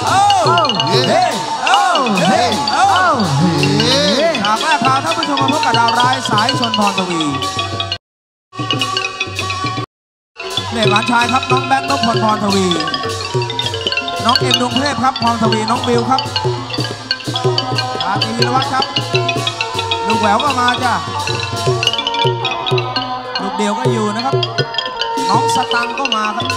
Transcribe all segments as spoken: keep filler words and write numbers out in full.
โอ้เฮ้โอ้เฮ้โอ้จากแรกพาท่านผู้ชมมาพบกับดาวร้ายสายชนพรทวีเนี่ยหลานชายครับน้องแบงค์นพพลพรทวีน้องเอ็มดวงเทพครับพรทวีน้องบิวครับอาตีนวัฒน์ครับลูกแหววก็มาจ้ะลูกเดียวก็อยู่นะครับน้องสตังก็มาครับ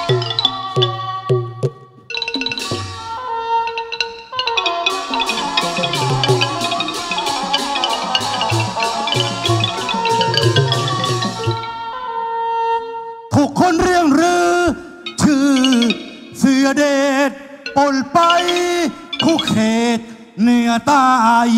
ทุกคนเรื่องรือชื่อเสือเดชปนไปคู่เขตเหนือใต้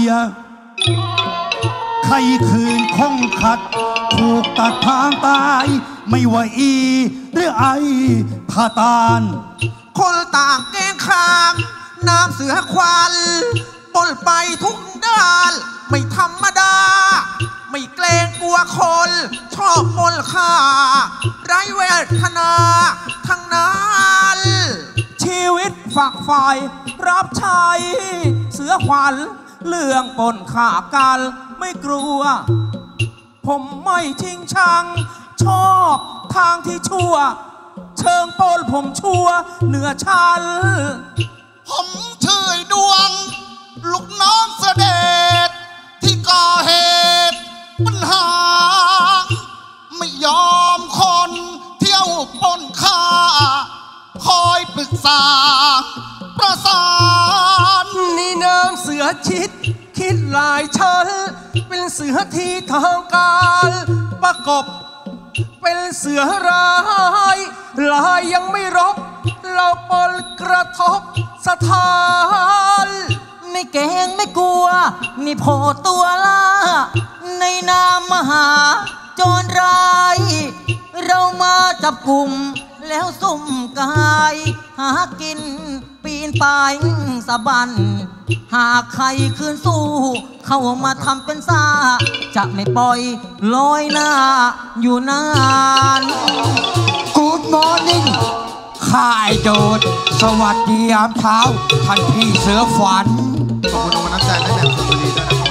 ใครคืนคงขัดถูกตัดทางตายไม่ว่าอีหรือไอผาตานคนต่างแกงขามน้ำเสือควันปนไปทุกด้านไม่ธรรมดาไม่เกรงกลัวคนชอบมนฆ่าไร้เวทนาทั้งนั้นชีวิตฝักฝ่ายรับใช้เสือขวัญเรื่องปนฆ่ากันไม่กลัวผมไม่ทิ้งชังชอบทางที่ชั่วเชิงปนผมชั่วเหนือชั้นผมชื่อดวงลูกน้องเสด็จที่ก่อเหตุปัญหาไม่ยอมคนเที่ยวปนฆ่าคอยปรึกษาประสานนี่น้ำเสือชิดคิดหลายชั้นเป็นเสือที่ทางการประกบเป็นเสือร้ายลายยังไม่รบเราปนกระทบสถานไม่เกรงไม่กลัวนี่โผล่ตัวล่าในนามมหาโจรร้ายเรามาจับกลุ่มแล้วสุ่มกายหากินปีนป่ายสะบันหากใครคืนสู้เข้ามาทำเป็นซ่าจะไม่ปล่อยลอยหน้าอยู่นาน Good morning ข้าไอโดดสวัสดียามเช้าท่านพี่เสือฝันขอบคุณน้องน้ำใจและแบบสวัสดีด้วยนะครับ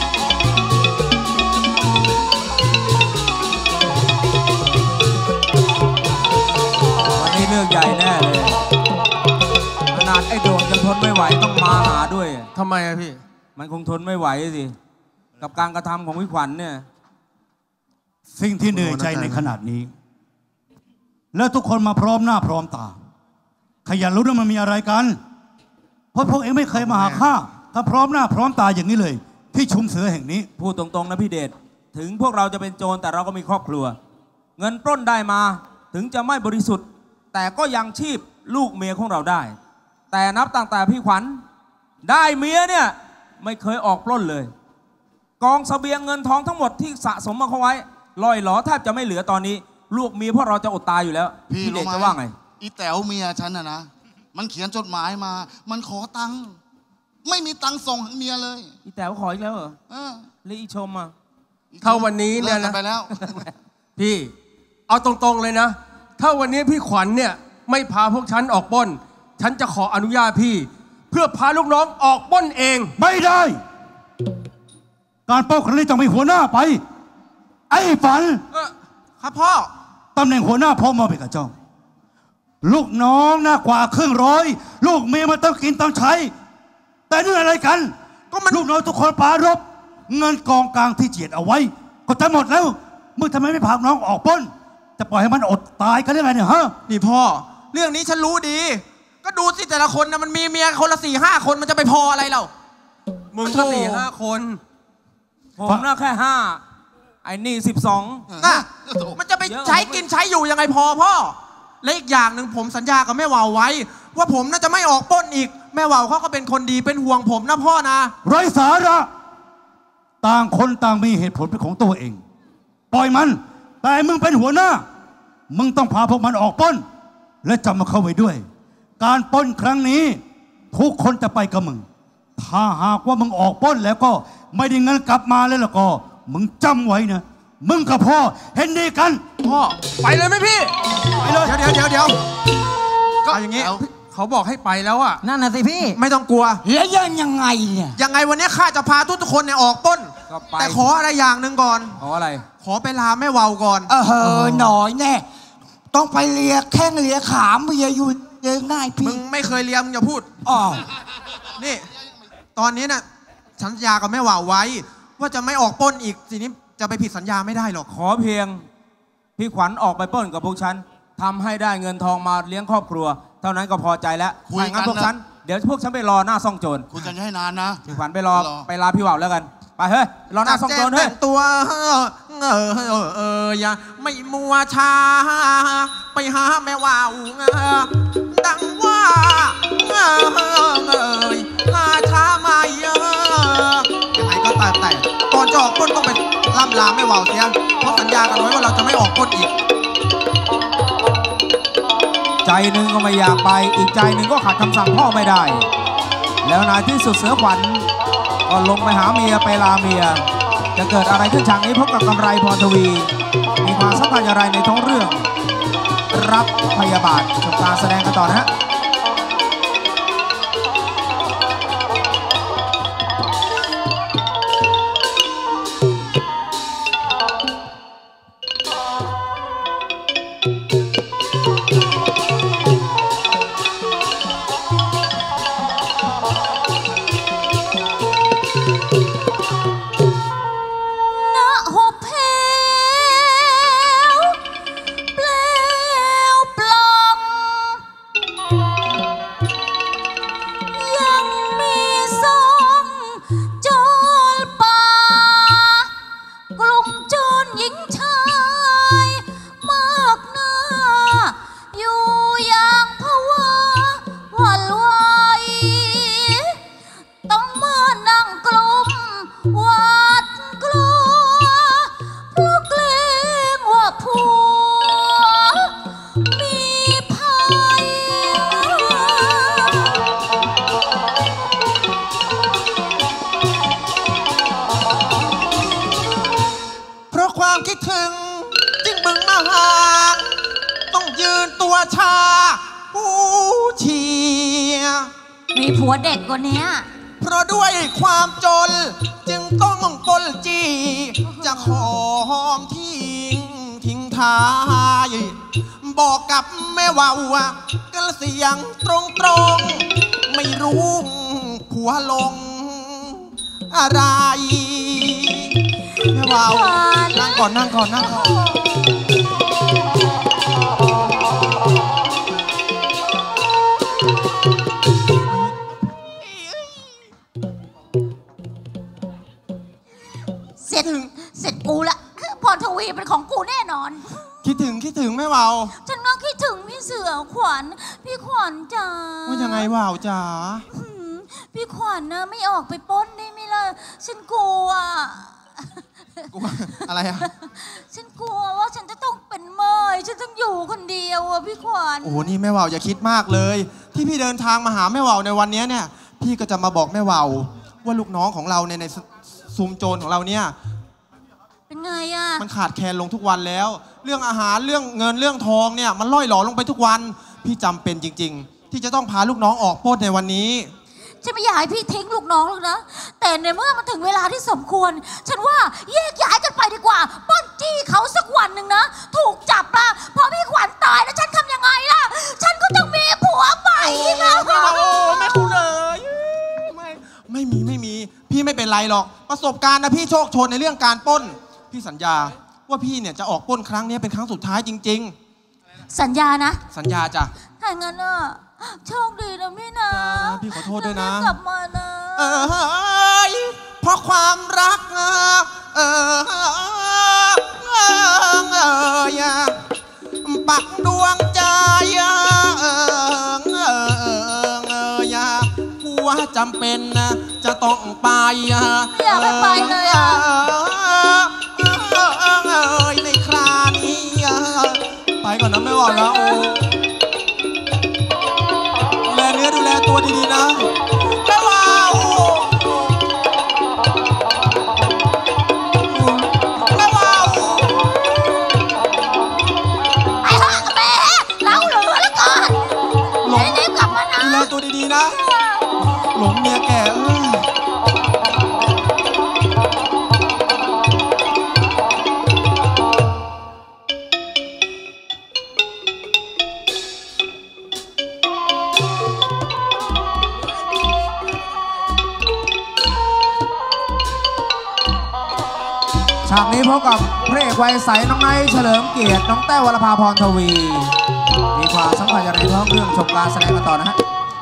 วันนี้เรื่องใหญ่แน่เลยขนาดไอ้โดดยังทนไม่ไหวต้องมาหาด้วยทำไมอะพี่มันคงทนไม่ไหวสิกับการกระทำของพี่ขวัญเนี่ยสิ่งที่เหนื่อยใจในขนาดนี้แล้วทุกคนมาพร้อมหน้าพร้อมตาขยันรู้ว่ามันมีอะไรกันเพราะพวกเองไม่เคยมาหาข้าถ้าพร้อมหน้าพร้อมตาอย่างนี้เลยที่ชุมเสือแห่งนี้พูดตรงๆนะพี่เดชถึงพวกเราจะเป็นโจรแต่เราก็มีครอบครัวเงินปล้นได้มาถึงจะไม่บริสุทธิ์แต่ก็ยังชีพลูกเมียของเราได้แต่นับตั้งแต่พี่ขวัญได้เมียเนี่ยไม่เคยออกปล้นเลยกองเสบียงเงินทองทั้งหมดที่สะสมมาเขาไว้ลอยหลอแทบจะไม่เหลือตอนนี้ลูกเมียพวกเราจะอดตายอยู่แล้วพี่เด็กจะว่าไงอีแต๋วเมียฉันน่ะนะมันเขียนจดหมายมามันขอตังค์ไม่มีตังค์ส่งให้เมียเลยอีแต๋วขออีกแล้วเหรอเออเลยอีชมอ่ะเท่าวันนี้เนี่ยนะไปแล้วพี่เอาตรงๆเลยนะถ้าวันนี้พี่ขวัญเนี่ยไม่พาพวกฉันออกปล้นฉันจะขออนุญาตพี่เพื่อพาลูกน้องออกปล้นเองไม่ได้การปล้นครั้งนี้ต้องมีหัวหน้าไปไอ้ฝันครับพ่อตำแหน่งหัวหน้าพ่อมาเป็นกระเจ้าลูกน้องหน้ากว่าครึ่งร้อยลูกเมียมันต้องกินต้องใช้แต่นี่อะไรกันก็มันลูกน้องทุกคนปารบเงินกองกลางที่เจียดเอาไว้ก็จะหมดแล้วมึงทำไมไม่พาน้องออกปล้นจะปล่อยให้มันอดตายกันได้ไงเนี่ยฮะนี่พ่อเรื่องนี้ฉันรู้ดีก็ดูสิแต่ละคนนะมันมีเมียคนละสี่ห้าคนมันจะไปพออะไรเรามึงก็สี่ห้าคนผมน่าแค่ห้าไอ้นี่สิบสองน่ะมันจะไปใช้กินใช้อยู่ยังไงพอพ่อและอีกอย่างหนึ่งผมสัญญากับแม่วาวไว้ว่าผมน่าจะไม่ออกปล้นอีกแม่วาวเขาก็เป็นคนดีเป็นห่วงผมนะพ่อนะไร้สาระต่างคนต่างมีเหตุผลเป็นของตัวเองปล่อยมันแต่มึงเป็นหัวหน้ามึงต้องพาพวกมันออกปล้นและจำมาเข้าไว้ด้วยการปล้นครั้งนี้ทุกคนจะไปกับมึงถ้าหากว่ามึงออกปล้นแล้วก็ไม่ได้เงินกลับมาเลยล่ะก็มึงจำไว้นะมึงกับพ่อเห็นดีกันพ่อไปเลยไหมพี่ไปเลยเดี๋ยวเดี๋ยวเดี๋ยวก็อย่างงี้เขาบอกให้ไปแล้วอะนั่นน่ะสิพี่ไม่ต้องกลัวแล้วยังยังไงเนี่ยยังไงวันนี้ข้าจะพาทุกๆคนเนี่ยออกปล้นก็ไปแต่ขออะไรอย่างหนึ่งก่อนขออะไรขอไปลาแม่วาวก่อนเออเฮ้อหน่อยแน่ต้องไปเลียแข้งเลียขาเมียอยู่เยังง่ายมึพี่งไม่เคยเลี้ยงมึงอย่าพูดอ๋อนี่ ตอนนี้น่ะสัญญากับแม่วาวไว้ ว่าจะไม่ออกปล้นอีกทีนี้จะไปผิดสัญญาไม่ได้หรอกขอเพียงพี่ขวัญออกไปปล้นกับพวกฉันทำให้ได้เงินทองมาเลี้ยงครอบครัว เท่านั้นก็พอใจแล้วคุยกันถ้างั้นพวกฉันเดี๋ยวพวกฉันไปรอหน้าซ่องโจรคุยกันให้นานนะพี่ขวัญไปรอรอไปลาพี่ว่าวแล้วกันไปเฮ้ยรอหน้าซ่องโจรเฮ้ยแต่งตัวเออเออเออเอออย่าไม่มัวช้าไปหาแม่วาวดังว่าเออเออเอยมาช้าไม่เออยังไงก็ตามแต่ก่อนจะออกปล้นต้องไปล่ำลาแม่วาวเสียเพราะสัญญากันไว้ว่าเราจะไม่ออกปล้นอีกใจหนึ่งก็ไม่อยากไปอีกใจหนึ่งก็ขัดคำสั่งพ่อไม่ได้ แล้วในที่สุดเสือขวัญก็ลงไปหาเมียไปลาเมีย จะเกิดอะไรขึ้นฉากนี้พบกับกำไรพรทวี มีความสัมพันธ์อะไรในท้องเรื่อง รับพยาบาทชมการแสดงกันต่อนะฮะณหุบเหวเปลวปล่องยังมีทรงโจรป่ากลุ่มโจรหญิงชายมากหน้าอยู่อย่างผวาหวั่นไหวต้องมานั่งกลุ่มหวาดกลัวเพราะเกรงว่าผัวมีภัยเพราะความคิดถึงจึงบึงมาหาต้องยืนตัวชาผู้เชียร์มีผัวเด็กกว่านี้เพราะด้วยความจนจึงต้องปล้นจีจะขอหอมทิ้งทิ้งท้าย บอกกับแม่ว่าวกันเสียงตรงตรงๆไม่รู้ผัวลงอะไร แม่ว่าวนั่งก่อนนั่งก่อนนั่งก่อนเสร็จเสร็จกูละพรทวีเป็นของกูแน่นอนคิดถึงคิดถึงแม่ว่าวฉันก็คิดถึงพี่เสือขวัญพี่ขวัญจ๋าว่ายังไงว่าวจ๋าหืมพี่ขวัญนะไม่ออกไปปล้นได้ไหมล่ะฉันกลัวกลัวอะไรอะฉันกลัวว่าฉันจะต้องเป็นเมยฉันต้องอยู่คนเดียวอะพี่ขวัญโอ้โหนี่แม่ว่าวอย่าคิดมากเลย ที่พี่เดินทางมาหาแม่ว่าวในวันนี้เนี่ย พี่ก็จะมาบอกแม่ว่าวว่าลูกน้องของเราในในซุมโจรของเราเนี่ยเป็นไงอะมันขาดแคลนลงทุกวันแล้ว เรื่องอาหารเรื่องเงินเรื่องทองเนี่ยมันล่อยหลอลงไปทุกวัน พี่จำเป็นจริง ๆ ที่จะต้องพาลูกน้องออกปล้นในวันนี้ฉันไม่อยากให้พี่ทิ้งลูกน้องหรอกนะแต่ในเมื่อมันถึงเวลาที่สมควร ฉันว่าแยกย้ายกันไปดีกว่าปล้นจี้เขาสักวันหนึ่งนะถูกจับละพอพี่ขวัญตายแล้วฉันทำยังไงล่ะ ฉันก็ต้องมีผัวใหม่นะโอ้แม่คุณเลยไม่ไม่มีไม่มี พี่ไม่เป็นไรหรอกประสบการณ์นะพี่โชคโชนในเรื่องการปล้น พี่สัญญาว่าพี่เนี่ยจะออกปล้นครั้งนี้เป็นครั้งสุดท้ายจริงสัญญานะๆ สัญญาจ้ะถ้างั้นอ่ะโชคดีนะพี่นะจ้าพี่ขอโทษด้วยนะกลับมานะเออเฮ้ยเพราะความรักเออเออเออเออปักดวงใจเออเออเออเออหัวจำเป็นนะจะต้องไปอยากให้ไปเลยอ่ะเออในครานี้ไปก่อนนะไม่บอกนะโอ้ดูแลเนื้อดูแลตัวดีๆนะไม่ว่าไม่ว่าไอ้ห่าแม่เราเหลือแล้วก่อนรีบกลับมาดีๆนะ หลงเมียแก่เอ้ยฉากนี้พบกับพระเอกวัยใสน้องไนท์เฉลิมเกียรติน้องแต้ววรภาพรทวี มีความสำคัญอย่างไรท้องเรื่องชมการแสดงกันต่อนะฮะ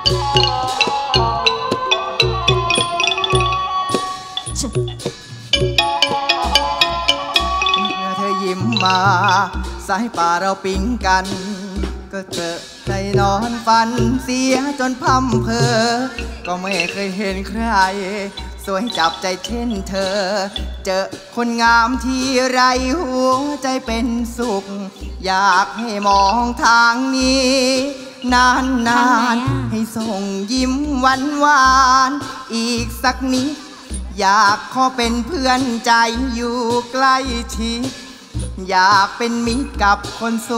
เมื่อเธอยิ้มมาสายป่าเราปิ๊งกัน ก็เจอใจนอนฝันเสียจนพัมเพอ ก็ไม่เคยเห็นใคร สวยจับใจเช่นเธอ เจอคนงามที่ไรหัวใจเป็นสุข อยากให้มองทางนี้ นานนานให้ส่งยิ้มหวานหวานอีกสักนิด อยากขอเป็นเพื่อนใจอยู่ใกล้ชิด อยากเป็นมิตรกับคนส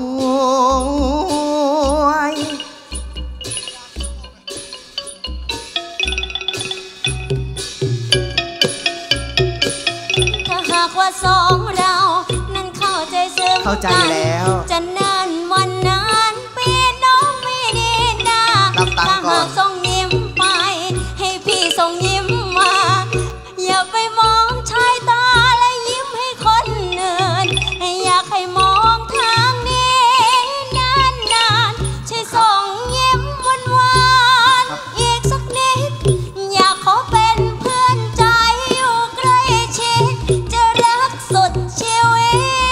วยถ้าหากว่าสองเรานั้นเข้าใจซึ้งเข้าใจแล้วจะนานวันนานปีน้องไม่ดีนารับตังถ้าค์ก่อหาน กส่งยิ้มไป ให้พี่ส่งยิ้มมา อย่าไปมองชายตาและยิ้มให้คนอื่นอยากให้มองทางนี้นานๆช่วยส่งยิ้มหวานๆอีกสักนิด อยากขอเป็นเพื่อนใจอยู่ใกล้ชิด จะรักสุดชีวิ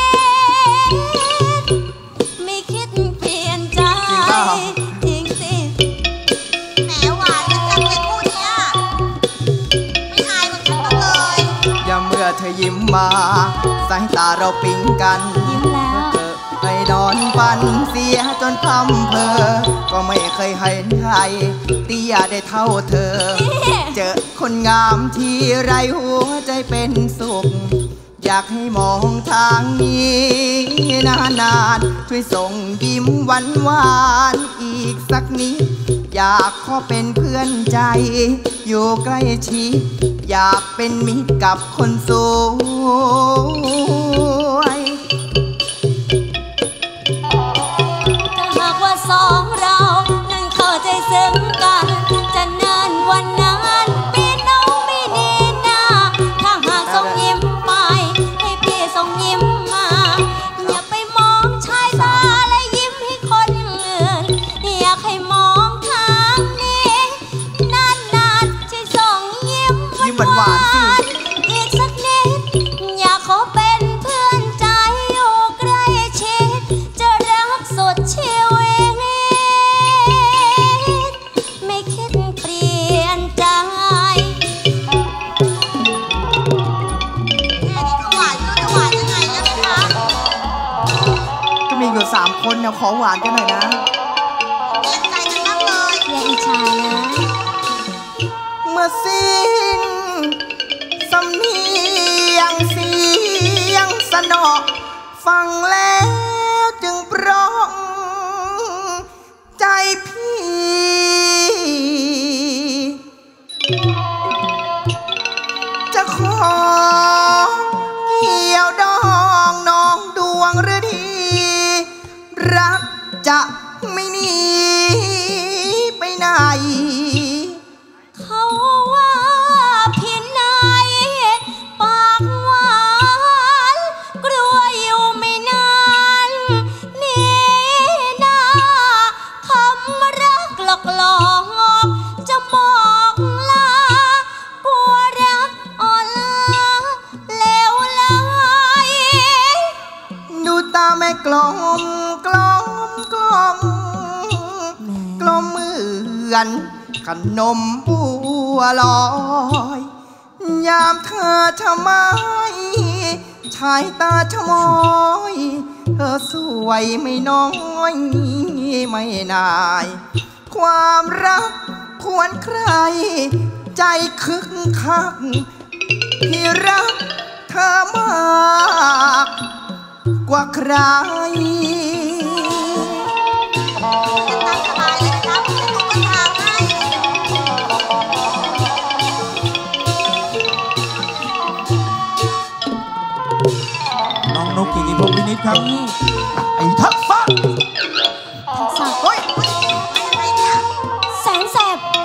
ต ไม่คิดเปลี่ยนใจจริงสิแหมหวานกันจังเลยคู่เนี้ยไม่อายกับฉันบ้างเลยอย่าเมื่อเธอยิ้มมาสายตาเราปิ๊งกันยิ้มแล้วเธอไปนอนฝันเสียจนพร่ำเพอ ก็ไม่เคยเห็นใครเตี้ยได้เท่าเธอ เจอคนงามที่ไรหัวใจเป็นสุข อยากให้มองทางนี้นานๆช่วยส่งยิ้มหวานหวานๆอีกสักนิด อยากขอเป็นเพื่อนใจ อยู่ใกล้ชิด อยากเป็นมิตรกับคนสวยถ้าหากว่าสองเรานั้นเข้าใจซึ้งกัน จะนานวันนานปีน้องไม่ดีนาถ้าหากส่งยิ้มไป ให้พี่ส่งยิ้มมา อย่าไปมองชายตาและยิ้มให้คนอื่น อยากให้มองทางนี้ นานๆช่วยส่งยิ้มยิ้มหวานๆสิอีกสักนิด อยากขอเป็นเพื่อนใจอยู่ใกล้ชิด จะรักสุดชีวิต ไม่คิดเปลี่ยนใจแค่นี้ก็หวานก็จะหวานยังไงนะพี่คะก็มีอยู่สามคนเนี่ยขอหวานกันหน่อยนะเกรงใจกันบ้างเลยอย่าอิจฉานะเมื่อสิ้นสำเนียงเสียงสนอฟังแล้วจึงปรองใจพี่ จะขอเกี่ยวดองน้องดวงฤดี รักจะไม่หนีไปไหนเขาว่าพี่นายปากหวานกลัวอยู่ไม่นานนี่นาคำรักหลอกหลอกจะบอกลากลัวรักอ่อนล้าเลวไหลดูตาแม่กลมกลมกลมกลมเหมือนขนมบัวลอย ยามเธอทำไมชายตาชะมอย เธอสวยไม่น้อยไม่นาย ความรักควรใคร ใจคึกคักพี่รักเธอมากกว่าใครตามสบายเลยนะครับจะดูกันทางให้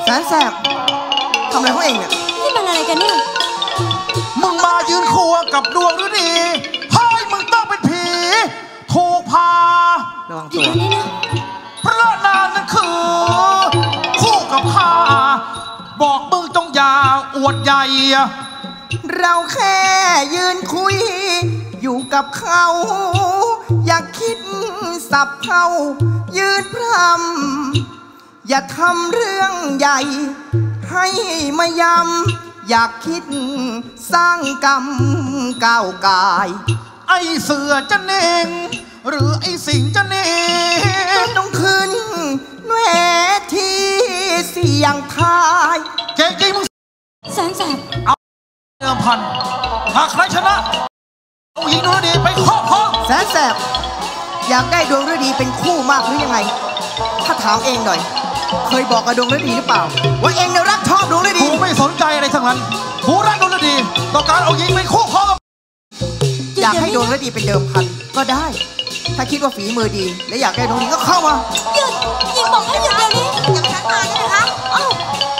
สนแสบทำอะไรเขาเองเนี่ยนี่มันอะไรกันเนี่ยมึงมายืนคู่กับดวงฤดีเฮ้ยมึงต้องเป็นผีถูกพาระวังหยุตัดวเดี๋ยวนี้นะพระนางนั่นคือ คู่กับข้าบอกมึงจงอย่าอวดใหญ่เราแค่ยืนคุย อยู่กับเขา อย่าคิดสับเขายืนพรำอย่าทำเรื่องใหญ่ ให้มายำอยากคิดสร้างกรรมก้าวกายไอเสือจะเน่งหรือไอสิงจะเน่งต้องขึ้นเวทีเสียงทายเก่งจริงมึงแสนแสบเดิมพันถ้าใครชนะเอาหญิงดูดีไปครอบครองแสนแสบอยากได้ดวงฤดีเป็นคู่มากหรือยังไง ถ้าถามเองหน่อย เคยบอกกับดวงฤดีหรือเปล่า ว่าเองเนี่ยรักชอบดวงฤดีกูไม่สนใจอะไรทั้งนั้นกูรักดวงฤดีต้องการเอาหญิงไปคู่ครองกับอยากให้ดวงฤดีเป็นเดิมพันก็ได้ ถ้าคิดว่าฝีมือดี และอยากได้ดวงฤดีก็เข้ามาหยุดหญิงบอกให้หยุดเดี๋ยวนี้อย่างฉันมาใช่ไหมคะเอ้า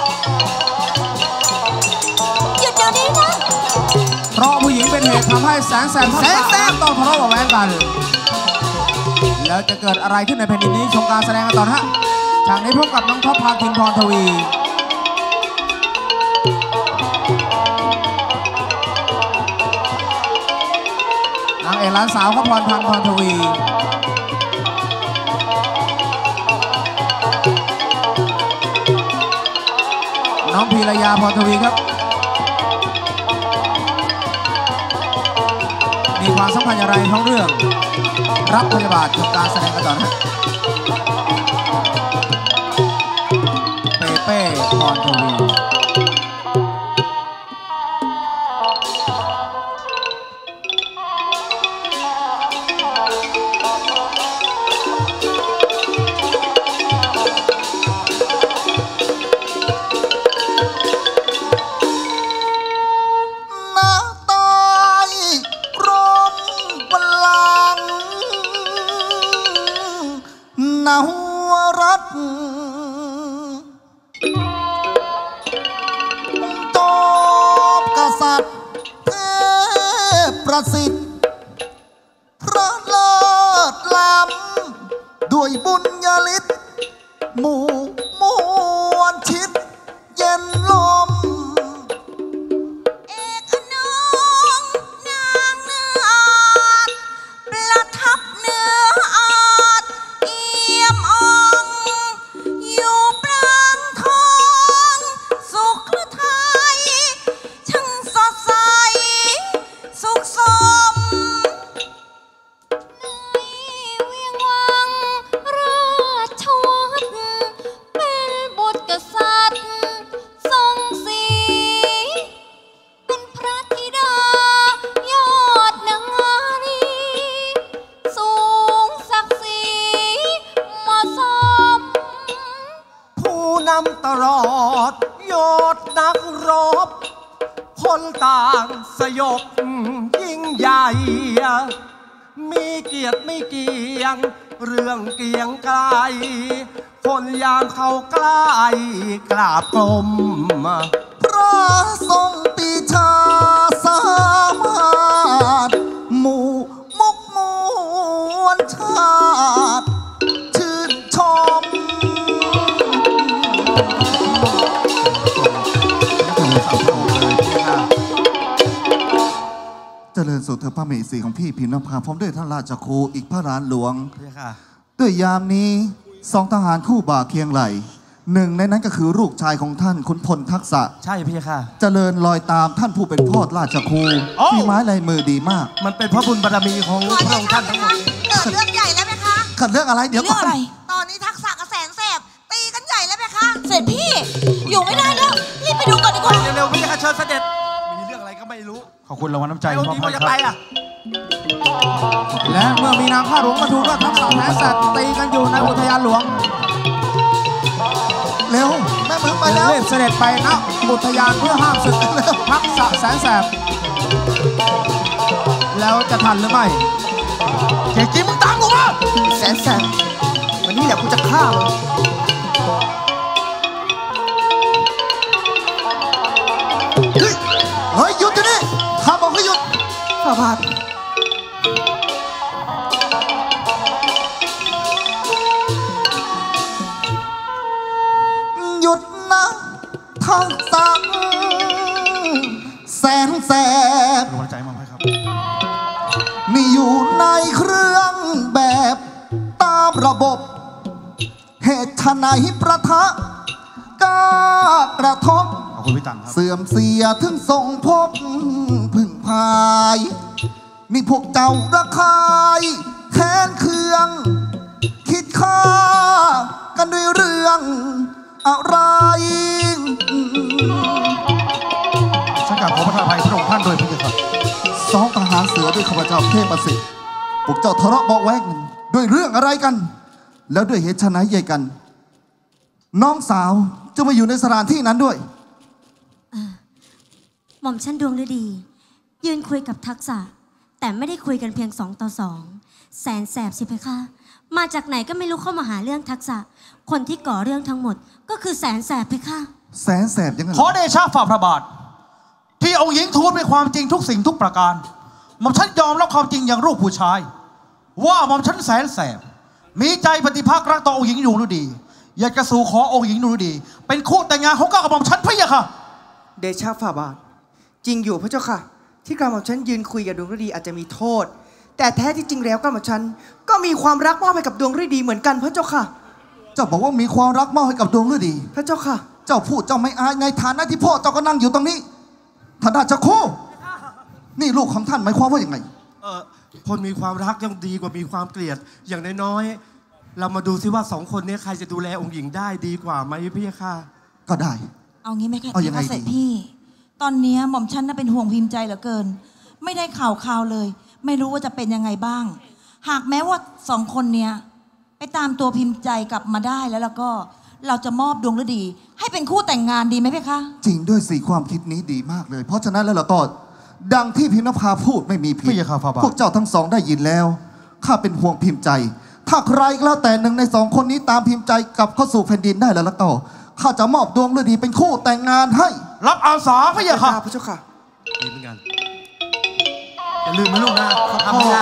หยุดเดี๋ยวนี้นะเพราะผู้หญิงเป็นเหตุทำให้แสนแสบทั้งแสนแสบสามต้องทะเลาะเบาะแว้งกัน แล้วจะเกิดอะไรขึ้นในแผ่นดินนี้ชมการแสดงกันต่อนะฮะฉากนี้พบกับน้องท็อปพาคินพรทวีนางเอกหลานสาวขพรพันธ์พรทวี น้องพีรยาพรทวีครับ มีความสำคัญอย่างไรท้องเรื่อง รับพยาบาทชมการแสดงกันต่อนะฮะเปเป้พรทวีนาตายร่มบัลลังก์นาหัวรัฐตอบกษัตริย์เทพประสิทธิ์พระเลิศล้ำด้วยบุญญาฤทธิ์หมู่มวลชิดเย็นลมเอกน้องนางเนื้ออาจประทับเนื้ออาจเอี่ยมอ่องอยู่ปรางทองสุขหรือไทยช่างสดใสสุขสมในเวียงวังราชวัตรเป็นบุตรกษัตริย์ทรงศรี เป็นพระธิดายอดนางรี สูงศักดิ์ศรีเหมาะสมผู้นำตลอดยอดนักรบ คนต่างสยบยิ่งใหญ่ มีเกียรติไม่เกียง เรื่องเกียงไกล คนยามเขาใกล้กราบกรมพระทรงปีชาสามารถหมู่มุกมวลชาติชื่นชม เจริญสุดเธอพระเมสีของพี่พิมพ์นภาพร้อมด้วยท่านราชครูอีกพระรานหลวง ด้วยยามนี้สองทหารคู่บ่าเคียงไหลหนึ่งในนั้นก็คือลูกชายของท่านขุนพลทักษะใช่พี่ค่ะเจริญรอยตามท่านผู้เป็นพ่อราชครูโอ้มีไม้ลายมือดีมากมันเป็นพระบุญบารมีของพระองค์ท่านทั้งหมดเกิดเรื่องใหญ่แล้วไหมคะขัดเรื่องอะไรเดี๋ยวเรื่ก่องอนอะไรตอนนี้ทักษะกับแสนแสบตีกันใหญ่แล้วไหมคะเสร็จพี่ อยู่ไม่ได้แล้ว รีบไปดูก่อนดีกว่าเร็วๆพี่ค่ะเชิญเสด็จ มีเรื่องอะไรก็ไม่รู้ขอบคุณรางวัลน้ำใจไอ้องค์หญิงก็จะไปอ่ะและเมื่อมีนางข้าหลวงมาถูกก็ทักษะแพ้แสบตีกันอยู่ในอุทยานหลวงเร็วแม่มึงไปจึงแล้วรีบเสด็จไปณอุทยานเพื่อห้ามศึกทักษะแสนแสบ แล้วจะทันหรือไม่เจ๊จีมึงตามกูมาแสนแสบวันนี้แหละกูจะฆ่ามึงฝ่าบาทหยุดนะทั้งสังแสนแสบกำลังใจมาให้ครับมีอยู่ในเครื่องแบบตามระบบเหตุไฉนประทะกากระทบขอบคุณพี่ตังครับเสื่อมเสียถึงทรงพบพึ่งพายนี่พวกเจ้าระคายแค้นเคือง คิดฆ่ากันด้วยเรื่องอะไรฉันกราบขอประทานอภัยพระองค์ท่านโดยพระเจ้าค่ะสองทหารเสือด้วยข้าพเจ้าเทพประสิทธิ์พวกเจ้าทะเลาะเบาะแวงกันด้วยเรื่องอะไรกัน แล้วด้วยเหตุไฉนใหญ่กัน น้องสาวจะมาอยู่ในสถานที่นั้นด้วยหม่อมชั้นดวงฤดียืนคุยกับทักษะแต่ไม่ได้คุยกันเพียงสองต่อสองแสนแสบสิเพคะมาจากไหนก็ไม่รู้เข้ามาหาเรื่องทักษะคนที่ก่อเรื่องทั้งหมดก็คือแสนแสบเพคะแสนแสบยังไงขอเดชะฝ่าพระบาทที่องค์หญิงทูลเป็นความจริงทุกสิ่งทุกประการหม่อมฉันยอมรับความจริงอย่างลูกผู้ชายว่าหม่อมฉันแสนแสบมีใจปฏิภาครักต่อองค์หญิงดวงฤดีอยากจะสู่ขอองค์หญิงดวงฤดีเป็นคู่แต่งงานของก้าวกับหม่อมฉันพะยะค่ะเดชะฝ่าบาทจริงอยู่พระเจ้าค่ะ ที่กระหม่อมฉันยืนคุยกับดวงฤดีอาจจะมีโทษ แต่แท้ที่จริงแล้วกระหม่อมฉันก็มีความรักมอบให้กับดวงฤดีเหมือนกันพระเจ้าค่ะ เจ้าบอกว่ามีความรักมอบให้กับดวงฤดีพระเจ้าค่ะ เจ้าพูดเจ้าไม่อายในฐานะที่พ่อเจ้าก็นั่งอยู่ตรงนี้ท่านราชโคนี่ลูกของท่านหมายความว่าอย่างไงเออคนมีความรักยังดีกว่ามีความเกลียดอย่างน้อยๆเรามาดูซิว่าสองคนนี้ใครจะดูแลองค์หญิงได้ดีกว่าไหมพี่ค่ะก็ได้เอางี้ไหมคะเอายังไงดีเสร็จพี่ ตอนนี้หม่อมฉันน่ะเป็นห่วงพิมพ์ใจเหลือเกิน ไม่ได้ข่าวข่าวเลย ไม่รู้ว่าจะเป็นยังไงบ้าง หากแม้ว่าสองคนเนี้ยไปตามตัวพิมพ์ใจกลับมาได้แล้วแล้วก็เราจะมอบดวงฤดี ให้เป็นคู่แต่งงานดีไหมพี่คะจริงด้วยสิความคิดนี้ดีมากเลย เพราะฉะนั้นแล้วเราก็ดังที่พิมนภาพูดไม่มีผิดพระยาค่ะฝ่าบาทพวกเจ้าทั้งสองได้ยินแล้วข้าเป็นห่วงพิมพ์ใจ ถ้าใครก็แล้วแต่หนึ่งในสองคนนี้ตามพิมพ์ใจกลับเข้าสู่แผ่นดินได้แล้วแล้วก็ข้าจะมอบดวงฤดีเป็นคู่แต่งงานให้รับอาสาพะยะค่ะพระเจ้าค่ะดีเหมือนกันอย่าลืมนะลูกนะเขาทำไม่ได้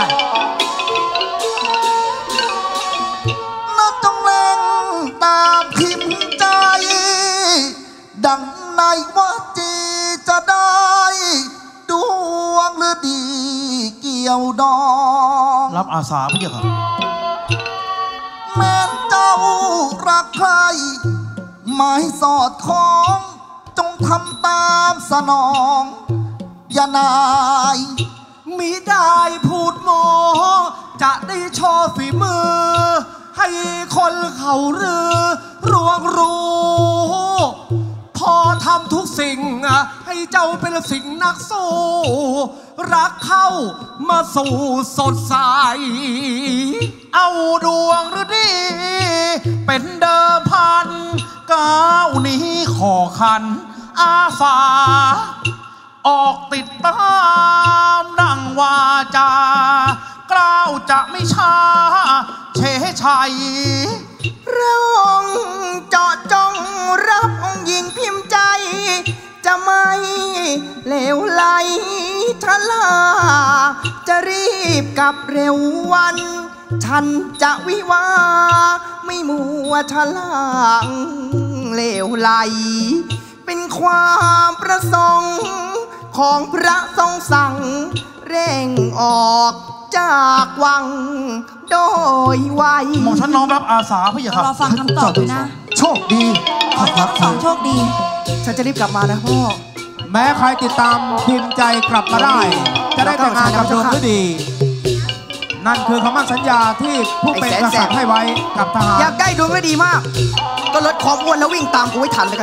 นับจงเล็งตามพิมพ์ใจ ดังในว่าจีจะได้ดวงฤดีเกี่ยวดองรับอาสาพะยะค่ะแม้เจ้ารักใครหมายสอดคล้องจงทำตามสนองอย่านายมิได้พูดโมจะได้โชว์ฝีมือ ให้คนเขารือรวงรู้พอทำทุกสิ่งให้เจ้าเป็นสิ่งนักสู้รักเข้ามาสู่สดใสเอาดวงฤดีเป็นเดิมพันก้าวนี้ขอขันอาสาออกติดตามดังวาจากล้าวจะไม่ช้าเชชัยพระองค์เจาะจงรับองค์หญิงพิมพ์ใจ จะไม่เลวไหลทลาจะรีบกลับเร็ววัน ฉันจะวิวาไม่มัวชะล่างเลวไหล เป็นความประสงค์ของพระทรงสั่งเร่งออกจากวังโดยไวหม่อมฉันน้อมรับอาสาพะยะค่ะรอฟังคำตอบด้วยนะโชคดีขอให้ทั้งสองโชคดีฉันจะรีบกลับมานะพ่อแม้ใครติดตามพิมพ์ใจกลับมาได้ จะได้แต่งงานกับดวงฤดี นั่นคือคำมั่นสัญญาที่ผู้เป็นกษัตริย์ให้ไว้กับทหารอยากได้ดวงฤดีมาก ก็ลดความอ้วนแล้ววิ่งตามกูไว้ทันแล้วกัน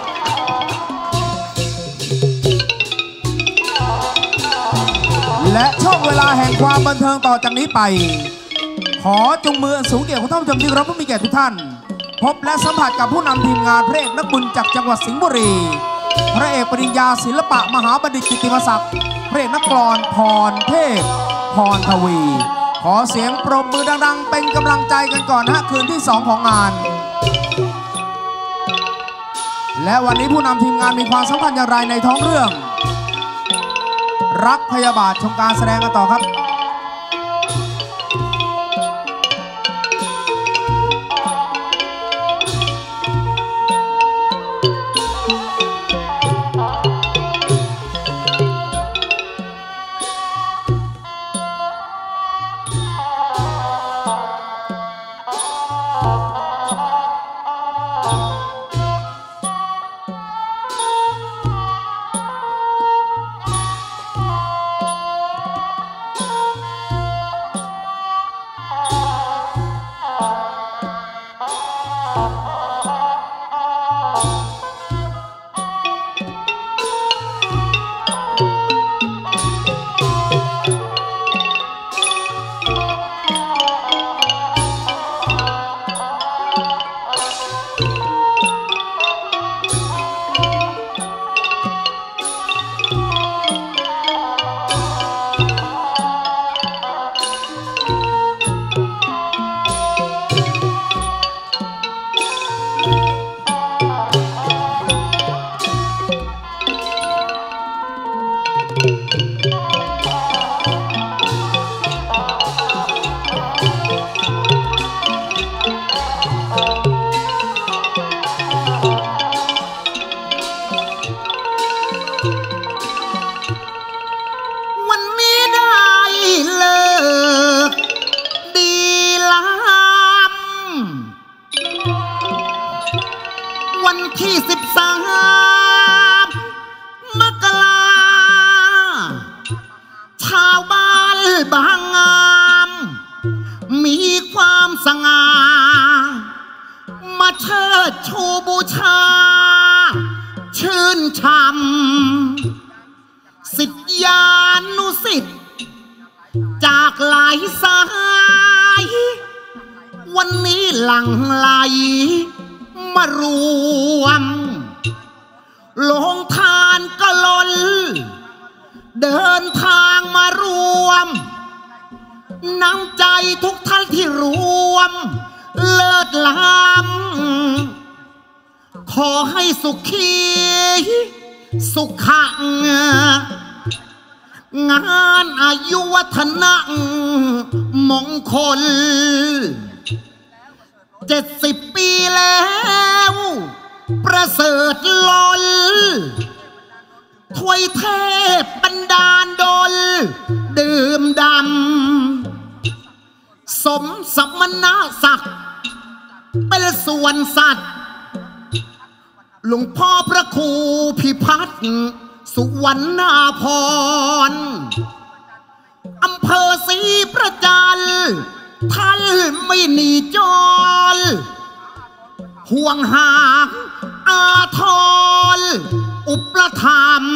และช่วงเวลาแห่งความบันเทิงต่อจากนี้ไป ขอจงมืออันสูงเกียรติของท่านผู้ชมที่เคารพผู้มีเกียรติทุกท่าน พบและสัมผัสกับผู้นำทีมงานพระเอกนักบุญจากจังหวัดสิงห์บุรี พระเอกปริญญาศิลปะมหาบัณฑิตกิตติมศักดิ์พระเอกนักกลอนพรเทพพรทวี ขอเสียงปรบมือดังๆเป็นกำลังใจกันก่อนนะคืนที่สองของงาน และวันนี้ผู้นำทีมงานมีความสำคัญอย่างไรในท้องเรื่องรักพยาบาทชมการแสดงกันต่อครับเจ็ดสิบปีแล้วประเสริฐล้นถวยเทพบันดาลดลดื่มดำสมสมณศักดิ์เป็นส่วนสัตว์หลวงพ่อพระครูพิพัฒน์สุวรรณพรอำเภอศรีประจันทร์ท่านไม่หนีจรห่วงหาอาทรอุปธรรม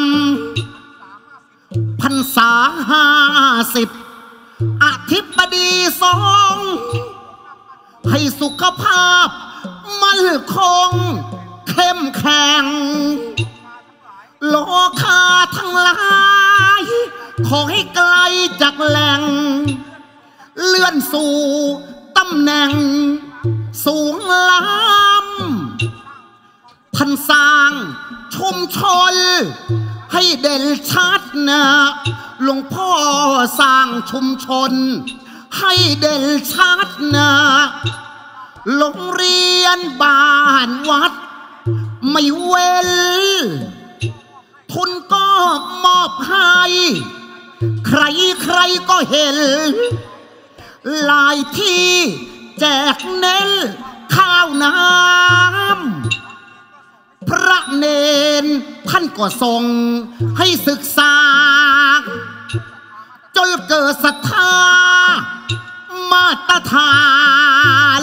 พรรษาห้าสิบอธิบดีสองให้สุขภาพมั่นคงเข้มแข็งโลกาทั้งหลายขอให้ไกลจากแหล่งเลื่อนสู่ตำแหน่งสูงล้ำท่านสร้างชุมชนให้เด่นชัดนะหลวงพ่อสร้างชุมชนให้เด่นชัดนะโรงเรียนบ้านวัดไม่เว้นทุนก็มอบให้ใครใครก็เห็นหลายที่แจกเน้นข้าวน้ำพระเนนท่านก็ทรงให้ศึกษาจนเกิดศรัทธามาตรฐาน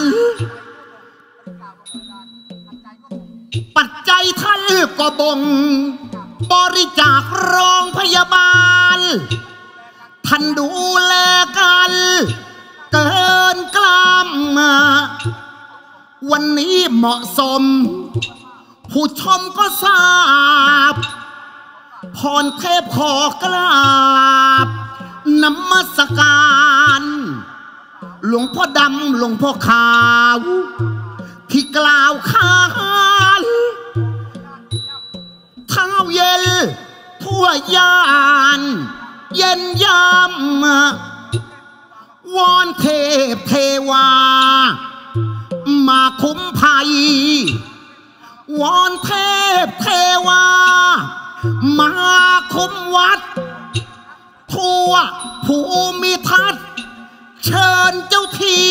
ปัจจัยท่านก็บ่งบริจาคโรงพยาบาลท่านดูแลกันเกินกล้ำวันนี้เหมาะสมผู้ชมก็ทราบพรเทพขอกราบนมัสการหลวงพ่อดำหลวงพ่อขาวที่กล่าวค้านเท้าเย็นทั่วยานเย็นยำวอนเทพเทวามาคุ้มภัยวอนเทพเทวามาคุ้มวัดทั่วภูมิทัศน์เชิญเจ้าที่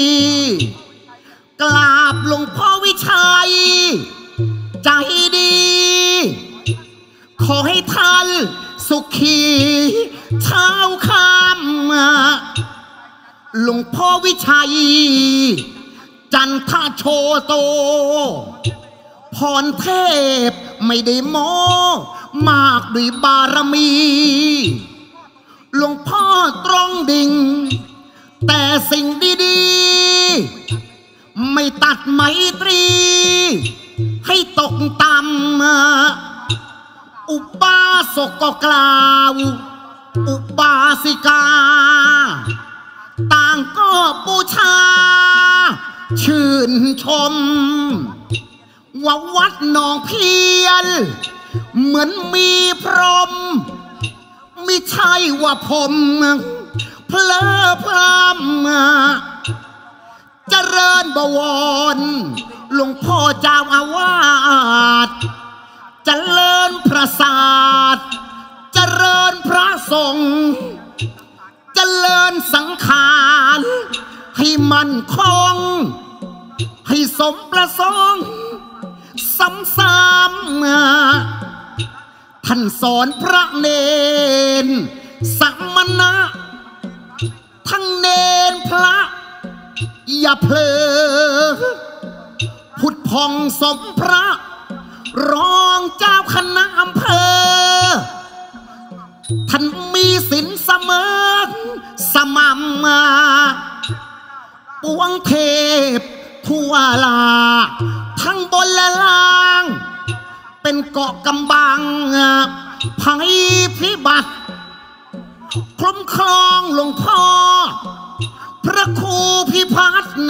กราบหลวงพ่อวิชัยใจดีขอให้ท่านสุขีเช้าค่ำหลวงพ่อวิชัยจันทโชโตพรเทพไม่ได้โม้มากด้วยบารมีหลวงพ่อตรงดิ่งแต่สิ่งดีๆไม่ตัดไมตรีให้ตกต่ำอุบาสกก็กล่าวอุบาสิกาต่างก็บูชาชื่นชมว่าวัดหนองเพียนเหมือนมีพรหมไม่ใช่ว่าผมเพลอพรำเจริญบวรหลวงพ่อเจ้าอาวาสเจริญพระศาสตร์เจริญพระสงฆ์เจริญสังขารให้มั่นคงให้สมประสงค์ซ้ำๆท่านสอนพระเนนสัมมณะทั้งเนนพระอย่าเพลอพุทธพองสมพระรองเจ้าคณะอำเภอท่านมีศีลเสมอสม่ำปวงเทพทั่วลาทั้งบนและล่างเป็นเกาะกำบังภัยพิบัติคุ้มครองหลวงพ่อพระครูพิพัฒน์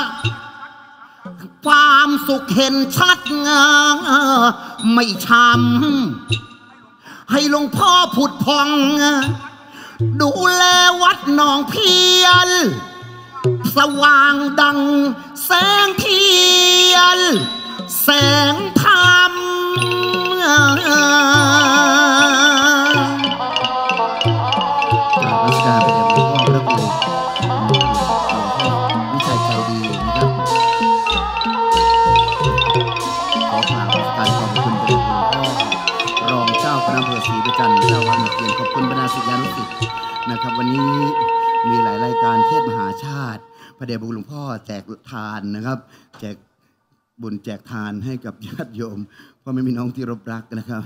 ความสุขเห็นชัดไม่ช้ำให้หลวงพ่อผุดพองดูแลวัดหนองเพียนสว่างดังแสงเทียนแสงธรรมรัชกาลเป็นหลวงพ่อพระครูวิชัยใจดีนะครับขอกราบการขอบคุณไปยังหลวงพ่อรองเจ้าคณะอำเภอศรีประจันทร์เจ้าวัดหนองเพียนขอบคุณบรรดาศิษยานุศิษย์นะครับวันนี้มีหลายรายการเทศมหาชาติพระเดชพระคุณหลวงพ่อแจกทานนะครับแจกบุญแจกทานให้กับญาติโยมเพราะไม่มีน้องที่รบรักนะครับ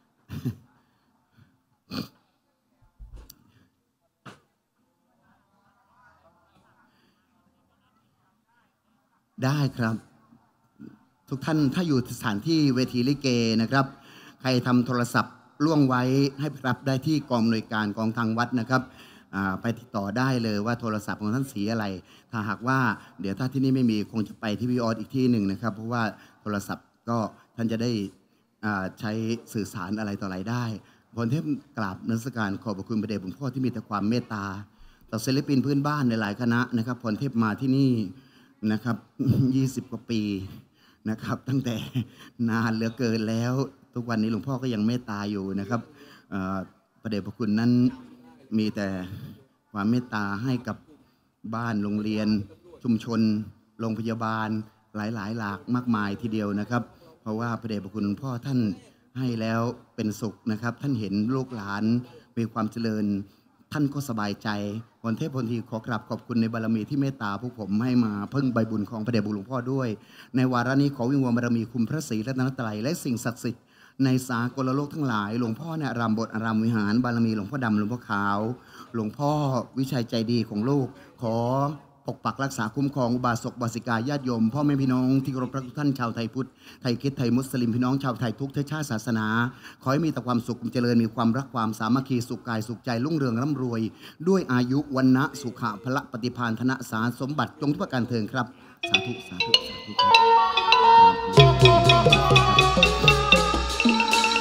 ได้ครับทุกท่านถ้าอยู่สถานที่เวทีลิเกนะครับใครทำโทรศัพท์ล่วงไว้ให้รับได้ที่กองอำนวยการกองทางวัดนะครับไปติดต่อได้เลยว่าโทรศัพท์ของท่านสีอะไรถ้าหากว่าเดี๋ยวถ้าที่นี่ไม่มีคงจะไปที่วิออสอีกที่หนึ่งนะครับเพราะว่าโทรศัพท์ก็ท่านจะได้ใช้สื่อสารอะไรต่ออะไรได้พรเทพกราบนมัสการขอบพระคุณพระเดชหลวงพ่อที่มีแต่ความเมตตาต่อศิลปินพื้นบ้านในหลายคณะนะครับพรเทพมาที่นี่นะครับยี่สิบกว่าปีนะครับตั้งแต่นานเหลือเกินแล้วทุกวันนี้หลวงพ่อก็ยังเมตตาอยู่นะครับพระเดชพระคุณนั้นมีแต่ความเมตตาให้กับบ้านโรงเรียนชุมชนโรงพยาบาลหลายๆหลากมากมายทีเดียวนะครับเพราะว่าพระเดชพระคุณพ่อท่านให้แล้วเป็นสุขนะครับท่านเห็นลูกหลานมีความเจริญท่านก็สบายใจพรเทพพลทีขอกราบขอบคุณในบารมีที่เมตตาพวกผมให้มาพึ่งใบบุญของพระเดชพระคุณหลวงพ่อด้วยในวาระนี้ขอวิงวอนบารมีคุณพระศรีรัตนตรัยและสิ่งศักดิ์สิทธิ์ในสากลโลกทั้งหลายหลวงพ่อเนี่ยรำบทอารามวิหารบารมีหลวงพ่อดำหลวงพ่อขาวหลวงพ่อวิชัยใจดีของลูกขอปกปักรักษาคุ้มครองอุบาสกบาสิกาญาติโยมพ่อแม่พี่น้องที่เคารพรักทุกท่านชาวไทยพุทธไทยคริสต์ไทยมุสลิมพี่น้องชาวไทยทุกเชื้อชาติศาสนาขอให้มีแต่ความสุขความเจริญมีความรักความสามัคคีสุขกายสุขใจรุ่งเรืองร่ำรวยด้วยอายุวันนะสุขะพละปฏิภาณธนสารสมบัติจงทุกประการเทินครับสาธุสาธุสาธุครับอย่าลืมนะ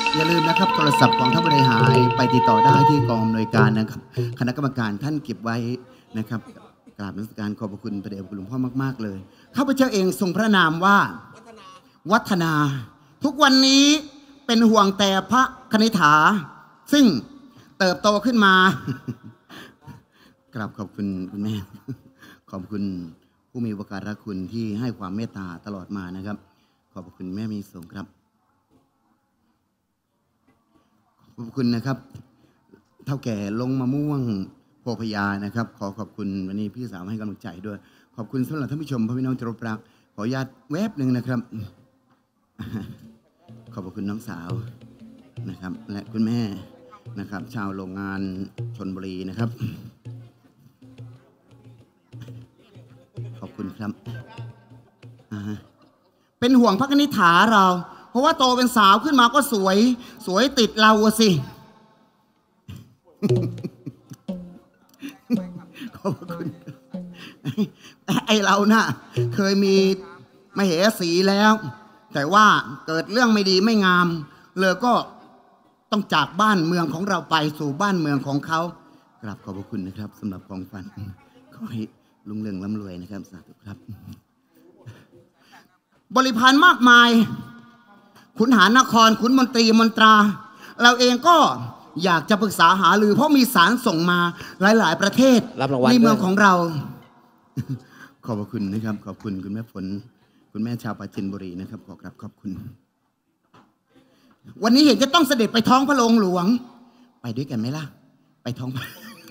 นะครับโทรศัพท์ของท่านบริหารไปติดต่อได้ที่กองอำนวยการนะครับคณะกรรมการท่านเก็บไว้นะครับกราบนมัสการขอบพระคุณพระเดชพระคุณหลวงพ่อมากๆเลยข้าพเจ้าเองทรงพระนามว่าวัฒนาทุกวันนี้เป็นห่วงแต่พระคณิษฐาซึ่งเติบโตขึ้นมากราบขอบคุณคุณแม่ขอบคุณผู้มีอุปการะคุณที่ให้ความเมตตาตลอดมานะครับขอบคุณแม่มีสงครับขอบคุณนะครับเท่าแก่ลงมะม่วงโพพยานะครับขอขอบคุณวันนี้พี่สาวให้กำลังใจด้วยขอบคุณสำหรับท่านผู้ชมพี่น้องที่รักขออนุญาตแวบหนึ่งนะครับขอบคุณน้องสาวนะครับและคุณแม่นะครับชาวโรงงานชลบุรีนะครับขอบคุณครับเป็นห่วงพระคณิษฐาเราเพราะว่าโตเป็นสาวขึ้นมาก็สวยสวยติดเราสิขอบคุณไอเราน่ะเคยมีมเหสีแล้วแต่ว่าเกิดเรื่องไม่ดีไม่งามเลยก็ต้องจากบ้านเมืองของเราไปสู่บ้านเมืองของเขากราบขอบคุณนะครับสำหรับของฝันขอให้ลุงเรืองร่ำรวยนะครับสาธุครับบริพารมากมายขุนหารนครขุนมนตรีมนตราเราเองก็อยากจะปรึกษาหารือเพราะมีสารส่งมาหลายๆประเทศในเมืองของเราขอบคุณนะครับขอบคุณคุณแม่ฝนคุณแม่ชาวปราจีนบุรีนะครับขอกราบขอบคุณวันนี้เห็นจะต้องเสด็จไปท้องพระโรงหลวงไปด้วยกันไหมล่ะไปท้องพระ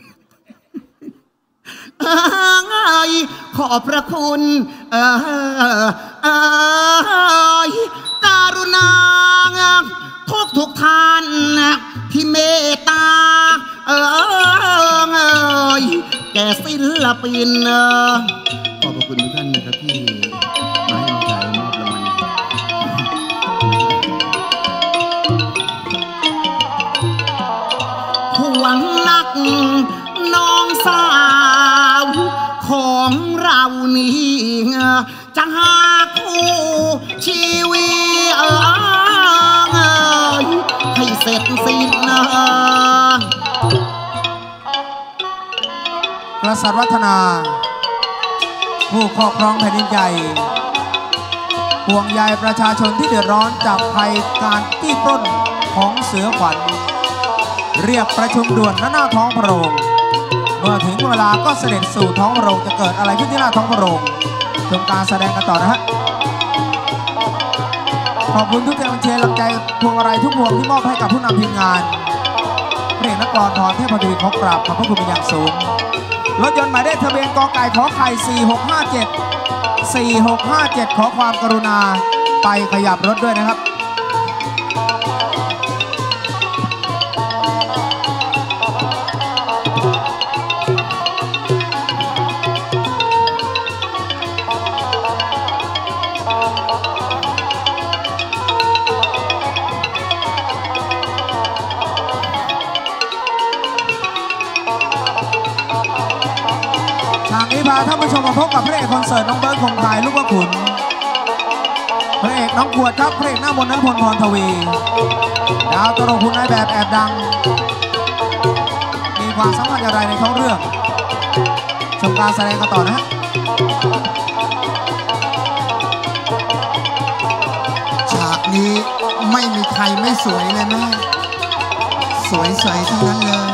ขอบพระคุณเออเออการุณาทุกทุกท่านที่เมตตาเออแก่ศิลปินขอบพระคุณทุกท่านนะครับที่มาให้กำลังใจมอบรางวัลห่วงนักน้องสาวของเรานี่จะหาคู่ชีวิตให้เสร็จสิ้นกษัตริย์วัฒนาผู้ครอบครองแผ่นดินใหญ่ห่วงใยประชาชนที่เดือดร้อนจากภัยการจี้ปล้นของเสือขวัญเรียกประชุมด่วนณหน้าท้องพระโรงเมื่อถึงเวลาก็เสด็จสู่ท้องพระโรงจะเกิดอะไรขึ้นที่หน้าท้องพระโรงชมการแสดงกันต่อนะฮะขอบคุณทุกแรงเชียร์แรงใจพวงอะไรทุกพวงที่มอบให้กับผู้นำทีมงานเพลงนักกลอนพรเทพบุตรีเขากราบขอบพระคุณเป็นอย่างสูงรถยนต์หมายเลขทะเบียนกไก่ขอไข่สี่หกห้าเจ็ด สี่หกห้าเจ็ดขอความกรุณาไปขยับรถด้วยนะครับทางนี้พาท่านผู้ชมมาพบกับพระเอกคอนเสิร์ตน้องเบิร์ดคงคายลูกว่าขุนพระเอกน้องขวดครับพระเอกหน้ามนต์นั้นพลพรทวีดาวตลกคุณนายแบบแอบดังมีความสำคัญอะไรในท้องเรื่องชมการแสดงกันต่อนะฮะฉากนี้ไม่มีใครไม่สวยเลยแม่สวยใสทั้งนั้นเลย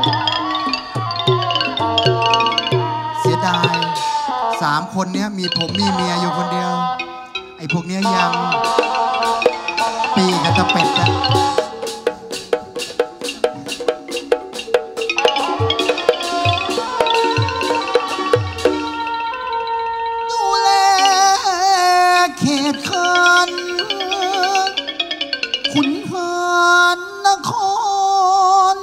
สามคนเนี้ยมีผมมีเมียอยู่คนเดียวไอ้พวกเนี้ยยังปีกับตะเป็ดอะดูแลเขตคันขุนหารนคร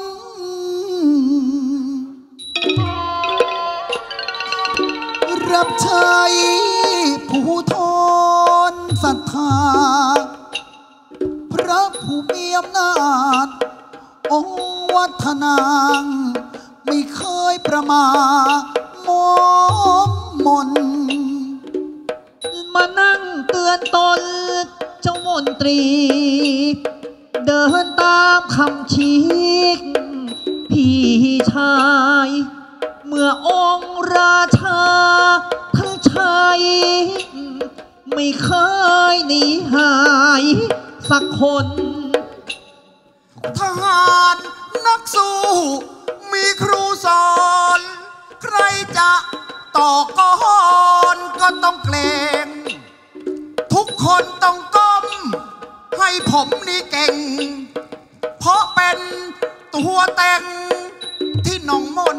รับใช้ผู้ทนศรัทธาพระผู้มีอำนาจองค์วัฒนางไม่เคยประมาทมองมนมานั่งเตือนตนเจ้ามนตรีเดินตามคำชี้พี่ชาย เมื่อองค์ราชาทั้งชัยไม่เคยหนีหายสักคนทหารนักสู้มีครูสอนใครจะต่อกรก็ต้องเกรงทุกคนต้องก้มให้ผมนี่เก่งเพราะเป็นตัวแต่งที่หนองมน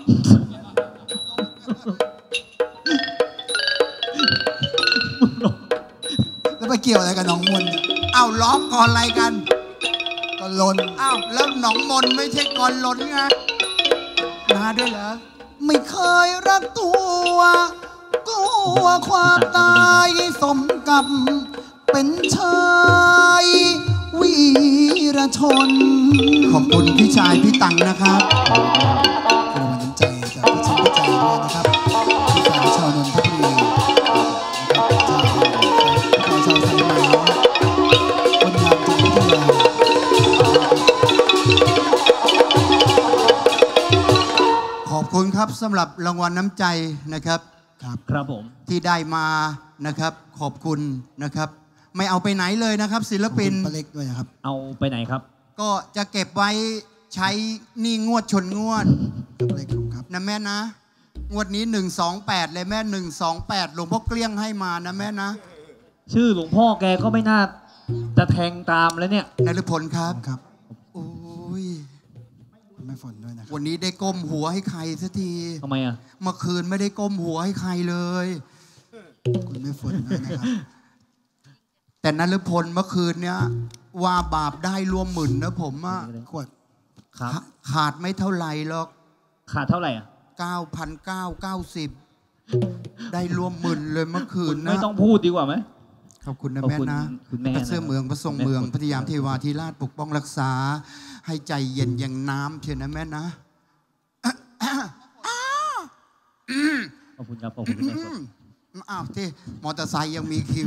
แล้วไปเกี่ยวอะไรกับหนองมนเอ้าล้อก่อนอะไรกันก่อนลนอ้าวแล้วหนองมนไม่ใช่ก่อนลนไงมาด้วยเหรอไม่เคยรักตัวกลัวความตายสมกับเป็นชายวีรชนขอบคุณพี่ชายพี่ตังนะครับขอบคุณน้ำใจจากพี่ชิดพี่ใจด้วยนะครับพี่สาวชาวนนทบุรีนะครับชาวชาวไทยใหม่คนงามจากวิทยาขอบคุณครับสำหรับรางวัลน้ำใจนะครับครับครับผมที่ได้มานะครับขอบคุณนะครับไม่เอาไปไหนเลยนะครับศิลปินป้าเล็กด้วยนะครับเอาไปไหนครับก็จะเก็บไว้ใช้นี่งวดชนงวดป้าเล็กครับนะแม่นะงวดนี้หนึ่งสองแปดเลยแม่หนึ่งสองแปดหลวงพ่อเกลี้ยงให้มานะแม่นะชื่อหลวงพ่อแกก็ไม่น่าจะแทงตามแล้วเนี่ยนฤพลครับครับโอ้ยไม่ฝนด้วยนะวันนี้ได้ก้มหัวให้ใครสักทีทำไมอ่ะเมื่อคืนไม่ได้ก้มหัวให้ใครเลยคุณไม่ฝนด้วยนะครับแต่นฤพลเมื่อคืนเนี้ยว่าบาปได้รวมหมื่นนะผมอะขวดขาดไม่เท่าไหร่หรอกขาดเท่าไหร่อ่ะเก้าพันเก้าเก้าสิบได้รวมหมื่นเลยเมื่อคืนนะไม่ต้องพูดดีกว่าไหมขอบคุณนะแม่นะพระเสื้อเมืองพระทรงเมืองพระยามเทวาธิราชปกป้องรักษาให้ใจเย็นอย่างน้ำเชียวนะแม่นะขอบคุณครับขอบคุณอ้าวที่มอเตอร์ไซค์ยังมีคิว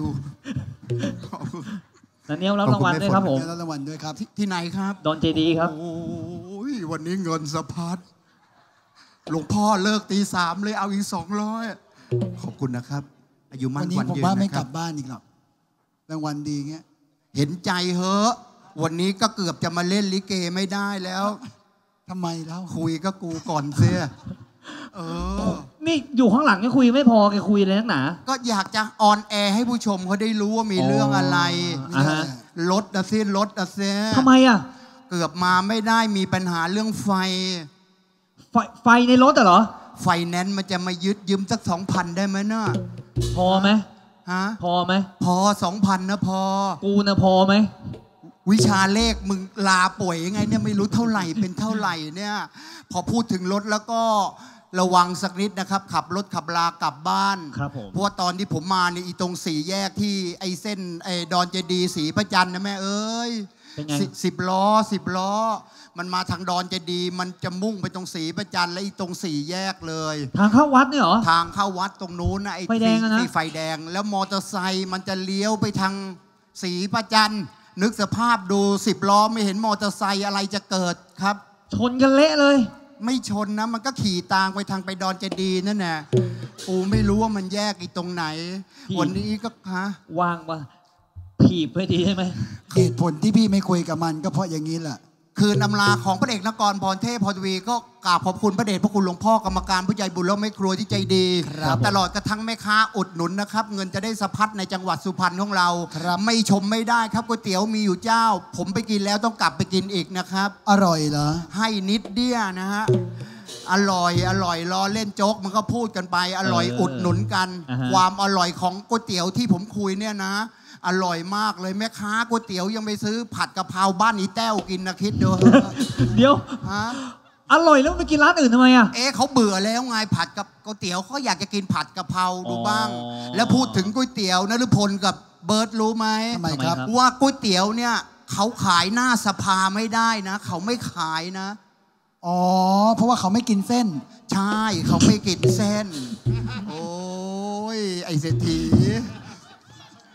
นันเนี้ยรับรางวัลด้วยครับผมรับรางวัลด้วยครับที่ไหนครับดอนเจดีครับโอ้ยวันนี้เงินสะพัดหลวงพ่อเลิกตีสามเลยเอาอีกสองร้อยขอบคุณนะครับอายุมั่นขวัญยืนนะครับวันนี้ผมว่าไม่กลับบ้านอีกหรอกรางวัลดีเงี้ยเห็นใจเหอะวันนี้ก็เกือบจะมาเล่นลิเกไม่ได้แล้วทำไมแล้วคุยก็กูก่อนเสียเออนี่อยู่ข้างหลังก็คุยไม่พอแกคุยอะไรนักหนาก็อยากจะออนแอร์ให้ผู้ชมเขาได้รู้ว่ามีเรื่องอะไรรถอะซิรถอะเซทำไมอ่ะเกือบมาไม่ได้มีปัญหาเรื่องไฟไฟไฟในรถเหรอไฟแนนซ์มันจะมายึดยืมสักสองพันได้ไหมเนาะพอไหมฮะพอไหมพอสองพันนะพอกูนะพอไหมวิชาเลขมึงลาป่วยยังไงเนี่ยไม่รู้เท่าไหร่เป็นเท่าไหร่เนี่ยพอพูดถึงรถแล้วก็ระวังสักนิดนะครับขับรถขับลากลับบ้านครับผมเพราะว่าตอนที่ผมมาในอีตรงสี่แยกที่ไอเส้นไอดอนเจดีสีพระจันทร์นะแม่เอ้ยสิบล้อสิบล้อมันมาทางดอนเจดีมันจะมุ่งไปตรงสีพระจันทร์และอีตรงสี่แยกเลยทางเข้าวัดเนี่ยเหรอทางเข้าวัดตรงนู้นนะไอไฟแดงนะไฟแดงแล้วมอเตอร์ไซค์มันจะเลี้ยวไปทางสีพระจันทร์นึกสภาพดูสิบล้อไม่เห็นมอเตอร์ไซค์อะไรจะเกิดครับชนกันเละเลยไม่ชนนะมันก็ขี่ตางไปทางไปดอนเจดีนั่นแหละกูไม่รู้ว่ามันแยกอีตรงไหนวันนี้ก็ฮะวางว่าถีบไปดีใช่ไหมเหตุผลที่พี่ไม่คุยกับมันก็เพราะอย่างนี้แหละคือนำลาของพระเอกนครพรเทพพรทวีก็กราบขอบคุณพระเดชพระคุณหลวงพ่อกรรมการผู้ใหญ่บุญแล้วไม่ครัวที่ใจดีตลอดกระทั่งแม่ค้าอุดหนุนนะครับเงินจะได้สะพัดในจังหวัดสุพรรณของเราไม่ชมไม่ได้ครับก๋วยเตี๋ยวมีอยู่เจ้าผมไปกินแล้วต้องกลับไปกินอีกนะครับอร่อยเหรอให้นิดเดียวนะฮะอร่อยอร่อยรอเล่นโจ๊กมันก็พูดกันไปอร่อยอุดหนุนกันความอร่อยของก๋วยเตี๋ยวที่ผมคุยเนี่ยนะอร่อยมากเลยแม่ค้าก๋วยเตี๋ยวยังไปซื้อผัดกะเพราบ้านอีแต้วกินนะคิดดูเดี๋ยวฮะอร่อยแล้วไปกินร้านอื่นทำไมอ่ะเอ๊ะเขาเบื่อแล้วไงผัดกับก๋วยเตี๋ยวเขาอยากจะกินผัดกะเพราดูบ้างแล้วพูดถึงก๋วยเตี๋ยวนฤพลกับเบิร์ตรู้ไหมทำไมครับว่าก๋วยเตี๋ยวเนี่ยเขาขายหน้าสภาไม่ได้นะเขาไม่ขายนะอ๋อเพราะว่าเขาไม่กินเส้นใช่เขาไม่กินเส้นโอ้ยไอเศรษฐี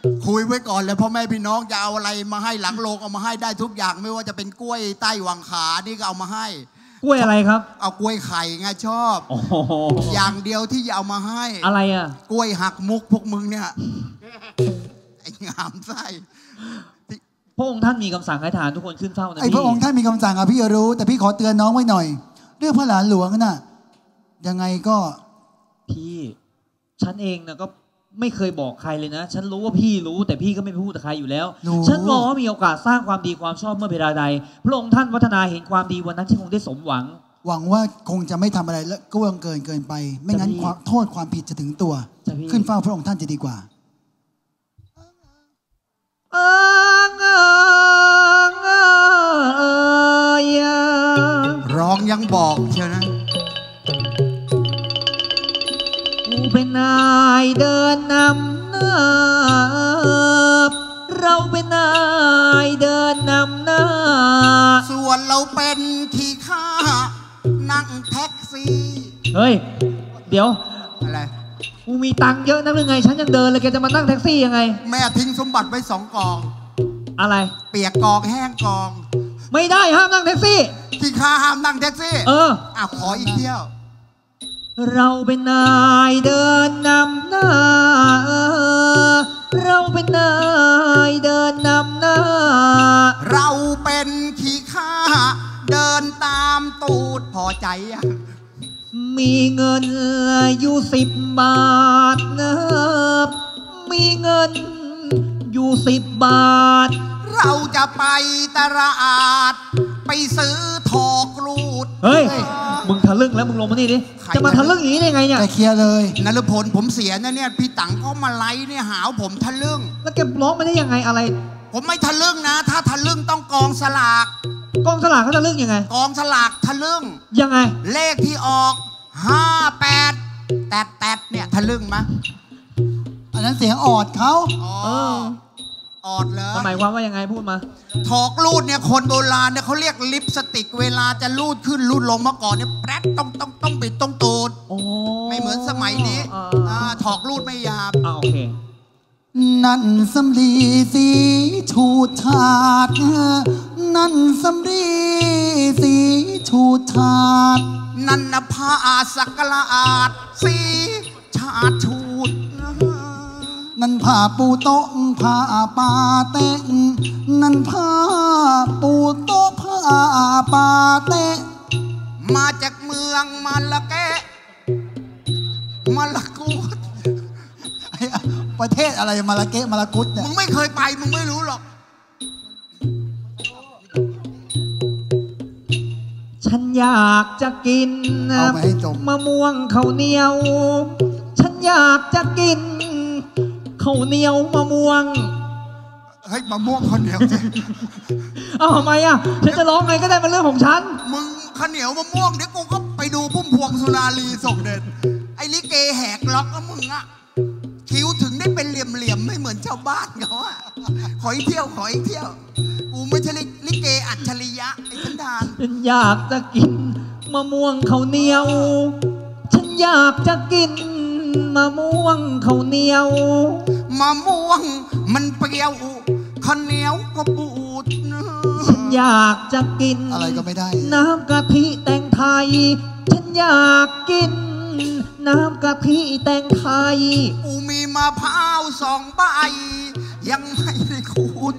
คุยไว้ก่อนเลยพ่อแม่พี่น้องจะเอาอะไรมาให้หลังโลงเอามาให้ได้ทุกอย่างไม่ว่าจะเป็นกล้วยใต้หวังขานี่ก็เอามาให้กล้วยอะไรครับเอากล้วยไข่ไงชอบอย่างเดียวที่จะเอามาให้อะไรอ่ะกล้วยหักมุกพวกมึงเนี่ยไอ้งามไส้พระองค์ท่านมีคำสั่งให้ทหารทุกคนขึ้นเฝ้านะพี่ไอ้พระองค์ท่านมีคำสั่งอะพี่รู้แต่พี่ขอเตือนน้องไว้หน่อยเรื่องพระหลานหลวงน่ะยังไงก็พี่ฉันเองนะก็ไม่เคยบอกใครเลยนะฉันรู้ว่าพี่รู้แต่พี่ก็ไม่พูดกับใครอยู่แล้วฉันรอว่ามีโอกาสสร้างความดีความชอบเมื่อเวลาใดพระองค์ท่านวัฒนาเห็นความดีวันนั้นที่คงได้สมหวังหวังว่าคงจะไม่ทำอะไรและก็วงเกินเกินไปไม่งั้นโทษความผิดจะถึงตัวขึ้นเฝ้าพระองค์ท่านจะดีกว่าร้องยังบอกเชียวนะกูเป็นนายเดินนำหน้าเราเป็นนายเดินนำหน้าส่วนเราเป็นขี้ข้านั่งแท็กซี่เฮ้ยเดี๋ยวอะไรกูมีตังค์เยอะนักหรือไงฉันยังเดินเลยแกจะมานั่งแท็กซี่ยังไงแม่ทิ้งสมบัติไว้สองกองอะไรเปียกกองแห้งกองไม่ได้ห้ามนั่งแท็กซี่ขี้ข้าห้ามนั่งแท็กซี่เอออ่ะขออีกเที่ยวเราเป็นนายเดินนำหน้าเราเป็นนายเดินนำหน้าเราเป็นขี้ข้าเดินตามตูดพอใจอ่ะมีเงินอยู่สิบบาทนะมีเงินอยู่สิบบาทเราจะไปตลาดไปซื้อทอกรูดเฮ้ยมึงทะลึ่งแล้วมึงลงมานี่ดิจะมาทะลึ่งอย่างนี้ได้ไงเนี่ยเคลียร์เลยนฤพลผมเสียนะเนี่ยพี่ตังเขามาไล่เนี่ยหาผมทะลึ่งแล้วแกร้องไม่ได้ยังไงอะไรผมไม่ทะลึ่งนะถ้าทะลึ่งต้องกองสลากกองสลากเขาทะลึ่งยังไงกองสลากทะลึ่งยังไงเลขที่ออกห้าแปดแตดแตดเนี่ยทะลึ่งมั้ยอันนั้นเสียงออดเขาเออออดเลยหมายความว่ายังไงพูดมาถอกรูดเนี่ยคนโบราณเนี่ยเขาเรียกลิปสติกเวลาจะรูดขึ้นรูดลงมาก่อนเนี่ยแปรต้องต้องต้องปิดต้องตูดไม่เหมือนสมัยนี้ถอกรูดไม่หยาบโอเคนั่นสำลีสีชูชาดนั่นสำลีสีชูชาดนั่นนภาสักลาอาดสีชาดชูดนั่นผ้าปูโต๊ะผ้าปาเต้งนั่นผ้าปูโต๊ะผ้าปาเต้มาจากเมืองมาละแกะมาละกุดประเทศอะไรมาละเกะมาละกุดเนี่ยมึงไม่เคยไปมึงไม่รู้หรอกฉันอยากจะกินมะม่วงข้าวเหนียวฉันอยากจะกินข้าวเหนียวมะม่วงเฮ้ยมะม่วงข้าวเหนียวสิอ้าวทำไมอ่ะฉันจะร้องไงก็ได้เป็นเรื่องของฉันมึงข้าวเหนียวมะม่วงเดี๋ยวกูก็ไปดูพุ่มพวงสุนารีส่งเด่นไอ้ลิเกแหกล็อกก็มึงอ่ะคิ้วถึงได้เป็นเหลี่ยมๆไม่เหมือนชาวบ้านเขาอ่ะขออีกเที่ยวขออีกเที่ยวกูไม่ใช่ลิเกอัจฉริยะไอ้ฉันทานฉันอยากจะกินมะม่วงข้าวเหนียวฉันอยากจะกินมะม่วงข้าวเหนียวมะม่วงมันเปรี้ยวข้าวเหนียวก็ปูดฉันอยากจะกินอะไรก็ไม่ได้น้ำกะทิแตงไทยฉันอยากกินน้ำกะทิแตงไทยกูมีมะพร้าวสองใบยังไม่ได้ขูด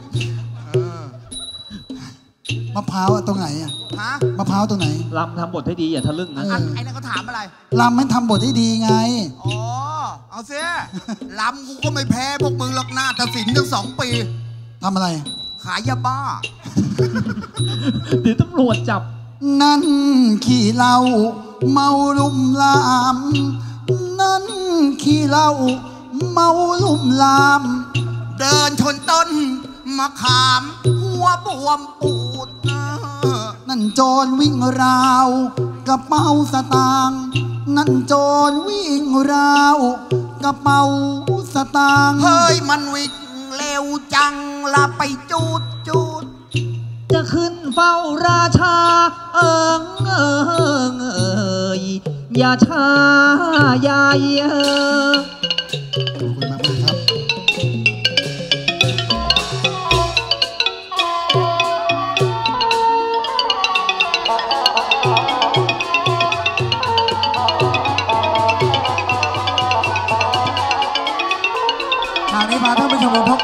มะพร้าวตรงไหนอ่ะฮะมะพร้าวตรงไหนลำทำบทให้ดีอย่าทะลึ่งนะไอ้นั่นเขาถามอะไรลำมันทำบทให้ดีไงอ๋อเอาเสียลำกูก็ไม่แพ้พวกมึงหรอกหน้าแต่สินตั้งสองปีทำอะไรขายยาบ้าเดี๋ยวตำรวจจับนั่นขี่เหล้าเมาลุ่มลามนั่นขี่เหล้าเมาลุ่มลามเดินชนต้นมะขามหัวบวมปูดนั่นโจรวิ่งราวกระเป๋าสตางค์นั่นโจรวิ่งราวกระเป๋าสตางค์เฮ้ยมันวิ่งเร็วจังละไปจูดจูดจะขึ้นเฝ้าราชาเอิงเอิงเอ่ยอย่าช้าอย่าเยอะขอบคุณมากครับ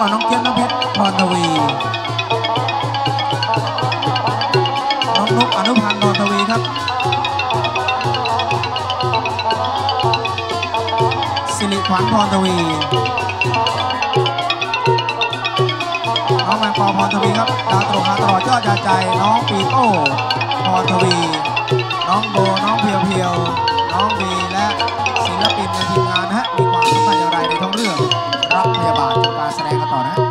น้องเจี๊ยบน้ำเพชรพรทวีน้องนุ๊กอนุพันธ์พรทวีครับสิริขวัญพรทวีน้องแมงปอพรทวีครับดาวตรงมาตลอดยอดยาใจน้องปีโป้พรทวีน้องโบน้องเพียวเพียวน้องบีและศิลปินในทีมงานนะฮะมีความสำคัญอย่างไรในท้องเรื่องรับพยาบาลจากการแสดงกันต่อนะ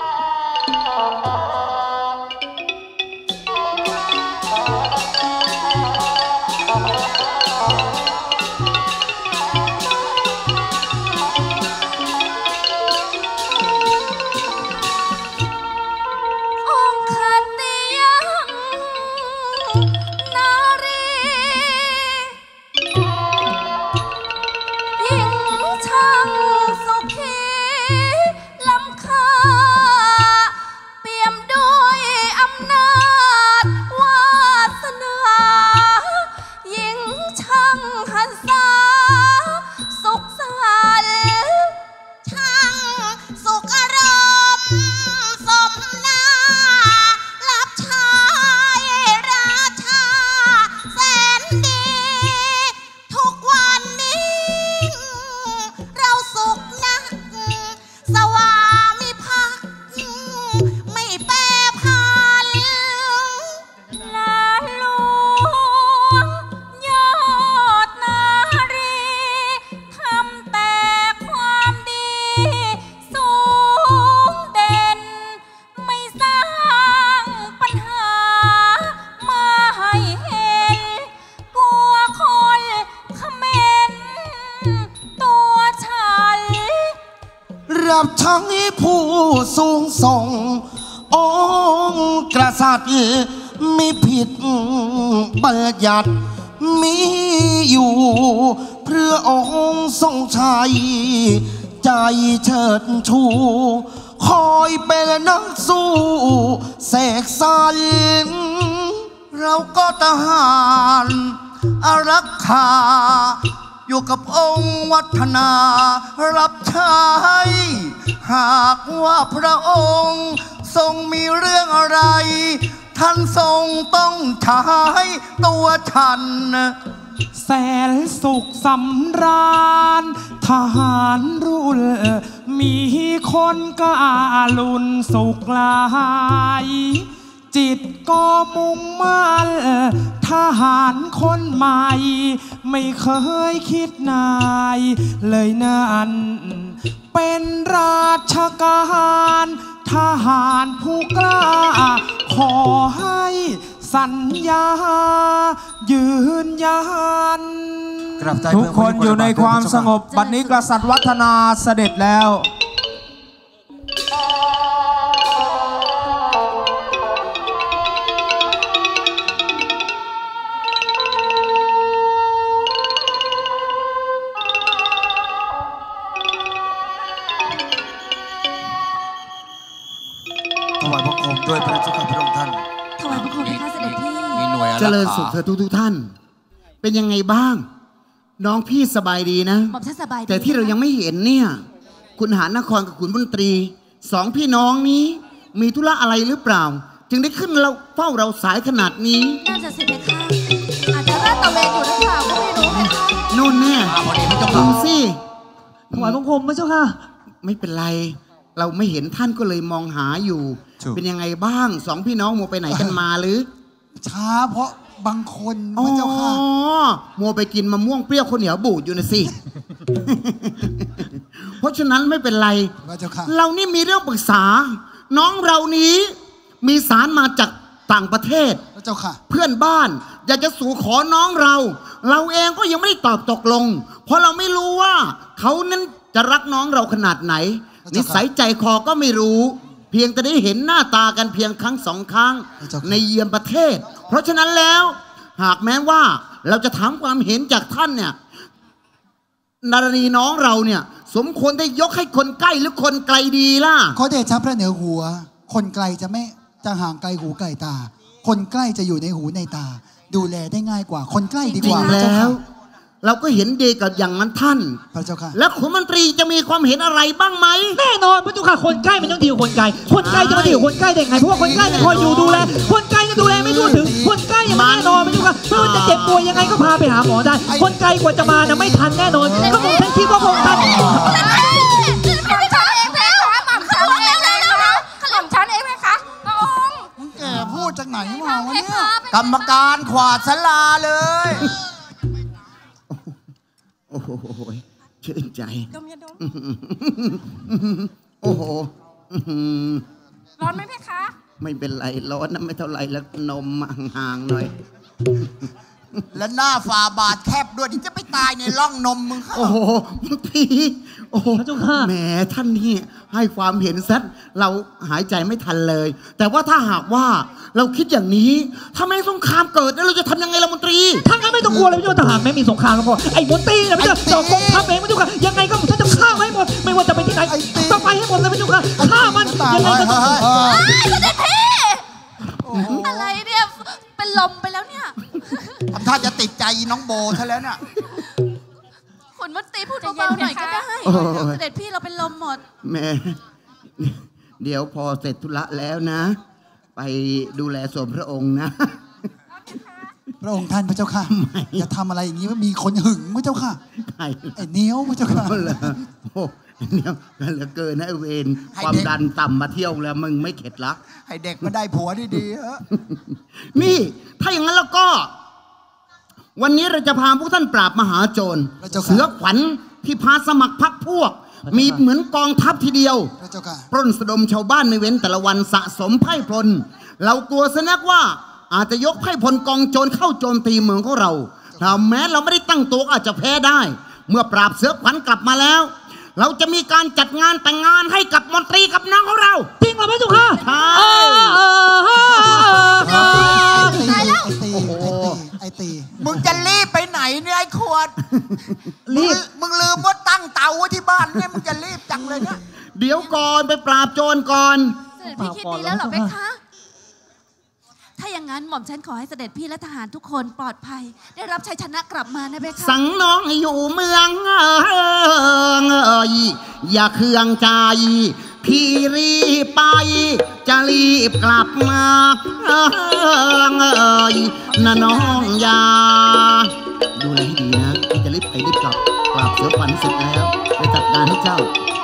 ทั้งผู้สูงส่งองค์กษัตริย์มีผิดบัญญัติมีอยู่เพื่อองค์ทรงชัยใจเชิดชูคอยเป็นนักสู้เสกสรรเราก็ทหารอารักขาอยู่กับองค์วัฒนารับใช้หากว่าพระองค์ทรงมีเรื่องอะไรท่านทรงต้องใช้ตัวฉันแสนสุขสำราญทหารรุ่นมีคนกล้าลุนสุขลายจิตก็มุ่งมั่นทหารคนใหม่ไม่เคยคิดนายเลยนั่นเป็นราชการทหารผู้กล้าขอให้สัญญายืนยันทุกคนอยู่ในความสงบบัดนี้กษัตริย์วัฒนาเสด็จแล้วถวายบังคมด้วยพระเจ้าข้าพระองค์ท่านถวายบังคมพระเสด็จพี่มีหน่วยเจริญสุขเธอทุกทุกท่านเป็นยังไงบ้างน้องพี่สบายดีนะบอกฉันสบายดีแต่ที่เรายังไม่เห็นเนี่ยคุณหานครกับขุนมนตรีสองพี่น้องนี้มีธุระอะไรหรือเปล่าจึงได้ขึ้นเราเฝ้าเราสายขนาดนี้น่าจะสิเพคะอาจจะราดตระเวนอยู่หรือเปล่าก็ไม่รู้เพคะนู่นแน่ดูสิถวายบังคมพระเจ้าค่ะไม่เป็นไรเราไม่เห็นท่านก็เลยมองหาอยู่เป็นยังไงบ้างสองพี่น้องมัวไปไหนกันมาหรือช้าเพราะบางคนพระเจ้าค่ะอ๋อมัวไปกินมะม่วงเปรี้ยวข้าวเหนียวบูดอยู่นะสิ เพราะฉะนั้นไม่เป็นไรพระเจ้าค่ะเรานี่มีเรื่องปรึกษาน้องเรานี้มีสารมาจากต่างประเทศพระเจ้าค่ะเพื่อนบ้านอยากจะสู่ขอน้องเราเราเองก็ยังไม่ได้ตอบตกลงเพราะเราไม่รู้ว่าเขานั้นจะรักน้องเราขนาดไหนนิสัยใจคอก็ไม่รู้เพียงแต่ได้เห็นหน้าตากันเพียงครั้งสองครั้งในเยี่ยมประเทศเพราะฉะนั้นแล้วหากแม้ว่าเราจะถามความเห็นจากท่านเนี่ยนารณีน้องเราเนี่ยสมควรได้ยกให้คนใกล้หรือคนไกลดีล่ะขอเดชะพระเหนือหัวคนไกลจะไม่จะห่างไกลหูไกลตาคนใกล้จะอยู่ในหูในตาดูแลได้ง่ายกว่าคนใกล้ดีกว่าแล้วเราก็เห็นดีกับอย่างนั้นท่านพระเจ้าค่ะแล้วขุนมนตรีจะมีความเห็นอะไรบ้างไหมแน่นอนพระเจ้าค่ะคนใกล้มันต้องดีกว่าคนไกลคนไกลจะมาดีกว่าคนใกล้ได้ไงเพราะว่าคนใกล้จะคอยอยู่ดูแลคนไกลจะดูแลไม่ทั่วถึงคนใกล้ยังไม่แน่นอนพระเจ้าค่ะไม่ว่าจะเจ็บป่วยยังไงก็พาไปหาหมอได้คนไกลกว่าจะมานะไม่ทันแน่นอนก็ผมฉันคิดว่าผมทันแกพูดจากไหนมาวะเนี่ยกรรมการขวาดสลาเลยโอ้โหชื่นใจโอ้โหร้อนไหมเพคะไม่เป็นไรร้อนนะไม่เท่าไรแล้วนมห่างๆหน่อยและหน้าฝ่าบาทแคบด้วยที่จะไปตายในร่องนมมึงโอ้โหพี่โอ้โหแหมท่านนี่ให้ความเห็นซัดเราหายใจไม่ทันเลย แต่ว่าถ้าหากว่าเราคิดอย่างนี้ถ้าไม่สงครามเกิดแล้วเราจะทำยังไงล่ะมนตรีทั้งนั้นไม่ต้องกลัวเลยพี่เจ้าทหารไม่มีสงครามแล้วพอไอ้มนตรีนะพี่เจ้าต่อกองทัพเองพี่เจ้าค่ะยังไงก็ฉันจะฆ่าให้หมดไม่ว่าจะไปที่ไหนต้องไปให้หมดเลยพี่เจ้าค่ะฆ่ามันยังไงก็ต้องเด็ดพี่อะไรเนี่ยเป็นลมไปแล้วเนี่ยทำท่าจะติดใจน้องโบซะแล้วเนี่ยขุนมนตรีพูดเบาๆหน่อยก็ได้เด็ดพี่เราเป็นลมหมดแม่เดี๋ยวพอเสร็จธุระแล้วนะ ไปดูแลส่วนพระองค์นะพระองค์ท่านพระเจ้าค่ะอย่าทำอะไรอย่างนี้ว่ามีคนหึงพระเจ้าค่ะไอ้เนี้ยวพระเจ้าค่ะโอ้เนี้ยวเหลือเกินนะเวนความดันต่ำมาเที่ยวแล้วมึงไม่เข็ดละให้เด็กมาได้ผัวดีๆเออนี่ถ้าอย่างนั้นแล้วก็วันนี้เราจะพาพวกท่านปราบมหาโจรเสือขวัญที่พาสมัครพรรคพวกมีเหมือนกองทัพทีเดียวปล้นสะดมชาวบ้านไม่เว้นแต่ละวันสะสมไพร่พลเรากลัวซะนักว่าอาจจะยกไพร่พลกองโจรเข้าโจมตีเมืองของเราถ้าแม้เราไม่ได้ตั้งตัวอาจจะแพ้ได้เมื่อปราบเสือขวัญกลับมาแล้วเราจะมีการจัดงานแต่งงานให้กับมนตรีกับนางของเราจริงเหรอพระเจ้าค่ะใช่ตายแล้วไอ้ตีมึงจะรีบไปไหนเนี่ยไอ้ขวดรีบมึงลืมว่าตั้งเตาไว้ที่บ้านเนี่ยมึงจะรีบจังเลยเนี่ยเดี๋ยวก่อนไปปราบโจรก่อนเสด็จพี่คิดดีแล้วเหรอเพคะถ้าอย่างนั้นหม่อมฉันขอให้เสด็จพี่และทหารทุกคนปลอดภัยได้รับชัยชนะกลับมานะเพคะสั่งน้องให้อยู่เมืองเอ๋ยอย่าเคืองใจพี่รีบไปจะรีบกลับมาเอ๋ยนะน้องอย่าดูแลให้ดีนะพี่จะรีบไปรีบกลับกลับเสือขวัญเสร็จแล้วไปจัดการให้เจ้า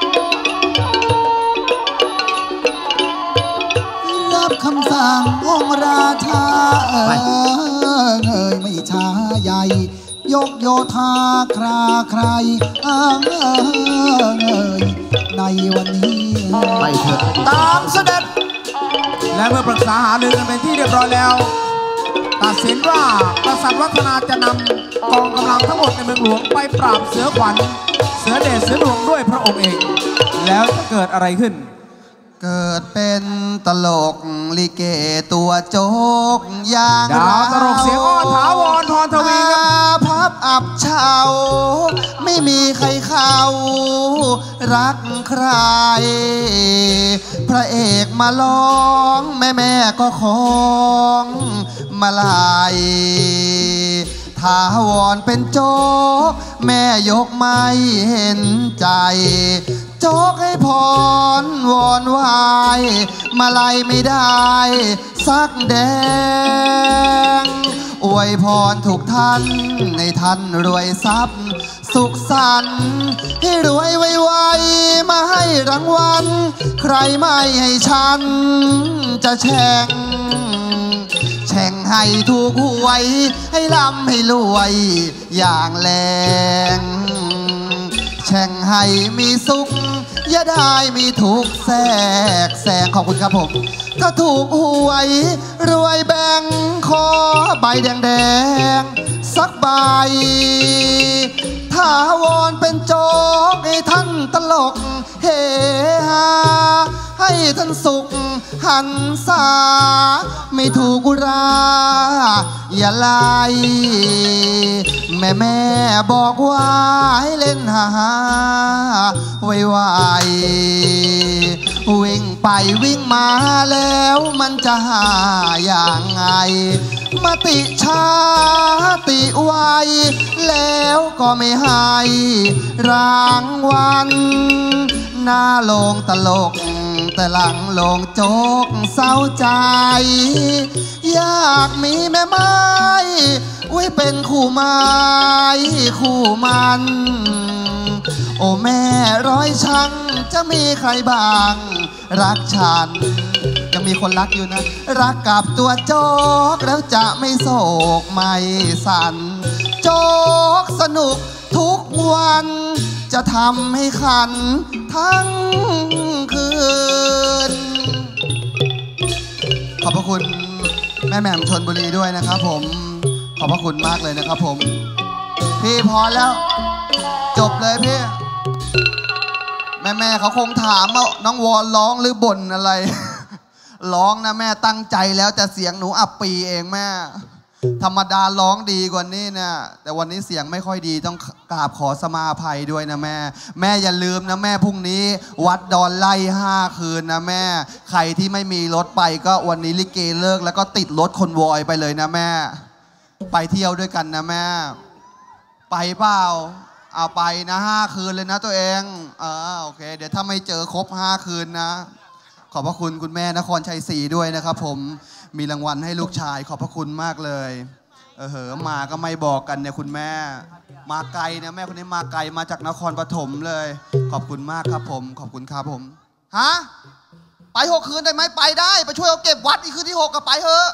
รับคำสั่งองค์ราชาเอ่ยไม่ช้าใหญ่ยกโยธาคราใครเอ่ยในวันนี้ไปเถอะตามเสด็จและเมื่อปรึกษาหารือกันเป็นที่เรียบร้อยแล้วตัดสินว่ากษัตริย์วัฒนาจะนำกองกำลังทั้งหมดในเมืองหลวงไปปราบเสือขวัญเสือเดชเสือดวงด้วยพระองค์เองแล้วจะเกิดอะไรขึ้นเกิดเป็นตลกลิเกตัวโจกอย่างดาวตลกเสียงอ้อนถาวรพรทวีครับพับอับเฉาไม่มีใครเขารักใครพระเอกมาร้องแม่แม่ก็คองมาลายถาวรเป็นโจ๊กแม่ยกไม่เห็นใจโจ๊กให้พรวอนวายมาไล่ไม่ได้สักแดงอวยพรทุกท่านในท่านรวยทรัพย์สุขสันต์ให้รวยไวๆมาให้รางวัลใครไม่ให้ฉันจะแช่งแช่งให้ถูกหวยให้ร่ำให้รวยอย่างแรงแช่งให้มีสุขอย่าได้มีทุกข์แทรกแซงขอบคุณครับผมถ้าถูกหวยรวยแบ่งขอใบแดงๆสักใบถาวรเป็นโจ๊กให้ท่านตลกเฮฮาให้ท่านสุขหันษาไม่ถูกราอย่าไล่แม่แม่บอกว่าให้เล่นหาไวๆวิ่งไปวิ่งมาแล้วมันจะหาอย่างไงมาติชาติไวแล้วก็ไม่ให้รางวัลหน้าโลงตลกแต่หลังโลงโจกเศร้าใจอยากมีแม่ไม้ไว้เป็นคู่ไม้คู่มันโอ้แม่ร้อยชังจะมีใครบ้างรักฉันยังมีคนรักอยู่นะรักกับตัวโจ๊กแล้วจะไม่โศกไม่สั่นโจ๊กสนุกทุกวันจะทำให้ขันทั้งคืนขอบพระคุณแม่แหม่มชลบุรีด้วยนะครับผมขอบพระคุณมากเลยนะครับผมพี่พอแล้วจบเลยพี่แม่แม่เขาคงถามว่าน้องวอนร้องหรือบ่นอะไร ร้องนะแม่ตั้งใจแล้วแต่เสียงหนูอับปีเองแม่ธรรมดาร้องดีกว่านี้เนี่ยแต่วันนี้เสียงไม่ค่อยดีต้องกราบขอสมาภัยด้วยนะแม่แม่อย่าลืมนะแม่พรุ่งนี้วัดดอนไล่ห้าคืนนะแม่ใครที่ไม่มีรถไปก็วันนี้ลิเกเลิกแล้วก็ติดรถคอนวอยไปเลยนะแม่ไปเที่ยวด้วยกันนะแม่ไปเปล่าเอาไปนะห้าคืนเลยนะตัวเองเออโอเคเดี๋ยวถ้าไม่เจอครบห้าคืนนะขอบพระคุณคุณแม่นครชัยศรีด้วยนะครับผมมีรางวัลให้ลูกชายขอบพระคุณมากเลยเออเหอะมาก็ไม่บอกกันเนี่ยคุณแม่มาไกลนะแม่คนนี้มาไกลมาจากนครปฐมเลยขอบคุณมากครับผมขอบคุณครับผมฮะไปหกคืนได้ไหมไปได้ไปช่วยเอาเก็บวัดอีกคืนที่หกก็ไปเถอะ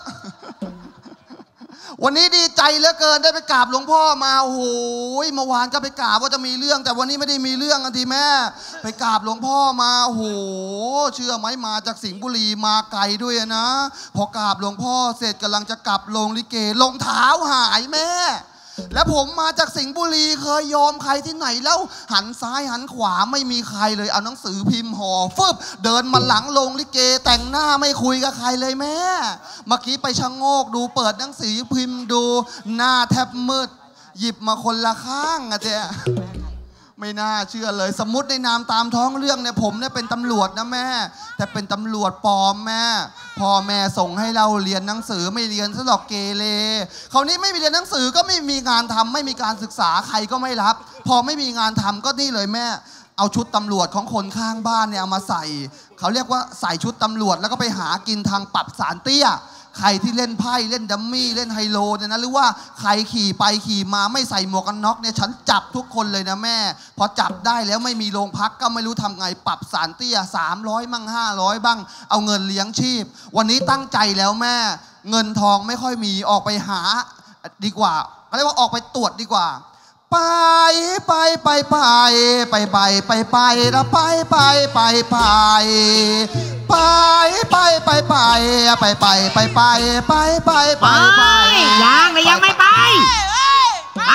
วันนี้ดีใจเหลือเกินได้ไปกราบหลวงพ่อมาโอ้โหเมื่อวานก็ไปกราบว่าจะมีเรื่องแต่วันนี้ไม่ได้มีเรื่องกันทีแม่ไปกราบหลวงพ่อมาโอ้โหเชื่อไหมมาจากสิงห์บุรีมาไกลด้วยนะพอกราบหลวงพ่อเสร็จกำลังจะกลับโรงลิเกรองเท้าหายแม่แล้วผมมาจากสิงห์บุรีเคยยอมใครที่ไหนแล้วหันซ้ายหันขวาไม่มีใครเลยเอาหนังสือพิมพ์ห่อฟึบเดินมาหลังโรงลิเกแต่งหน้าไม่คุยกับใครเลยแม่เมื่อกี้ไปชะโงกดูเปิดหนังสือพิมพ์ดูหน้าแทบมืดหยิบมาคนละข้างอะเจ๊ไม่น่าเชื่อเลยสมมติในนามตามท้องเรื่องเนี่ยผมเนี่ยเป็นตำรวจนะแม่แต่เป็นตำรวจปลอมแม่พ่อแม่ส่งให้เราเรียนหนังสือไม่เรียนซะหรอกเกเรคราวนี้ไม่มีเรียนหนังสือก็ไม่มีงานทำไม่มีการศึกษาใครก็ไม่รับพอไม่มีงานทำก็นี่เลยแม่เอาชุดตำรวจของคนข้างบ้านเนี่ยเอามาใส่เขาเรียกว่าใส่ชุดตำรวจแล้วก็ไปหากินทางปรับสารเตี้ยใครที่เล่นไพ่เล่นดัมมี่เล่นไฮโลเนี่ยนะหรือว่าใครขี่ไปขี่มาไม่ใส่หมวกกันน็อกเนี่ยฉันจับทุกคนเลยนะแม่พอจับได้แล้วไม่มีโรงพักก็ไม่รู้ทำไงปรับสารเตี้ยสามร้อยมั่งห้าร้อยบ้างเอาเงินเลี้ยงชีพวันนี้ตั้งใจแล้วแม่เงินทองไม่ค่อยมีออกไปหาดีกว่าเขาเรียกว่าออกไปตรวจดีกว่าไปไปไปไปไปไปไปไปแล้วไปไปไปไปไปไปไปไปไปไปไปไปไปไปไปไปไปยังเลยยังไม่ไปไป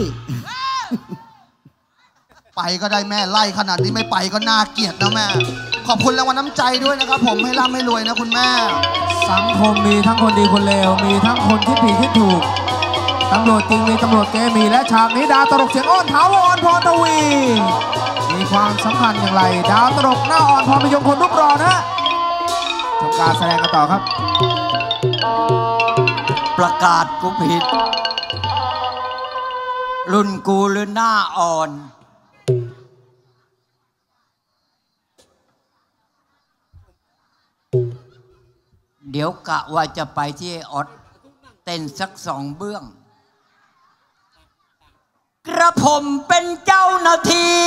ไปก็ได้แม่ไล่ขนาดนี้ไม่ไปก็น่าเกลียดนะแม่ขอบคุณรางวัลน้ำใจด้วยนะครับผมให้ร่ำให้รวยนะคุณแม่สังคมมีทั้งคนดีคนเลวมีทั้งคนที่ผิดที่ถูกตำรวจจริงมีตำรวจเกมีและฉากนี้ดาวตลกเสียงอ้อนถาวรพรทวีมีความสำคัญอย่างไรดาวตลกหน้าอ่อนพรพยงคนรูปรอนะชมการแสดงกันต่อครับประกาศกูผิดรุ่นกูหรือหน้าอ่อนเดี๋ยวกะว่าจะไปที่ออดเต้นสักสองเบื้องกระผมเป็นเจ้าหน้าที่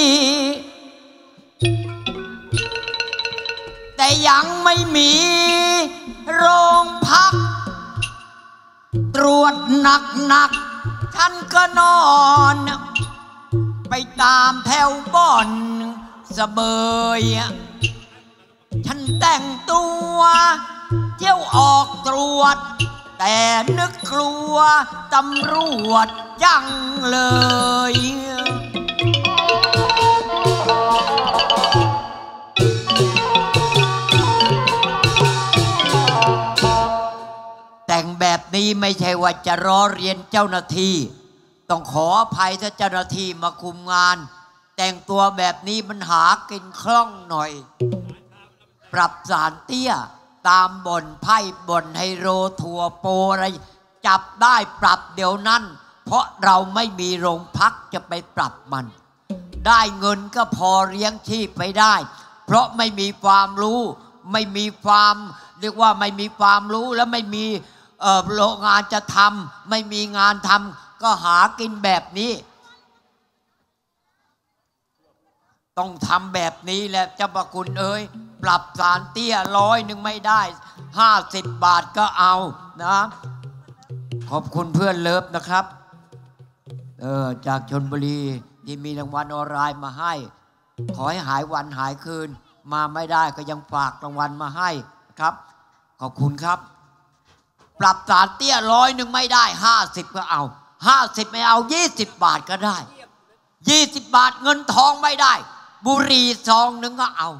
แต่ยังไม่มีโรงพักตรวจหนักหนักฉันก็นอนไปตามแถวบ่อนสะเบยฉันแต่งตัวเที่ยวออกตรวจแต่นึกกลัวตำรวจจังเลยแต่งแบบนี้ไม่ใช่ว่าจะล้อเลียนเจ้าหน้าที่ต้องขออภัยถ้าเจ้าหน้าที่มาคุมงานแต่งตัวแบบนี้มันหากินคล่องหน่อยปรับสารเตี้ยตามบ่อนไพ่บ่อนไฮโลทัวร์โปอะไรจับได้ปรับเดี๋ยวนั้นเพราะเราไม่มีโรงพักจะไปปรับมัน ได้เงินก็พอเลี้ยงชีพไปได้ เพราะไม่มีความรู้ไม่มีความเรียกว่าไม่มีความรู้และไม่มีเอ่อโรงงานจะทำไม่มีงานทำก็หากินแบบนี้ต้องทำแบบนี้แหละเจ้าประคุณเอ้ยปรับสารเตี้ยร้อยหนึ่งไม่ได้ห้าสิบบาทก็เอานะขอบคุณเพื่อนเลิฟนะครับเออจากชลบุรีที่มีรางวัลออนไลน์มาให้ขอให้หายวันหายคืนมาไม่ได้ก็ยังฝากรางวัลมาให้ครับขอบคุณครับปรับสารเตี้ยร้อยหนึ่งไม่ได้ห้าสิบก็เอาห้าสิบไม่เอายี่สิบบาทก็ได้ยี่สิบบาทเงินทองไม่ได้บุหรี่ซองหนึ่งก็เอา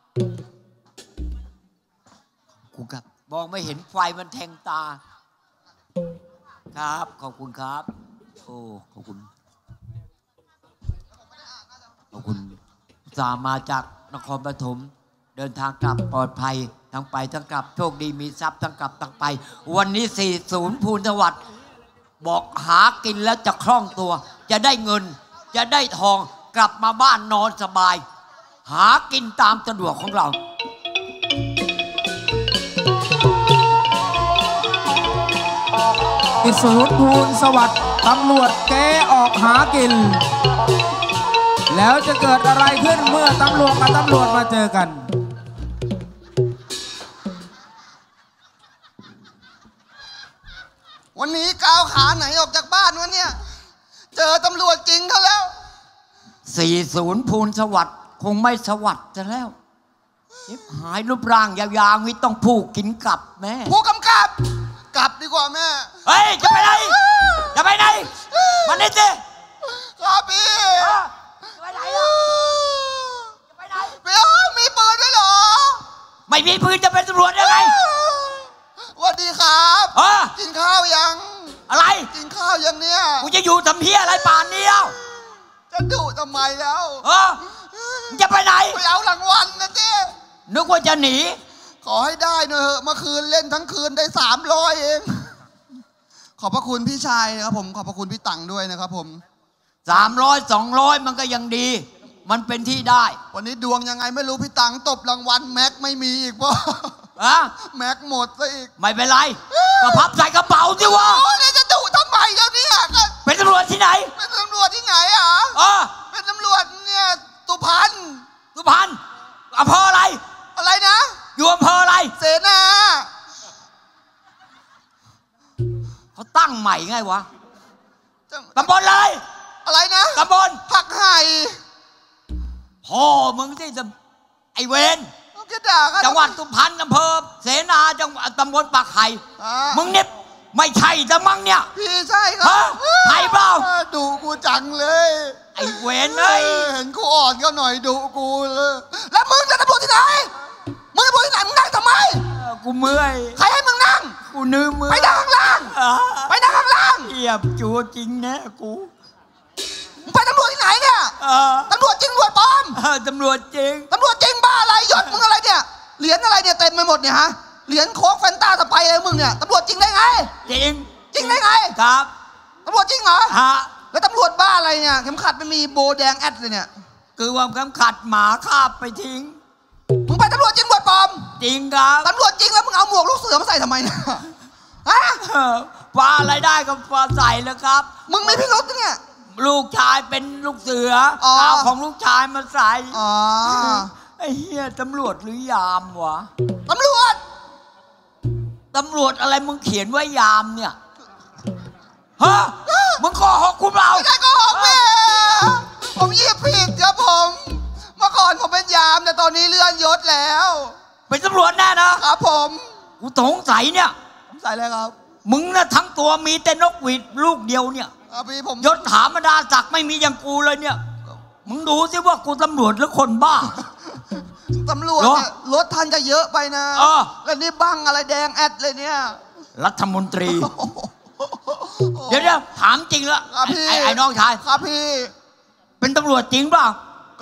คุณครับมองไม่เห็นไฟมันแทงตาครับขอบคุณครับโอ้ขอบคุณขอบคุณสามาจากนครปฐมเดินทางกลับปลอดภัยทั้งไปทั้งกลับโชคดีมีทรัพย์ทั้งกลับทั้งไปวันนี้สี่สิบภูลสวัสดิ์บอกหากินแล้วจะคล่องตัวจะได้เงินจะได้ทองกลับมาบ้านนอนสบายหากินตามสะดวกของเราที่ศูนย์ภูลสวัสดิ์ตำรวจแกออกหากินแล้วจะเกิดอะไรขึ้นเมื่อตำรวจกับตำรวจมาเจอกันวันนี้ก้าวขาไหนออกจากบ้านวะเนี่ยเจอตำรวจจริงเขาแล้วสี่สิบภูลสวัสดิ์คงไม่สวัสดิ์จะแล้วหายรูปร่างยาวๆวิต้องผูกกินกลับแม่ผู้กำกับกลับดีกว่าแม่เฮ้ยจะไปไหนจะไปไหนมานี่สิครับพี่จะไปไหนอ่ะจะไปไหนพี่อ๋อมีปืนด้วยเหรอไม่มีปืนจะเป็นตำรวจยังไงสวัสดีครับกินข้าวยังอะไรกินข้าวยังเนี่ยกูจะอยู่ทำเพี้ยอะไรป่านนี้แล้วจะดุทำไมแล้วเออจะไปไหนไปเอารางวัลนะเจ๊นึกว่าจะหนีขอให้ได้เนอะเมื่อคืนเล่นทั้งคืนได้สามร้อยเองขอบพระคุณพี่ชายนะครับผมขอบพระคุณพี่ตังด้วยนะครับผมสามร้อยสองร้อยมันก็ยังดีมันเป็นที่ได้วันนี้ดวงยังไงไม่รู้พี่ตังตบรางวัลแม็กไม่มีอีกป่ะอะแม็กหมดซะอีกไม่เป็นไรก็พับใส่กระเป๋าสิวะโอ้ยจะดุทำไมแล้วเนี่ยเป็นตำรวจที่ไหนเป็นตำรวจที่ไหนอ่ะอ๋อเป็นตำรวจเนี่ยสุพรรณสุพรรณอำเภออะไรอะไรนะอยู่อำเภออะไรเสนาเขาตั้งใหม่ไงวะตำบลอะไรอะไรนะตำบลผักไห่พ่อมึงที่จะไอเวนจังหวัดสุพรรณอำเภอเสนาจังหวัดตำบลปากไห่มึงเนี่ยไม่ใช่จะมั้งเนี่ยพี่ใช่ครับใช่เปล่าดูกูจังเลยไอเวนเอ้ยเห็นกูอ่อนก็หน่อยดูกูเลยแล้วมึงจะตำรวจที่ไหนมึงตำรวจที่ไหนมึงนั่งทำไมกูเมื่อยใครให้มึงนั่งกูนื้อเมื่อยไปนั่งข้างล่างไปนั่งข้างล่างเหียบจัวจริงแน่กูมึงไปตำรวจที่ไหนเนี่ยตำรวจจริงตำรวจปลอมตำรวจจริงตำรวจจริงบ้าอะไรยศมึงอะไรเนี่ยเหรียญอะไรเนี่ยเต็มไปหมดเนี่ยฮะเหรียญโค้กแฟนตาสไปอะไรมึงเนี่ยตำรวจจริงได้ไงจริงจริงได้ไงครับตำรวจจริงเหรอฮะแล้วตำรวจบ้าอะไรเนี่ยเข็มขัดมันมีโบแดงแอดเลยเนี่ยคือว่าเข็มขัดหมาคาบไปทิ้งมึงไปตำรวจจริงตำรวจปลอมจริงครับตำรวจจริงแล้วมึงเอาหมวกลูกเสือมาใส่ทำไมเนี่ยฮะว่าอะไรได้ก็ว่าใส่แล้วครับมึงไม่พิรุธเนี่ยลูกชายเป็นลูกเสือเอาของลูกชายมาใส่อ๋อไอ้เหี้ยตำรวจหรือยามวะตำรวจตำรวจอะไรมึงเขียนว่ายามเนี่ยฮะมึงโกหกคุณเราไม่ได้โกหกแม่ผมหยิบผิดครับผมเมื่อก่อนผมเป็นยามแต่ตอนนี้เลื่อนยศแล้วเป็นตำรวจแน่นะครับผมกูสงสัยเนี่ยสงสัยอะไรครับมึงน่ะทั้งตัวมีแต่นกหวีดลูกเดียวเนี่ยพี่ผมยศถาบรรดาศักดิ์ไม่มีอย่างกูเลยเนี่ยมึงดูสิว่ากูตำรวจหรือคนบ้าตำรวจเนี่ยรถท่านจะเยอะไปนะแล้วนี่บังอะไรแดงแอดเลยเนี่ยรัฐมนตรีเดี๋ยวเดี๋ยวถามจริงแล้วไอ้ไอ้น้องชายครับพี่เป็นตำรวจจริงเปล่าก็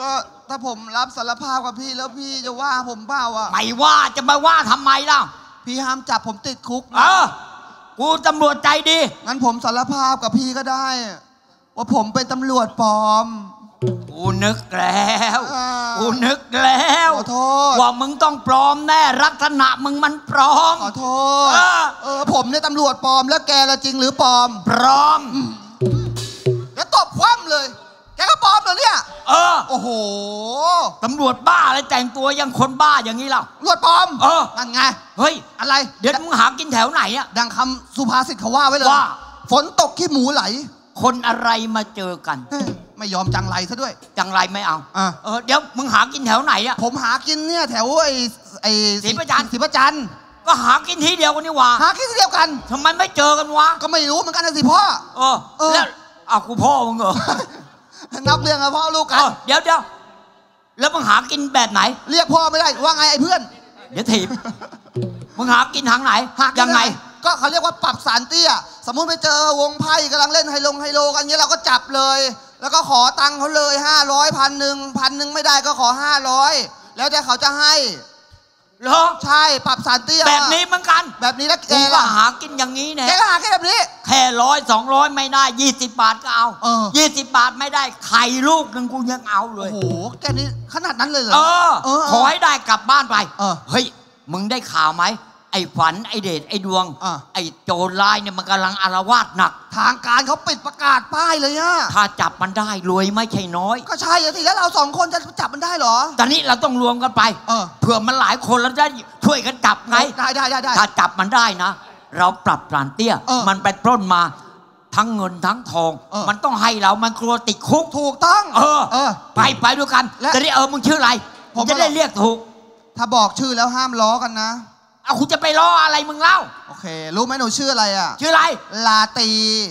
ถ้าผมรับสารภาพกับพี่แล้วพี่จะว่าผมเปล่าอ่ะไม่ว่าจะมาว่าทำไมล่ะพี่ห้ามจับผมติดคุกเออกูตำรวจใจดีงั้นผมสารภาพกับพี่ก็ได้ ว่าผมเป็นตำรวจปลอมกูนึกแล้วกูนึกแล้วขอโทษว่ามึงต้องปลอมแน่ลักษณะมึงมันปลอมขอโทษเออผมเนี่ยตำรวจปลอมแล้วแกละจริงหรือปลอมปลอมแล้วตบคว่ำเลยแกก็ปลอมเหรอเนี่ยเออโอ้โหตำรวจบ้าอะไรแต่งตัวยังคนบ้าอย่างนี้เราตำรวจปลอมเออนั่นไงเฮ้ยอะไรเดี๋ยวมึงหากินแถวไหนอะดังคำสุภาษิตเขาว่าไว้เลยว่าฝนตกขี้หมูไหลคนอะไรมาเจอกันไม่ยอมจังไรซะด้วยจังไรไม่เอาเออเดี๋ยวมึงหากินแถวไหนอะผมหากินเนี่ยแถวไอ้ไอ้ศรีประจันศรีประจันก็หากินทีเดียวกันนี่หว่าหากินทีเดียวกันทำไมไม่เจอกันวะก็ไม่รู้เหมือนกันนะสิพ่อเออแล้วเอากูพ่อมึงเหรอนับเรื่องอะพ่อลูกกันเดี๋ยวเดี๋ยวแล้วมึงหากินแบบไหนเรียกพ่อไม่ได้ว่าไงไอ้เพื่อนเดี๋ยวถีบมึงหากินทางไหนยังไงก็เขาเรียกว่าปรับสารเตี้ยสมมุติไปเจอวงไพ่กำลังเล่นไฮโลไฮโลกันเงี้ยเราก็จับเลยแล้วก็ขอตังค์เขาเลยห้าร้อยพันหนึ่งพันหนึ่งไม่ได้ก็ขอห้าร้อยแล้วแต่เขาจะให้เหรอใช่ปรับสารเตี้ยแบบนี้เหมือนกันแบบนี้แล้วแกก็หากินอย่างนี้เนี่ยแกก็หาแค่แบบนี้แค่ร้อยสองร้อยไม่ได้ยี่สิบบาทก็เอายี่สิบบาทไม่ได้ไข่ลูกหนึ่งกูยังเอาเลยโอ้โหแกนี่ขนาดนั้นเลยเหรอเออขอให้ได้กลับบ้านไปเฮ้ยมึงได้ข่าวไหมไอ้ฝันไอ้เดชไอ้ดวงไอ้โจรลายเนี่ยมันกำลังอาละวาดหนักทางการเขาปิดประกาศป้ายเลยอะถ้าจับมันได้รวยไม่ใช่น้อยก็ใช่สิแล้วเราสองคนจะจับมันได้เหรอตอนนี้เราต้องรวมกันไปเผื่อมันหลายคนแล้วจะช่วยกันจับไงได้ได้ได้ถ้าจับมันได้นะเราปรับปรานเตี้ยมันไปปล้นมาทั้งเงินทั้งทองมันต้องให้เรามันกลัวติดคุกถูกต้องเออเออไปไปด้วยกันจะได้เออมึงชื่ออะไรผมจะได้เรียกถูกถ้าบอกชื่อแล้วห้ามล้อกันนะเอาคุณจะไปล้ออะไรมึงเล่าโอเครู้ไหมหนูชื่ออะไรอ่ะชื่ออะไรลาตี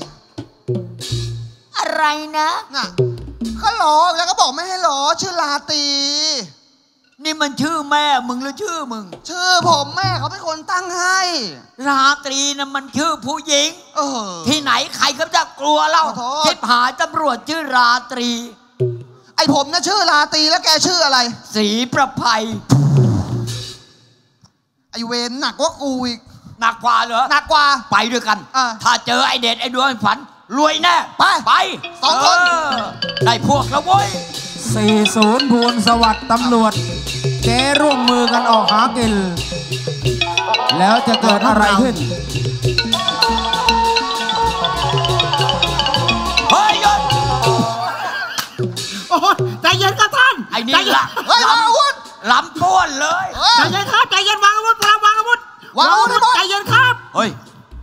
อะไรนะน่ะก็ล้อแล้วก็บอกไม่ให้ล้อชื่อลาตีนี่มันชื่อแม่มึงหรือชื่อมึงชื่อผมแม่เขาเป็นคนตั้งให้ราตรีนะมันชื่อผู้หญิงเออที่ไหนใครก็จะกลัวเล่าทิพหาตำรวจชื่อราตรีไอผมนะชื่อลาตีแล้วแกชื่ออะไรศรีประภัยไอเวนหนักกว่ากูอีกหนักกว่าเหรอหนักกว่าไปด้วยกันถ้าเจอไอเดชไอดวงไอฝันรวยแน่ไปไปสองคนได้พวกแล้วเว้ยสี่ศูนย์ภูลสวัสดิ์ตำรวจเจ๊ร่วมมือกันออกหากินแล้วจะเกิดอะไรขึ้นเฮ้ยโอ้ยใจเย็นครับท่านไอ้นี่ละเฮ้ยวางอาวุธล้ำป้วนเลยใจเย็นครับใจเย็นวางอาวุธวางวางอาวุธวางอาวุธใจเย็นครับเฮ้ยว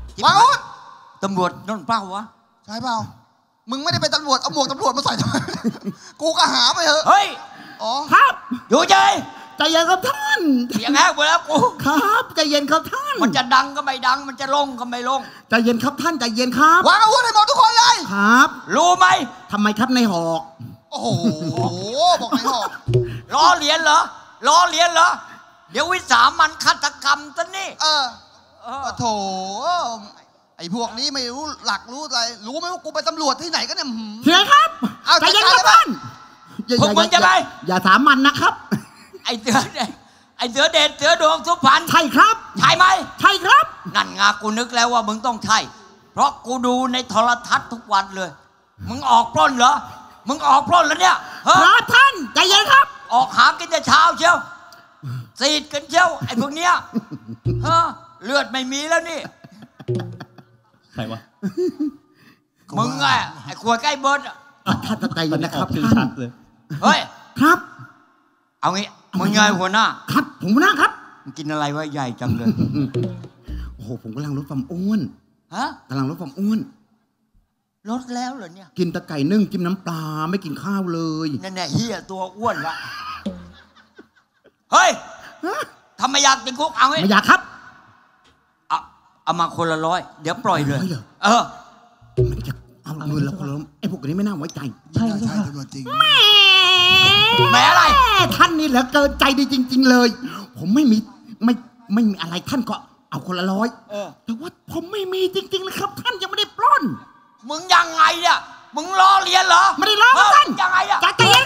างอาวุธตำรวจนั่นเปล่าวะใช่เปล่ามึงไม่ได้เป็นตำรวจเอาหมวกตำรวจมาใส่ทำไมกูก็หาไปเถอะเฮ้ยอ๋อครับอยู่ใจใจเย็นครับท่านเสียงแหบไปแล้วกูครับใจเย็นครับท่านมันจะดังก็ไม่ดังมันจะลงก็ไม่ลงใจเย็นครับท่านใจเย็นครับวางอาวุธให้หมดทุกคนเลยครับรู้ไหมทำไมครับในหอกโอ้โหบอกในหอกล้อเลียนเหรอล้อเลียนเหรอเดี๋ยววิสามันฆาตกรรมซะนี่เออโถไอ้พวกนี้ไม่รู้หลักรู้อะไรรู้ไหมว่ากูเป็นตำรวจที่ไหนกันเนี่ยเฮียครับใจเย็นครับท่านพวกมึงจะไปอย่าสามันนะครับไอ้เสือเด็ดไอ้เสือเด็ดเสือดวงสุพรรณใช่ครับใช่ไหมใช่ครับนั่นงากูนึกแล้วว่ามึงต้องใช่เพราะกูดูในโทรทัศน์ทุกวันเลยมึงออกปล้นเหรอมึงออกปล้นแล้วเนี่ยครับท่านใจเย็นครับออกหากินแต่เช้าเชียวสีดกันเชียวไอ้พวกเนี้ยฮะเลือดไม่มีแล้วนี่ใครวะมึงไงไอ้ขวดใกล้เบิร์ดท่านใจเย็นนะครับท่านเฮ้ยครับเอางี้มึงไงหัวหน้าครับผมหัวหน้าครับมึงกินอะไรวะใหญ่จังเลยโอ้โหผมกำลังลดความอ้วนฮะกำลังลดความอ้วนลดแล้วเหรอเนี่ยกินตะไก่นึ่งจิ้มน้ำปลาไม่กินข้าวเลยนั่นแหละเฮียตัวอ้วนละเฮ้ยทำไมอยากติดคุกเอาไงไม่อยากครับเอาเอามาคนละร้อยเดี๋ยวปล่อยเลยเออมันจะเอาเงินแล้วคนละไอ้พวกนี้ไม่น่าไว้ใจใช่ใช่ตำรวจจริงแม่แม่อะไรท่านนี่เหลือเกินใจดีจริงๆเลยผมไม่มีไม่ไม่มีอะไรท่านก็เอาคนละร้อยแต่ว่าผมไม่มีจริงๆนะครับท่านยังไม่ได้ปล้นมึงยังไงเนี่ยมึงล้อเลียนเหรอไม่ได้ล้อท่านยังไงอะใจเย็นใจเย็น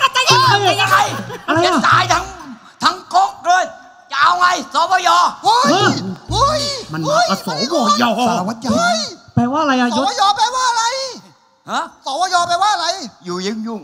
จะยังไงจะตายทั้งทั้งก๊กเลยจะเอาไงสวยเฮ้ยเฮ้ยมันมากับสวยอสารวัตรใหญ่แปลว่าอะไรอะสยศวยแปลว่าอะไรฮะสวยแปลว่าอะไรอยู่ยุ่งยุ่ง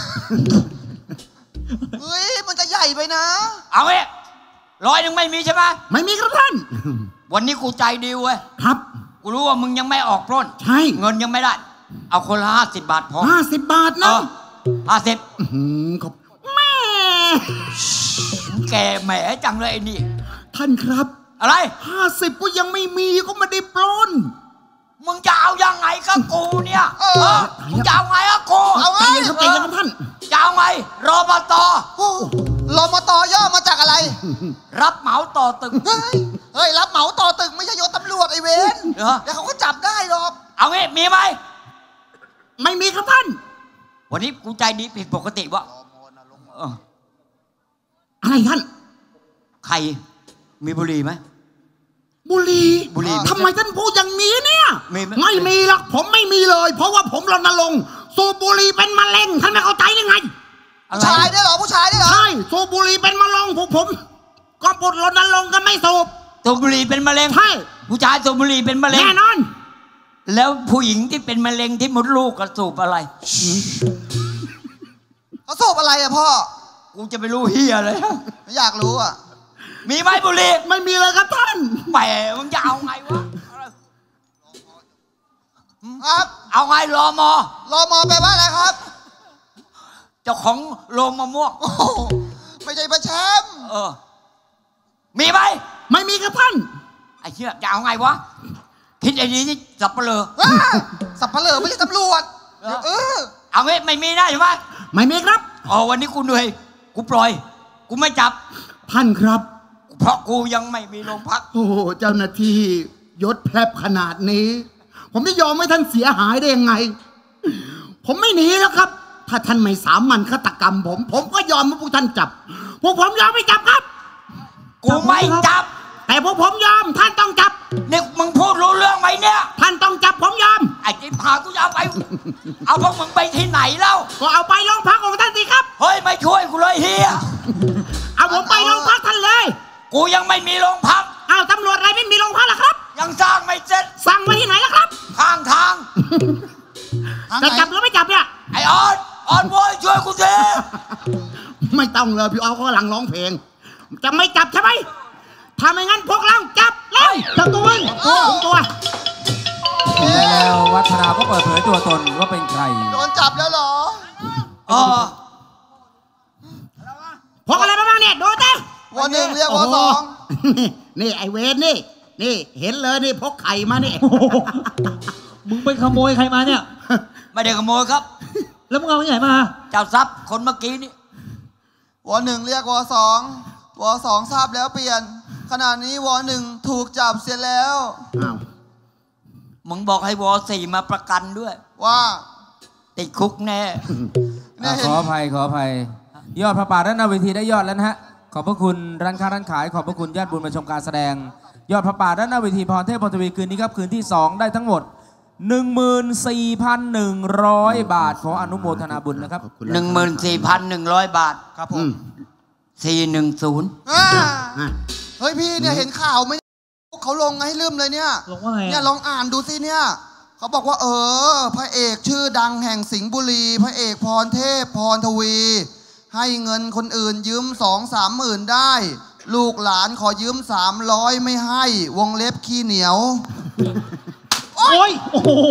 เฮ้ยมันจะใหญ่ไปนะเอาไงร้อยหนึ่งไม่มีใช่ไหมไม่มีครับท่านวันนี้กูใจดีเว้ยครับกูรู้ว่ามึงยังไม่ออกปล้นใช่เงินยังไม่ได้ เอาคนละห้าสิบบาทพอห้าสิบบาทเอนะอห้าสิบขอบแม่แกแหมจังเลยไอ้นี่ท่านครับอะไรห้าสิบก็ยังไม่มีก็ไม่ได้ปล้นมึงจะเอายังไงกับกูเนี่ยเออเออมึงจะเอาไงกับกูเอาไงใจเย็นครับใจเย็นครับท่านจะเอาไงรอปตรมตย่อมาจากอะไรรับเหมาต่อตึกเฮ้ยเฮ้ยรับเหมาต่อตึกไม่ใช่ยศตำรวจไอเวนเหรอเดี๋ยวเขาก็จับได้หรอกเอางี้มีไหมไม่มีครับท่านวันนี้กูใจดีผิดปกติวะเอออะไรท่านใครมีบุหรี่ไหมบุหรี่บุหรี่ทำไมท่านพูดอย่างนี้เนี่ยมีไหมไม่มีหรอกผมไม่มีเลย เพราะว่าผมรณรงค์สูบบุหรี่เป็นมะเร็งท่านไม่เข้าใจได้ไงผู้ชายได้วยเหรอผู้ชายได้วยเหรอใช่สูบบุหรี่เป็นมะเร็งพวกผม ก็ปลดรณรงค์กันไม่สูบสูบบุหรี่เป็นมะเร็งใช่ผู้ชายสูบบุหรี่เป็นมะเร็งแน่นอนแล้วผู้หญิงที่เป็นมะเร็งที่มดลูกกระสูบอะไรเขาสูบอะไรอะพ่อกูจะไปรู้เฮียเลยอยากรู้อะมีไหมบุหรี่ไม่มีเลยครับท่านแหมมึงจะเอาไงวะครับเอาไงรอมอรอมอแปลว่าอะไรครับเจ้าของโรงมะม่วงโอ้โหไม่ใช่ประแชมป์เออ มีไหมไม่มีครับท่านไอ้เชี่ยจะเอาไงวะคิดไอ้นี้ที่สับเปลืออ้าสับเปลือไม่ใช่ตำรวจเออเอางี้ไม่มีได้ใช่ไหมไม่มีครับอ๋อวันนี้กูเหนื่อยกูปล่อย กูไม่จับท่านครับเพราะกูยังไม่มีโรงพักโอ้โหเจ้าหน้าที่ยศแพรบขนาดนี้ ผมจะยอมให้ท่านเสียหายได้ยังไง ผมไม่หนีแล้วครับ ถ้าท่านไม่สามัญฆาตกรรมผม ผมก็ยอมให้พวกท่านจับ พวกผมยอมไม่จับครับกูไม่จับแต่พวกผมยอม ท่านต้องจับนี่มึงพูดรู้เรื่องไหมเนี่ยท่านต้องจับผมยอมไอ้ที่พากูจะเอาไป เอาพวกมึงไปที่ไหนแล้วก็เอาไปโรงพักของท่านสิครับเฮ้ยไม่ช่วยกูเลยเฮียเอาผมไปโรงพักท่านเลยกูยังไม่มีโรงพักเอาตำรวจอะไรไม่มีโรงพักล่ะครับยังสร้างไม่เสร็จสั่งไว้ที่ไหนล่ะครับข้างทางจะจับหรือไม่จับเนี่ยไอ้ออนออนโว้ยช่วยกูทีไม่ต้องเลยพี่ออฟเขากำลังร้องเพลง จะไม่จับใช่ไหมถ้าไม่งั้นพวกเราจับแล้วจับตัวมันคุมตัวแล้ววัฒนาก็เปิดเผยตัวตนว่าเป็นใครโดนจับแล้วเหรอเออพกอะไรมาบ้างเนี่ยดูเต้วันหนึ่งเรียกว่าสองนี่นี่ไอเวนนี่ นี่เห็นเลยนี่พกไข่มานี่มึงไปขโมยใครมาเนี่ยไม่ได้ขโมยครับแล้วมึงเอาที่ไหนมาเจ้าทรัพย์คนเมื่อกี้นี่วอหนึ่งเรียกวอสองวอสองทราบแล้วเปลี่ยน ขณะนี้วอหนึ่งถูกจับเสียแล้วอ้าวมึงบอกให้วอสี่มาประกันด้วยว่าติดคุกแน่อ่ะขออภัยขออภัย ยอดพระป่าด้านหน้าเวทีได้ยอดแล้วนะฮะ ขอบพระคุณร้านค้าร้านขาย ขอบพระคุณญาติบุญมาชมการแสดง ยอดพระป่าด้านหน้าเวทีพรเทพพรทวีคืนนี้ครับคืนที่สองได้ทั้งหมด หนึ่งหมื่นสี่พันหนึ่งร้อย บาทขออนุโมทนาบุญนะครับหนึ่งหมื่นสี่พันหนึ่งร้อยบาทครับผมสี่หนึ่งศูนย์อ่าเฮ้ยพี่เนี่ยเห็นข่าวไหมเขาลงให้ลืมเลยเนี่ยลงว่าไงอะเนี่ยลองอ่านดูสิเนี่ยเขาบอกว่าเออพระเอกชื่อดังแห่งสิงห์บุรี พระเอกพรเทพพรทวี ให้เงินคนอื่นยืมสองสามหมื่นได้ ลูกหลานขอยืมสามร้อยไม่ให้วงเล็บขี้เหนียวโอ้ยโอ้โห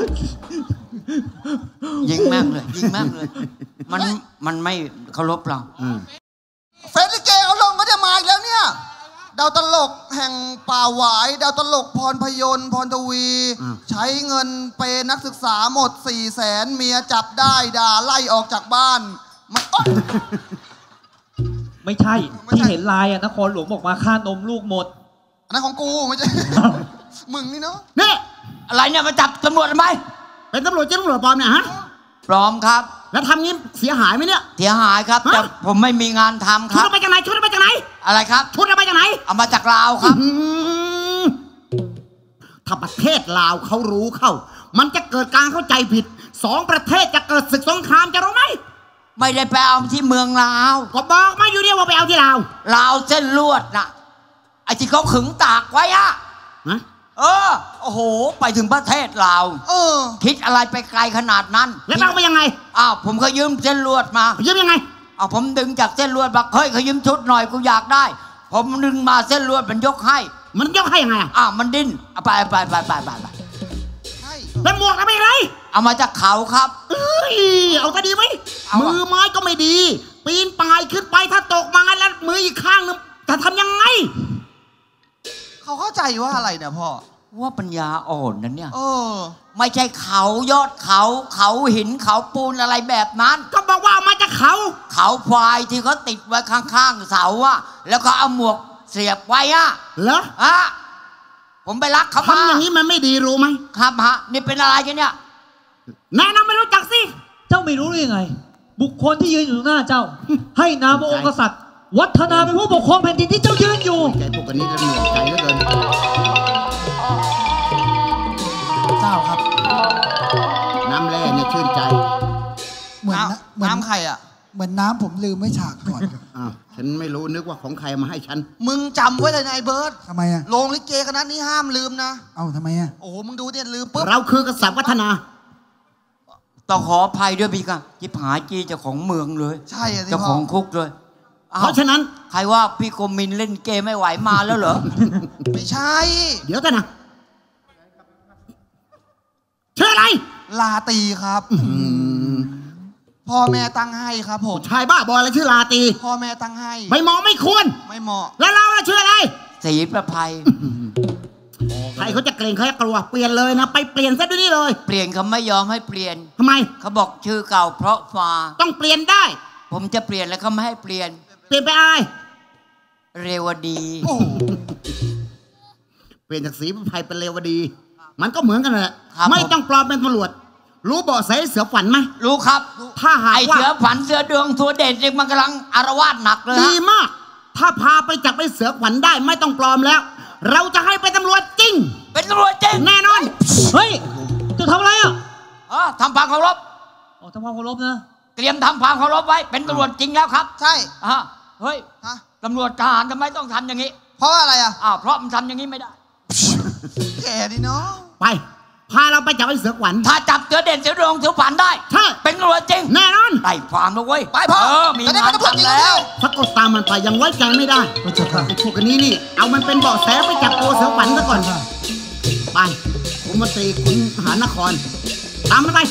ยิงแม่งเลย ยิงแม่งเลย มันมันไม่เคารพเราเฟสลิเกเขาลงก็จะมาอีกแล้วเนี่ยดาวตลกแห่งป่าหวายดาวตลกพรพยนต์พรทวี ใช้เงินเปย์นักศึกษาหมดสี่แสนเมียจับได้ด่าไล่ออกจากบ้านมันอ๊ะไม่ใช่ ที่เห็นไลน์อะนครหลวงบอกมาค่านมลูกหมดอันนั้นของกูไม่ใช่ มึงนี่เนาะนี่อะไรเนี่ยมาจับตำรวจทำไมเป็นตำรวจจริงตำรวจปลอมเนี่ยฮะปลอมครับแล้วทำงี้เสียหายไหมเนี่ยเสียหายครับแต่ผมไม่มีงานทำคชุดรับเอาไปจากไหนชุดเอาไปจากไหนอะไรครับชุดเอาไปจากไหนเอามาจากลาวครับอื้อหือถ้าประเทศลาวเขารู้เข้า มันจะเกิดการเข้าใจผิดสองประเทศจะเกิดศึกสงครามจะรู้ไหมไม่ได้ไปเอาที่เมืองลาวก็บอกมาอยู่เนี่ยว่าไปเอาที่ลาวลาวเส้นลวดน่ะไอ้ที่เขาขึงตากไว้อะฮะเออโอ้โหไปถึงประเทศลาวเออคิดอะไรไปไกลขนาดนั้นแล้วเอาไปยังไงอ้าวผมก็ยืมเส้นลวดมายืมยังไงอ้าวผมดึงจากเส้นลวดบอกเฮ้ยเขายืมชุดหน่อยกูอยากได้ ผมดึงมาเส้นลวดมันยกให้มันยกให้ยังไงอ่ะอ้าวมันดิ้นเอาไปไปไปไปไปไปแล้วหมวกเอาไปไหนเอามาจากเขาครับเอ้ยเอาซะดีไหมเอาอะมือไม้ก็ไม่ดี ปีนป่ายขึ้นไปถ้าตกมาแล้วมืออีกข้างนึงจะทำยังไงเขาเข้าใจว่าอะไรเนี่ยพ่อว่าปัญญาอ่อนนั่นเนี่ยเออไม่ใช่เขายอดเขาเขาหินเขาปูนอะไรแบบนั้นก็บอกว่าเอามาจากเขาเขาควายที่เขาติดไว้ข้างๆเสาอะแล้วก็เอาหมวกเสียบไว้อะเหรออะผมไปรักเขามาทำอย่างนี้มันไม่ดีรู้ไหมครับฮะนี่เป็นอะไรกันเนี่ยแนะนำไม่รู้จักสิเจ้าไม่รู้ได้ยังไง บุคคลที่ยืนอยู่ตรงหน้าเจ้า ให้นามว่าองค์กษัตริย์ วัฒนาเป็นผู้ปกครองแผ่นดินที่เจ้ายืนอยู่ใจพวกกันนี้จะเหนื่อยใจเหลือเกินเจ้าครับน้ำแร่เนี่ยชื่นใจเหมือนนะเหมือนน้ำใครอ่ะเหมือนน้ำผมลืมไม่ฉากก่อนครับอ้าวฉันไม่รู้นึกว่าของใครมาให้ฉันมึงจำไว้เลยนายเบิร์ตทำไมอ่ะโรงลิเกคณะนี้ห้ามลืมนะเอ้าทำไมอ่ะโอ้โห มึงดูเนี่ยลืมปุ๊บเราคือกษัตริย์วัฒนาต้องขออภัยด้วยพี่กันจิบหายจีเจ้าของเมืองเลยใช่อะสิเจ้าของคุกเลยอ้วเพราะฉะนั้นใครว่าพี่โกมินเล่นเกมไม่ไหวมาแล้วเหรอไม่ใช่เดี๋ยวกันนะชื่ออะไรลาตีครับ พ่อแม่ตั้งให้ครับผมชายบ้าบออะไรชื่อลาตีพ่อแม่ตั้งให้ไม่เหมาะไม่ควรไม่เหมาะแล้วเราล่ะชื่ออะไรสีประภัยใครเขาจะเกรงเขาจะกลัวเปลี่ยนเลยนะ ไปเปลี่ยนซะด้วยนี่เลยเปลี่ยนเขาไม่ยอมให้เปลี่ยนทำไมเขาบอกชื่อเก่าเพราะฟ้าต้องเปลี่ยนได้ผมจะเปลี่ยนแล้วเขาไม่ให้เปลี่ยนเปลี่ยนไปอะไรเรวดีเปลี่ยนจากสีประภัยเป็นเลวดี มันก็เหมือนกันแหละครับไม่ต้องปลอมเป็นตำรวจ รู้เบาะแสเสือฝันไหมรู้ครับถ้าหากไอว่าเสือฝันเสือดวงตัวเด่นเองมันกำลังอารวาสหนักเลยดีฮะมาก ถ้าพาไปจับไอ้เสือขวัญได้ไม่ต้องปลอมแล้ว เราจะให้เป็นตำรวจจริงเป็นตำรวจจริงแน่นอนเฮ้ย จะทำอะไรอ่ะเออทำความเคารพอ๋อทำความเคารพนะเตรียมทำความเคารพไว้ เป็นตำรวจจริงแล้วครับใช่อ่ะเฮ้ยฮะตำรวจทหารทำไมต้องทำอย่างนี้เพราะว่าอะไรอ่ะอ้าวเพราะมันทำอย่างนี้ไม่ได้แก่ดิเนาะไป พาเราไปจับไอ้เสือขวัญถ้าจับเสือเด่นเสือดวงเสือฝันได้ใช่เป็นตำรวจจริงแน่นอนได้ความแล้วเว้ยไปพ่อเออมีจะได้งาเป็นนตำรวจจริงทำแล้วถ้ากดตามมันไปยังไว้ใจไม่ได้ไอ้พวกกันนี้นี่ เอามันเป็นเบาะแสไปจับตัวเสือขวัญซะก่อน ไปคุณมนตรีคุณทหารนคร ตามมันไป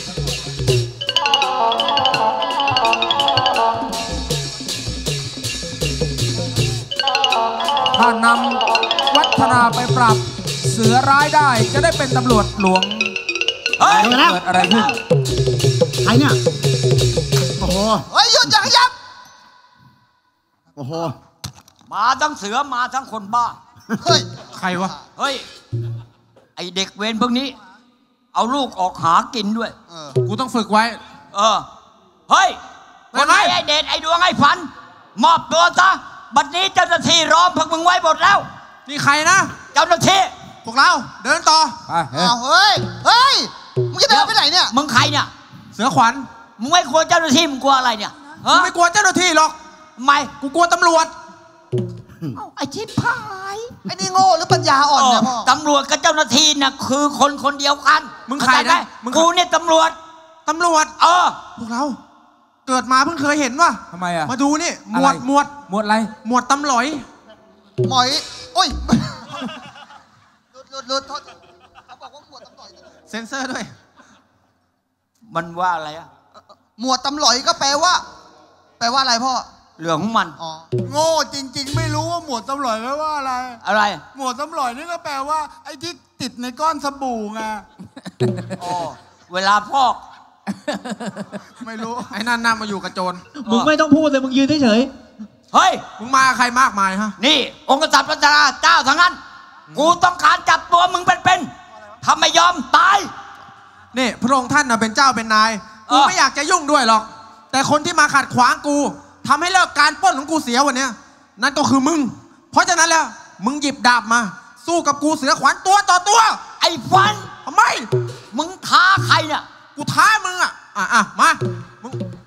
ถ้านำวัฒนาไปปรับเสือร้ายได้จะได้เป็นตำรวจหลวงเฮ้ยเกิดอะไรขึ้นใครเนี่ย โอ้โหเฮ้ยหยุดอย่าขยับโอ้โหมาทั้งเสือมาทั้งคนบ้าเฮ้ยใครวะเฮ้ย ไอเด็กเวรพวกนี้ เอาลูกออกหากินด้วยเออกูต้องฝึกไว้เออ เฮ้ยคนไหนไอเดชไอดวงไอฝัน มอบตัวซะ บัดนี้เจ้าหน้าที่รอพวกมึงไว้หมดแล้วนี่ใครนะเจ้าหน้าที่พวกเรา เดินต่อไปเฮ้ยอ้าวเฮ้ย เฮ้ย มึงจะเดินไปไหนเนี่ยมึงใครเนี่ยเสือขวัญมึงไม่กลัวเจ้าหน้าที่มึงกลัวอะไรเนี่ยกูฮะไม่กลัวเจ้าหน้าที่หรอกทำไมกูกลัวตำรวจเอ้าไอชิบหายไอ้นี่โง่หรือปัญญาอ่อนเนี่ยพ่อตำรวจกับเจ้าหน้าที่น่ะคือคนคนเดียวกันมึงใครนะเข้าใจไหมึงกูเนี่ยตำรวจตำรวจเออพวกเรา เกิดมาเพิ่งเคยเห็นว่ะทำไมอ่ะมาดูนี่ หมวดอะไรหมวดหมวดอะไรหมวดตำหลอยหมอย โอ้ยหลุดหลุดหลุดโทษเขาบอกว่าหมวดตำหลอยเซ็นเซอร์ด้วยมันว่าอะไรอะหมวดตำหลอยก็แปลว่า แปลว่าอะไรพ่อเรื่องของมันอ๋อโง่จริง ๆ ไม่รู้ว่าหมวดตำรวจแปลว่าอะไรอะไรหมวดตำรวจนี่ก็แปลว่า ไอ้ที่ติดในก้อนสบู่ไงอ๋อ เวลาพอกไม่รู้ไอ้นั่นน่ามาอยู่กับโจรมึงไม่ต้องพูดเลยมึงยืนเฉยเฮ้ยมึงมาใครมากมายฮะนี่ องค์กษัตริย์พระเจ้าทั้งนั้น กูต้องการจับตัวมึงเป็นๆถ้าไม่ยอมตายนี่พระองค์ท่านน่ะเป็นเจ้าเป็นนายเอกูอไม่อยากจะยุ่งด้วยหรอก แต่คนที่มาขัดขวางกูทำให้เลิกการปล้นของกูเสียวันเนี้ยนั่นก็คือมึง เพราะฉะนั้นแล้ว มึงหยิบดาบมา สู้กับกูเสือขวัญตัวต่อตัวไอ้ฟันทำไมมึงท้าใครเนี่ยกูท้ามึงอ่ะ อ่ะอ่ะมา มึง มึง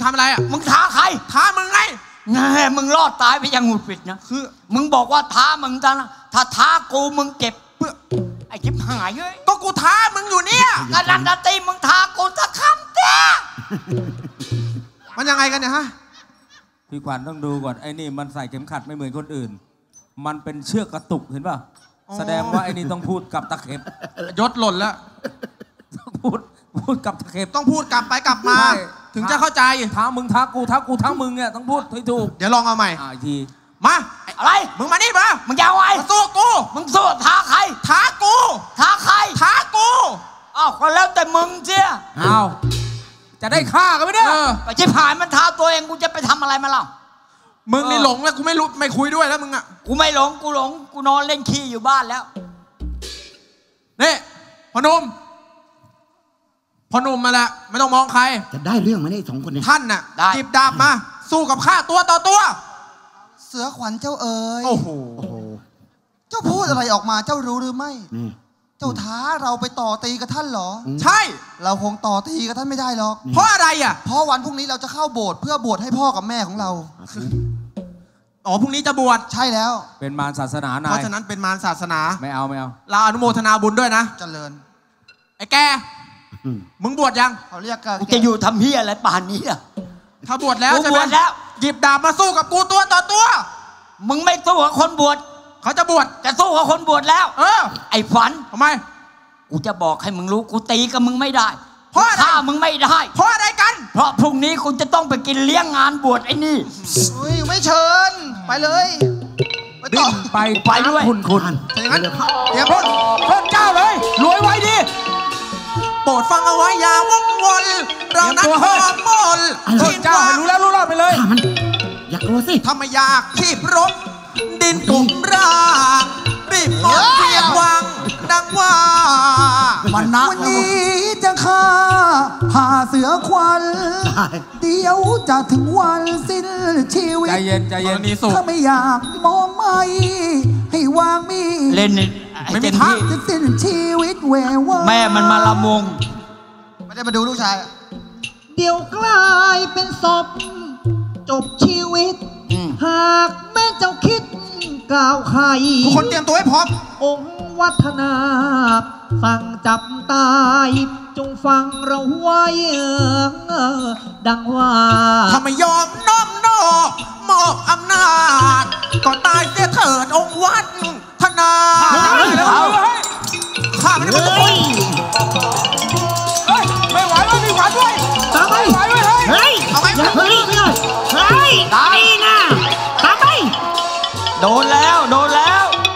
ทำอะไรอ่ะมึงท้าใครท้ามึงไงแง่มึงรอดตายไปยังหงุดหงิดนะคือมึงบอกว่าท้ามึงนะถ้าท้ากูมึงเก็บเพื่อไอ้จิ๊บหายเอ้ยก็กูท้ามึงอยู่เนี่ยกระดันดตีมึงท้ากูสักคำเด้อมันยังไงกันเนี่ยฮะพี่ขวัญต้องดูก่อนไอ้นี่มันใส่เข็มขัดไม่เหมือนคนอื่น มันเป็นเชือกกระตุกเห็นป่ะแสดงว่าไอ้นี่ต้องพูดกับตะเข็บยศหล่นแล้วต้องพูดพูดกับตะเข็บต้องพูดกลับไปกลับมา ถึงจะเข้าใจท้ามึงท้ากูท้ากูท้ามึงเนี่ยต้องพูดให้ถูกเดี๋ยวลองเอาใหม่อ่าอีกทีมาอะไรมึงมานี่มามึงจะเอาไงมาสู้กูมึงสู้ท้าใครท้ากูท้าใครท้ากูอ้าวก็แล้วแต่มึงเสียอ้าวจะได้ฆ่ากันไหมเนี่ยไปชิบหายมันท้าตัวเองกูจะไปทำอะไรมาเล่ามึงนี่หลงแล้วกูไม่รู้ไม่คุยด้วยแล้วมึงอ่ะกูไม่หลงกูหลงกูนอนเล่นขี้อยู่บ้านแล้วนี่พนมพนมมาแล้วไม่ต้องมองใครจะได้เรื่องไหมเนี่ยสองคนเนี่ยท่านน่ะหยิบดาบมา สู้กับข้าตัวต่อตัวเสือขวัญเจ้าเอ๋ยโอ้โหเจ้าพูดอะไรออกมาเจ้ารู้หรือไม่นี่เจ้าท้าเราไปต่อตีกับท่านเหรอใช่เราคงต่อตีกับท่านไม่ได้หรอกเพราะอะไรอ่ะเพราะวันพรุ่งนี้เราจะเข้าโบสถ์เพื่อบวชให้พ่อกับแม่ของเราอ๋อพรุ่งนี้จะบวชใช่แล้วเป็นมารศาสนานาเพยราะฉะนั้นเป็นมารศาสนาไม่เอาไม่เอาเราอนุโมทนาบุญด้วยนะเจริญไอ้แก มึงบวชยังเขาเรียกกันกูจะอยู่ทำเฮียอะไรป่านนี้อ่ะถ้าบวชแล้วกูใช่บไหมวชแล้วหยิบดาบมาสู้กับกูตัวต่อตัวมึงไม่สู้กับคนบวชเขาจะบวชจะสู้กับคนบวชแล้วเออไอ้ฝันทำไมกูจะบอกให้มึงรู้กูตีกับมึงไม่ได้เพราะอะไรฆ่ามึงไม่ได้เพราะอะไรกันเพราะพรุ่งนี้กูจะต้องไปกินเลี้ยงงานบวชไอ้นี่อุ้ยไม่เชิญ ไปเลยไปต่อไปไปด้วยคุณคุณอย่างนั้นเดี๋ยวพ่นพ่นเจ้าเลย รวยไว้ดิ โปรดฟังเอาไว้อย่าวกวนเรานั้นขอมนพ่นเจ้าให้รู้แล้วรู้รอดไปเลยอยากรู้สิถ้าไม่อยากขีบรบดินกลุ่มร่างรีบมองเพียบวังดังว่ามันนะวันนี้จะฆ่าผ่าเสือควันเดี๋ยวจะถึงวันสิ้นชีวิตใจเย็นใจเย็นถ้าไม่อยากมองไม่ให้วางมีเล่นนี่ไม่มีเต็ทางที่จะสิ้นชีวิตแววว่าแม่มันมาละมงไม่ได้มาดูลูกชายอะเดี๋ยวกลายเป็นศพจบชีวิตอืมหากแม่เจ้าคิดกล่าวใครทุกคนเตรียมตัวให้พร้อมองค์วัฒนาสั่งจับตายจงฟังเราไว้เออดังว่าถ้าไม่ยอมน้อมนอบมอบอำนาจ ก็ตายเสียเถิดองค์วัดธนาเอาเลยข้าไม่ได้เป็นทุกคนเฮ้ยไม่ไหวแล้วพี่ขวัญด้วยตามไปไม่ไหวด้วยเฮ้ยเฮ้ยเอาไหมอย่าเพิ่งไปเลยเฮ้ยตามนี่นะตามไปโดนแล้วโดนแล้ว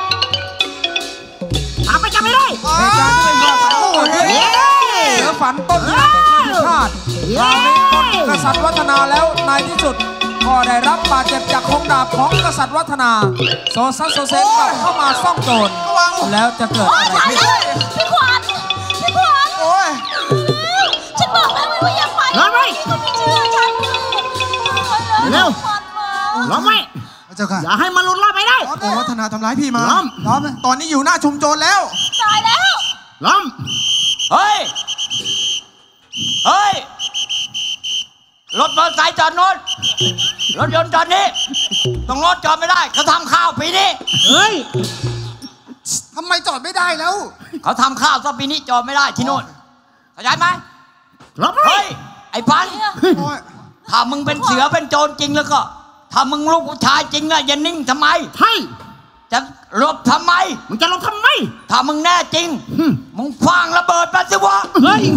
ตามไปจับไม่ได้เหตุการณ์ที่เป็นความฝันของคนนี้เสือฝันต้นหลักแห่งชาติคราวนี้ต้นกษัตริย์วัฒนาแล้วในที่สุดก็ได้รับบาดเจ็บจากคงดาบของกษัตริย์วัฒนาโซซัสโซเซนกลับเข้ามาซ่องโจรแล้วจะเกิดอะไรขึ้นพี่ขวัญพี่ขวัญโอ้ยฉันบอกแล้วว่าอย่าไปร้องไว้คุณไม่เชื่อฉันเร็วขวัญมาร้องไว้เจ้าค่ะอย่าให้มันหลุดรอดไปได้โอ้วัฒนาทำร้ายพี่มาล้อมล้อมไหมตอนนี้อยู่หน้าชุมโจรแล้วตายแล้วล้อมเฮ้ย เฮ้ย รถมอเตอร์ไซค์จอดโน้นรถยนต์จอดนี้ตรงรถจอดไม่ได้ เขาทำข้าวปีนี้เฮ้ยทำไมจอดไม่ได้แล้วเขาทำข้าวซะปีนี้จอดไม่ได้ที่โน่นเข้าใจไหมล้อมไปเฮ้ย ไอ้พันโอ้ยถ้ามึงเป็นเสือเป็นโจรจริงแล้วก็ ถ้ามึงลูกผู้ชายจริงอะอย่านิ่งทำไมใช่จะหลบทำไมมึงจะลงทำไมถ้ามึงแน่จริงหึมึงฟางระเบิดมาสิวะเฮ้ย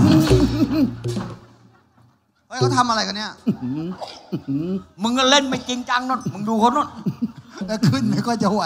เฮ้ยเขาทำอะไรกันเนี่ยมึงก็เล่นไม่จริงจังนั่นมึงดูเขานั่นแล้วขึ้นไม่ก็จะไหว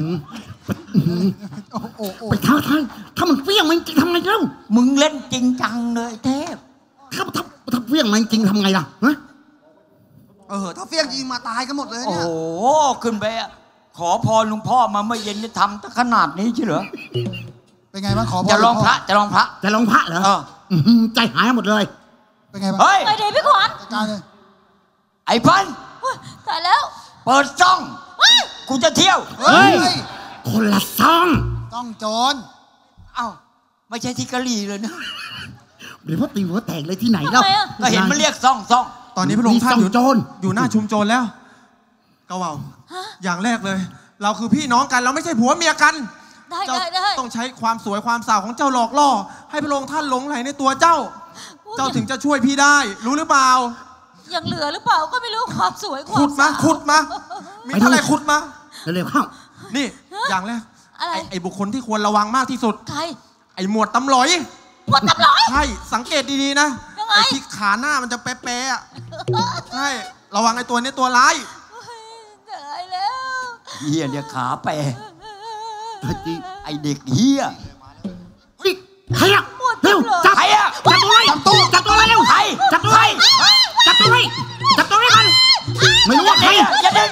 โอ้โหโอ้โหไปท้าทายถ้ามันเฟี้ยงมันจริงทำไงเล่ามึงเล่นจริงจังเลยเทพถ้าถ้าถ้าเฟี้ยงมันจริงทำไงล่ะฮะเออ ถ้าเฟี้ยงยิงมาตายกันหมดเลยโอ้เนี่ยโหขึ้นไปอะขอพรหลวงพ่อมาเมื่อเย็นจะทำตั้งขนาดนี้ใช่เหรอเป็นไงบ้างขอพรจะลองพระจะลองพระจะลงพระเหรอเอออื้อหือใจหายหมดเลยเป็นไงบ้างเฮ้ยไปดิพี่ขวัญจัดการเลยไอ้พันตายแล้วเปิดซ่อง กูจะเที่ยวเฮ้ยคนละซองต้องโจรเอ้าไม่ใช่ที่กะหรี่เลยนะหรือว่าตีหัวแตกเลยที่ไหนเล่าทำไมอะก็เห็นมันเรียกซ่องซ่องตอนนี้พระองค์ท่านอยู่โจรอยู่หน้าชุมโจรแล้วเกาเหว่าอย่างแรกเลย เราคือพี่น้องกันเราไม่ใช่ผัวเมียกันได้เจ้าได้ได้ต้องใช้ความสวยความสาวของเจ้าหลอกล่อให้พระองค์ท่านหลงไหลในตัวเจ้า เจ้าถึงจะช่วยพี่ได้ รู้หรือเปล่ายังเหลือหรือเปล่าก็ไม่รู้ความสวยความขุดมาสาวขุดมามีเท่าไหร่ขุดมาเร็วๆเข้านี่อย่างแรกอะไรไอ้ไอ้บุคคลที่ควรระวังมากที่สุดใครไอ้หมวดตำหลอยหมวดตำหลอยใช่สังเกตดีๆนะยังไงไอ้ที่ขาหน้ามันจะเป๊ะๆอ่ะใช่ระวังไอ้ตัวนี้ตัวร้ายตายแล้วเฮียเนี่ยขาแปรไอเด็กเฮียใครอะเร็วจับใครอะจับตัวไว้จับตัวจับตัวไว้เร็วใครจับตัวไว้จับตัวไว้จับตัวไว้กันไม่รู้ว่าใครอย่าดึง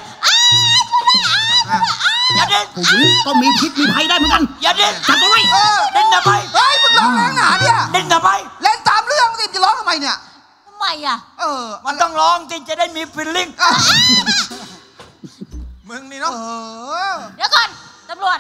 อย่าดึงผู้หญิงก็มีพิษมีภัยได้เหมือนกันอย่าดึงจับตัวไว้เออดึงทำไมเฮ้ยมึงร้องแรงหนาเนี่ยดึงทำไมเล่นตามเรื่องสิจะร้องทำไมเนี่ยทำไมอ่ะเออมันต้องร้องจริงจะได้มีฟีลลิ่งมึงนี่เนาะเออเดี๋ยวก่อนตำรวจ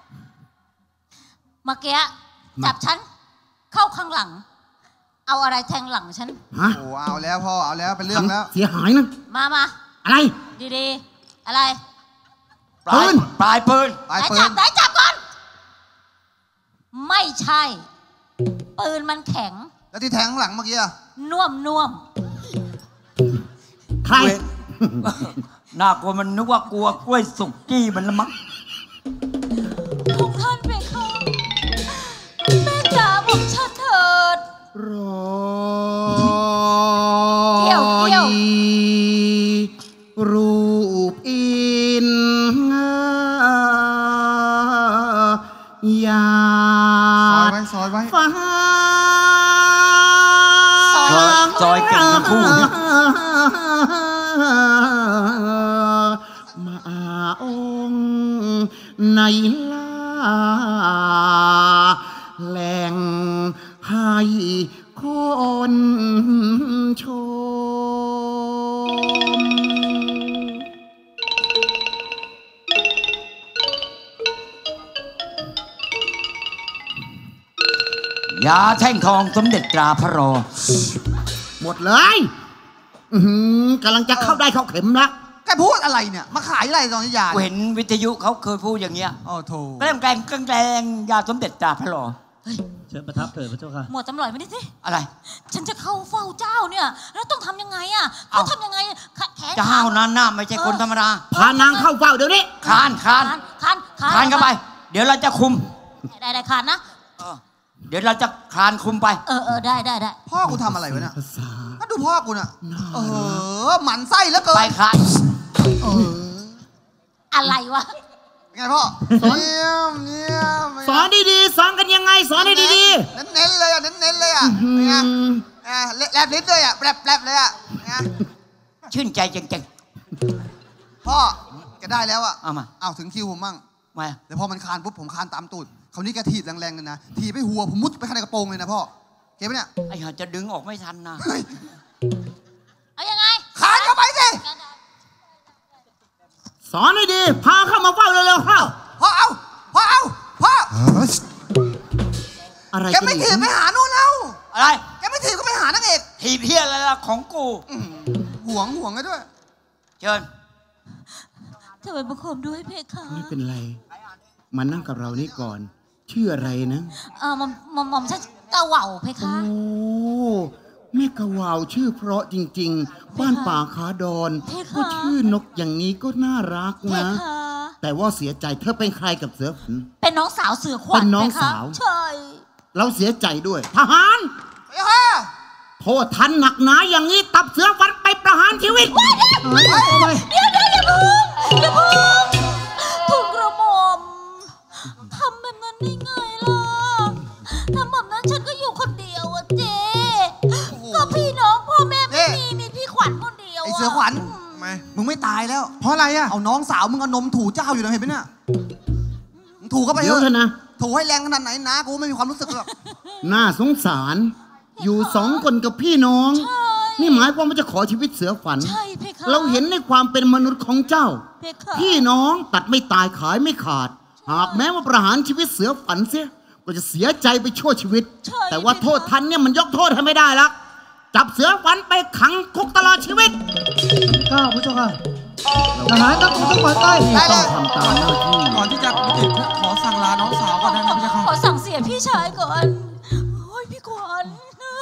เมื่อกี้จับฉันเข้าข้างหลัง เอาอะไรแทงหลังฉันฮะโอ้เอาแล้วพ่อเอาแล้วเป็นเรื่องแล้วเสียหายนะมามาอะไรดีๆ อะไรปลายปลายปืนปลายไหนปืจันบไหนจับก่อน ไม่ใช่ ปืนมันแข็งแล้วที่แทงข้างหลังเมื่อกี้อะน่วมน่วมใครน่ากลัวมันนึกว่ากลัวกล้วยสุกกี้มันละมั้งทุกท่านไปค่ะแม่จ๋าบอกฉันเถิดรอเกี่ยวเกี่ยวรูปอินยาซอยไว้ซอยไว้ฟ้าซอยซอยเก่งทั้งคู่เนี่ยมาองค์ในล่าแหล่งให้คนชมยาแท่งทองสมเด็จตราพระรอหมดเลยอื้อหือกำลังจะเข้าได้เข้าเข็มแล้วแกพูดอะไรเนี่ย มาขายอะไรตอนนี้ยากูเห็นวิทยุเขาเคยพูดอย่างเงี้ยโอ้โถแกล้งแกล้งแกล้งแกล้งยาสมเด็จตราพระรอเชิญประทับเถิดพระเจ้าค่ะหมวดตำรวจไม่ได้สิอะไรฉันจะเข้าเฝ้าเจ้าเนี่ย แล้วต้องทำยังไงอ่ะเอ้าเขาทำยังไงแขแขนเจ้านั้นน่ะไม่ใช่คนธรรมดาพานางเข้าเฝ้าเดี๋ยวนี้คานคานคานคานคานเข้าไป เดี๋ยวเราจะคุมได้ได้คานนะเออเดี๋ยวเราจะคานคุมไปเออเออได้ได้ได้พ่อกูทำอะไรวะเนี่ยภาษาก็ดูพ่อกูน่ะเออหมันไส้แล้วเกินไปคานเอออะไรวะเป็นไงพ่อสอนเยี่ยมเยี่ยมสอนดีๆสอนกันยังไง สอนให้ดีเน้นเน้นๆเลยอ่ะเน้นเน้นๆเลยอ่ะๆอื้อเป็นไงหืออ่าแลบลิ้นเลยอ่ะแลบแลบเลยอ่ะเป็นไงชื่นใจจริงพ่อแกได้แล้วอ่ะๆเอามาเอาถึงคิวผมมั่งมาเดี๋ยวพอมันคานปุ๊บผมคานตามตูดคราวนี้แกถีบแรงๆเลยนะถีบไปหัวผมมุดไปข้างในกระโปรงเลยนะพ่อเก็บไหมเนี่ยไอ้ห่าจะดึงออกไม่ทันนะเฮ้ยเอายังไงคานเข้าไปสิสอนให้ดี พาเข้ามาเฝ้าเร็วๆเข้าพ่อเอาพ่อเอาพ่ออะไรแกไม่ถีบไปหานู่นแล้วอะไรแกไม่ถีบก็ไปหานางเอกทีเพี้ยอะไรล่ะของกูห่วงห่วงกันด้วยเชิญถวายบังคมด้วยเพคะไม่เป็นไร มานั่งกับเรานี่ก่อน ชื่ออะไรนะเออหมอมหมอมหมอมฉันเกาเหว่าเพโอ้คะแม่กะวาวชื่อเพราะจริงๆ บ้านป่าขาดอนเพคะก็ชื่อนกอย่างนี้ก็น่ารักเพนะคะแต่ว่าเสียใจเธอเป็นใครกับเสือฝันเป็นน้องสาวเสือขวัญเป็นน้องเพคะสาวใช่เราเสียใจด้วย ทหารไปค่ะโทษทันหนักหนาอย่างนี้ตับเสือฝันไปประหารชีวิตเดี๋ยวเดี๋ยวอย่าเพึ่งอย่าเพึ่งถูกกระหม่อมทำแบบนั้นได้ไงล่ะทำแบบนั้นฉันก็อยู่คนเดียวอะเจ๊ก็พี่น้องพ่อแม่ไม่มีมีพี่ขวัญคนเดียวไออะเสือขวัญทำไมมึงไม่ตายแล้วเพราะอะไรอ่ะเอาน้องสาวมึงเอานมถูเจ้าอยู่นะเห็นไหมเนี่ยมึงถูเข้าไปเดี๋เถยวเถอะอะนะถูให้แรงขนาดไหนนะกูไม่มีความรู้สึกหรอกน่าสงสาร อยู่สองคนกับพี่น้อง นี่หมายความว่าจะขอชีวิตเสือฝันใช่เพคะเราเห็นในความเป็นมนุษย์ของเจ้าเพคะพี่น้องตัดไม่ตายขายไม่ขาด หากแม้ว่าประหารชีวิตเสือฝันเสียก็จะเสียใจไปชั่วชีวิต แต่ว่าโทษทันเนี่ยมันยกโทษให้ไม่ได้ละจับเสือฝันไปขังคุกตลอดชีวิตเก้าพระเจ้าค่ะทหารต้องถูกต้องฝันไปได้เลยต้องทำตามหน้าที่ก่อนที่จะไปติดคุกขอสั่งลาน้องสาวก่อนได้ไหมพี่คะขอสั่งเสียพี่ชายก่อน โอ้ยพี่ขวัญ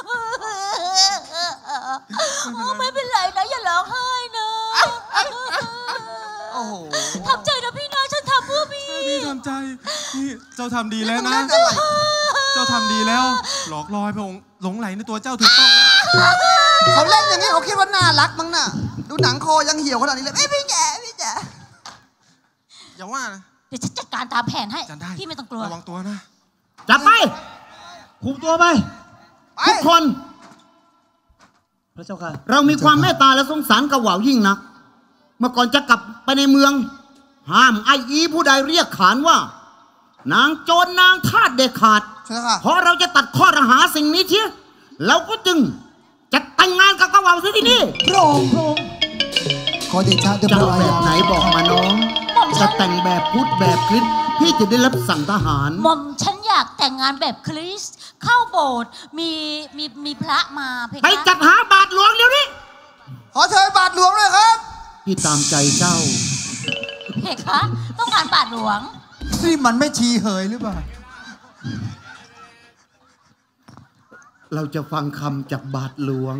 ไม่เป็นไรนะอย่าร้องไห้นะโอ้โหทำใจนะพี่นะฉันทำเพื่อพี่พี่ทำใจพี่เจ้าทำดีแล้วนะ เจ้าทำดีแล้ว หลอกลอยพระองค์หลงไหลในตัวเจ้าถูกต้องเขาเล่นอย่างนี้เขาคิดว่าน่ารักมั้งน่ะ ดูหนังคอยังเหี่ยวขนาดนี้เลยเอ้ยพี่แจ๋พี่แจ๋อย่าว่านะเดี๋ยวฉันจัดการตามแผนให้จัดได้พี่ไม่ต้องกลัวระวังตัวนะจับไปคุมตัวไปทุกคนพระเจ้าค่ะเรามีความเมตตาและสงสารกระเหว่ายิ่งนัก เมื่อก่อนจะกลับไปในเมือง ห้ามไออีผู้ใดเรียกขานว่า นางโจรนางทาสเด็ดขาด เพราะเราจะตัดข้อรหาสิ่งนี้เชียเราก็จึงจะแต่งงานกับกระเหว่าซิที่นี่พระองค์พระองค์ขอเดชะเดชจะพระเอาอาแบญาบไหนบอกมาน้อง จะแต่งแบบพุทธแบบคริสต์พี่จะได้รับสั่งทหารหม่อมฉันอยากแต่งงานแบบคริสต์เข้าโบสถ์มีมีมีพระมาเพคะไปจัดหาบาทหลวงเดี๋ยวนี้ขอเชิญบาทหลวงเลยครับพี่ตามใจเจ้าเพคะต้องการบาทหลวงนี่มันไม่ชีเหยหรือเปล่าเราจะฟังคำจากบาทหลวง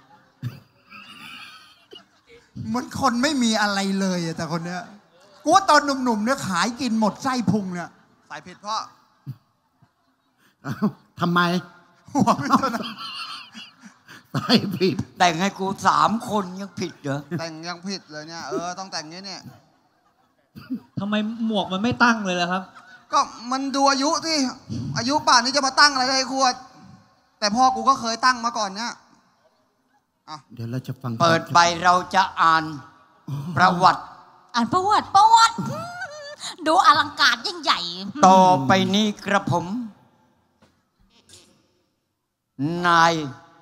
เหมือนคนไม่มีอะไรเลยอะแต่คนเนี้ยกูว่าตอนหนุ่มๆเนี่ยขายกินหมดไส้พุงเนี่ยใส่ผิดพ่อทำไมหัวไม่เท่านั้นใส่ผิดแต่งให้กูสามคนยังผิดเหรอแต่งยังผิดเลยเนี่ย เออต้องแต่งงี้เนี่ยทำไมหมวกมันไม่ตั้งเลยล่ะครับก็มันดูอายุที่อายุป่านนี้จะมาตั้งอะไรได้ครัวแต่พ่อกูก็เคยตั้งมาก่อนเนี่ยเดี๋ยวเราจะฟังเปิดไปเราจะอ่านประวัติอ่านประวัติประวัติ ดูอลังการยิ่งใหญ่ต่อไปนี้กระผม นาย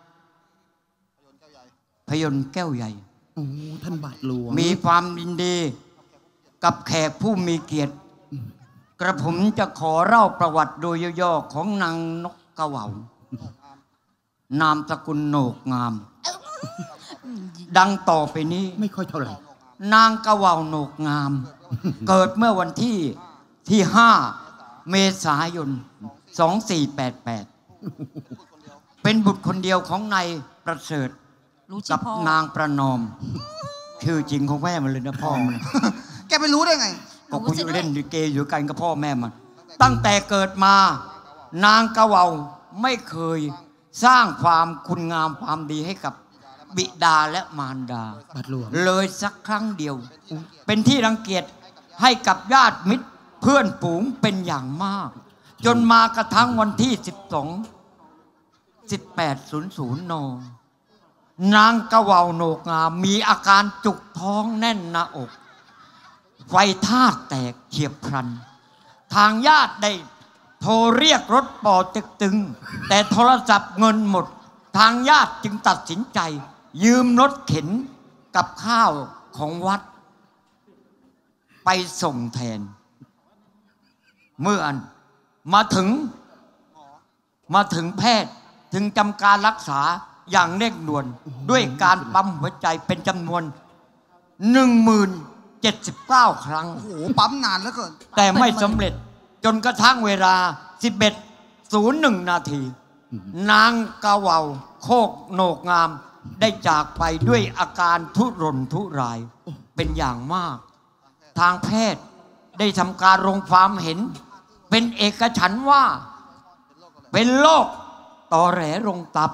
พยนต์แก้วใหญ่โอ้ท่านบาทหลวงมีความยินดีกับแขกผู้มีเกียรติ กระผมจะขอเล่าประวัติโดยย่อๆของนางนกกระเหว่านามสกุลโหนกงาม ดังต่อไปนี้ไม่ค่อยเท่าไหร่นางกระเหว่าโหนกงาม เกิดเมื่อวันที่ที่ห้าเมษายนสองสี่แปดแปดเป็นบุตรคนเดียวของนายประเสริฐกับนางประนอม ชื่อจริงของแม่มันเลยนะพ่อมันแกไปรู้ได้ไงก็คุณเล่นลิเกอยู่กันกับพ่อแม่มัน ตั้งแต่เกิดมานางกระเหว่าไม่เคยสร้างความคุณงามความดีให้กับบิดาและมารดาบาทหลวงเลยสักครั้งเดียว เป็นที่รังเกียจให้กับญาติมิตรเพื่อนฝูงเป็นอย่างมาก จนมากระทั่งวันที่สิบสอง สิบแปด ศูนย์ ศูนย์ น นางกระเหว่าโหนกงามมีอาการจุกท้องแน่นหน้าอก ไฟธาตุแตกเฉียบพลัน ทางญาติได้โทรเรียกรถปอเต็กตึง แต่โทรศัพท์เงินหมด ทางญาติจึงตัดสินใจ ยืมรถเข็นกับข้าวของวัด ไปส่งแทน เมื่ออันมาถึงมาถึงแพทย์ถึงทำการรักษาอย่างเร่งด่วน ด้วยการปั๊มหัวใจเป็นจำนวน หนึ่งหมื่นเจ็ดสิบเก้า ครั้งโอ้โห ปั๊มนานแล้วเกินแต่ไม่สำเร็จจนกระทั่งเวลา สิบเอ็ด ศูนย์หนึ่ง นาที นางกะเหว่าโคกโหนกงามได้จากไปด้วยอาการทุรนทุรายเป็นอย่างมาก ทางแพทย์ได้ทำการลงความเห็น เป็นเอกฉันท์ว่า เป็นโรคตอแหลลงตับ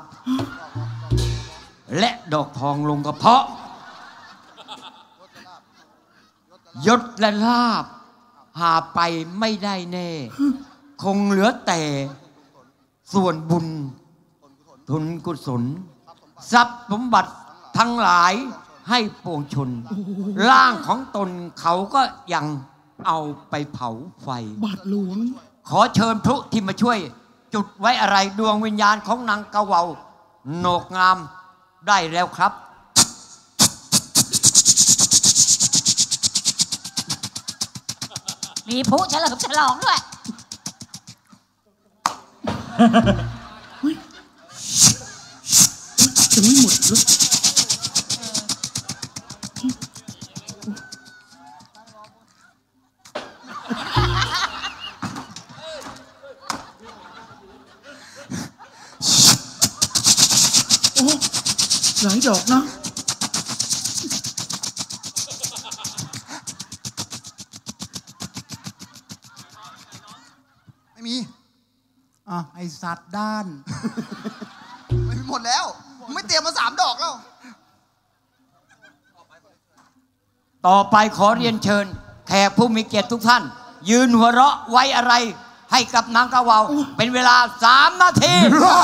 และดอกทองลงกระเพาะ ยศและลาภหาไปไม่ได้แน่ คงเหลือแต่ส่วนบุญทุนกุศลทรัพย์สมบัติทั้งหลายให้ปวงชน ร่างของตนเขาก็ยังเอาไปเผาไฟบาทหลวงขอเชิญพระที่มาช่วย จุดไว้อะไรดวงวิญญาณของนางกะเหว่าโหนกงามได้แล้วครับมีผู้เฉลิมฉลองด้วยถึงอ้หลายดอกนะไม่มีอ่ะไอสัตว์ด้านไม่มีหมดแล้วผมไม่เตรียมมาสามดอกแล้วต่อไปขอเรียนเชิญ แขกผู้มีเกียรติทุกท่าน ยืนหัวเราะไว้อะไรให้กับนางกะเหว่าเป็นเวลาสามนาที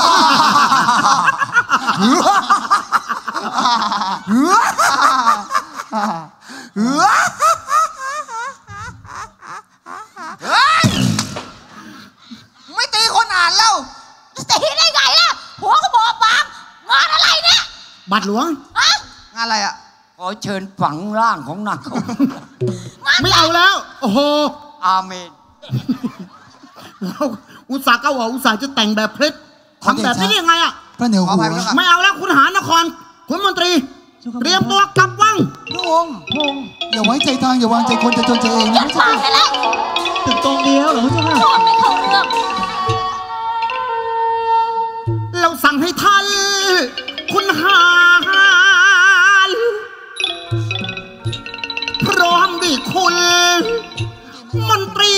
ไม่ตีคนอ่านแล้วตีได้ไงล่ะหัวก็บอกปากงานอะไรเนี่ยบัตรหลวงงานอะไรอ่ะขอเชิญฝังร่างของนางกะเหว่าไม่เอาแล้วโอ้โหอาเมนเราอุตส่าห์ก็ว่าอุตส่าห์จะแต่งแบบเพชรทำแบบนี้ได้ยังไงอ่ะพระเหนียวหัวไม่เอาแล้วคุณหานครคุณมนตรีเตรียมตัวกลับวังพระองค์พระองค์อย่าไว้ใจทางอย่าวางใจคนจะจนใจเองนะพระเจ้าค่ะถึงตรงเดียวเหรอพระเจ้าค่ะพูดไม่เข้าเรื่องเราสั่งให้ท่านคุณหานพร้อมด้วยคุณมนตรี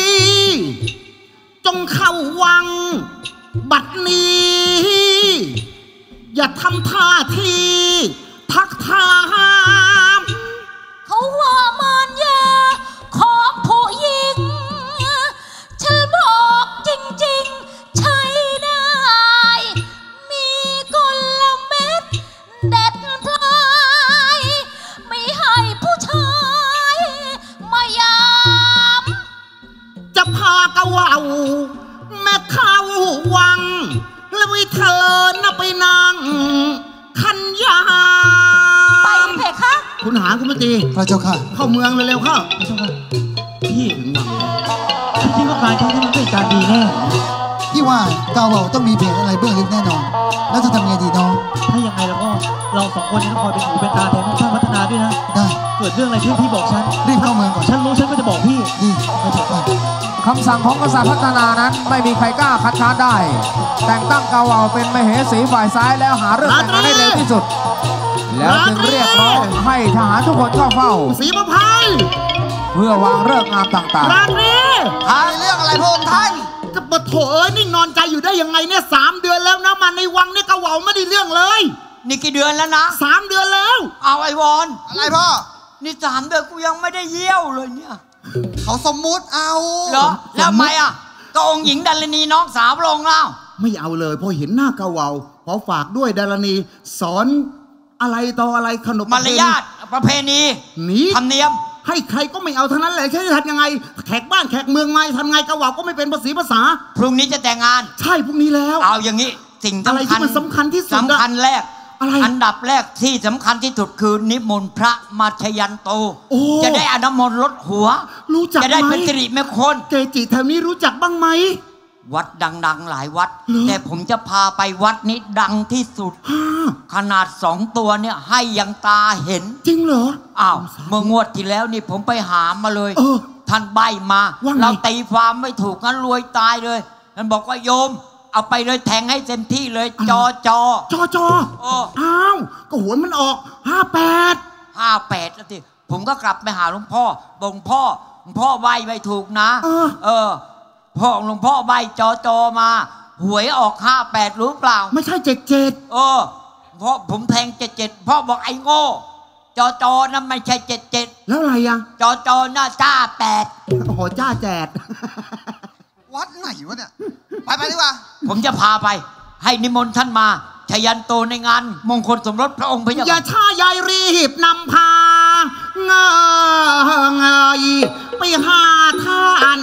จงเข้าวังบัดนี้อย่าทำท่าทีทักทามเขาว่ามารยาของผู้หญิงฉันบอกจริงๆใช่ได้มีกลเม็ดเด็ดพลายไม่ให้ผู้ชายมายามจะพากะเหว่าแม่เข้าวังแล้ววิเธอน่ะไปนั่งคันยาไปเพคะคุณหาคุณมนตรีพระเจ้าค่ะเข้าเมืองเร็วๆเข้าพระเจ้าค่ะพี่ถึงวังพี่คิดว่าการครั้งนี้มันเป็นการดีแน่พี่ว่ากาวเบาต้องมีแผนอะไรเบื้องลึกแน่นอนแล้วจะทำไงดีน้องถ้ายังไงแล้วก็เราสองคนจะต้องคอยเป็นหูเป็นตาแทนพวกท่านพัฒนาด้วยนะได้เกิดเรื่องอะไรขึ้นพี่บอกฉันรีบเข้าเมืองก่อนฉันรู้ฉันก็จะบอกพี่ดีไปเถอะคำสั่งของกษัตริย์พัฒนานั้นไม่มีใครกล้าคัดค้านได้แต่งตั้งกาวาวเป็นมเหสีฝ่ายซ้ายแล้วหาเรื่องแต่งงานให้เร็วที่สุดแล้วจึงเรียกร้องให้ทหารทุกคนเข้าเฝ้าศรีประภัยเพื่อวางฤกษ์งามต่างๆราตรีหาเรื่องอะไรพระองค์ท่านจะปะโถเอ้ยนิ่งนอนใจอยู่ได้ยังไงเนี่ยสามเดือนแล้วนะมันในวังเนี่ยกาวาวไม่ได้เรื่องเลยนี่กี่เดือนแล้วนะสามเดือนแล้วเอาไอ้วอนอะไรพ่อนี่สามเดือนกูยังไม่ได้เยี่ยวเลยเนี่ยเขาสมมุติเอาเหรอแล้วทำไมอ่ะก็องค์หญิงดารณีน้องสาวลงเล่าไม่เอาเลยพอเห็นหน้ากาวาวขอฝากด้วยดารณีสอนอะไรต่ออะไรขนบมารยาทประเพณีนี้ธรรมเนียมให้ใครก็ไม่เอาทั้งนั้นแหละใช่จะทำยังไงแขกบ้านแขกเมืองมาทำไงกาวาวก็ไม่เป็นภาษีภาษาพรุ่งนี้จะแต่งงานใช่พรุ่งนี้แล้วเอาอย่างนี้สิ่งสำคัญอะไรที่มันสำคัญที่สุดสำคัญแรกอันดับแรกที่สำคัญที่สุดคือนิมนต์พระมาชยันโตจะได้อนามนต์ลดหัวรู้จักไหมจะได้เป็นสิริมงคลเกจิแถวนี้รู้จักบ้างไหมวัดดังๆหลายวัดแต่ผมจะพาไปวัดนี้ดังที่สุดขนาดสองตัวเนี่ยให้ยังตาเห็นจริงเหรออ้าวเมื่องวดที่แล้วนี่ผมไปหามาเลยท่านใบมาเราตีความไม่ถูกงั้นรวยตายเลยท่านบอกว่าโยมเอาไปเลยแทงให้เต็มที่เลยจอจอจอจออ้าวก็หวยมันออกห้าแปดห้าแปดแล้วสิผมก็กลับไปหาหลวงพ่อบอกหลวงพ่อหลวงพ่อใบไม่ถูกนะเออพ่อหลวงพ่อใบจอจอมาหวยออกห้าแปดรู้เปล่าไม่ใช่เจ็ดเจ็ดเออเพราะผมแทงเจ็ดเจ็ดพ่อบอกไอ้โง่จอจอนั่นไม่ใช่เจ็ดเจ็ดแล้วอะไรอ่ะจอจอน่าจ้าแปดโอ้โหจ้าแจดวัดไหนวะเนี่ยไปไปดีกว่าผมจะพาไปให้นิมนต์ท่านมาชยันโตในงานมงคลสมรสพระองค์พระยาอย่าช้าใหญ่รีบนำพาเงยไปหาท่าน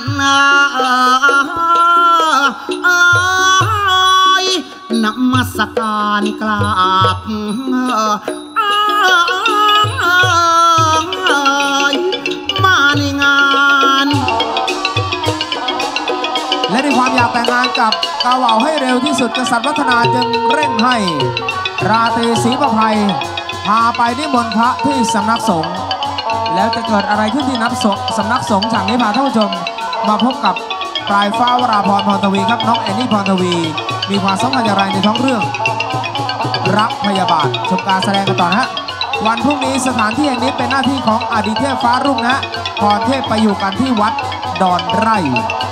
นมัสการกราบมาในงานและในความอยากแต่งงานกับกาวาวให้เร็วที่สุดกษัตริย์วัฒนาจึงเร่งให้ราตรีศรีประภัยพาไปนิมนต์พระที่สำนักสงฆ์แล้วจะเกิดอะไรขึ้นที่นับสำนักสงฆ์จากนี้พาท่านผู้ชมมาพบกับปลายฟ้าวราพรพรทวีครับน้องแอนนี่พรทวีมีความสำคัญอย่างไรในท้องเรื่องรักพยาบาทชมการแสดงกันต่อนะฮะวันพรุ่งนี้สถานที่แห่งนี้เป็นหน้าที่ของอดีตเทพฟ้ารุ่งนะพรเทพไปอยู่กันที่วัดดอนไร่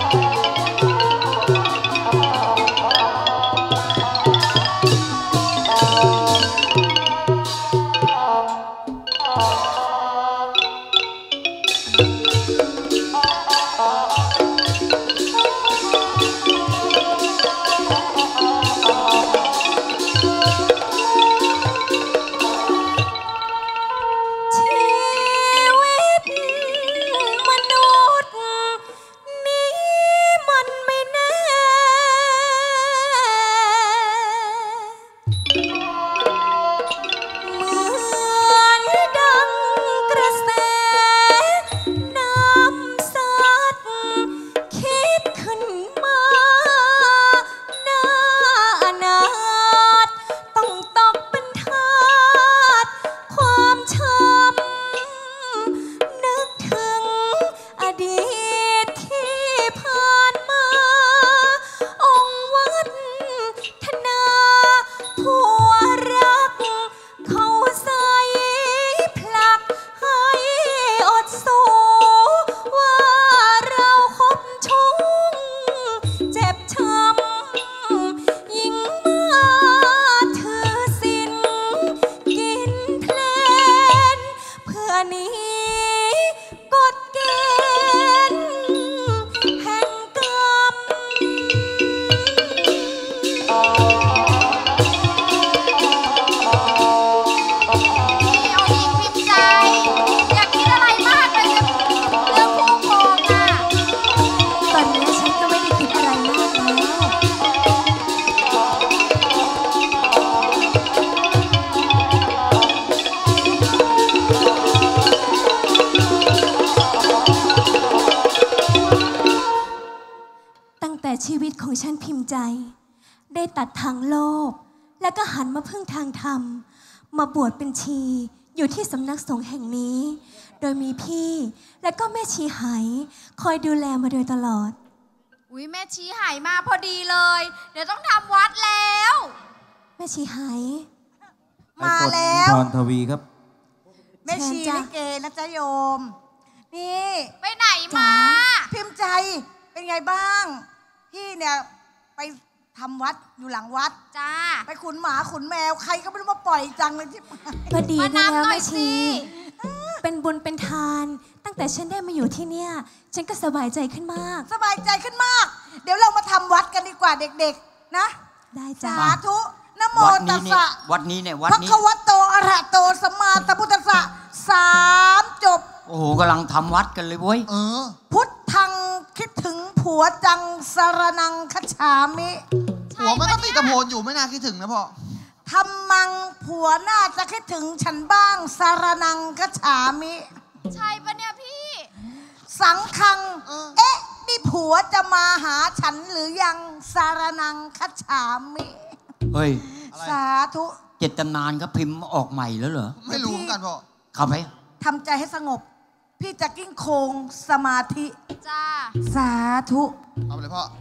ชีวิตของฉันพิมพ์ใจได้ตัดทางโลภแล้วก็หันมาพึ่งทางธรรมมาบวชเป็นชีอยู่ที่สำนักสงฆ์แห่งนี้โดยมีพี่และก็แม่ชีไหคอยดูแลมาโดยตลอดอุ้ยแม่ชีไหมาพอดีเลยเดี๋ยวต้องทำวัดแล้วแม่ชีไหมาแล้วพรทวีครับแม่ชีลิเกนะจ๊ะโยมนี่ไปไหนมาพิมพ์ใจเป็นไงบ้างพี่เนี่ยไปทำวัดอยู่หลังวัดจ้าไปขุนหมาขุนแมวใครก็ไม่รู้มาปล่อยจังเลยที่ก็ดีนะแล้วแม่ชีเป็นบุญเป็นทานตั้งแต่ฉันได้มาอยู่ที่เนี่ยฉันก็สบายใจขึ้นมากสบายใจขึ้นมากเดี๋ยวเรามาทำวัดกันดีกว่าเด็กๆนะได้จ้าสาธุนะโมตัสสะวัดนี้เนี่ยวัดนี้พระคะวะโตอะระหะโตสัมมาสัมพุทธัสสะสามจบโอ้โหกำลังทำวัดกันเลยเว้ยเออพุทธังคิดถึงผัวจังสรนังคัจฉามิผัวมันก็ตีกระโพนอยู่ไม่น่าคิดถึงนะพ่อทำมังผัวน่าจะคิดถึงฉันบ้างสารนังคัจฉามิใช่ปะเนี่ยพี่สังคังเอ๊ะนี่ผัวจะมาหาฉันหรือยังสารนังคัจฉามิเฮ้ยสาธุเจตนานก็พิมพ์ออกใหม่แล้วเหรอไม่รู้เหมือนกันพ่อเข้าไปทำใจให้สงบพี่จะกิ้งโคงสมาธิจ้าสาธุเอาไปเลยพ่อ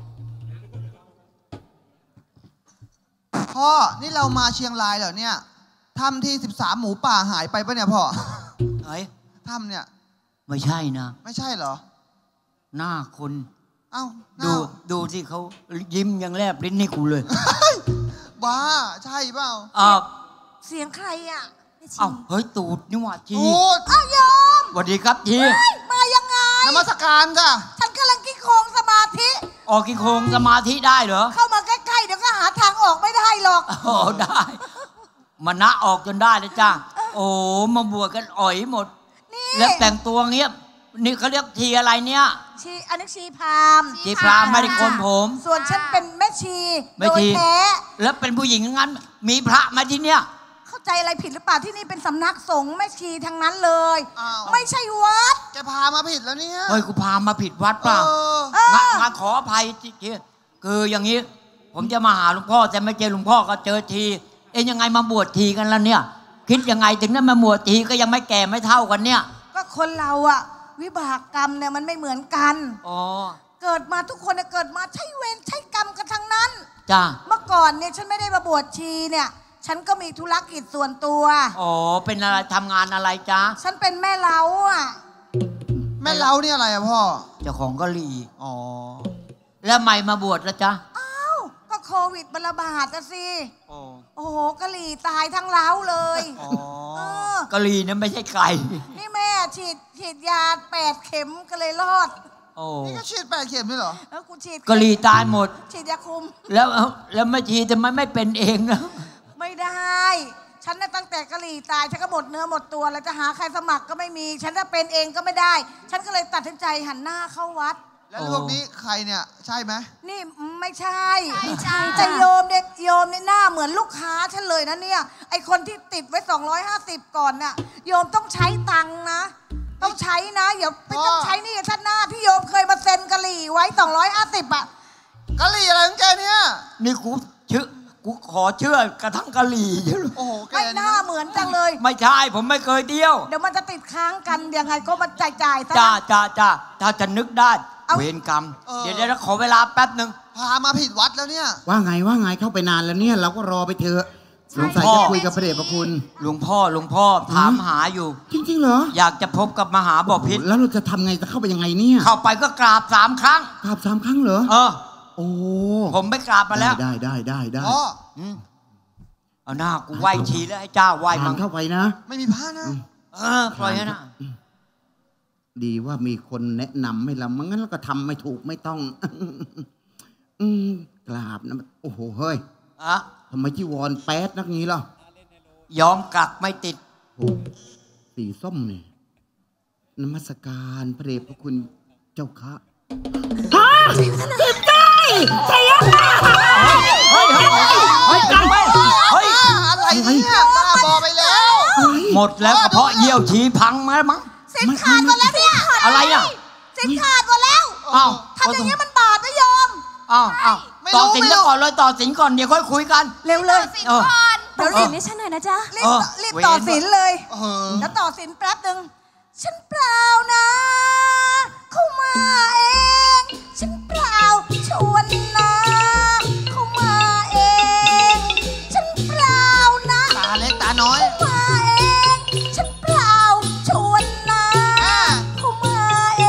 พ่อนี่เรามาเชียงรายเหรอเนี่ยถ้ำที่สิบสามหมูป่าหายไปปะเนี่ยพ่อเฮ้ยถ้ำเนี่ยไม่ใช่นะไม่ใช่เหรอหน้าคนเอ้าดูดูที่เขายิ้มยังแลบลิ้นให้กูเลยบ้าใช่เปล่าอ้าวเสียงใครอ่ะอ้าวเฮ้ยตูดนี่หว่าจีตูดอ้าวยอมสวัสดีครับจีมายังไงนมัสการจ้ะฉันกำลังกิ้งโคงสมาธิออกกิ้งโคงสมาธิได้เหรอเข้ามาใกล้ๆเดี๋ยวก็หาทางออกไม่ได้หรอกอ๋อได้มานะออกจนได้เลยจ้าโอ้มาบวชกันอ่อยหมดแล้วแต่งตัวเงี้ยนี่เขาเรียกทีอะไรเนี่ยชีอันนี้ชีพราหมณ์ชีพราหมณ์ไม่ได้โกนผมส่วนฉันเป็นแม่ชีโดยแท้แล้วเป็นผู้หญิงงั้นมีพระมาที่เนี่ยเข้าใจอะไรผิดหรือเปล่าที่นี่เป็นสำนักสงฆ์แม่ชีทั้งนั้นเลยไม่ใช่วัดจะพามาผิดแล้วเนี่ยเฮ้ยกูพามาผิดวัดเปล่ามาขออภัยทีคืออย่างนี้ผมจะมาหาหลวงพ่อแต่ไม่เจอหลวงพ่อก็เจอทีเอ็งยังไงมาบวชทีกันแล้วเนี่ยคิดยังไงถึงได้มาบวชทีก็ยังไม่แก่ไม่เท่ากันเนี่ยก็คนเราอะวิบากกรรมเนี่ยมันไม่เหมือนกันอ๋อเกิดมาทุกคนเนี่ยเกิดมาใช้เวรใช้กรรมกันทั้งนั้นจ้าเมื่อก่อนเนี่ยฉันไม่ได้มาบวชชีเนี่ยฉันก็มีธุรกิจส่วนตัวอ๋อเป็นอะไรทำงานอะไรจ๊ะฉันเป็นแม่เล้าอ่ะแม่เล้านี่อะไรอะพ่อเจ้าของกะหรี่อ๋อแล้วใหม่มาบวชแล้วจ๊ะอ้าวก็โควิดมันระบาดนะสิโอ้โหกะหรี่ตายทั้งเล้าเลยเออกะหรี่นั้นไม่ใช่ไก่นี่แม่ฉีดฉีดยาแปดเข็มก็เลยรอดโอ้นี่ก็ฉีดแปดเข็มด้วยเหรอเออกูฉีดกะหรี่ตายหมดฉีดยาคุมแล้วแล้วแม่ชีทำไมไม่เป็นเองนะไม่ได้ ฉันน่ะตั้งแต่กะหรี่ตายฉันก็หมดเนื้อหมดตัวแล้วจะหาใครสมัครก็ไม่มี ฉันจะเป็นเองก็ไม่ได้ ฉันก็เลยตัดสินใจหันหน้าเข้าวัดแล้วรูปนี้ใครเนี่ยใช่ไหมนี่ไม่ใช่แต่โยมเนี่ยโยมเนี่ยหน้าเหมือนลูกค้าฉันเลยนะเนี่ยไอคนที่ติดไว้สองร้อยห้าสิบก่อนน่ะโยมต้องใช้ตังค์นะ ต้องใช้นะอย่าไปต้องใช้นี่ชาติหน้าที่โยมเคยมาเซ็นกะหรี่ไว้สองร้อยห้าสิบอะกะหรี่อะไรของแกเนี่ยนี่กูเชื่อกูขอเชื่อกระทั่งกะหรี่โอ้โหแกไม่น่าเหมือนจังเลยไม่ใช่ผมไม่เคยเที่ยวเดี๋ยวมันจะติดค้างกันยังไงก็มาจ่ายจ่ายๆซะจ้านะจ้าจ้าถ้าจะนึกได้เวรกรรม เดี๋ยวเดี๋ยวขอเวลาแป๊บหนึ่งพามาผิดวัดแล้วเนี่ยว่าไงว่าไงเข้าไปนานแล้วเนี่ยเราก็รอไปเถอะสงสัยจะคุยกับพระเดชพระคุณหลวงพ่อหลวงพ่อถามหาอยู่จริงๆเหรออยากจะพบกับมหาบพิตรแล้วเราจะทำไงจะเข้าไปยังไงเนี่ยเข้าไปก็กราบสามครั้งกราบสามครั้งเหรอเออโอ้ผมไปกราบมาแล้วได้ได้ได้ได้พ่อมเอาหน้ากูไหว้ทีแล้วให้เจ้าไหว้มั่งเข้าไปนะไม่มีผ้านะเออปล่อยให้นะดีว่ามีคนแนะนำให้เราไม่งั้นเราก็ทำไม่ถูกไม่ต้อง อืมกราบนะโอ้โหเฮ้ยอะทำไมจีวรแป๊ดนักงี้ล่ะยอมกักไม่ติดโอ้สีส้มเนี่ยนมัสการพระเดชพระคุณเจ้าค่ะฮะจิตใจใจยังไงเฮ้ยเฮ้ยเฮ้ยเฮ้ยอะไรเนี่ยบ้าบอไปแล้วหมดแล้วกระเพาะเยี่ยวฉี่พังมามั้งสินขาดหมดแล้วเนี่ยอะไรอ่ะสินขาดหมดแล้วอ้าวทำอย่างนี้มันบาปนะโยมอ้าวอ้าวต่อสินซะก่อนเลยต่อสินก่อนเดี๋ยวค่อยคุยกันเร็วเลยเออเดี๋ยวสินให้ฉันหน่อยนะจ๊ะรีบเออรีบเวรต่อสินเลยเออแล้วต่อสินแป๊บหนึ่งฉันเปล่านะ เข้ามาเอง ฉันเปล่าชวนนะเข้ามาเอง ฉันเปล่านะตาเล็กตาน้อยเข้ามาเอง ฉันเปล่าชวนนะเข้ามาเอง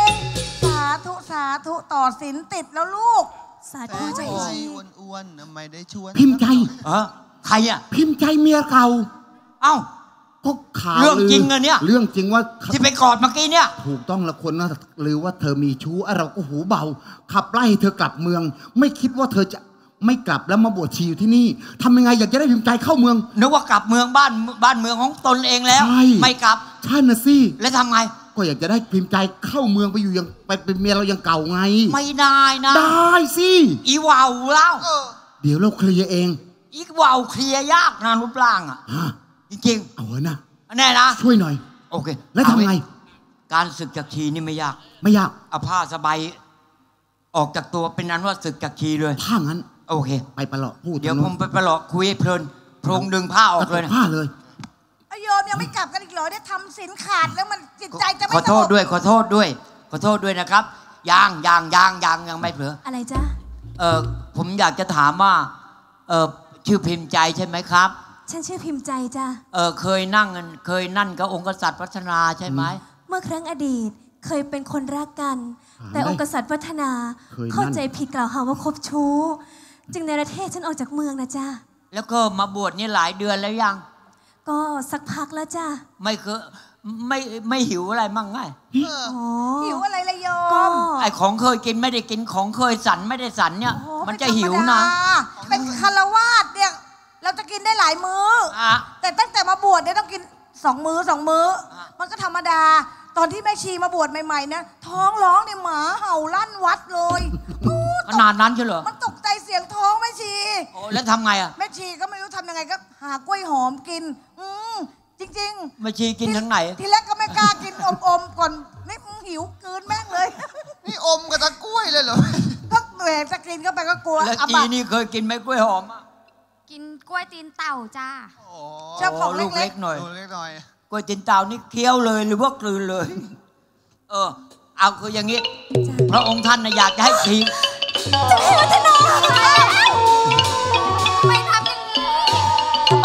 สาธุสาธุต่อสินติดแล้วลูกสาแต่ธุใจจ้ะอ้วนๆทำไมได้ชวนพิมพ์ใจเออใครอ่ะพิมพ์ใจเมียเก่าเอ้าก็ข่าวเรื่องลืจริงเหรอเนี่ยเรื่องจริงว่าที่ไปกอดเมื่อกี้เนี่ยถูกต้องละคนว่าหรือว่าเธอมีชู้อ่ะเราก็หูเบา ขับไล่ให้เธอกลับเมือง ไม่คิดว่าเธอจะไม่กลับแล้วมาบวชชีอยู่ที่นี่ทำยังไงอยากจะได้พิมพ์ใจเข้าเมืองนึกว่ากลับเมืองบ้านบ้านเมืองของตนเองแล้วใช่ไม่กลับใช่นะสิแล้วทำไงก็อยากจะได้พิมพ์ใจเข้าเมืองไปอยู่ยังไปเป็นเมียเรายังเก่าไงไม่ได้นะได้สิอีวาวเล่าเดี๋ยวเราเคลียร์เองอีวาวเคลียร์ยากนะรูปร่างอ่ะฮะจริงเอาเถอะนะๆแน่นะช่วยหน่อยโอเคแล้วทำไงการศึกจากชีนี่ไม่ยากไม่ยากเอาผ้าสบายออกจากตัวเป็นนั้นว่าศึกจากชีเลยถ้างั้นโอเคไปประหลอกพูดเดี๋ยวผมไปประหลอกคุยให้เพลินโพรงดึงผ้าออกเลยนะผ้าเลยโยมยังไม่กลับกันอีกเหรอเนี่ยทำสินขาดแล้วมันจิตใจจะไม่ขอโทษด้วยขอโทษด้วย ขอโทษด้วยนะครับยังยังยังยังยังไม่เผลออะไรจ๊ะเออผมอยากจะถามว่าเออชื่อพิมพ์ใจใช่ไหมครับฉันชื่อพิมพ์ใจจ้ะเออเคยนั่งกันเคยนั่นกับองค์กษัตริย์พัฒนาใช่ไหมเมื่อครั้งอดีตเคยเป็นคนรักกันอ่าแต่องค์กษัตริย์วัฒนาเคยนั่นเข้าใจผิดกล่าวหาว่าคบชู้ จึงในประเทศฉันออกจากเมืองนะจ๊ะแล้วก็มาบวชนี่หลายเดือนแล้วยังก็สักพักแล้วจ้ะไม่เคยไม่ไม่หิวอะไรมั่งไงอ๋อหิวอะไรละโยก็มไอของเคยกินไม่ได้กินของเคยสันไม่ได้สันเนี่ยโอ้มันไจะหิวนะธรรมดาเป็นคารวาสเนี่ยเราจะกินได้หลายมื้อออ่ะแต่ตั้งแต่มาบวชเนี่ยต้องกินสองมื้อสองมื้ออมันก็ธรรมดา ตอนที่แม่ชีมาบวชใหม่ๆนะท้องร้องเนี่ยหมาเห่าลั่นวัดเลยอู้ขนาดนั้นใช่เหรอมันตกใจเสียงท้องแม่ชีโอ้แล้วทำไงอ่ะแม่ชีก็ไม่รู้ทำยังไงก็หากล้วยหอมกิน อืมจริงๆมาชีกินทั้งไหนทีแรกก็ไม่กล้ากินอมๆก่อนนี่มึงหิวกลืนแม่งเลยนี่อมกับตะกล้วยเลยเหรอก็แหมจะกินเข้าไปก็กลัวแล้วอาจีบัตินี่เคยกินไหมกล้วยหอมอ่ะกินกล้วยตีนเต่าจ้าชอบของโลูกเล็เล็กกหน่อยดูเล็กหน่อยกล้วยจินเต่านี่เคี้ยวเลยหรือว่ากลืนเลย เออ เอาคืออย่างนี้ พระองค์ท่านนะอยากจะให้พีไม่ทำอย่างนี้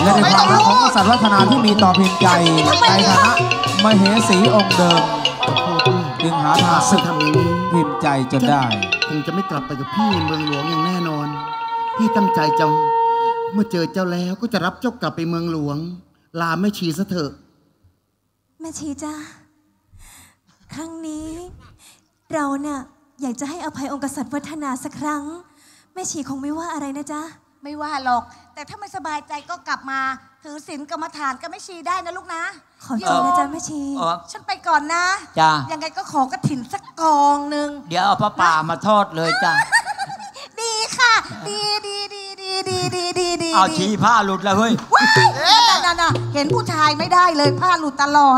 และในความรักของกษัตริย์วัฒนาที่มีต่อพิมพ์ใจในฐานะมเหสีองค์เดิมจึงหาทางศึกพิมพ์ใจจนได้คงจะไม่กลับไปกับพี่เมืองหลวงอย่างแน่นอน พี่ตั้งใจจะเมื่อเจอเจ้าแล้วก็จะรับเจ้ากลับไปเมืองหลวง ลาแม่ชีซะเถอะแม่ชีจ้าครั้งนี้เราเนี่ยอยากจะให้อภัยองค์กษัตริย์วัฒนาสักครั้งแม่ชีคงไม่ว่าอะไรนะจ๊ะไม่ว่าหรอก แต่ถ้าไม่สบายใจก็กลับมาถือศีลกรรมฐานกับแม่ชีได้นะลูกนะขอใจนะจ๊ะแม่ชีฉันไปก่อนนะจ้ายังไงก็ขอกระถิ่นสักกองหนึ่งเดี๋ยวเอาพระป่ามาทอดเลยจ้าดีค่ะดีดีดีดีดีดีดีดีเอาชีผ้าหลุดแล้วเฮ้ยว้ายนั่นน่ะเห็นผู้ชายไม่ได้เลยผ้าหลุดตลอด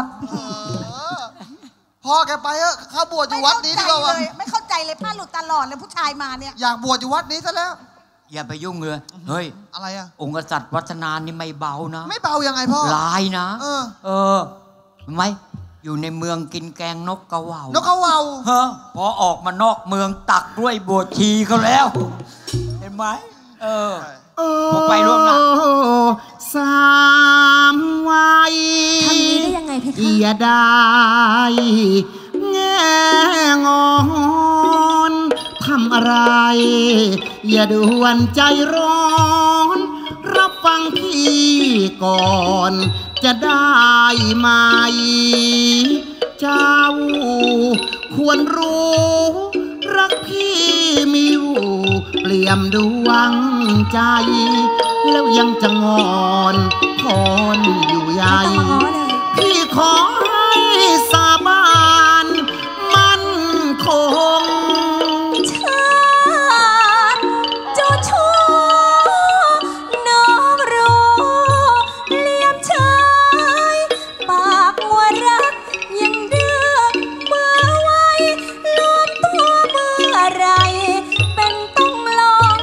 พ่อแกไปเออข้าบวชอยู่วัดนี้ดีกว่าไม่เข้าใจเลยผ้าหลุดตลอดเลยผู้ชายมาเนี่ยอยากบวชอยู่วัดนี้ซะแล้วอย่าไปยุ่งเลยเฮ้ยอะไรอะองค์กษัตริย์วัฒนานี่ไม่เบานะไม่เบายังไงพ่อลายนะเออเออไหมอยู่ในเมืองกินแกงนกกระว่านกกระว่าเฮ้อพอออกมานอกเมืองตักด้วยบวชชีเขาแล้วเห็นไหมเออผมไปร่วมนะสามวัยทำนี้ได้ยังไงพี่คะอย่าได้แง่งอนทำอะไรอย่าด่วนใจร้อนรับฟังพี่ก่อนจะได้ไหมเจ้าควรรู้รักพี่มีอยู่เปลี่ยมดวงใจแล้วยังจะงอนคอนอยู่ใหญ่พี่ขอให้สาบานมั่นคงชาติเจ้าชู้น้องรู้เลี่ยมชายปากมัวรักยังเดือดเมื่อไว้รวมตัวเมื่อไรเป็นต้องลอง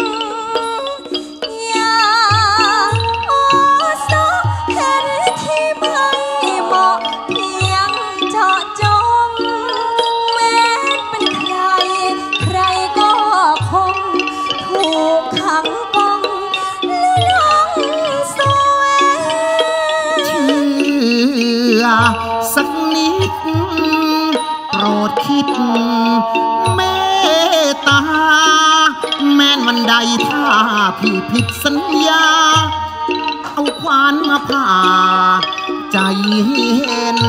อย่าโอ้สอเห็นที่ไม่เหมาะเพียงเจาะจงแม้เป็นใครใครก็คงถูกขังกองแล้วลองสวยเชื่อสักนิดโปรดคิดเมตตาแม้นวันใดถ้าพี่ผิดสัญญาเอาควานมาผ่าใจเห็น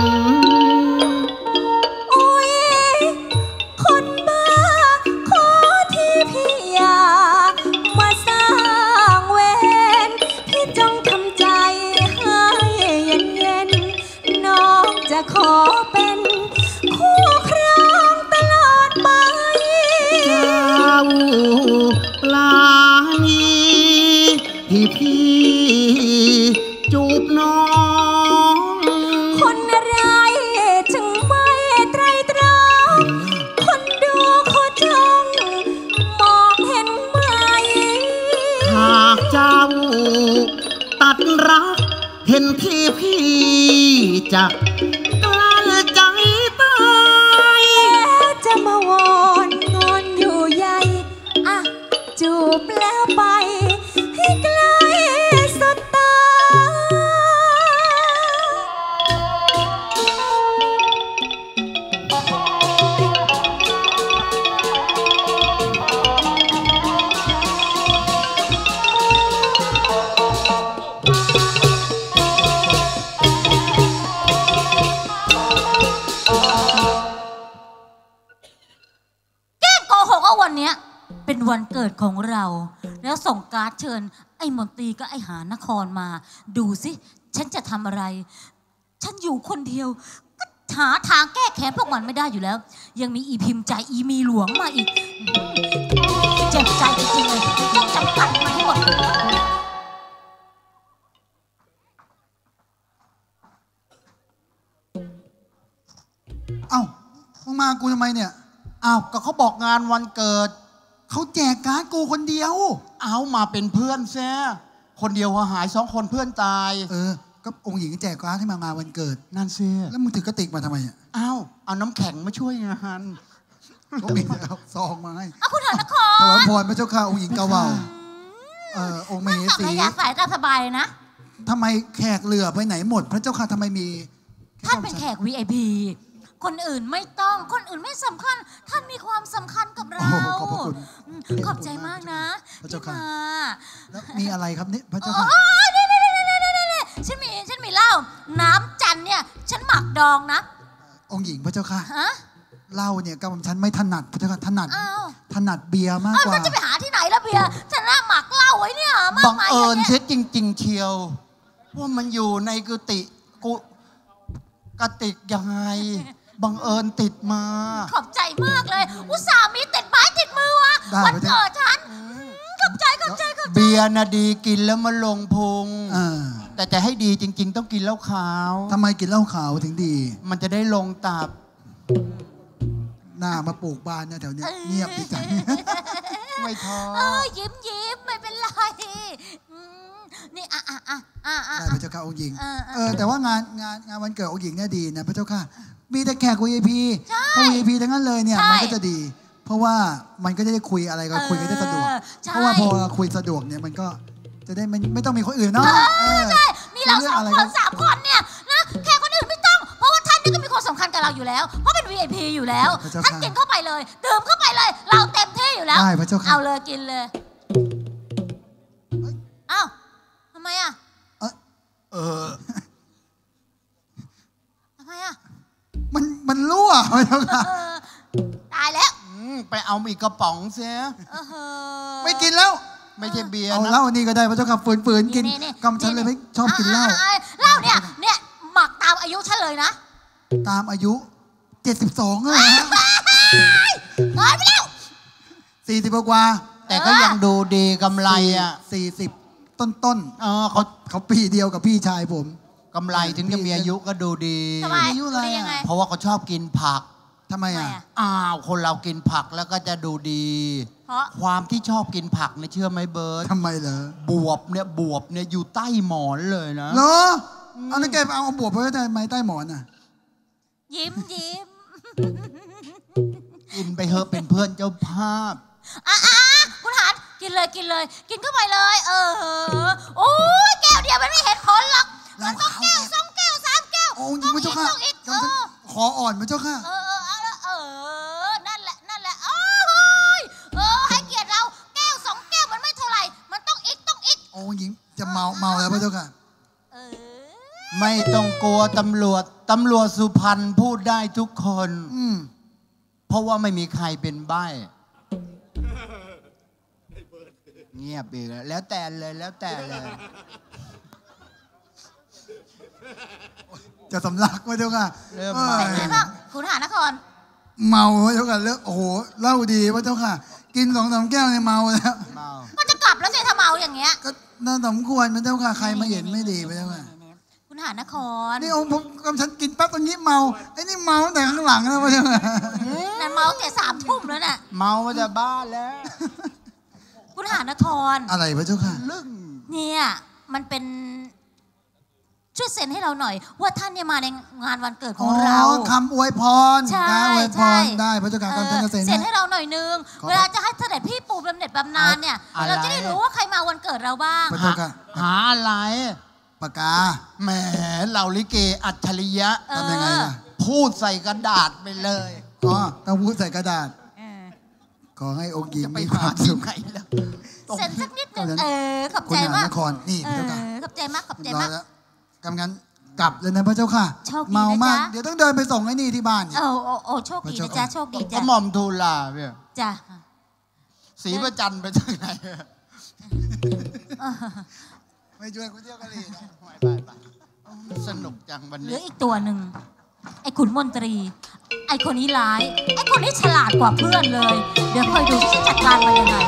โอ้ยคนบ้าขอที่พี่อย่ามาสร้างเวรพี่จงทำใจให้เย็นเย็นน้องจะขอเป็นคู่ครองตลอดไปเจ้าปลาณีที่พี่จูบน้องคนอะไรจึงไม่ไตรตรองคนดูเขาจ้องมองเห็นไหมหากเจ้าตัดรักเห็นที่พี่จะกลั้นใจตายจะมาวอนงอนอยู่ใหญ่อะจูบแล้วไปให้ไกลสุดตาวันนี้เป็นวันเกิดของเราแล้วส่งการ์ดเชิญไอ้มนตรีกับไอ้หานครมาดูสิฉันจะทำอะไรฉันอยู่คนเดียวก็หาทางแก้แค้นพวกมันไม่ได้อยู่แล้วยังมีอีพิมพ์ใจอีมีหลวงมาอีกเจ็บใจจริงๆเลยต้องจับกัดมาให้หมดเอ้ามึงมากูทำไมเนี่ยอ้าวก็เขาบอกงานวันเกิดเขาแจกการ์ดกูคนเดียวเอามาเป็นเพื่อนแซ่คนเดียวหายสองคนเพื่อนตายเออก็องค์หญิงแจกการ์ดให้มางานวันเกิดนั่นแซ่แล้วมึงถือกระติกมาทำไมอ่ะอ้าวเอาน้ำแข็งมาช่วยงานก็มีเอาซองมาให้เอาคุณหานครถวายพรพระเจ้าข้าองค์หญิงกาวาวเออองค์มเหสีสายตามสบายเลยนะทำไมแขกเรือไปไหนหมด พระเจ้าค่ะทำไมมีแค่ท่านเป็นแขก วี ไอ พี คนอื่นไม่ต้อง คนอื่นไม่สำคัญ ท่านมีความสำคัญกับเราโอ้โหขอบพระคุณอืมขอบใจมากนะพระเจ้าที่ค่ะมาแล้วมีอะไรครับนี่พระเจ้าโอ้ค่ะยนี่นี่นี่นี่นี่นี่ฉันมีฉันมีเหล้าน้ำจันเนี่ย ฉันหมักดองนะองค์หญิงพระเจ้าค่ะฮะเหล้าเนี่ยกับผมฉันไม่ถนัดพระเจ้าค่ะถนัดอ้าวถนัดเบียร์มากเอ้ากว่าแล้วจะไปหาที่ไหนล่ะเบียร์ฉันน่ะหมักเหล้าไว้เนี่ยมากบังมายเอิญยะเสีแยะยจริง ๆ เชียว ว่ามันอยู่ในกุฏิกูกระติกยังไง บังเอิญติดมาขอบใจมากเลย อุตส่าห์มีติดไม้ติดมือวะได้วันพระเจ้าเกิดฉันขอบใจขอบใจขอบใจเบียร์นะดีกินแล้วมันลงพุงเออแต่จะให้ดีจริง ๆ ต้องกินเหล้าขาวทำไมกินเหล้าขาวถึงดีมันจะได้ลงตับหน้ามาปลูกบ้านเนี่ยแถวเนี้ยเงียบดีจังไม่ท้อเออยิ้มยิ้มไม่เป็นไรอืมนี่อ่ะอ่ะอ่ะอ่ะอ่ะได้พระเจ้าค่ะองค์หญิงเออเออเออแต่ว่างานงานงานวันเกิดองค์หญิงเนี่ยดีนะพระเจ้าค่ะ มีแต่แขก วี ไอ พีใช่ถ้า วี ไอ พี ทั้งนั้นเลยเนี่ยใช่มันก็จะดี เพราะว่ามันก็จะได้คุยอะไรก็คุยกันได้สะดวกเออใช่เพราะว่าพอเราคุยสะดวกเนี่ยมันก็จะได้ไม่ไม่ต้องมีคนอื่นเนาะเอเอออใช่มีเราเรื่สององอะไรคก็นสามคนเนี่ยนะแขกคนอื่นไม่ต้อง เพราะว่าท่านนี่ก็มีความสำคัญกับเราอยู่แล้ว เพราะเป็น วี ไอ พี อยู่แล้วพระเจ้าท่านค่ะกินเข้าไปเลย ดื่มเข้าไปเลย เราเต็มที่อยู่แล้วได้พระเจ้าค่ะเอาเลยกินเลยเอ้าทำไมอ่ะเออทำไมอ่ะมันมันรั่วพระเจ้าค่ะเออตายแล้วอืมไปเอาอีกกระป๋องเสียเออเหอะไม่กินแล้วไม่ใช่เบียร์เอานะเหล้านี่ก็ได้พระเจ้าค่ะฝืนๆกินนี่นี่กำฉันเลยไม่ชอบกินเหล้าอ่ะอ่ะอ่ะเหล้าเนี่ยเนี่ยหมักตามอายุฉันเลยนะตามอายุเจ็ดสิบสองเลยฮะเฮ้ยไปแล้วสี่สิบกว่าแต่ก็ยังดูดีกำไรอ่ะสี่สิบต้นต้นเออเขาเขาปีเดียวกับพี่ชายผมกำไรถึงจะมีอายุก็ดูดีทำไมอายุอะไรดูได้ยังไงเพราะว่าเขาชอบกินผักทำไมอ่ะอ้าวคนเรากินผักแล้วก็จะดูดีเพราะความที่ชอบกินผักเนี่ยเชื่อไหมเบิร์ตทำไมเหรอบวบเนี่ยบวบเนี่ยอยู่ใต้หมอนเลยนะเหรอเอาแล้วแกเอาเอาบวบไปไว้ทำไมใต้หมอนอ่ะยิ้มยิ้มกินไปเถอะเป็นเพื่อนเจ้าภาพอ่ะอ่ะคุณหานกินเลยกินเลย กินเข้าไปเลย เออโอ้ยแก้วเดียวมันไม่เห็นผลหรอกมันต้องแก้วสองแก้วสามแก้วโอ้ยพระเจ้าค่ะต้องอีกยอมฉันขออ่อนพระเจ้าค่ะเออเออเอาละเออนั่นแหละนั่นแหละโอ้ยเออให้เกียรติเราแก้วสองแก้วมันไม่เท่าไหร่มันต้องอีกต้องอีกโอ้ยหญิงจะเมาเมาแล้วพระเจ้าค่ะเออไม่ต้องกลัวตำรวจตำรวจสุพรรณพูดได้ทุกคนอืมเพราะว่าไม่มีใครเป็นใบ้เงียบไปแล้วแล้วแต่เลยแล้วแต่เลยจะสำลักพระเจ้าค่ะเริ่มเออเป็นไงบ้างคุณหานครเมาพระเจ้าค่ะเลิกโอ้โหเหล้าดีพระเจ้าค่ะ กินสองสามแก้วเนี่ยเมาแล้วเมาก็จะกลับแล้วสิถ้าเมาอย่างเงี้ยก็น่าสมควรพระเจ้าค่ะใครมาเห็นไม่ดีพระเจ้าค่ะคุณหานครนี่องค์ผมกำฉันกินแป๊บตรงนี้เมาไอ้นี่เมาตั้งแต่ข้างหลังแล้วพระเจ้าค่ะนั่นเมาแต่สามทุ่มแล้วน่ะเมามาจะบ้าแล้วคุณหานครอะไรพระเจ้าค่ะเนี่ยมันเป็นช่วยเซ็นให้เราหน่อย ว่าท่านเนี่ยมาในงานวันเกิดของเราอ๋อคำอวยพรใช่นะอวยพใช่รได้พระเจ้าค่ะเอการอท่านจะเซ็นเซ็นให้ให้เราหน่อยนึงขอเวลาจะให้เสด็จพี่ปู่บำเหน็จบำนาญเนี่ยอะไรเราจะได้รู้ว่าใครมาวันเกิดเราบ้างพระเจ้าค่ะหาอะไรปากกาแหมเหล่าลิเกอัจฉริยะเออทำยังไงล่ะพูดใส่กระดาษไปเลยอ๋อต้องพูดใส่กระดาษเออขอให้องค์หญิงจะไปมีความหาที่สุขไหนแล้วเซ็นสักนิดนึงตรงนั้นเออขอบคุณใจหามากนครนี่เอพระอเจ้าค่ะขอบใจมากขอบใจรอมากแล้วกำงั้นกลับเลยนะพระเจ้าค่ะโชคดีนะเมามากจ๊ะเดี๋ยวต้องเดินไปส่งไอ้นี่ที่บ้านอีกโอ้โอ้โอ้โชคดีนะจ๊ะโชคดีก็จ้ะหม่อมทูลลาเนี่ยจ้ะสีประจันไปจากไหนอะเออไม่ช่วยกูเที่ยวกะหรี่นะไปไปไปสนุกจังวันเหลืนี้ออีกตัวหนึ่งไอ้ขุนมนตรี ไอ้คนนี้ร้าย ไอ้คนนี้ฉลาดกว่าเพื่อนเลย เดี๋ยวคอยดูที่จะจัดการมันยังไง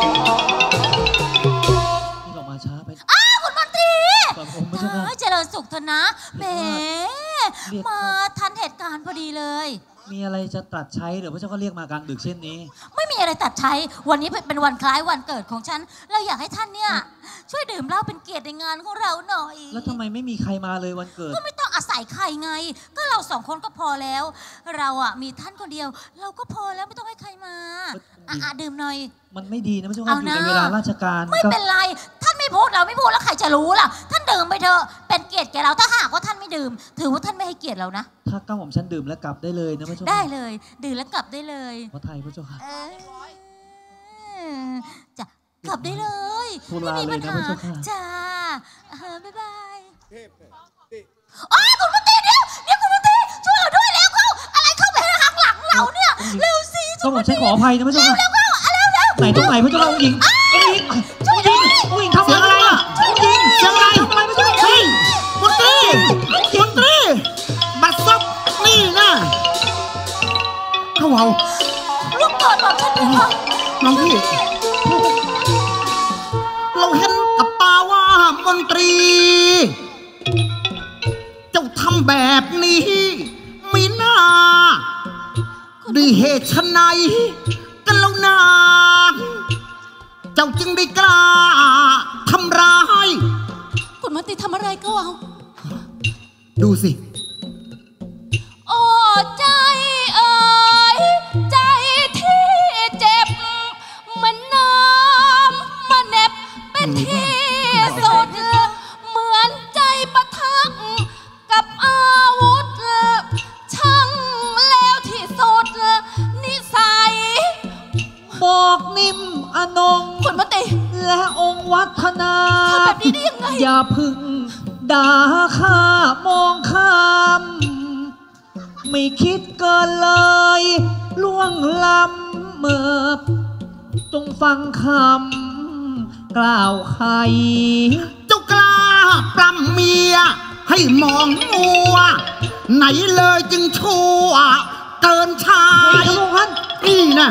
นี่เรามาช้าไปอ้าวคุณมนตรีก่อนองค์พระเจ้าค่ะเอ้ยเจริญสุขเถอะนะแหมเรียกมาทันเหตุการณ์พอดีเลยมีอะไรจะตรัสใช้หรือพระเจ้าก็เรียกมากลางดึกเช่นนี้ไม่มีอะไรตัดใช้ วันนี้เป็นวันคล้ายวันเกิดของฉัน เราอยากให้ท่านเนี่ยช่วยดื่มเหล้าเป็นเกียรติในงานของเราหน่อยแล้วทำไมไม่มีใครมาเลยวันเกิดก็ไม่ต้องอาศัยใครไง ก็เราสองคนก็พอแล้ว เราอ่ะมีท่านคนเดียว เราก็พอแล้วไม่ต้องให้ใครมาอ่ะอ่ะดื่มหน่อยมันไม่ดีนะพระเจ้าเอาค่ะอยู่นะในเวลาราชการไม่ก็เป็นไร ท่านไม่พูดเราไม่พูดแล้วใครจะรู้ล่ะ ท่านดื่มไปเถอะเป็นเกียรติแก่เราถ้าหากว่าท่านไม่ดื่ม ถือว่าท่านไม่ให้เกียรติเรานะถ้าก้าวผมฉันดื่มแล้วกลับได้เลยนะพระเจ้าได้เลยดื่มแล้วกลับได้เลยพระไทยพระเจ้าค่ะจะกลับได้เลยไม่มีปัญหาจ้าบ๊ายบายอ๋อคุณมาตีเดี๋ยวเดี๋ยวคุณมาตีช่วยเราด้วยแล้วเขาอะไรเข้าไปหักหลังเราเนี่ยเร็วสิต้องผมฉันขออภัยนะพระเจ้าค่ะเร็วเร็วเร็วเร็วไหนตรงไหนพระเจ้าค่ะองค์หญิงองค์หญิงองค์หญิงองค์หญิงทำอะไรอ่ะองค์หญิงเสียงอะไรทำอะไรพระเจ้าค่ะมนตรีมนตรีบัดซบนี่นะเขาเอาลูกกอดบอกฉันด้วยค่ะน้องพี่เราเห็นกับตาว่ามนตรีเจ้าทำแบบนี้ไม่น่าด้วยเหตุไฉนกันแล้วนาเจ้าจึงได้กล้าทำร้ายคุณมนตรีทำอะไรก็เอาดูสิโอ้ใจเอ๋ยใจที่เจ็บเหมือนน้ำมาเน็บเป็นที่สุดเหมือนใจปะทะกับอาวุธช่างแล้วที่สุดนิสัยบอกนิ่มอนงคุณมนตรีและองค์วัฒนาทำแบบนี้ได้ยังไงอย่าพึ่งด่าข้ามองข้ามไม่คิดเกินเลยล่วงล้ำเมื่อจงฟังคำกล่าวใครเจ้ากล้าปรำเมียให้มองมัวไหนเลยจึงชั่วเกินชายนี่นะ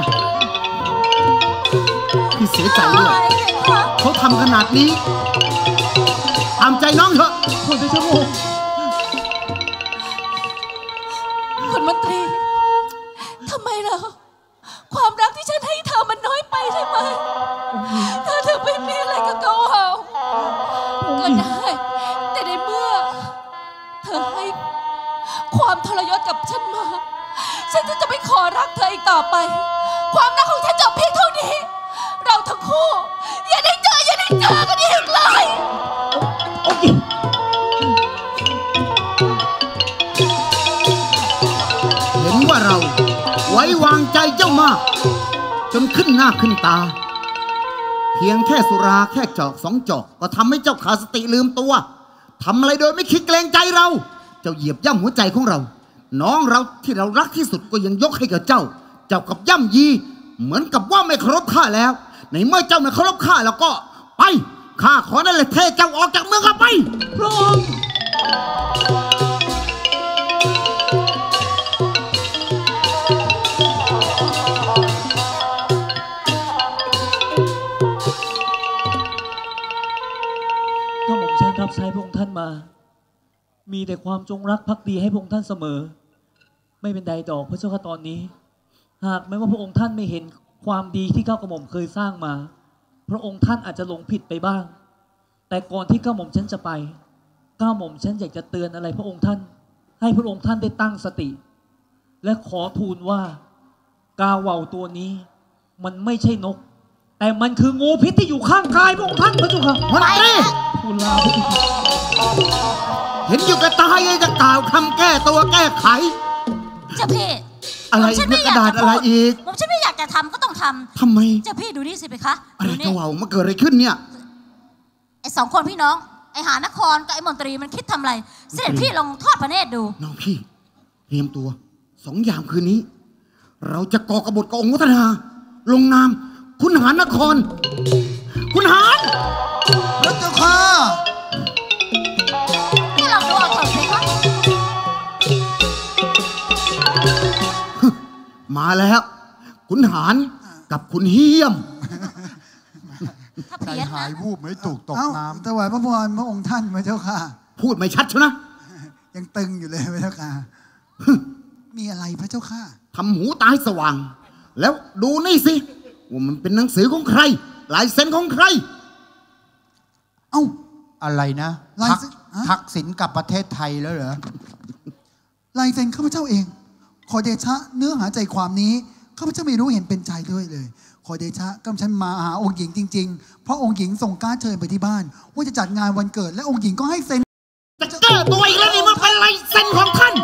พี่เสียใจด้วยเขาทำขนาดนี้ตามใจน้องเถอะคุณเป็นชั่วโมงคุณมนตรีทำไมล่ะความรักที่ฉันให้เธอมันน้อยไปใช่ไหมถ้าเธอไม่มีอะไรกับเขาเอาก็ได้แต่ในเมื่อเธอให้ความทรยศกับฉันมาฉันจะไม่ขอรักเธออีกต่อไปความรักของฉันจบเพียงเท่านี้เราทั้งคู่อย่าได้เจออย่าได้เจอกันอีกเลยเห็นว่าเราไว้วางใจเจ้ามากจนขึ้นหน้าขึ้นตาเพียงแค่สุราแค่จอกสองจอกก็ทำให้เจ้าขาดสติลืมตัวทำอะไรโดยไม่คิดเกรงใจเราเจ้าเหยียบย่ำหัวใจของเราน้องเราที่เรารักที่สุดก็ยังยกให้กับเจ้าเจ้ากับย่ำยีเหมือนกับว่าไม่เคารพข้าแล้วในเมื่อเจ้าไม่เคารพข้าแล้วก็ไปข้าขอนั่นแหละเทเจ้าออกจากเมืองข้าไปพระองค์ถ้าผมฉันรับใช้พระองค์ท่านมามีแต่ความจงรักภักดีให้พระองค์ท่านเสมอไม่เป็นใดดอกพระเจ้าค่ะตอนนี้หากแม้ว่าพระองค์ท่านไม่เห็นความดีที่เก้ากระหม่อมเคยสร้างมาพระองค์ท่านอาจจะหลงผิดไปบ้างแต่ก่อนที่เก้าหม่อมฉันจะไปเก้าหม่อมฉันอยากจะเตือนอะไรพระองค์ท่านให้พระองค์ท่านได้ตั้งสติและขอทูลว่ากาเหว่าตัวนี้มันไม่ใช่นกแต่มันคืองูพิษที่อยู่ข้างกายพระองค์ท่านพระเจ้าค่ะมันเต้ทูลลาพระองค์เห็นอยู่กับตายังจะกล่าวคำแก้ตัวแก้ไขเจ้าพี่อะไรเมื่อกระดาษอะไรอีกผมฉันไม่อยากจะทำก็ต้องทำทำไมเจ้าพี่ดูนี่สิไปคะอะไรกระเหว่ามาเกิดอะไรขึ้นเนี่ยไอ้สองคนพี่น้องไอ้หานครกับไอ้มนตรีมันคิดทำอะไรเสด็จพี่ลองทอดพระเนตรดูน้องพี่เตรียมตัวสองยามคืนนี้เราจะก่อกบฏกับองค์วัฒนาลงนามคุณหานครคุณหานพระเจ้าค่ะนี่เราดูเอาเถอะสิคะมาแล้วคุณหานกับคุณเฮียมใจหายวูบไม่ถูกตกน้ำถวายพระพรพระองค์ท่านพระเจ้าค่ะพูดไม่ชัดใช่ไหมยังตึงอยู่เลยพระเจ้าค่ะมีอะไรพระเจ้าค่ะทำหูตาให้สว่างแล้วดูนี่สิว่ามันเป็นหนังสือของใครลายเซ็นของใครเอ้าอะไรนะทักษิณกลับประเทศไทยแล้วเหรอลายเซ็นข้าพเจ้าเองขอเดชะเนื้อหาใจความนี้ข้าพเจ้าไม่รู้เห็นเป็นใจด้วยเลยขอเดชะกำชันมาหาองค์หญิงจริงๆเพราะองค์หญิงส่งการ์ดเชิญไปที่บ้านว่าจะจัดงานวันเกิดและองค์หญิงก็ให้เซ็นจะแก้ตัวอีกแล้วนี่มันเป็นลายเซ็นของท่าน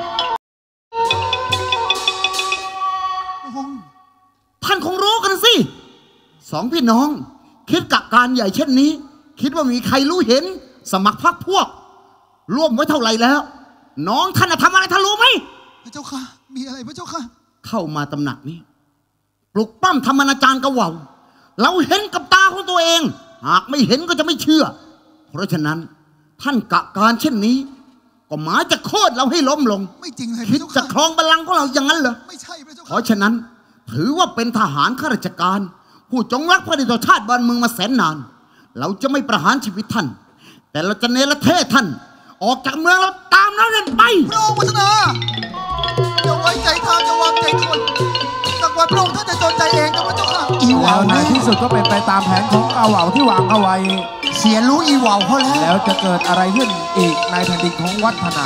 ท่านคงรู้กันสิสองพี่น้องคิดกับการใหญ่เช่นนี้คิดว่ามีใครรู้เห็นสมัครพรรคพวกร่วมไว้เท่าไหร่แล้วน้องท่านทำอะไรท่านรู้ไหมพระเจ้าค่ะมีอะไรพระเจ้าค่ะเข้ามาตำหนักนี้ปลุกปั้มทำอนาจารกระว่าเราเห็นกับตาของตัวเองหากไม่เห็นก็จะไม่เชื่อเพราะฉะนั้นท่านกะการเช่นนี้ก็หมายจะโค่นเราให้ล้มลงไม่จริงเลยคิดจะครองบัลลังก์ของเราอย่างนั้นเหรอไม่ใช่พระเจ้าค่ะเพราะฉะนั้นถือว่าเป็นทหารข้าราชการผู้จงรักภักดีต่อชาติบ้านเมืองมาแสนนานเราจะไม่ประหารชีวิตท่านแต่เราจะเนรเทศท่านออกจากเมืองเราตามเราเล่นไปพระองค์วัฒนาอย่าไว้ใจทางอย่าวางใจคนสักวันพระองค์ท่านจะจนใจเองกับพระเจ้าค่ะอีวาวในที่สุดก็เป็นไปตามแผนของกาเหว่าที่วางเอาไว้เสียรู้อีวาวเขาแล้วแล้วจะเกิดอะไรขึ้นอีกในแผ่นดินของวัฒนา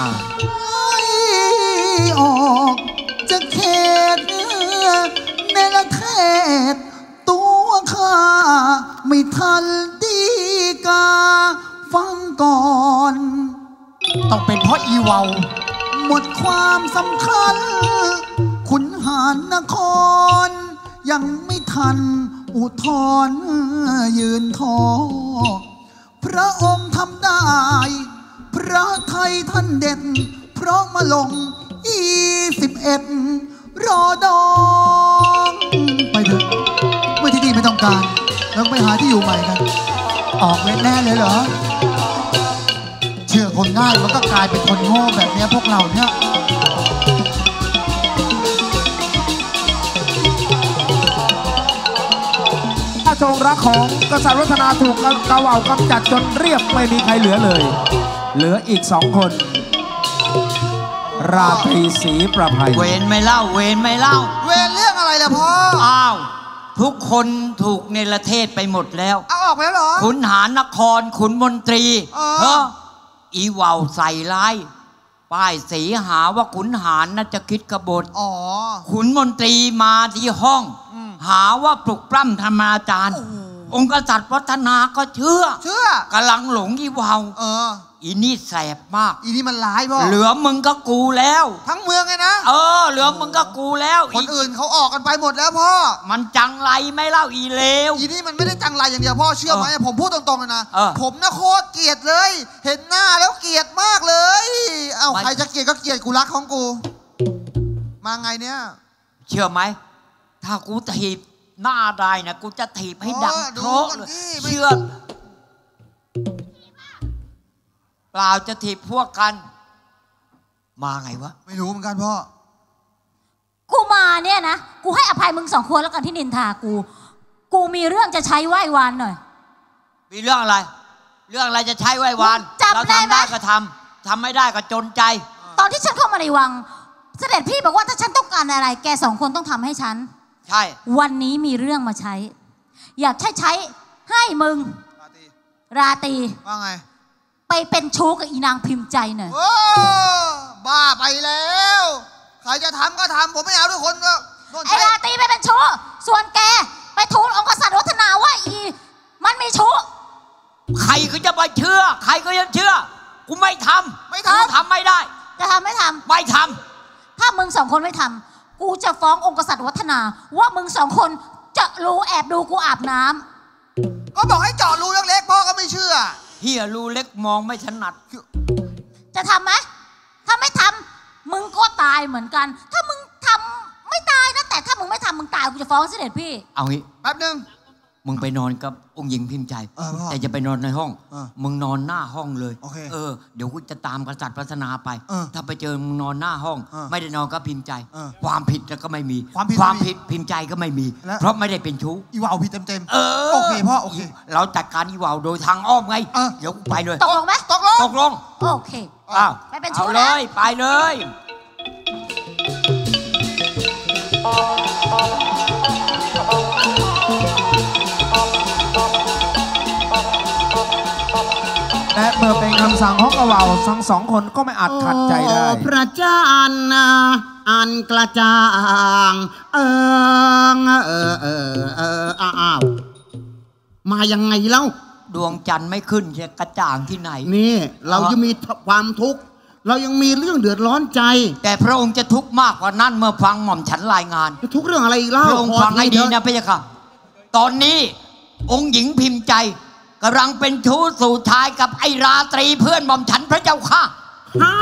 ออกจะเขตในละเทศตัวข้าไม่ทันดีกาฟังก่อนต้องเป็นเพราะอีวาวหมดความสำคัญขุนหารนครยังไม่ทันอุทธรยืนทอพระองค์ทำได้พระไทยท่านเด่นเพราะมาลงอีสิบเอ็ดรอดองไปเถอะเมื่อที่นี่ไม่ต้องการแล้วไปหาที่อยู่ใหม่กันออกแน่ๆเลยเหรอเชื่อคนง่ายมันก็กลายเป็นคนโง่แบบนี้พวกเราเนี่ยราชองค์รักของกษัตริย์วัฒนาถูกกาเหว่ากำจัดจนเรียบไม่มีใครเหลือเลยเหลืออีกสองคนราตรีศรีประภัยเวรไม่เล่าเวรไม่เล่าเวรเรื่องอะไรล่ะพ่ออ้าวทุกคนถูกเนรเทศไปหมดแล้วเอาออกไปแล้วเหรอขุนหารนครขุนมนตรีเฮ้ออีวาวใส่ร้ายป้ายสีหาว่าขุนหารน่าจะคิดกบฏอ๋อขุนมนตรีมาที่ห้องหาว่าปลุกปล้ำธรรมาจารย์องค์กษัตริย์วัฒนาก็เชื่อเชื่อกำลังหลงอีวาวเอออีนี่แสบมากอีนี่มันร้ายพ่อเหลือมึงก็กูแล้วทั้งเมืองไงนะเออเหลือมึงก็กูแล้วคนอื่นเขาออกกันไปหมดแล้วพ่อมันจังไรไม่เล่าอีเลวอีนี่มันไม่ได้จังไรอย่างเดียวพ่อเชื่อไหมผมพูดตรงๆเลยนะผมนะโคตรเกลียดเลยเห็นหน้าแล้วเกลียดมากเลยเอ้าใครจะเกลียดก็เกลียดกูรักของกูมาไงเนี่ยเชื่อไหมถ้ากูถีบหน้าได้นะกูจะถีบให้ดังโครกเลยเชื่อเปล่าจะถีบพวกกันมาไงวะไม่รู้เหมือนกันพ่อกูมาเนี่ยนะกูให้อภัยมึงสองคนแล้วกันที่นินทากูกูมีเรื่องจะใช้ไหว้วานหน่อยมีเรื่องอะไรเรื่องอะไรจะใช้ไหว้วานเราทำได้ก็ทำทำไม่ได้ก็จนใจตอนที่ฉันเข้ามาในวังเสด็จพี่บอกว่าถ้าฉันต้องการอะไรแกสองคนต้องทำให้ฉันใช่วันนี้มีเรื่องมาใช้อยากใช้ใช้ให้มึงราตรีว่าไงไปเป็นชู้กับอีนางพิมพ์ใจหน่อยโอ้บ้าไปแล้วใครจะทำก็ทำผมไม่เอาทุกคนก็ไอ้ราตรีไปเป็นชู้ส่วนแกไปทูลองค์กษัตริย์วัฒนาว่าอีมันมีชู้ใครก็จะไปเชื่อใครก็จะเชื่อกูไม่ทำไม่ทำทำไม่ได้จะทำไม่ทำไม่ทำถ้ามึงสองคนไม่ทำกูจะฟ้ององค์กษัตริย์วัฒนาว่ามึงสองคนจะรู้แอบดูกูอาบน้ำก็บอกให้เจาะรูเล็กๆพ่อก็ไม่เชื่อเฮียรูเล็กมองไม่ถนัดจะทำไหมถ้าไม่ทำมึงก็ตายเหมือนกันถ้ามึงทำไม่ตายนะแต่ถ้ามึงไม่ทำมึงตายกูจะฟ้องเสด็จพี่เอางี้แป๊บนึงมึงไปนอนกับองค์หญิงพิมพ์ใจแต่จะไปนอนในห้องมึงนอนหน้าห้องเลยเออเดี๋ยวกูจะตามกษัตริย์พัฒนาไปถ้าไปเจอมึงนอนหน้าห้องไม่ได้นอนกับพิมพ์ใจความผิดก็ไม่มีความผิดพิมพ์ใจก็ไม่มีเพราะไม่ได้เป็นชู้อีวาวผิดเต็มๆเออโอเคพ่อโอเคเราจัดการอีวาวโดยทางอ้อมไงเดี๋ยวกูไปเลยตกลงไหมตกลงตกลงโอเคอ้าวไปเป็นชู้เลยไปเลยและเมื่อเป็นคำสั่งของกระเหว่าทั้งสองคนก็ไม่อาจขัดใจได้โอ้พระเจ้าอันกระจ่างเออเออเออเอออ้าวมายังไงเล่าดวงจันทร์ไม่ขึ้นจะกระจ่างที่ไหนนี่เรายังมีความทุกข์เรายังมีเรื่องเดือดร้อนใจแต่พระองค์จะทุกข์มากกว่านั้นเมื่อฟังหม่อมฉันรายงานจะทุกข์เรื่องอะไรอีกเล่าพระองค์ฟังให้ดีนะพระยาค่ะตอนนี้องค์หญิงพิมพ์ใจกำลังเป็นชู้สู่ชายกับไอ้ราตรีเพื่อนหม่อมฉันพระเจ้าค่ะฮะ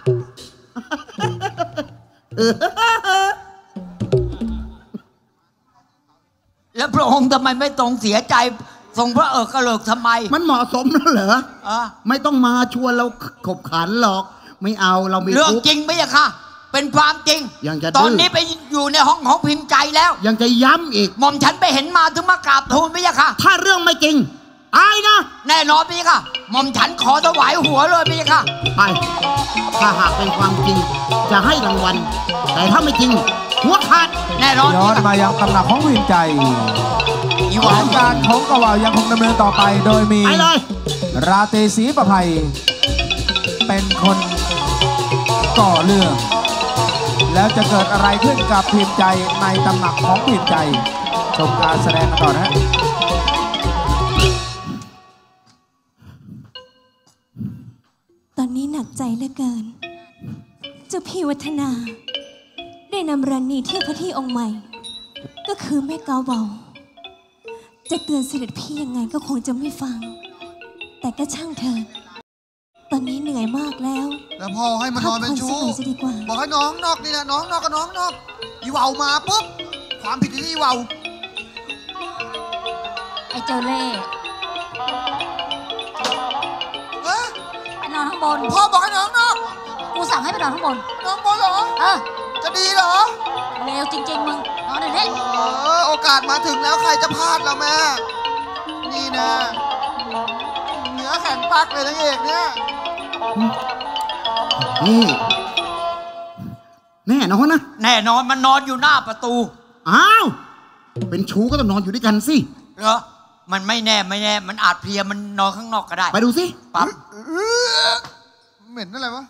แล้วพระองค์ทำไมไม่ตรงเสียใจทรงพระเอิกกระเลิกทำไมมันเหมาะสมแล้วเหรอไม่ต้องมาชวนเราขบขันหรอกไม่เอาเรามีเรื่องจริงไหมอะค่ะเป็นความจริงยังจะตอนนี้ไปอยู่ในห้องของพิมพ์ใจแล้วยังจะย้ำอีกหม่อมฉันไปเห็นมาถึงมากราบทูลไหมอะค่ะถ้าเรื่องไม่จริงตายนะแน่นอนพี่ค่ะหม่อมฉันขอถวายหัวเลยพี่ค่ะไปถ้าหากเป็นความจริงจะให้รางวัลแต่ถ้าไม่จริงหัวขาดแน่นอนย้อนมายังตำหนักของพิมพ์ใจการของกระเหว่ายังคงดำเนินต่อไปโดยมีราตรีศรีประภัยเป็นคนก่อเรื่องแล้วจะเกิดอะไรขึ้นกับพิมพ์ใจในตำหนักของพิมพ์ใจชมการแสดงกันต่อนะตอนนี้หนักใจเหลือเกินเจ้าพี่วัฒนาได้นำรันนีเทียบพระที่องค์ใหม่ก็คือแม่เกาเบาจะเตือนเสด็จพี่ยังไงก็คงจะไม่ฟังแต่ก็ช่างเถิดตอนนี้เหนื่อยมากแล้วแล้วพ่อให้มันนอนเป็นชู้บอกให้น้องนอกนี่แหละน้องนอกกับน้องนอกอีวาวมาปุ๊บความผิดที่อีวาวไอ้เจ้าเล่ไปนอนข้างบนพ่อบอกให้น้องนอกกูสั่งให้ไปนอนข้างบนน้องบนเหรอเออจะดีเหรอเลวจริงๆมึงนอนเดี๋ยวนี้เออโอกาสมาถึงแล้วใครจะพลาดล่ะแม่นี่นะเนื้อแข็งปักเลยนางเอกเนี่ยนี่แน่นอนนะแน่นอนมันนอนอยู่หน้าประตูอ้าวเป็นชู้ก็ต้องนอนอยู่ด้วยกันสิเหรอมันไม่แน่ไม่แน่มันอาจเพลียมันนอนข้างนอกก็ได้ไปดูสิปั๊บเหม็นอะไรวะ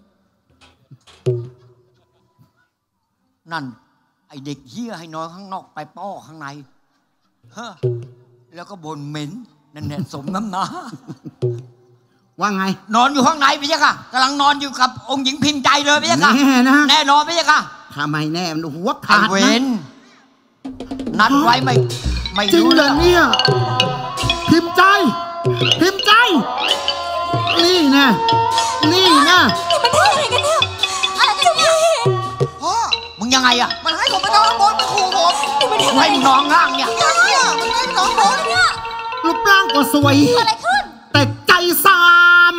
นั่นไอเด็กเหี้ยให้นอนข้างนอกไปป้อข้างในเฮ้อแล้วก็บ่นเหม็นนั่นแหละสมน้ำหน้าว่าไงนอนอยู่ข้างในพี่เจ้าค่ะกำลังนอนอยู่กับองค์หญิงพิมพ์ใจเลยพี่เจ้าค่ะแน่นะแน่นอนพี่เจ้าค่ะทำไมแน่มันหัวขาดเว้นนัดไว้ไม่ไม่จริงเลยเนี่ยพิมพ์ใจพิมพ์ใจนี่นะนี่นะมันเท่าไหร่กันเนี่ยอะไรกันเนี่ยพ่อมึงยังไงอะมันให้ผมไปนอนบนมันขู่ผมให้นอนง่างเนี่ยยังไงอะมันให้นอนบนเนี่ยรูปร่างก็สวยอะไรขึ้นแต่ใจซาม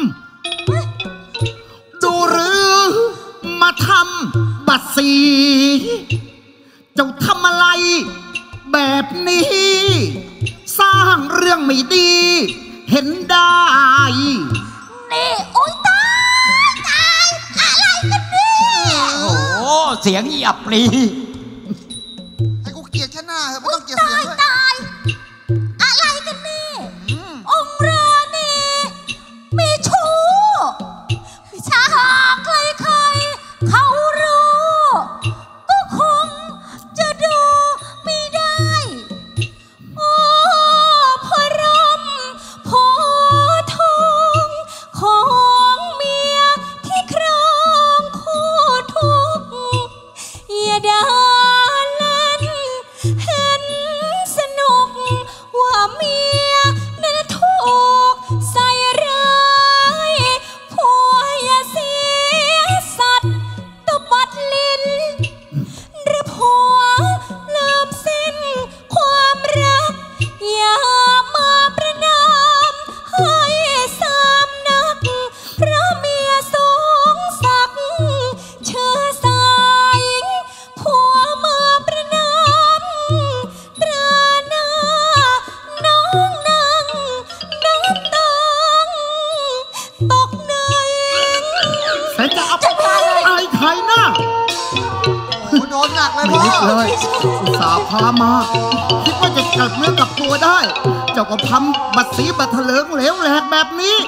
ดูหรือมาทำบัตรสีเจ้าทำอะไรแบบนี้สร้างเรื่องไม่ดีเห็นได้นี่โอ๊ยตายตายอะไรกันเนี่ยโอ้โหเสียงหยับปลีให้กูเกลียดแค่หน้าเถอะไม่ต้องเกลียดเสียงด้วยตายอะไรกันนี่องค์ราณีมีชู้ถ้าหากใครๆเขารู้ก็คงจะดูไม่ได้โอ้พระรมโพทองของเมียที่ครองคู่ทุกข์อย่าด่าเล่นเห็นสนุกว่าเมียนั้นถูกใส่ร้ายผัวอย่าเสียสัตว์ตบัดลิ้นหรือผัวลืมสิ้นความรักอย่ามาประนามให้สามนักเพราะเมียสูงสักเชื้อสายผัวมาประนามตราหน้าน้องนั่งน้ำตาตกในแต่จะเอาไอ้ไข่หน้าโอ้โดนหนักเลยพ่อไม่คิดเลยอุตส่าห์พามาคิดว่าจะกลับเนื้อกลับตัวได้เจ้าก็ทำบัตรสีบัตรเถลิงเหลวแหลกแบบนี้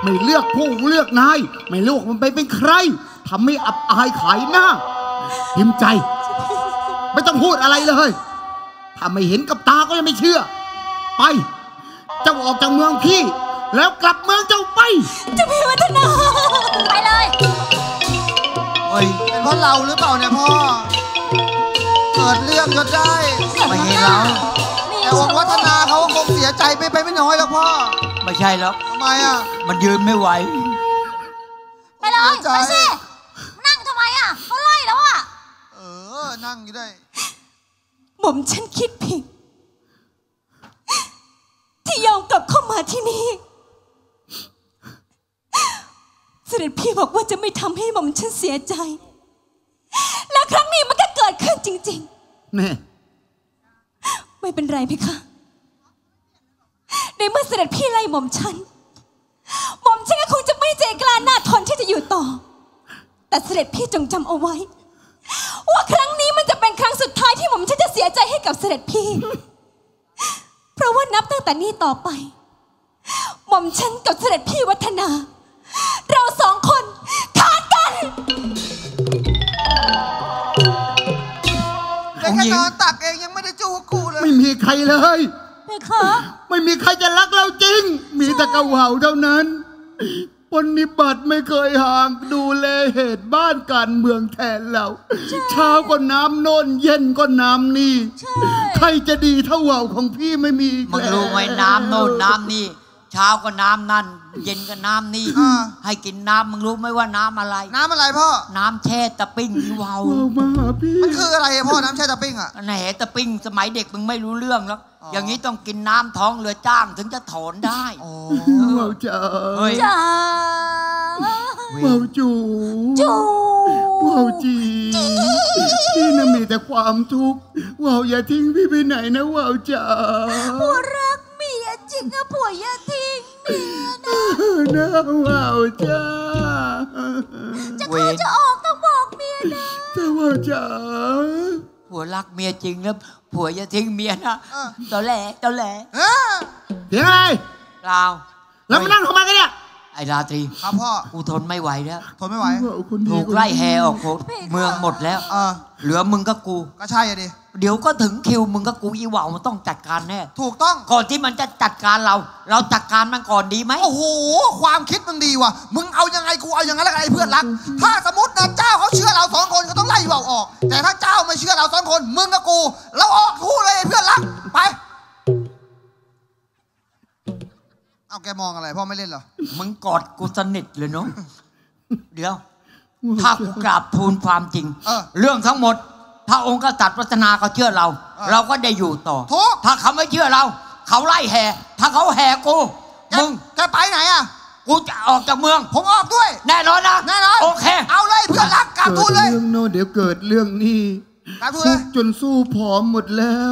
ไม่เลือกผู้เลือกนายไม่เลือกมันไปเป็นใครทำให้อับอายขายหน้าพิมพ์ใจ ไม่ต้องพูดอะไรเลยถ้าไม่เห็นกับตาก็ยังไม่เชื่อไปเจ้าออกจากเมืองพี่แล้วกลับเมืองเจ้าไปเจ้าพี่วัฒนาไปเลยเฮ้ยเป็นเพราะเราหรือเปล่าเนี่ยพ่อเกิดเรื่องก็ได้ไม่ใช่เราแต่องค์วัฒนาเขาคงเสียใจไปไปไม่น้อยแล้วพ่อไม่ใช่แล้วทำไมอ่ะมันยืนไม่ไหวไปเลยไปสินั่งทำไมอ่ะเขาไล่แล้วอ่ะเออนั่งอยู่ได้หม่อมฉันคิดผิดที่ยอมกลับเข้ามาที่นี่เสด็จพี่บอกว่าจะไม่ทำให้หม่อมฉันเสียใจและครั้งนี้มันก็เกิดขึ้นจริงๆแม่ไม่เป็นไรพี่คะในเมื่อเสด็จพี่ไล่หม่อมฉันหม่อมฉันก็คงจะไม่ใจกล้าหน้าทนที่จะอยู่ต่อแต่เสด็จพี่จงจำเอาไว้ว่าครั้งนี้มันจะเป็นครั้งสุดท้ายที่หม่อมฉันจะเสียใจให้กับเสด็จพี่เพราะว่านับตั้งแต่นี้ต่อไปหม่อมฉันกับเสด็จพี่วัฒนาเราสองคนขาดกันแค่นอนตักเองยังไม่ได้จูบกูเลยไม่มีใครเลยไม่คะไม่มีใครจะรักเราจริงมีแต่กระเหว่าเท่านั้นปฏิบัติไม่เคยห่างดูแลเหตุบ้านการเมืองแทนเราเช้าก็น้ำโน่นเย็นก็น้ำนี่ใครจะดีเท่าเหว่าของพี่ไม่มีมึงรู้ไหมน้ำโน่นน้ำนี่เช้าก็น้ำนั่นเย็นก็น้ำนี่ให้กินน้ำมึงรู้ไหมว่าน้ำอะไรน้ำอะไรพ่อน้ำแช่ตะปิ้งนี่วาวมันคืออะไรพ่อน้ำแช่ตะปิ้งอ่ะแหนตะปิ้งสมัยเด็กมึงไม่รู้เรื่องแล้วอย่างนี้ต้องกินน้ำท้องเรือจ้างถึงจะถอนได้ว้าวจ๋าจ๋าว้าวจูจูว้าวจีพี่น่ะมีแต่ความทุกข์ว้าวอย่าทิ้งพี่ไปไหนนะว้าวจ๋าผัวรักเมียจริงอะผัวอย่าทิ้งเมียนะนะว้าวจ๋าจะเข้าจะออกต้องบอกเมียนะแต่ว้าวจ๋าผัวรักเมียจริงแล้วผัวอย่าทิ้งเมียนะตอแหลตอแหลเดี๋ยวไงเปล่าแล้วมานั่งทำไมกันเนี่ยไอ้ราตรีครับพ่อกูทนไม่ไหวแล้วทนไม่ไหวถูกไล่แห่ออกเมืองหมดแล้วเหลือมึงกับกูก็ใช่อะดิเดี๋ยวก็ถึงคิวมึงกับกูอีหว่ามันต้องจัดการแน่ถูกต้องก่อนที่มันจะจัดการเราเราจัดการมันก่อนดีไหมโอ้โหความคิดมึงดีว่ะมึงเอายังไงกูเอาอย่างนั้นแล้วกันไอ้เพื่อนรักถ้าสมมตินะเจ้าเขาเชื่อเราสองคนก็ต้องไล่เราออกแต่ถ้าเจ้าไม่เชื่อเราสองคนมึงกับกูเราออกคู่เลยไอ้เพื่อนรักไปเอาแกมองอะไรพ่อไม่เล่นเหรอมึงกอดกูสนิทเลยเนาะเดี๋ยวถ้ากูกราบทูลความจริงเออเรื่องทั้งหมดถ้าองค์กษัตริย์วัฒนาเขาเชื่อเรา เราก็ได้อยู่ต่อถ้าเขาไม่เชื่อเราเขาไล่แห่ถ้าเขาแห่กูมึงจะไปไหนอ่ะกูจะออกจากเมืองผมออกด้วยแน่นอนนะแน่นอนโอเคเอาเลยเพื่อนรักกราบทูลเลยเรื่องโน้เดี๋ยวเกิดเรื่องนี้กราบทูลเลยจนสู้ผอมหมดแล้ว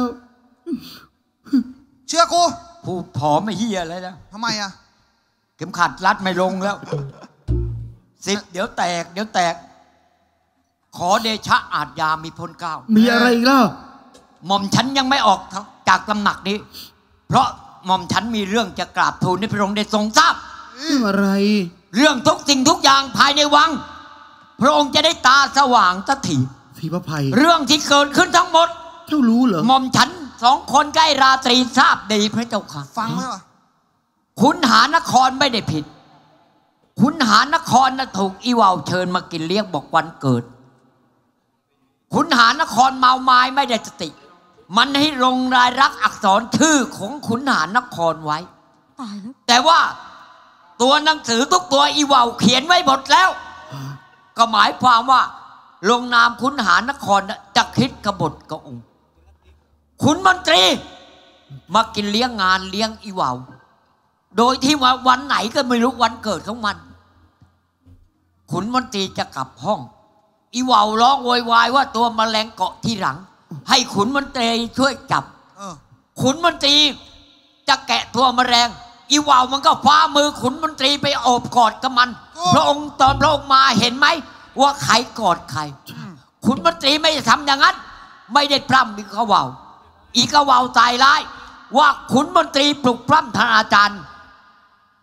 เชื่อกูผู้ผอมไม่เฮียอะไรนะทำไมอ่ะเข็มขัดรัดไม่ลงแล้วสิบเดี๋ยวแตกเดี๋ยวแตกขอเดชะอาจยามีพลเก้ามีอะไรอีกล่ะหม่อมฉันยังไม่ออกจากตำหนักนี้เพราะหม่อมฉันมีเรื่องจะกราบทูลให้พระองค์ได้ทรงทราบเรื่องอะไรเรื่องทุกสิ่งทุกอย่างภายในวังพระองค์จะได้ตาสว่างสักทีสีพระภัยเรื่องที่เกิดขึ้นทั้งหมดเจ้ารู้เหรอหม่อมฉันสองคนใกล้ราตรีทราบดีพระเจ้าค่ะฟังไหมวะขุนหานครไม่ได้ผิดขุนหานครน่ะถูกอีวาวเชิญมากินเลี้ยงบอกวันเกิดขุนหานครเมาไม้ไม่ได้สติมันให้ลงรายลักษณ์อักษรชื่อของขุนหานครไว้แต่ว่าตัวหนังสือทุกตัวอีวาวเขียนไว้หมดแล้วก็หมายความว่าลงนามขุนหานครจะคิดกบฏกับองค์ขุนมนตรีมากินเลี้ยงงานเลี้ยงอีวาวโดยที่ว่าวันไหนก็ไม่รู้วันเกิดของมันขุนมนตรีจะกลับห้องอีวาวร้องโวยวายว่าตัวแมลงเกาะที่หลังให้ขุนมนตรีช่วยจับขุนมนตรีจะแกะตัวแมลงอีวาวมันก็คว้ามือขุนมนตรีไปโอบกอดกับมันพระองค์ตอนพระองค์มาเห็นไหมว่าใครกอดใครขุนมนตรีไม่ได้ทำอย่างนั้นไม่ได้พร่ำอีกวาวอีกวาวตายร้ายว่าขุนมนตรีปลุกปล้ำท่านอาจารย์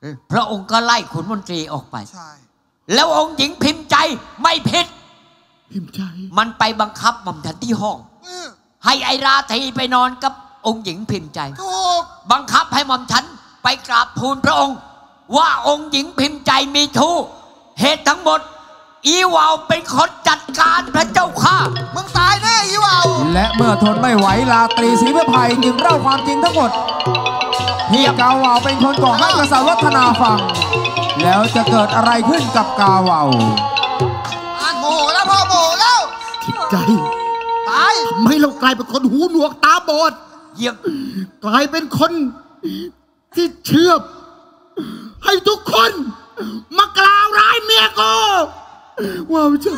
พระองค์ก็ไล่ขุนมนตรีออกไปใช่แล้วองค์หญิงพิมพ์ใจไม่ผิดพิมพ์ใจมันไปบังคับหม่อมฉันที่ห้อง ให้ไอราตรีไปนอนกับองค์หญิงพิมพ์ใจถูกบังคับให้หม่อมฉันไปกราบทูลพระองค์ ว่าองค์หญิงพิมพ์ใจมีชู้เหตุทั้งหมด อีวาวเป็นคนจัดการพระเจ้าข้ามึงตายแน่อีวาวและเมื่อทนไม่ไหวราตรีศรีวิไพจึงเล่าความจริงทั้งหมดที่กาวาวเป็นคนก่อให้กษัตริย์วัฒนาฟัง แล้วจะเกิดอะไรขึ้นกับกาวาวอ่านโมโหแล้วพ่อโมโหแล้วพิมพ์ใจตายทำให้เรากลายเป็นคนหูหนวกตาบอดเยี่ยมกลายเป็นคนที่เชื่อให้ทุกคนมากล่าวร้ายเมียกูว้าวจัง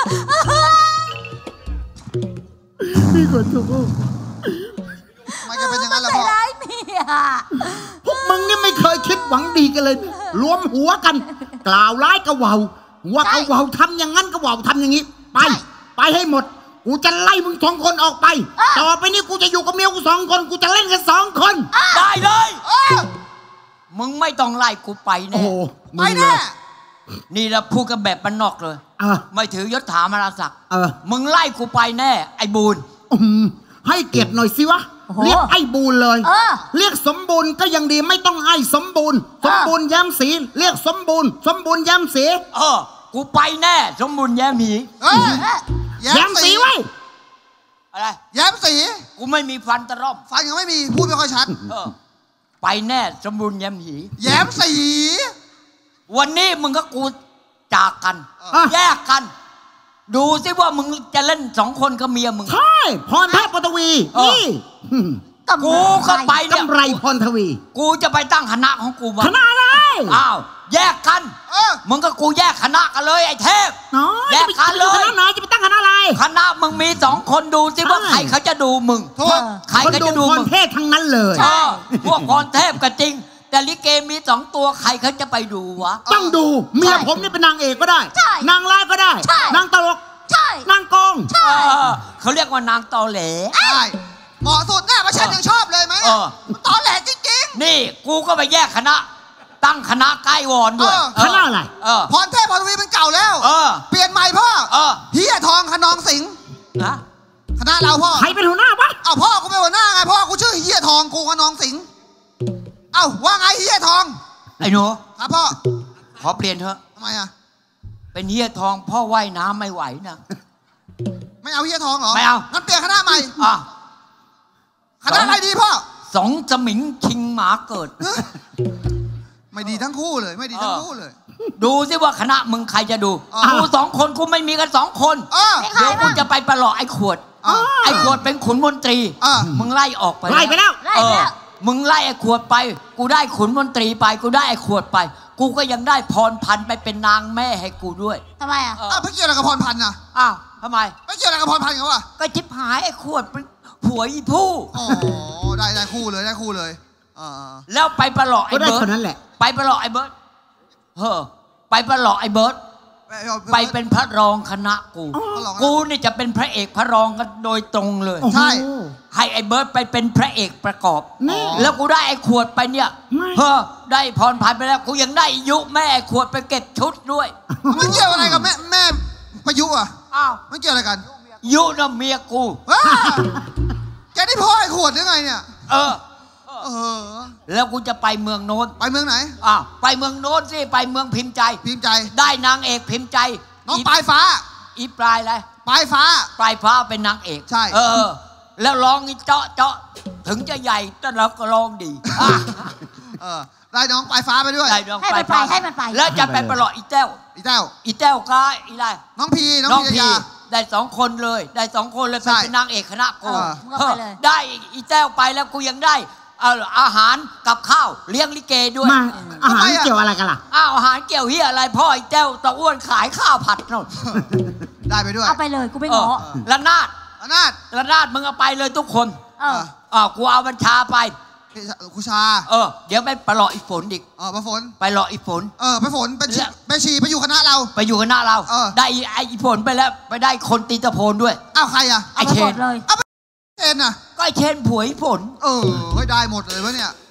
พี่ขอโทษทำไมจะเป็นอย่างนั้นล่ะพ่อร้ายเมียพวกมึงนี่ไม่เคยคิดหวังดีกันเลยรวมหัวกัน กล่าวร้ายกระว่าวว่ากระว่าวทำอย่างนั้นกระว่าวทำอย่างนี้ไปไปให้หมดกูจะไล่มึงสองคนออกไปต่อไปนี้กูจะอยู่กับเมียกูสองคนกูจะเล่นกันสองคนได้เลยมึงไม่ต้องไล่กูไปแน่ไปแน่นี่เราพูดกันแบบบ้านนอกเลยไม่ถือยศถาบรรดาศักดิ์มึงไล่กูไปแน่ ไอ้บูนให้เกียรติหน่อยสิวะเรียกไอ้บูนเลยเรียกสมบูรณ์ก็ยังดีไม่ต้องไอ้สมบูรณ์สมบูรณ์แย้มสีเรียกสมบูรณ์สมบูรณ์แย้มสีเออกูไปแน่สมบูรณ์แย้มสีแย้มสีไว้อะไรแย้มสีกูไม่มีฟันตะร่อมฟันยังไม่มีพูดไม่ค่อยชัดไปแน่สมบูรณ์แย้มสีแย้มสีวันนี้มึงกับกูจากกันแยกกัน ดูสิว่ามึงจะเล่นสองคนกับเมียมึงใช่พรเทพปฐวีนี่กูก็ไปเนี่ยกำไรพรทวีกูจะไปตั้งคณะของกูมาคณะอะไรอ้าวแยกกันมึงกับกูแยกคณะกันเลยไอ้เทพแยกกันเลยคณะไหนจะไปตั้งคณะอะไรคณะมึงมีสองคนดูสิว่าใครเขาจะดูมึงใครเขาจะดูมึงพรเทพทั้งนั้นเลยพวกพรเทพก็จริงแต่ลิเกมีสองตัวใครเขาจะไปดูวะต้องดูเมียผมนี่เป็นนางเอกก็ได้นางร้ายก็ได้นางตลกนางกองเขาเรียกว่านางตอแหลใช่เหมาะสุดแน่ประชันยังชอบเลยไหมตอแหลจริงๆนี่กูก็ไปแยกคณะตั้งคณะใกล้วอนด้วยคณะอะไรพรเทพพรทวีเป็นเก่าแล้วเปลี่ยนใหม่พ่อเฮียทองขนองสิงห์คณะเราพ่อใครเป็นหัวหน้าปะเอาพ่อกูเป็นหัวหน้าไงพ่อกูชื่อเฮียทองกูขนองสิงห์เอ้าว่าไงเฮียทองไอ้หนูครับพ่อขอเปลี่ยนเถอะทำไมอ่ะเป็นเฮียทองพ่อว่ายน้ำไม่ไหวนะไม่เอาเฮียทองเหรอไม่เอางั้นเปลี่ยนคณะใหม่อ่ะคณะอะไรดีพ่อสองสมิงชิงหมาเกิดไม่ดีทั้งคู่เลยไม่ดีทั้งคู่เลยดูสิว่าคณะมึงใครจะดูกูสองคนกูไม่มีกันสองคนเดี๋ยวกูจะไปประหลอกไอ้ขวดไอ้ขวดเป็นขุนมนตรีมึงไล่ออกไปไล่ไปแล้วเออมึงไล่ไอ้ขวดไปกูได้ขุนมนตรีไปกูได้ไอ้ขวดไปกูก็ยังได้พรพันธุ์ไปเป็นนางแม่ให้กูด้วยทำไมอ่ะอ้าวไม่เกี่ยวอะไรกับพรพันธุ์นะอ้าวทำไมไม่เกี่ยวอะไรกับพรพันธุ์เขาวะก็จิบหายไอ้ขวดเป็นผัวอีผู้อ๋อได้ได้คู่เลยได้คู่เลยแล้วไปประหลอกไอ้เบิร์ดไปประหลอกไอ้เบิร์ดเฮ้อไปประหลอกไอ้เบิร์ดไปเป็นพระรองคณะกูกูนี่จะเป็นพระเอกพระรองกันโดยตรงเลยใช่ให้ไอ้เบิร์ดไปเป็นพระเอกประกอบแล้วกูได้ไอ้ขวดไปเนี่ยเฮ้อได้พรพันไปแล้วกูยังได้ยุแม่ขวดไปเก็บชุดด้วยมันเกี่ยวอะไรกับแม่แม่พายุอ่ะอ้าวมันเกี่ยวอะไรกันยุน่ะเมียกูแกได้พ่อไอ้ขวดหรือไงเนี่ยเออเออแล้วกูจะไปเมืองโน้นไปเมืองไหนอ้าวไปเมืองโน้นสิไปเมืองพิมพ์ใจพิมพ์ใจได้นางเอกพิมพ์ใจน้องปลายฟ้าอีปลายอะไรปลายฟ้าปลายฟ้าเป็นนางเอกใช่เออแล้วร้องเจาะเจาะถึงจะใหญ่แต่เราก็ร้องดีเออได้น้องปลายฟ้าไปด้วยได้น้องปลายฟ้าให้มันไปแล้วจะไปประหลอกอีแต้วอีแต้วอีแต้วก็อีไรน้องพีน้องพีได้สองคนเลยได้สองคนเลยเป็นนางเอกคณะกูได้อีแต้วไปแล้วกูยังได้อาหารกับข้าวเลี้ยงลิเกด้วยอาหารเกี่ยวอะไรกันล่ะอ้าวอาหารเกี่ยวเฮียอะไรพ่อไอ้แต้วตะอ้วนขายข้าวผัดนู่นได้ไปด้วยเอาไปเลยกูไม่ง้อละนาดละนาดละนาดมึงเอาไปเลยทุกคนเอออ่ากูเอาบัญชาไปคุชาเออเดี๋ยวไปประหลอกอีฝนอีกเออไปฝนไปหลอกอีฝนเออไปฝนเป็นไปชีไปอยู่คณะเราไปอยู่คณะเราได้ไอ้อีฝนไปแล้วไปได้คนตีตะโพนด้วยอ้าวใครอ่ะไอ้เชนเลยเชนอ่ะก็ไอ้เชนผัวอีฝนเออได้หมดเลยวะเนี่ย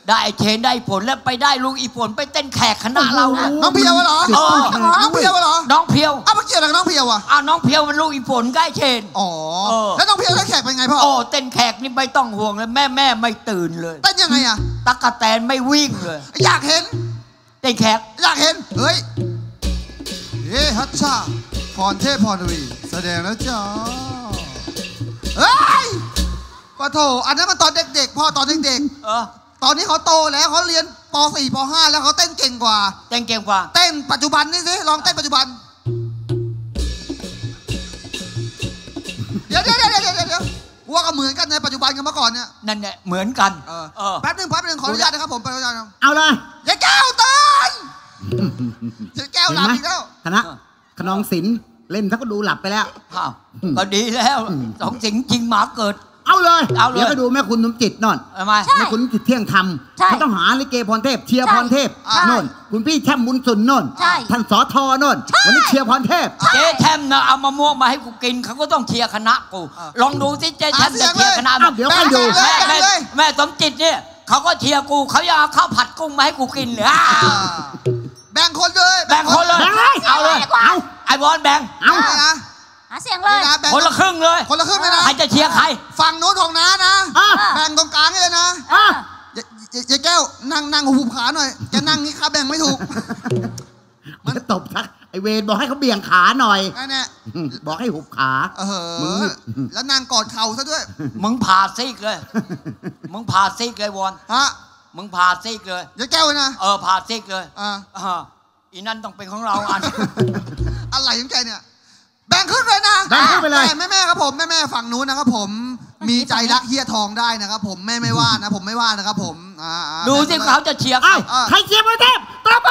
ได้ไอ้เชนได้ผลแล้วไปได้ลุงอีฝนไปเต้นแขกคณะเราน้องเพียวเหรอเออน้องเพียวเหรอน้องเพียวอ้าวเมื่อกี้อะไรกับน้องเพียวอ่ะอ้าวน้องเพียวมันลูกอีฝนใกล้เชนอ๋อแล้วน้องเพียวได้แขกเป็นไงพ่อโอ้เต้นแขกนี่ไม่ต้องห่วงเลยแม่แม่ไม่ตื่นเลยเต้นยังไงอ่ะตั๊กแตนไม่วิ่งเลยอยากเห็นเต้นแขกอยากเห็นเฮ้ยเฮ้ฮัชชาพรเทพพรทวีแสดงแล้วจ้าเฮ้ยปะโถอันนั้นมันตอนเด็กๆพ่อตอนเด็กๆเออตอนนี้เขาโตแล้วเขาเรียนป สี่ ป ห้า แล้วเขาเต้นเก่งกว่าเต้นเก่งกว่าเต้นปัจจุบันนี่สิลองเต้นปัจจุบัน เดี๋ยวเดี๋ยวเดี๋ยวเดี๋ยวเดี๋ยวว่าก็เหมือนกันในปัจจุบันกับเมื่อก่อนเนี่ยนั่นแหละเหมือนกันเออแป๊บนึงแป๊บนึงขออนุญาตนะครับผมขออนุญาตครับเอาเลยยายแก้วตื่นยายแก้วหลับอีกแล้วคณะขนองศิลป์เล่นทักก็ดูหลับไปแล้วอ้าวก็ดีแล้วสองสิงจริงหมาเกิดเอาเลยเอาเลยเดี๋ยวไปดูแม่คุณสมจิตนอนทำไมแม่คุณสมจิตเที่ยงธรรมใช่เขาต้องหาลิเกพรเทพเชียร์พรเทพใช่โน่นคุณพี่แช่มบุญสุนโน่นใช่ท่านสอทอโน่นวันนี้เชียร์พรเทพเจ๊แทมนะเอามะม่วงมาให้กูกินเขาก็ต้องเชียร์คณะกูลองดูสิเจ๊แทมจะเชียร์คณะอ่ะเดี๋ยวให้ดูแม่แม่แม่สมจิตเนี่ยเขาก็เชียร์กูเขาอยากเอาข้าวผัดกุ้งมาให้กูกินเลยอ่ะแบ่งคนเลยแบ่งคนเลยแบ่งเลยเอาเลยเอาไอ้บอลแบ่งเอานี่นะหาเสียงเลยนี่นะแบ่งคนละครึ่งเลยคนละครึ่งเลยนะใครจะเชียร์ใครฝั่งโน้นของน้านะอ่ะแบ่งตรงกลางให้เลยนะอ่ะยายยายแก้วนั่งนั่งหุบขาหน่อยแกนั่งนี้ขาแบ่งไม่ถูกมันตบทักไอเวรบอกให้เขาเบี่ยงขาหน่อยนั่นแหละบอกให้หุบขาเอมึงอนี่แล้วนางกอดเข่าซะด้วยมึงผ่าซีกเลย มึงผ่าซีกเลยวอนฮะมึงผ่าซีกเลยยายแก้วนะเออผ่าซีกเลยอ่าอ่าอีนั่นต้องเป็นของเราอันอะไรของแกเนี่ย แบ่งครึ่งเลยนะแบ่งครึ่งไปเลยแม่แม่ๆครับผมแม่แม่ๆฝั่งนู้นนะครับผมมีใจรักเฮียทองได้นะครับผมแม่ไม่ว่านะผมไม่ว่านะครับผมอ่าๆดูสิเขาจะเชียร์ใครเอ้าใครเชียร์พรเทพตบไป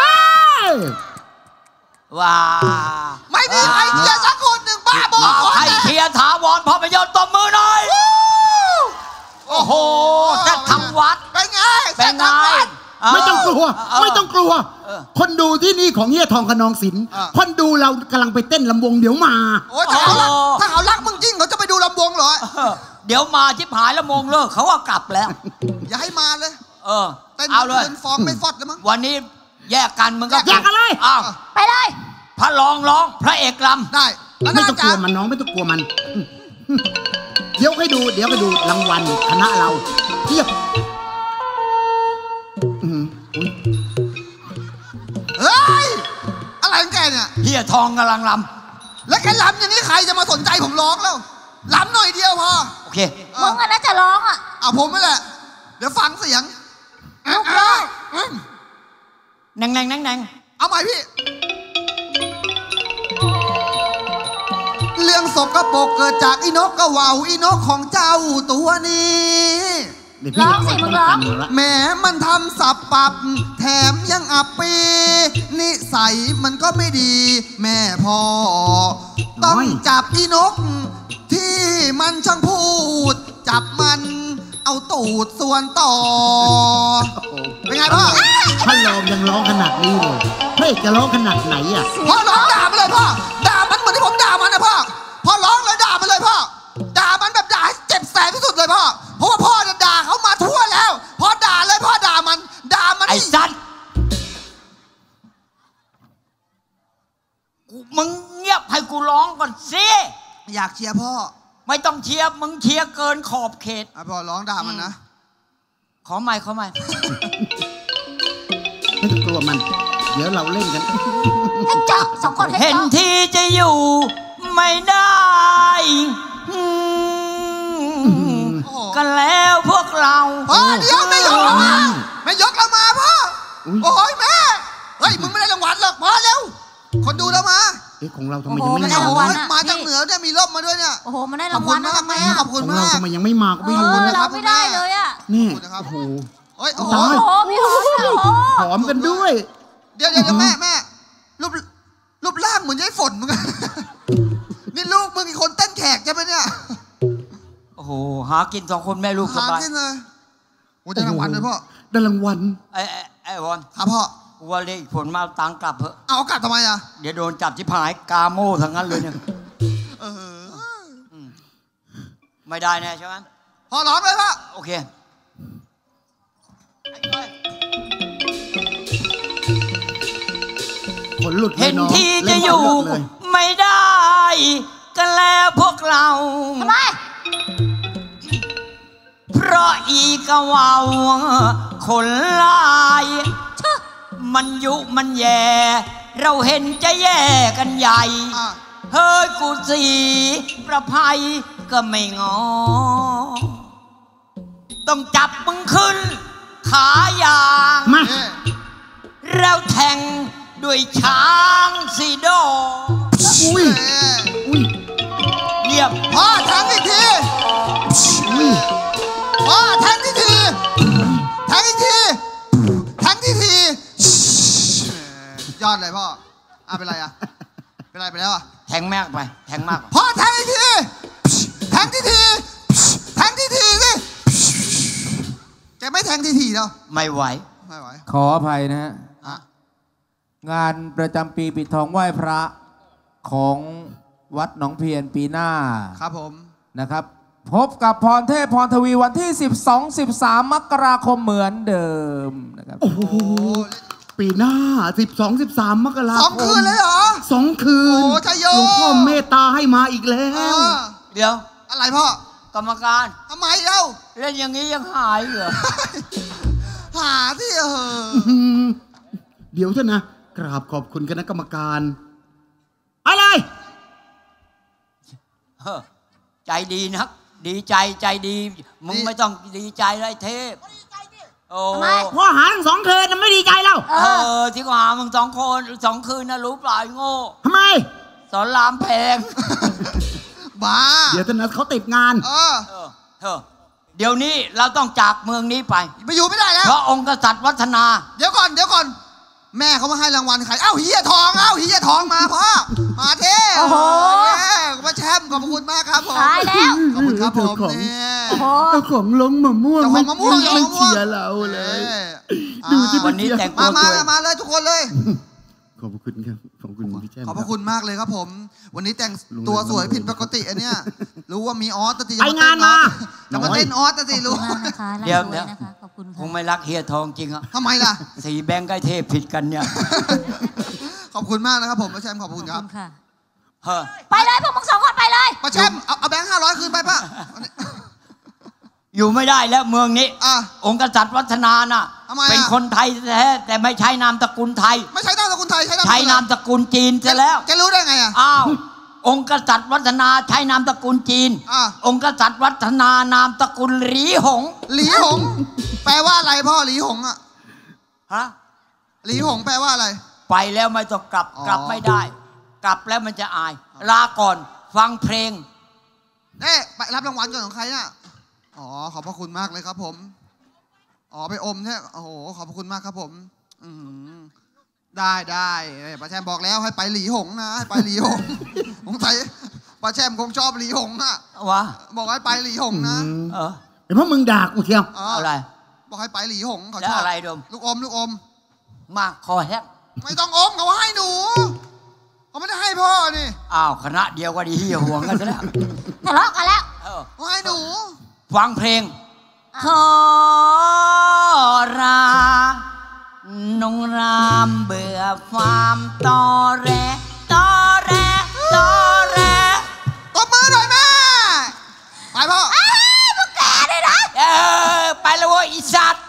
ว้าไม่มีใครเชียร์สักคนหนึ่งบ้าบอใครเชียร์ถาวรพอไปยนต์ตบมือหน่อย โอ้โหจะทำวัดเป็นไงเป็นไงไม่ต้องกลัวเออไม่ต้องกลัวเออคนดูที่นี่ของเฮียทองขนองศิลป์คนดูเรากำลังไปเต้นลำวงเดี๋ยวมาโอ้ยถ้าเขารักถ้าเขารักมึงจริงเขาจะไปดูลำวงเหรอเออเดี๋ยวมาชิบหายแล้วโมงเลิกเขาก็กลับแล้วอย่าให้มาเลยเออเต้นเอาเลยเดินฟองไม่ฟอดเลยมั้งวันนี้แยกกันมึงก็แยกกันเลยอ้าวไปเลยพระรองร้องพระเอกลำได้แล้วไม่น่าต้องกจะลัวมันน้องไม่ต้องกลัวมัน เดี๋ยวให้ดู เดี๋ยวไปดูรางวัลคณะเราเทียบอื้อหืออุ๊ยเฮ้ยอะไรของแกเนี่ยเฮียทองกำลังลแล้วแกลำอย่างนี้ใครจะมาสนใจผมร้องแล้วลำหน่อยเดียวพอำโอเคมึงอะนะจะร้องอ่ะเอาผมนั่นแหละเดี๋ยวฟังเสียงลูกร้องแนงแนงแนงแนงเอาใหม่พี่ เรื่องสกปรกเกิดจากอีนกกระว่าวอีนกของเจ้าตัวนี้เดี๋ยวพี่ร้องสิมึงร้องแหมมันทำสับปรับ แถมยังอับปีนิสัยมันก็ไม่ดี แม่พ่อ ต้องจับอีนก ที่มันช่างพูด จับมันเอาตูดส่วนต่อ เป็นไงพ่อท่านรองยังร้องขนาดนี้เลยเฮ้ยจะร้องขนาดไหนอ่ะพ่อร้องด่ามันเลยพ่อ ด่ามันเหมือนที่ผมด่ามันนะพ่อ พ่อร้องเลยด่ามันเลยพ่อ ด่ามันแบบด่าให้เจ็บแสบที่สุดเลยพ่อ เพราะว่าพ่อจะด่าเขามาทั่วแล้ว พ่อด่าเลยพ่อด่ามัน ด่ามันไอ้สัตว์กูมึงเงียบให้กูร้องก่อนสิอยากเชียร์พ่อไม่ต้องเชียร์มึงเชียร์เกินขอบเขตอ่ะพ่อร้องด่ามันนะขอไม่ขอไม่ไม่ต้องกลัวมัน เดี๋ยวเราเล่นกันให้เจ้าสองคนให้เห็นเจ้าที่จะอยู่ไม่ได้อืมกันแล้วพวกเราพ่อเดี๋ยวไม่ยกเรามา ไม่ยกเรามาพ่อ โอ้ยแม่ เฮ้ยมึงไม่ได้รางวัลหรอกพ่อเร็ว คนดูเรามาเอ๊ะของเราทำไมโอ้ยังโหไม่ไม่ได้มารางวัลอะมาจากเหนือเนี่ยมีร่มมาด้วยเนี่ยโอ้โห มันได้ขอราบงคุวัณลนะมากทำไมแม่อ่ะขอบคุณของมาเรากทำไมยังไม่มาก็ไม่รู้เออนะเราไม่ได้เลยอ่ะนี่นะครับโอ้โหเฮ้ยโอ้โหโอ้โหพี่โอ้โหหอมกันด้วยเดี๋ยวเดี๋ยวแม่แม่รูปรูปร่างเหมือนยายฝนมึง นี่ลูกมึงอีกคนเต้นแขกใช่ไหมเนี่ยโอ้โหหากินสองคนแม่ลูกสหาบายขึ้นเลยโอ้ได้รางวัลเลยพ่อได้รางวัลไอ้ไอ้ไอ้วอนครับพ่อกูว่าเรียกผลมาเอาตังค์กลับเถอะเอากลับทำไมอ่ะเดี๋ยวโดนจับที่ผายกาโม่ทั้งนั้นเลยเนี่ยเออไม่ได้แน่ใช่ไหมพ่อร้องเลยพ่อโอเคขนหลุดเห็นลยองที่เล่จะนอยู่ขนหลุดเลยไม่ได้กันแล้วพวกเราทำไมเพราะอีกะวาวคนลายมันยุมันแย่ เราเห็นจะแย่กันใหญ่ เฮ้ยกูสีประภัยก็ไม่งอ ต้องจับมึงขึ้น ขายางแล้วแทงด้วยช้างสีดออุ้ยอุ้ยเยี่ยมพ่อแทงอีกทีพ่อแทงอีกทีแทงอีกทีแทงอีกทียอดเลยพ่ออ่ะเป็นไรอ่ะเป็นไรไปแล้วอ่ะแทงมากไปแทงมากพ่อแทงอีกทีแทงทีทีแทงทีทีสิแกไม่แทงทีทีแล้วไม่ไหวไม่ไหวขออภัยนะฮะอ่ะงานประจำปีปิดทองไหว้พระของวัดหนองเพียนปีหน้าครับผมนะครับ พบกับพรเทพพรทวีวันที่ สิบสอง สิบสาม มกราคมเหมือนเดิมนะครับโอ้โหปีหน้าสิบสองสิบสามมกราคมสองคืนเลยเหรอสองคืนโอ้ชัยโยหลวงพ่อเมตตาให้มาอีกแล้วเดี๋ยวอะไรพ่อกรรมการทำไมเอ้าเล่นอย่างนี้ยังหายเหรอหาที่เออเดี๋ยวเถอะนะ กราบขอบคุณคณะกรรมการ อะไรเฮ้อใจดีนัก ดีใจใจดี มึงไม่ต้องดีใจเลยเทพโอ้พ่อหาทั้งสองคืนน่ะไม่ดีใจแล้วเออที่กูหามึงสองคนสองคืนนะรู้เปล่าไอ้โง่ทำไมสอนรามแพงบ้าเดี๋ยวเถอะนะเขาติดงานเออเออเออเดี๋ยวนี้เราต้องจากเมืองนี้ไปไปอยู่ไม่ได้แล้วเพราะองค์กษัตริย์วัฒนาเดี๋ยวก่อนเดี๋ยวก่อน แม่เขามาให้รางวัลใครเอ้าเฮียทองเอ้าเฮียทองมาพ่อมาเท่โอ้โหมาแชมป์ขอบคุณมากครับผมตายแล้วขอบคุณครับผมเจ้าของเนี่ยโอ้โหเจ้าของลงมะม่วงเจ้าของมะม่วงไม่เจ้าของมะม่วงเชียร์เราเลย ดูที่วันนี้แต่งตัมาว มาสวยมาเลยทุกคนเลยขอบคุณครับ ขอบคุณพี่แจ้มขอบพระคุณมากเลยครับผม วันนี้แต่งลุงตัวสวยลุงผิดปกติอันเนี้ยรู้ว่ามีออสตติไปงานมาจะมาเต้นออสตติรู้ขอบคุณมากนะคะเดี๋ยวร่ำรวเดี๋ยยว นะคะ ขอบคุณคค่ะงไม่รักเฮียทองจริงอ่ะทำไมล่ะสีแบงค์ใกล้เทพผิดกันเนี่ยขอบคุณมากนะครับผมป้าแชมป์ขอบคุณขคอบรับคุณค่ะเฮ้อไปเลยพวกมึงสองคนไปเลยป้าแชมป์เอาเอาแบงค์ห้าร้อยคืนไปป่ะอยู่ไม่ได้แล้วเมืองนี้อ่ะองค์กษัตริย์วัฒนาน่ะทำไมอ่ะเป็นคนไทยแท้แต่ไม่ใช้นามตระกูลไทยไม่ใช่นามสกุลไทยใช้นามสกุลใช้นามตระกูลจีนซะแล้วแกรู้ได้ไงอ่ะอ้าว องค์กษัตริย์วัฒนาใช้นามตระกูลจีนอ่ะองค์กษัตริย์วัฒนานามตระกูลหลีหงหลีหง แปลว่าอะไรพ่อหลีหงอ่ะฮะหลีหงแปลว่าอะไรไปแล้วไม่ต้องกลับอ๋อกลับไม่ได้ กลับแล้วมันจะอาย ลาก่อนฟังเพลงเน่ไปรับรางวัลก่อนของใครน่ะอ๋อขอบพระคุณมากเลยครับผมอ๋อไปอมใช่โอ้โหขอบพระคุณมากครับผม อืมได้ได้เอ้ยป้าแชมป์บอกแล้วให้ไปหลีหงนะให้ไปหลีหง สงสัยป้าแชมป์คงชอบหลีหงอ่ะวะบอกให้ไปหลีหงนะเออเดี๋ยวพวกมึงด่ากูเชียวเอออะไรบอกให้ไปหลีหงเขาแล้ชวอบอะไรดมลูกอมลูกอมมาคอแห้งไม่ต้องอมเขาให้หนูเขาไม่ได้ให้พ่อนี่อ้าวคณะเดียวก็ดีที่ห่วงกันซะแล้วทะเลาะกันแล้วเออเขาให้หนูฟังเพลง ขอราน้องรามเบื่อความตอแรตอแรตอแรตบมือหน่อยแม่ไปพ่อพวกแกเลยนะเออไปแล้วเว้ยอีสัตว์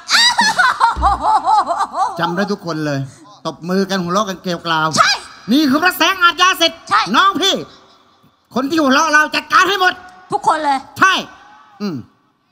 จำได้ทุกคนเลย ตบมือกันหัวเราะกันเกลียวกราวใช่ นี่คือพระแสงอาจยาสิทธิ์ใช่น้องพี่ คนที่หัวเราะเราจัดการให้หมดทุกคนเลยใช่อืม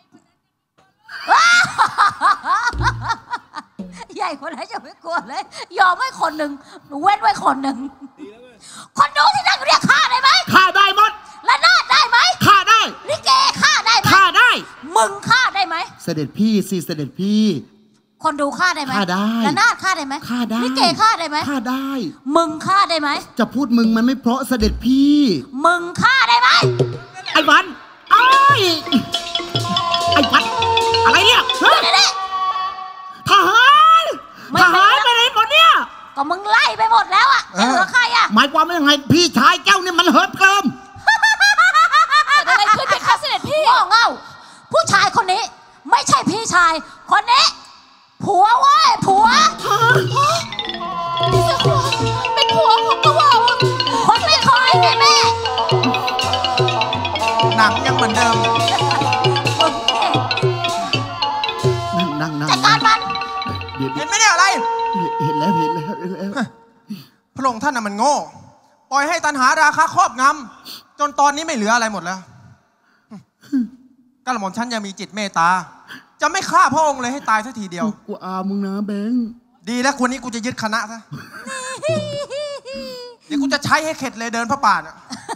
ใหญ่คนไหนจะไม่กลัวเลย ยอมไว้คนหนึ่งหนูเว้นไว้คนหนึ่งคนดูที่นั่งอยู่เนี่ยฆ่าได้ไหมฆ่าได้หมดละนาดได้ไหมฆ่าได้ลิเกฆ่าได้ไหมฆ่าได้มึงฆ่าได้ไหมเสด็จพี่สิเสด็จพี่คนดูฆ่าได้ไหมฆ่าได้ละนาดฆ่าได้ไหมฆ่าได้ลิเกฆ่าได้ไหมฆ่าได้มึงฆ่าได้ไหมจะพูดมึงมันไม่เพราะเสด็จพี่มึงฆ่าได้ไหมไอ้วันไอ้ยไอ้วันอะไรเนี่ยฮะเดี๋ยวนี้ทหารทหารไปไหนหมดเนี่ยก็มึงไล่ไปหมดแล้วอ่ะจะเหลือใครอ่ะหมายความว่ายังไงพี่ชายแก้วเนี่ยมันเหิมเกริมเกิดอะไรขึ้นเป็นข้าเสด็จพี่โง่เง่าผู้ชายคนนี้ ไม่ใช่พี่ชาย คนนี้ ผผัวเว้ยผัวพี่เสือขวานเป็นผัวของกระว่าคนไม่คอยไงแม่หนังยังเหมือนเดิมนั่งนั่งจัดการมันเห็นไหมเนี่ยอะไรเห็นแล้วเห็นแล้วเห็นแล้วพระองค์ท่านน่ะมันโง่ ปล่อยให้ตัณหาราคะครอบงำจนตอนนี้ไม่เหลืออะไรหมดแล้วกระหม่อมฉันยังมีจิตเมตตา จะไม่ฆ่าพระองค์เลยให้ตายสักทีเดียวกูอามึงนะแบงค์ดีแล้วควรนี้กูจะยึดคณะซะ เดี๋ยวกูจะใช้ให้เข็ดเลยเดินพระป่าน่ะ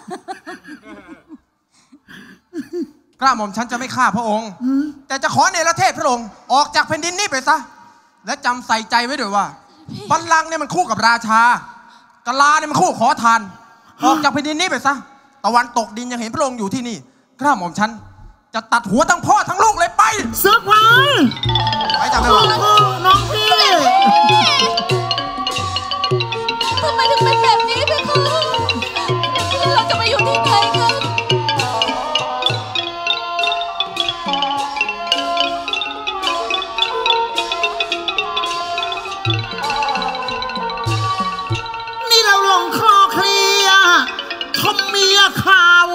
กล้าหม่อมฉันจะไม่ฆ่าพระองค์ แต่จะขอเนรเทศพระองค์ออกจากแผ่นดินนี้ไปซะ และจำใส่ใจไว้ด้วยว่าบัลลังก์เนี่ยมันคู่กับราชากะลาเนี่ยมันคู่ขอทาน ออกจากแผ่นดินนี้ไปซะ ตะวันตกดินยังเห็นพระองค์อยู่ที่นี่กล้าหม่อมฉันจะตัดหัวทั้งพ่อทั้งลูกเลยไปเสือขวานไปจับไม่ไหวน้องพี่ทำไมถึงเป็นแบบนี้พี่คะเราจะไปอยู่ที่ไหนกันนี่เราลงคลอเคลียทอมเมียข่าว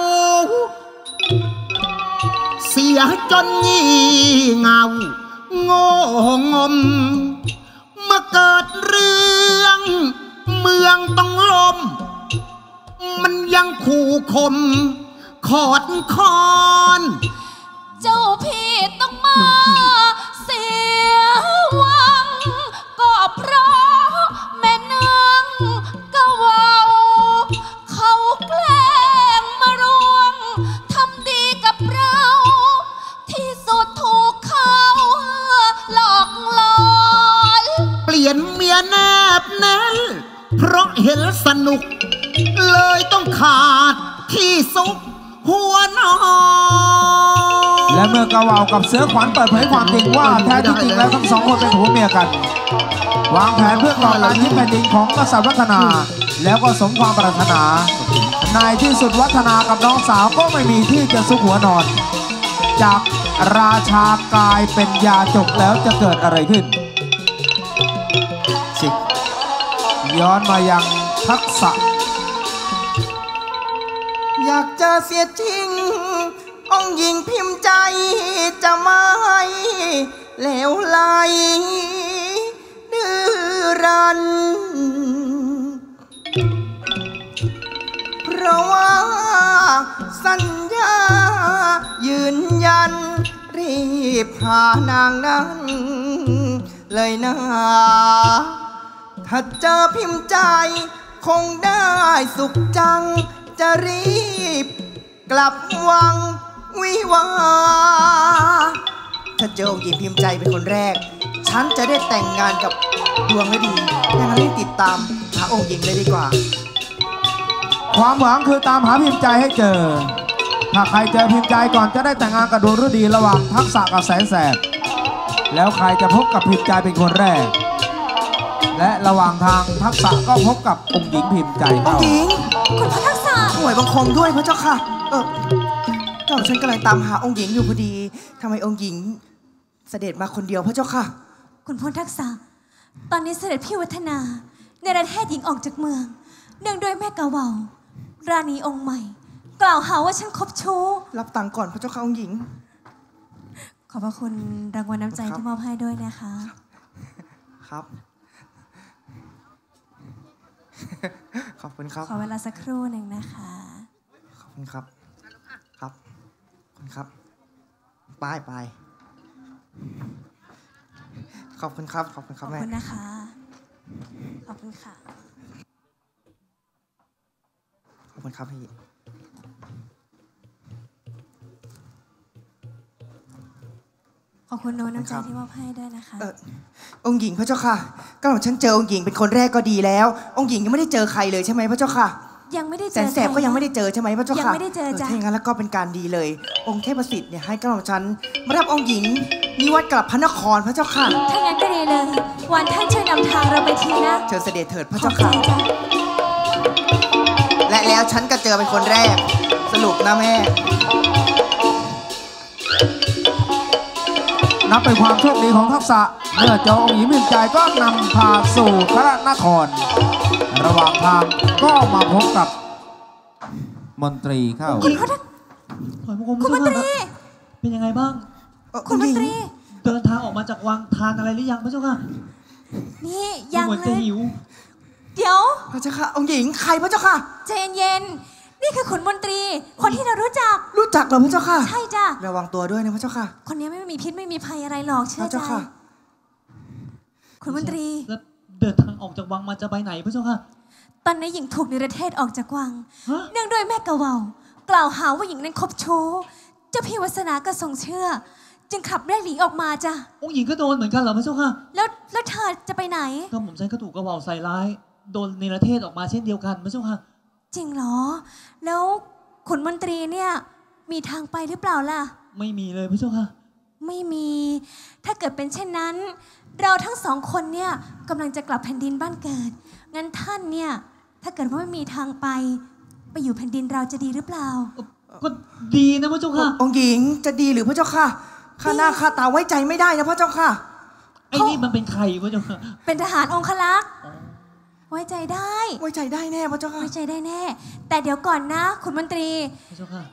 เสียจนงี่เงาโง่งมมาเกิดเรื่องเมืองต้องล่มมันยังขู่คมขอดคอนเจ้าพี่ต้องมาเสียวังก็เพราะแม่นางกะเว่าเขาแกล้งมาร่วงทำดีกับเราที่สุดถูกเขาหลอกหลอนเปลี่ยนเมียแนบแน่นเพราะเห็นสนุกเลยต้องขาดที่ซุกหัวนอนและเมื่อกะเหว่ากับเสือขวัญเปิดเผยความจริงว่าแท้ที่จริงแล้วทั้งสองคนเป็นผัวเมียกันวางแผนเพื่อก่อการยึดแผ่นดินของกษัตริย์วัฒนา แล้วก็สมความปรารถนาในที่สุดวัฒนากับน้องสาวก็ไม่มีที่จะซุกหัวนอน จากราชากลายเป็นยาจกแล้วจะเกิดอะไรขึ้นสิย้อนมายังทักษะอยากจะเสียจริงองค์หญิงพิมพ์ใจจะไม่เหลวไหลดื้อรั้นเพราะว่าสัญญายืนยันรีบหานางนั้นเลยนะถ้าเจอพิมพ์ใจคงได้สุขจังจะรีบกลับวังวิวาถ้าเจอองค์หญิงพิมพ์ใจเป็นคนแรกฉันจะได้แต่งงานกับดวงฤดีดังนั้นรีบติดตามหาองค์หญิงเลยดีกว่าความหวังคือตามหาพิมพ์ใจให้เจอถ้าใครเจอพิมพ์ใจก่อนจะได้แต่งงานกับดวงฤดีระหว่างทักษะกับแสนแสบแล้วใครจะพบกับพิมพ์ใจเป็นคนแรกและระหว่างทางทักษะก็พบกับองค์หญิงพิมพ์ใจเข้าองค์หญิงคุณพระทักษะถวายบังคมด้วยพระเจ้าค่ะเออเจ้าฉันกำลังตามหาองค์หญิงอยู่พอดีทำไมองค์หญิงเสด็จมาคนเดียวพระเจ้าค่ะคุณพลทักษะตอนนี้เสด็จพี่วัฒนาในประเทศหญิงออกจากเมืองเนื่องด้วยแม่กะเหว่าราณีองค์ใหม่กล่าวหาว่าฉันคบชู้รับตังค์ก่อนพระเจ้าค่ะองค์หญิงขอบพระคุณรางวัลน้ำใจที่มอบให้ด้วยนะคะครับขอบคุณครับขอเวลาสักครู่หนึ่งนะคะขอบคุณครับครับขอบคุณครับไปไปขอบคุณครับขอบคุณครับแม่ขอบคุณนะคะขอบคุณค่ะขอบคุณครับพี่ขอบคุณโน้ตน้ำใจที่มอบให้ด้วยนะคะองค์หญิงพระเจ้าค่ะก็ฉันเจอองค์หญิงเป็นคนแรกก็ดีแล้วองค์หญิงยังไม่ได้เจอใครเลยใช่ไหมพระเจ้าค่ะยังไม่ได้เจอแสนแสบก็ยังไม่ได้เจอใช่ไหมพระเจ้าค่ะยังไม่ได้เจอจ้ะถ้าอย่างนั้นแล้วก็เป็นการดีเลยองค์เทพสิทธิ์เนี่ยให้กระหม่อมฉันมารับองค์หญิงนิวัตกลับพระนครพระเจ้าค่ะถ้างั้นก็ดีเลยวันท่านช่วยนำทางเราไปทีนะเชิญเสด็จเถิดพระเจ้าค่ะและแล้วฉันก็เจอเป็นคนแรกสรุปนะแม่นับเป็นความโชคดีของทักษะเมื่อเจ้าองค์หญิงพิมพ์ใจก็นำพาสู่พระนคร ระหว่างทางก็มาพบกับมนตรีเข้าคุณคุณมนตรีเป็นยังไงบ้างคุณมนตรีเดินทางออกมาจากวังทานอะไรหรือยังพระเจ้าค่ะนี่ยังเหมือนเลจะยหิวเดี๋ยวพระเจ้าค่ะองค์หญิงใครพระเจ้าค่ะใจเย็นๆนี่คือขุนมนตรี คนที่เรารู้จักรู้จักเหรอพระเจ้าค่ะใช่จ้ะระวังตัวด้วยนะพระเจ้าค่ะคนนี้ไม่มีพิษไม่มีภัยอะไรหรอกเชื่อพระใจเจ้าค่ะคุณมนตรีแล้วเดินทางออกจากวังมาจะไปไหนพระเจ้าค่ะตอนนี้หญิงถูกนิรเทศออกจากวัง เนื่องด้วยแม่กะเวากล่าวหาว่าหญิงนั้นคบชู้เจ้าพี่วัสนาก็ทรงเชื่อ จึงขับไล่หลีออกมาจ้ะองค์หญิงก็โดนเหมือนกันเหรอพระเจ้าค่ะแล้วแล้วเธอจะไปไหนก็ผมใช้กระถูกกระเบาใส่ร้าย โดนเนรเทศออกมาเช่นเดียวกันพระเจ้าค่ะจริงเหรอ แล้วขุนมนตรีเนี่ยมีทางไปหรือเปล่าล่ะไม่มีเลยพระเจ้าค่ะไม่มี ถ้าเกิดเป็นเช่นนั้น เราทั้งสองคนเนี่ยกำลังจะกลับแผ่นดินบ้านเกิด งั้นท่านเนี่ยถ้าเกิดว่าไม่มีทางไป ไปอยู่แผ่นดินเราจะดีหรือเปล่าก็ดีนะพระเจ้าค่ะองค์หญิงจะดีหรือพระเจ้าค่ะข้าหน้าข้าตาไว้ใจไม่ได้นะพระเจ้าค่ะไอ้นี่มันเป็นใครพระเจ้าค่ะเป็นทหารองคลักษ์ไว้ใจได้ไว้ใจได้แน่พระเจ้าค่ะไว้ใจได้แน่ แต่เดี๋ยวก่อนนะคุณมนตรีพระเจ้าค่ะ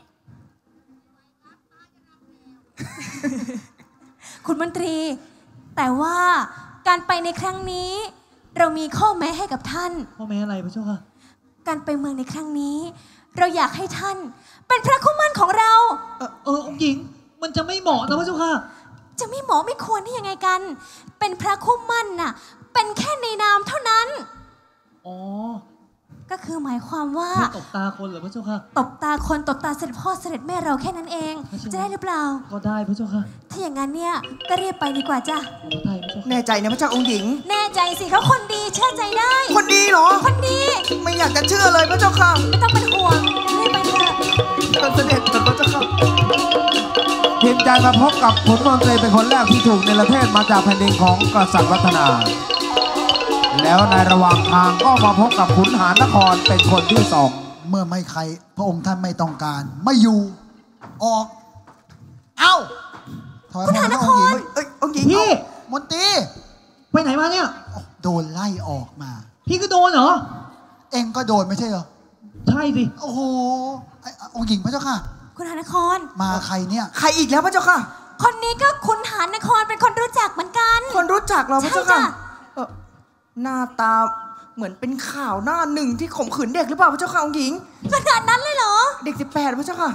คุณมนตรี แต่ว่าการไปในครั้งนี้ เรามีข้อแม้ให้กับท่านข้อแม้อะไรพระเจ้าค่ะการไปเมืองในครั้งนี้ เราอยากให้ท่าน เป็นพระคู่มั่นของเราเออเออองค์หญิงมันจะไม่เหมาะนะพระเจ้าค่ะจะไม่เหมาะไม่ควรได้ยังไงกัน เป็นพระคู่มั่นน่ะ เป็นแค่ในนามเท่านั้นอ๋อก็คือหมายความว่าไม่ตบตาคนเหรอพระเจ้าค่ะตบตาคนตบตาเสด็จพ่อเสด็จแม่เราแค่นั้นเอง จะได้หรือเปล่าก็ได้พระเจ้าค่ะถ้าอย่างนั้นเนี่ยก็รีบไปดีกว่าจ้ะได้พระเจ้าค่ะแน่ใจนะพระเจ้าองค์หญิงแน่ใจสิเขาคนดีเชื่อใจได้คนดีเหรอคนดีไม่อยากจะเชื่อเลยพระเจ้าค่ะไม่ต้องเป็นห่วงรีบไปเถอะเสด็จเถิดพระเจ้าค่ะพิมพ์ใจมาพบกับขุนมนตรีเป็นคนแรกที่ถูกเนรเทศมาจากแผ่นดินของกษัตริย์วัฒนา แล้วในระหว่างทางก็มาพบกับขุนหารนครเป็นคนที่สองเมื่อไม่ใครพระองค์ท่านไม่ต้องการ ไม่อยู่ออก เอ้าถอยมาแล้วองค์หญิงเอ้ยองค์หญิงพี่มนตรีไปไหนมาเนี่ยโดนไล่ออกมาพี่ก็โดนเหรอเองก็โดนไม่ใช่เหรอใช่สิโอ้โหไอ้องค์หญิงพระเจ้าค่ะคุณหานครมาใครเนี่ยใครอีกแล้วพระเจ้าค่ะคนนี้ก็คุณหานครเป็นคนรู้จักเหมือนกันคนรู้จักเราพระเจ้าค่ะใช่จ้ะเอ่อหน้าตาเหมือนเป็นข่าวหน้าหนึ่งที่ข่มขืนเด็กหรือเปล่าพระเจ้าค่ะองค์หญิงขนาดนั้นเลยเหรอเด็กสิบแปดพระเจ้าค่ะ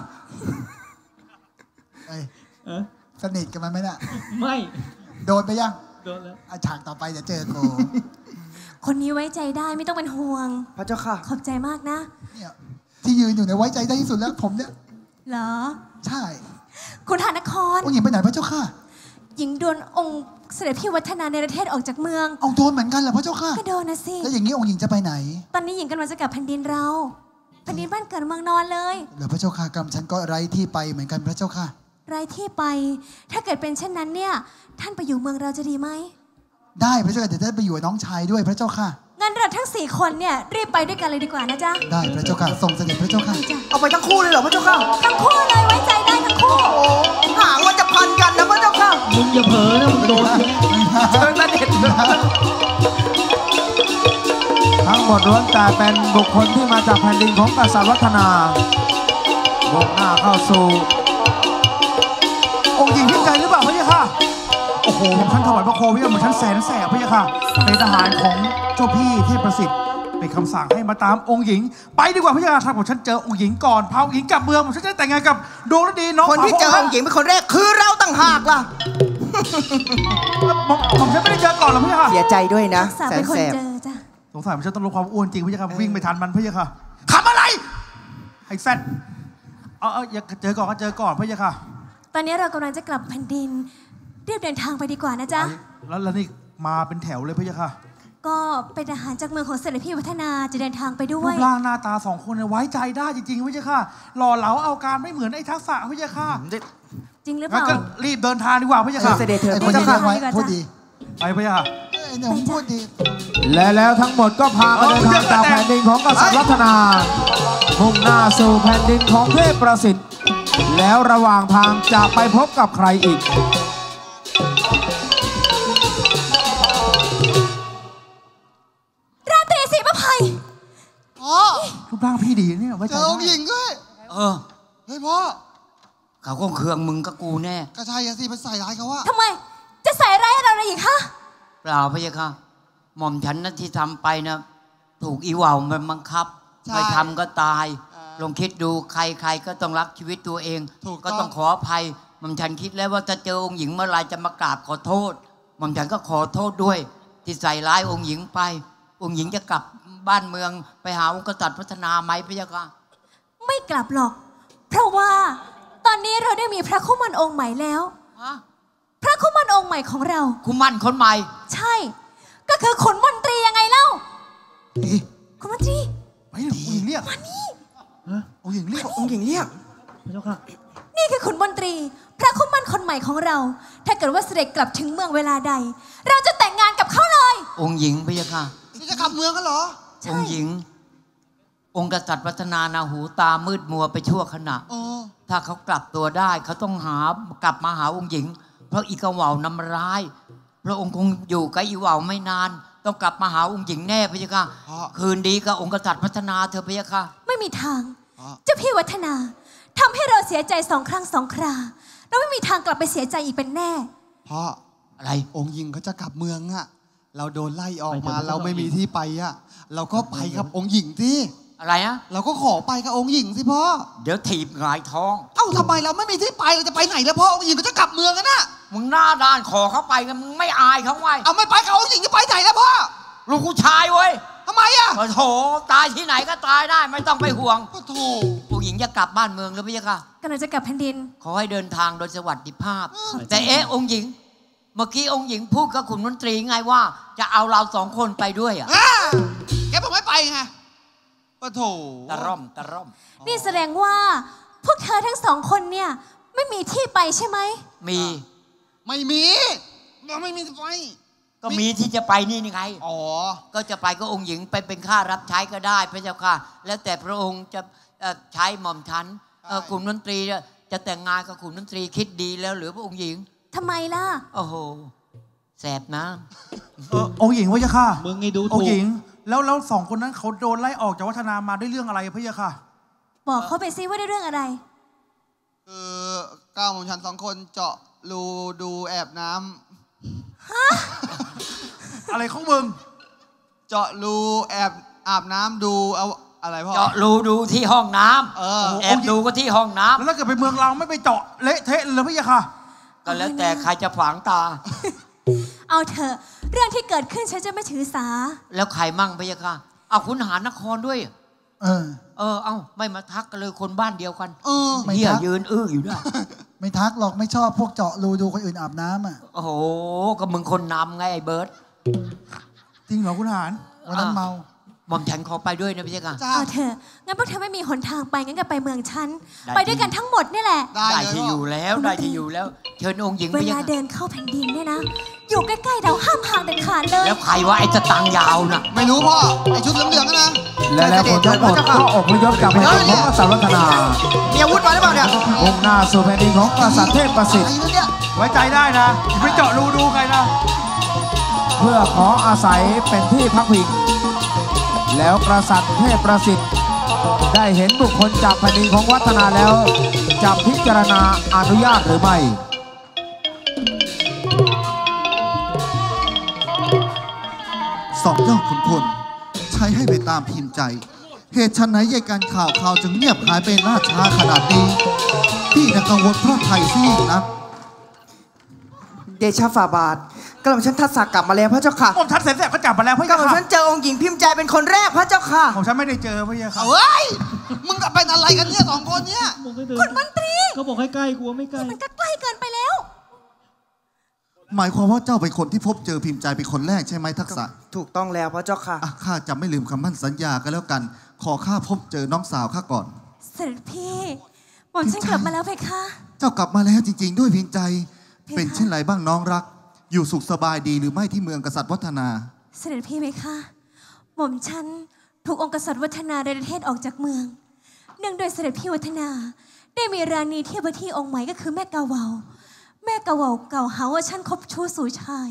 เอ้ยเออสนิทกันไหมไหมเนี่ยไม่โดนไปยังโดนแล้วอ่ะฉากต่อไปจะเจอกูคนนี้ไว้ใจได้ไม่ต้องเป็นห่วงพระเจ้าค่ะขอบใจมากนะเนี่ยที่ยืนอยู่ในยไว้ใจได้ที่สุดแล้วผมเนี่ยเหรอใช่คุณหานครองค์หญิงไปไหนพระเจ้าค่ะหญิงโดนองค์เสด็จพี่วัฒนาในประเทศออกจากเมืองเอาโดนเหมือนกันเหรอพระเจ้าค่ะก็โดนนะสิแล้วอย่างนี้องค์หญิงจะไปไหนตอนนี้หญิงกำลังจะกลับแผ่นดินเราแผ่นดินบ้านเกิดเมืองนอนเลยเหรอพระเจ้าค่ะกรรมฉันก็ไร้ที่ไปเหมือนกันพระเจ้าค่ะไร้ที่ไป ถ้าเกิดเป็นเช่นนั้นเนี่ย ท่านไปอยู่เมืองเราจะดีไหมได้พระเจ้าค่ะเดี๋ยวจะไปอยู่กับน้องชายด้วยพระเจ้าค่ะงั้นเราทั้งสี่คนเนี่ยรีบไปด้วยกันเลยดีกว่านะจ๊ะได้พระเจ้าค่ะส่งเสด็จพระเจ้าค่ะเอาไปทั้งคู่เลยเหรอพระเจ้าค่ะทั้งคู่เลยไว้ใจได้ทั้งคู่โอ้หางมันจะพันกันนะพระเจ้าค่ะมึงอย่าเผลอนะมึงโดนเชิญนะเด็ดทั้งหมดล้วนแต่เป็นบุคคลที่มาจากแผ่นดินของกษัตริย์วัฒนามุ่งหน้าเข้าสู่องค์หญิงพิมพ์ใจหรือเปล่าพระเจ้าค่ะ โอ้โหผมท่านถวายพระโคมเหมือนท่านแสนแสบพระเจ้าค่ะเป็นทหารของเจ้าพี่เทพประสิทธิ์เป็นคำสั่งให้มาตามองค์หญิง ไปดีกว่าพระเจ้าค่ะถ้าผมฉันเจอองค์หญิงก่อนพาองค์หญิงกลับเมืองผมฉันจะแต่งงานกับดวงฤดีน้องคนที่เจอองค์หญิงเป็นคนแรกคือเราต่างหากล่ะผมผมฉันไม่ได้เจอก่อนหรอพระเจ้าค่ะเสียใจด้วยนะสาวแสเป็น นคนแสบเจอจ้ะสงสัยมันจะต้องลดความอ้วนจริงพระเจ้าค่ะวิ่งไม่ทันมันพระเจ้าค่ะทำอะไรไอ้แซดเออเอออย่าเจอก่อนก็เจอก่อนพระเจ้าค่ะตอนนี้เรากำลังจะกลับแผ่นดินรีบเดินทางไปดีกว่านะจ๊ะแล้วแล้วนี่มาเป็นแถวเลยพระเจ้าค่ะก็เป็นทหารจากเมืองของเสด็จพี่วัฒนาจะเดินทางไปด้รูวยปร่างหน้าตาสองคนเนี่ยไว้ใจได้จริงๆพระเจ้าค่ะหล่อเหลาเอาการไม่เหมือนไอ้ทักษะพระเจ้าค่ะจริงหรือเปงั้นล่าก็รีบเดินทางดีกว่าพระเจ้าค่ะเสด็จเถิดพูดดีไว้พูดดีไปพระเจ้าค่ะเอ้ยเนี่ยผมพูดดีและแล้วทั้งหมดก็พากันเดินทางจากแผ่นดินของกษัตริย์วัฒนามุ่งหน้าสู่แผ่นดินของเทพประสิทธิ์ แล้วระหว่างทางจะไปพบกับใครอีกร่างพี่ดีเนี่ยไว้ใจเจอองค์หญิงด้วยเออเฮ้ยพ่อเขาก็เคืองมึงกับกูแน่ก็ใช่อะสิไปใส่ร้ายเขาว่าทำไม จะใส่ร้ายอะไรเราอีกคะเปล่าพะยะค่ะ หม่อมฉันนะที่ทำไปนะถูกอีเหว่ามันบังคับใช่ไม่ทำก็ตาย ลองคิดดูใครใครก็ต้องรักชีวิตตัวเองถูกต้องก็ต้องขออภัยหม่อมฉันคิดแล้วว่าจะเจอองค์หญิงเมื่อไรจะมากราบขอโทษหม่อมฉันก็ขอโทษด้วย ที่ใส่ร้ายองค์หญิงไป องค์หญิงจะกลับบ้านเมืองไปหาองค์กษัตริย์พัฒนาไหมพะยะค่ะไม่กลับหรอก เพราะว่าตอนนี้เราได้มีพระคุมันองค์ใหม่แล้ว พระคุมันองค์ใหม่ของเราคุมันคนใหม่ใช่ ก็คือขุนมนตรียังไงเล่าขุนมนตรีไปองค์หญิงเรียกมานี่องค์หญิงเรียกองค์หญิงเรียกพระเจ้าค่ะนี่คือขุนมนตรี พระคุมันคนใหม่ของเรา ถ้าเกิดว่าเสด็จกลับถึงเมืองเวลาใด เราจะแต่งงานกับเขาเลยองค์หญิงพะยะค่ะนี่จะกลับเมืองกันเหรอองค์หญิง องค์กษัตริย์พัฒนานาหูตามืดมัวไปชั่วขณะเออถ้าเขากลับตัวได้เขาต้องหากลับมาหาองค์หญิง เพราะอีกระเหว่านำร้าย พระองค์คงอยู่กับอีเหว่าไม่นาน ต้องกลับมาหาองค์หญิงแน่พะยะค่ะ คืนดีกับองค์กษัตริย์พัฒนาเธอพะยะค่ะไม่มีทาง เจ้าพี่วัฒนาทำให้เราเสียใจสองครั้งสองคราเราไม่มีทางกลับไปเสียใจอีกเป็นแน่พ่ออะไรองค์หญิงเขาจะกลับเมืองอะเราโดนไล่ออกไปเถมาอะเราไม่มีที่ไปอะเราก็ไปกับองค์หญิงที่อะไรนะเราก็ขอไปกับองค์หญิงสิพ่อเดี๋ยวถีบหงายท้องเอ้าทำไมเราไม่มีที่ไปเราจะไปไหนแล้วพ่อองค์หญิงก็จะกลับเมืองกันนะมึงหน้าด้านขอเขาไปกันมึงไม่อายเขาไงเอาไม่ไปกับองค์หญิงจะไปไหนแล้วพ่อลูกผู้ชายเว้ยทำไมอะโอ้โถตายที่ไหนก็ตายได้ไม่ต้องไปห่วงโอ้โถองค์หญิงจะกลับบ้านเมืองแล้วพะยะค่ะกำลังจะกลับแผ่นดินขอให้เดินทางโดยสวัสดิภาพ แต่เอ๊ะองค์หญิง เมื่อกี้องค์หญิงพูดกับขุนมนตรีไงว่า จะเอาเราสองคนไปด้วยอ่ะอ่าแกบอกไม่ไปไงโอ้โถตะร่อมตะร่อมนี่แสดงว่าพวกเธอทั้งสองคนเนี่ยไม่มีที่ไปใช่ไหมมีไม่มีเราไม่มีที่ไปก็มีที่จะไปนี่นี่ไงอ๋อก็จะไปก็องค์หญิงไปเป็นข้ารับใช้ก็ได้พระเจ้าค่ะ แล้วแต่พระองค์จะเอ่อใช้หม่อมฉันเอ่อขุนมนตรีเนี่ยจะแต่งงานกับขุนมนตรีคิดดีแล้วหรือพระองค์หญิงทำไมล่ะโอ้โหแสบนะเออองค์หญิงพะยะค่ะมึงไงดูอถูงกค์หญิง แล้วแล้วสองคนนั้นเขาโดนไล่ออกจากวัฒนามาด้วยเรื่องอะไรพะยะค่ะบอกเขาไปซิว่าได้เรื่องอะไรคือก้าวของฉันสองคนเจาะรูดูแอบน้ำอะไรของมึงเจาะรูแอบอาบน้ำดูเอาอะไรพ่อเจาะรูดูที่ห้องน้ำเออแอบดูก็ที่ห้องน้ำแล้วถ้าเกิดไปเมืองเราไม่ไปเจาะเละเทะเลยพะยะค่ะก็แล้วแต่ใครจะฝังตาเอาเถอะเรื่องที่เกิดขึ้นฉันจะไม่ถือสาแล้วใครมั่งพะยะค่ะเอาคุณหารนครด้วยเออเออ เอ้า ไม่มาทักกันเลยคนบ้านเดียวกันเออไม่เฮียทักยืนอื้ออยู่ได้ไม่ทักหรอกไม่ชอบพวกเจาะรูดูคนอื่นอาบน้ำอ่ะโอ้โห ก็มึงคนนำไงไอ้เบิร์ตจริงเหรอคุณหารวันนั้นเมาหม่อมฉันขอไปด้วยนะพี่เจ้าค่ะเอาเถอะงั้นพวกเธอไม่มีหนทางไปงั้นก็ไปเมืองฉันได้ไปด้วยกันทั้งหมดนี่แหละได้ที่อยู่แล้ว ได้ที่อยู่แล้ว เชิญองค์หญิงเวพี่ลาเจ้าค่ะเดินเข้าแผ่นดินเนี่ยนะ อยู่ใกล้ๆเราห้ามห่างเด็ดขาดเลยแล้วใครว่าไอ้สตังค์ยาวน่ะไม่รู้พ่อไอชุดเหลืองๆนะและแล้วคนทั้งหมดก็อพยพจากแผ่นดินของกษัตริย์วัฒนามีอาวุธมาหรือเปล่าเนี่ยมุ่งหน้าสู่แผ่นดินของกษัตริย์เทพประสิทธิ์ไว้ใจได้นะอย่าไปเจาะรูดูใครนะเพื่อขออาศัยเป็นที่พักพิง แล้วกษัตริย์เทพประสิทธิ์ ได้เห็นบุคคลจากแผ่นดินของวัฒนาแล้วจะพิจารณาอนุญาตหรือไม่สองยอดขุนพลใช้ให้ไปตามพิมพ์ใจ เหตุชันไหนยายการข่าวข่าวจึงเงียบหายไปล่าช้าขนาดนี้ พี่นักกังวลเพราะไทยซี่นะเดชะฝ่าบาทกระหม่อมฉันทัศกลับมาแล้วพระเจ้าค่ะผมทัดเสร็จก็จับมาแล้วพะกระยะหม่อมค่ะฉันเจอองค์หญิงพิมพ์ใจเป็นคนแรกพระเจ้าค่ะผมฉันไม่ได้เจอพะยะค่ะเฮ้ย มึงกับเป็นอะไรกันเนี่ยสองคนเนี่ยคุณมนตรีเขาบอกให้ใกล้กูว่าไม่ใกล้มันก็ใกล้เกินไปแล้วหมายความว่าเจ้าเป็นคนที่พบเจอพิมพ์ใจเป็นคนแรกใช่ไหมทักษะถูกต้องแล้วพระเจ้าค่ะอ่ะข้าจะไม่ลืมคำมั่นสัญญากันแล้วกัน ขอข้าพบเจอน้องสาวข้าก่อนเสด็จพี่หม่อมฉันกลับมาแล้วเพคะเจ้ากลับมาแล้วจริง ๆ ด้วยพิมพ์ใจเพคะเป็นเช่นไรบ้างน้องรัก อยู่สุขสบายดีหรือไม่ที่เมืองกษัตริย์วัฒนาเสด็จพี่เพคะหม่อมฉันถูกองค์กษัตริย์วัฒนาในประเทศออกจากเมือง เนื่องโดยเสด็จพี่วัฒนา ได้มีราณีเทียบที่องค์ใหม่ก็คือแม่กาเวาแม่กาเวาเก่าหาว่าฉันคบชู้สู่ชาย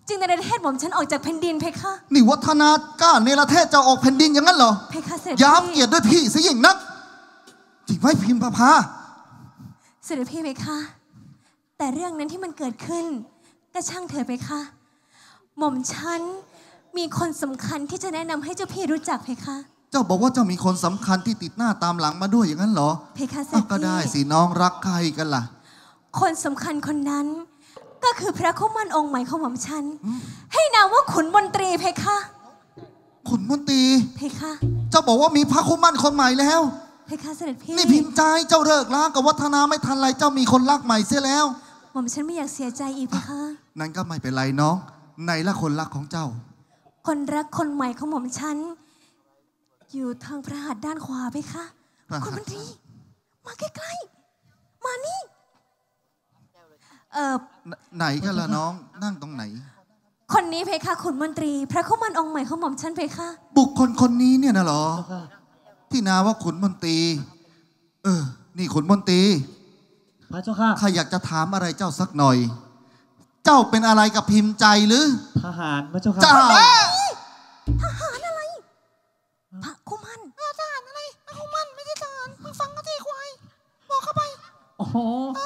จึงในประเทศหม่อมฉันออกจากแผ่นดินเพคะนี่วัฒนากล้าเนรเทศจะออกแผ่นดินอย่างนั้นเหรอเพคะเสด็จย้ำพี่เกียรติด้วยพี่ซะยิ่งนักจริงไหมพิมพ์ประภาเสด็จพี่เพคะแต่เรื่องนั้นที่มันเกิดขึ้นก็ช่างเถิดเพคะหม่อมฉันมีคนสำคัญที่จะแนะนำให้เจ้าพี่รู้จักเพคะเจ้าบอกว่าเจ้ามีคนสำคัญที่ติดหน้าตามหลังมาด้วยอย่างนั้นเหรอเพคะเสด็อ้าวจก็ได้พี่สิน้องรักใครกันล่ะคนสำคัญคนนั้น ก็คือพระคู่มั่นองค์ใหม่ของหม่อมฉันให้นามว่าขุนมนตรีเพคะขุนมนตรีเพคะเจ้าบอกว่ามีพระคู่มั่นคนใหม่แล้วเพคะเสด็จพี่นี่พิมพ์ใจเจ้าเลิกล้างกับวัฒนาไม่ทันไรเจ้ามีคนรักใหม่เสียแล้วหม่อมฉันไม่อยากเสียใจอีกเพคะนั่นก็ไม่เป็นไรน้องไหนละคนรักของเจ้าคนรักคนใหม่ของหม่อมฉันอยู่ทางพระหัตถ์ด้านขวาเพคะพระหัตถ์คุณมนตรีมาใกล้ๆมานี่เออไหนกันล่ะน้องนั่งตรงไหนคนนี้เพคะขุนมนตรี พระคู่มั่นองค์ใหม่ของหม่อมฉันเพคะบุคคลคนนี้เนี่ยนะเหรอ ที่นาว่าขุนมนตรี เออ นี่ขุนมนตรีพระเจ้าค่ะข้าอยากจะถามอะไรเจ้าสักหน่อย เจ้าเป็นอะไรกับพิมพ์ใจหรือทหารพระเจ้าค่ะเจ้าทหารอะไรพระคู่มั่นทหารอะไรพระคู่มั่นไม่ใช่ทหารมึงฟังเขาทีควายบอกเข้าไปโอ้โห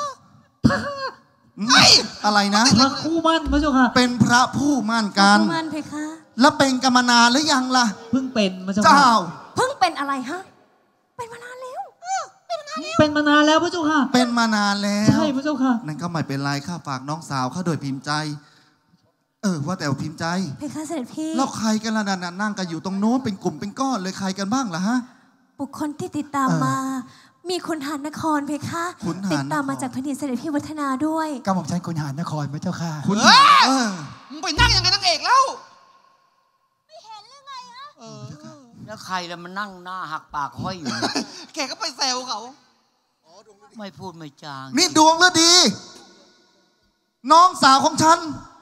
อะไรนะพระคู่มั่นพระเจ้าค่ะเป็นพระผู้มั่นกันคู่มั่นเพคะแล้วเป็นกันมานานหรือยังล่ะเพิ่งเป็นพระเจ้าเจ้าค่ะเพิ่งเป็นอะไรฮะเป็นมานานแล้วเออเป็นมานานแล้วเป็นมานานแล้วพระเจ้าค่ะเป็นมานานแล้วใช่พระเจ้าค่ะนั่นก็ไม่เป็นไรข้าฝากน้องสาวข้าโดยพิมพ์ใจ เออ ว่าแต่ว่าพิมพ์ใจเพคะเสด็จพี่แล้วใครกันล่ะนั่นน่ะนั่งกันอยู่ตรงโน้นเป็นกลุ่มเป็นก้อนเลยใครกันบ้างล่ะฮะบุคคลที่ติดตามเออมา มีขุนหารนครเพคะขุนหารนครติดตามมาจากแผ่นดินเสด็จพี่วัฒนาด้วยกระหม่อมฉันคุณหารนครพระเจ้าค่ะคุณเฮ้ยเออมึงไปนั่งอย่างไงนางเอกแล้วแล้วใครแล้วมันนั่งหน้าหักปากห้อยอยู่แกก็ไปแซวเขาไม่พูดไม่จางนี่ดวงฤดี น้องสาวของฉัน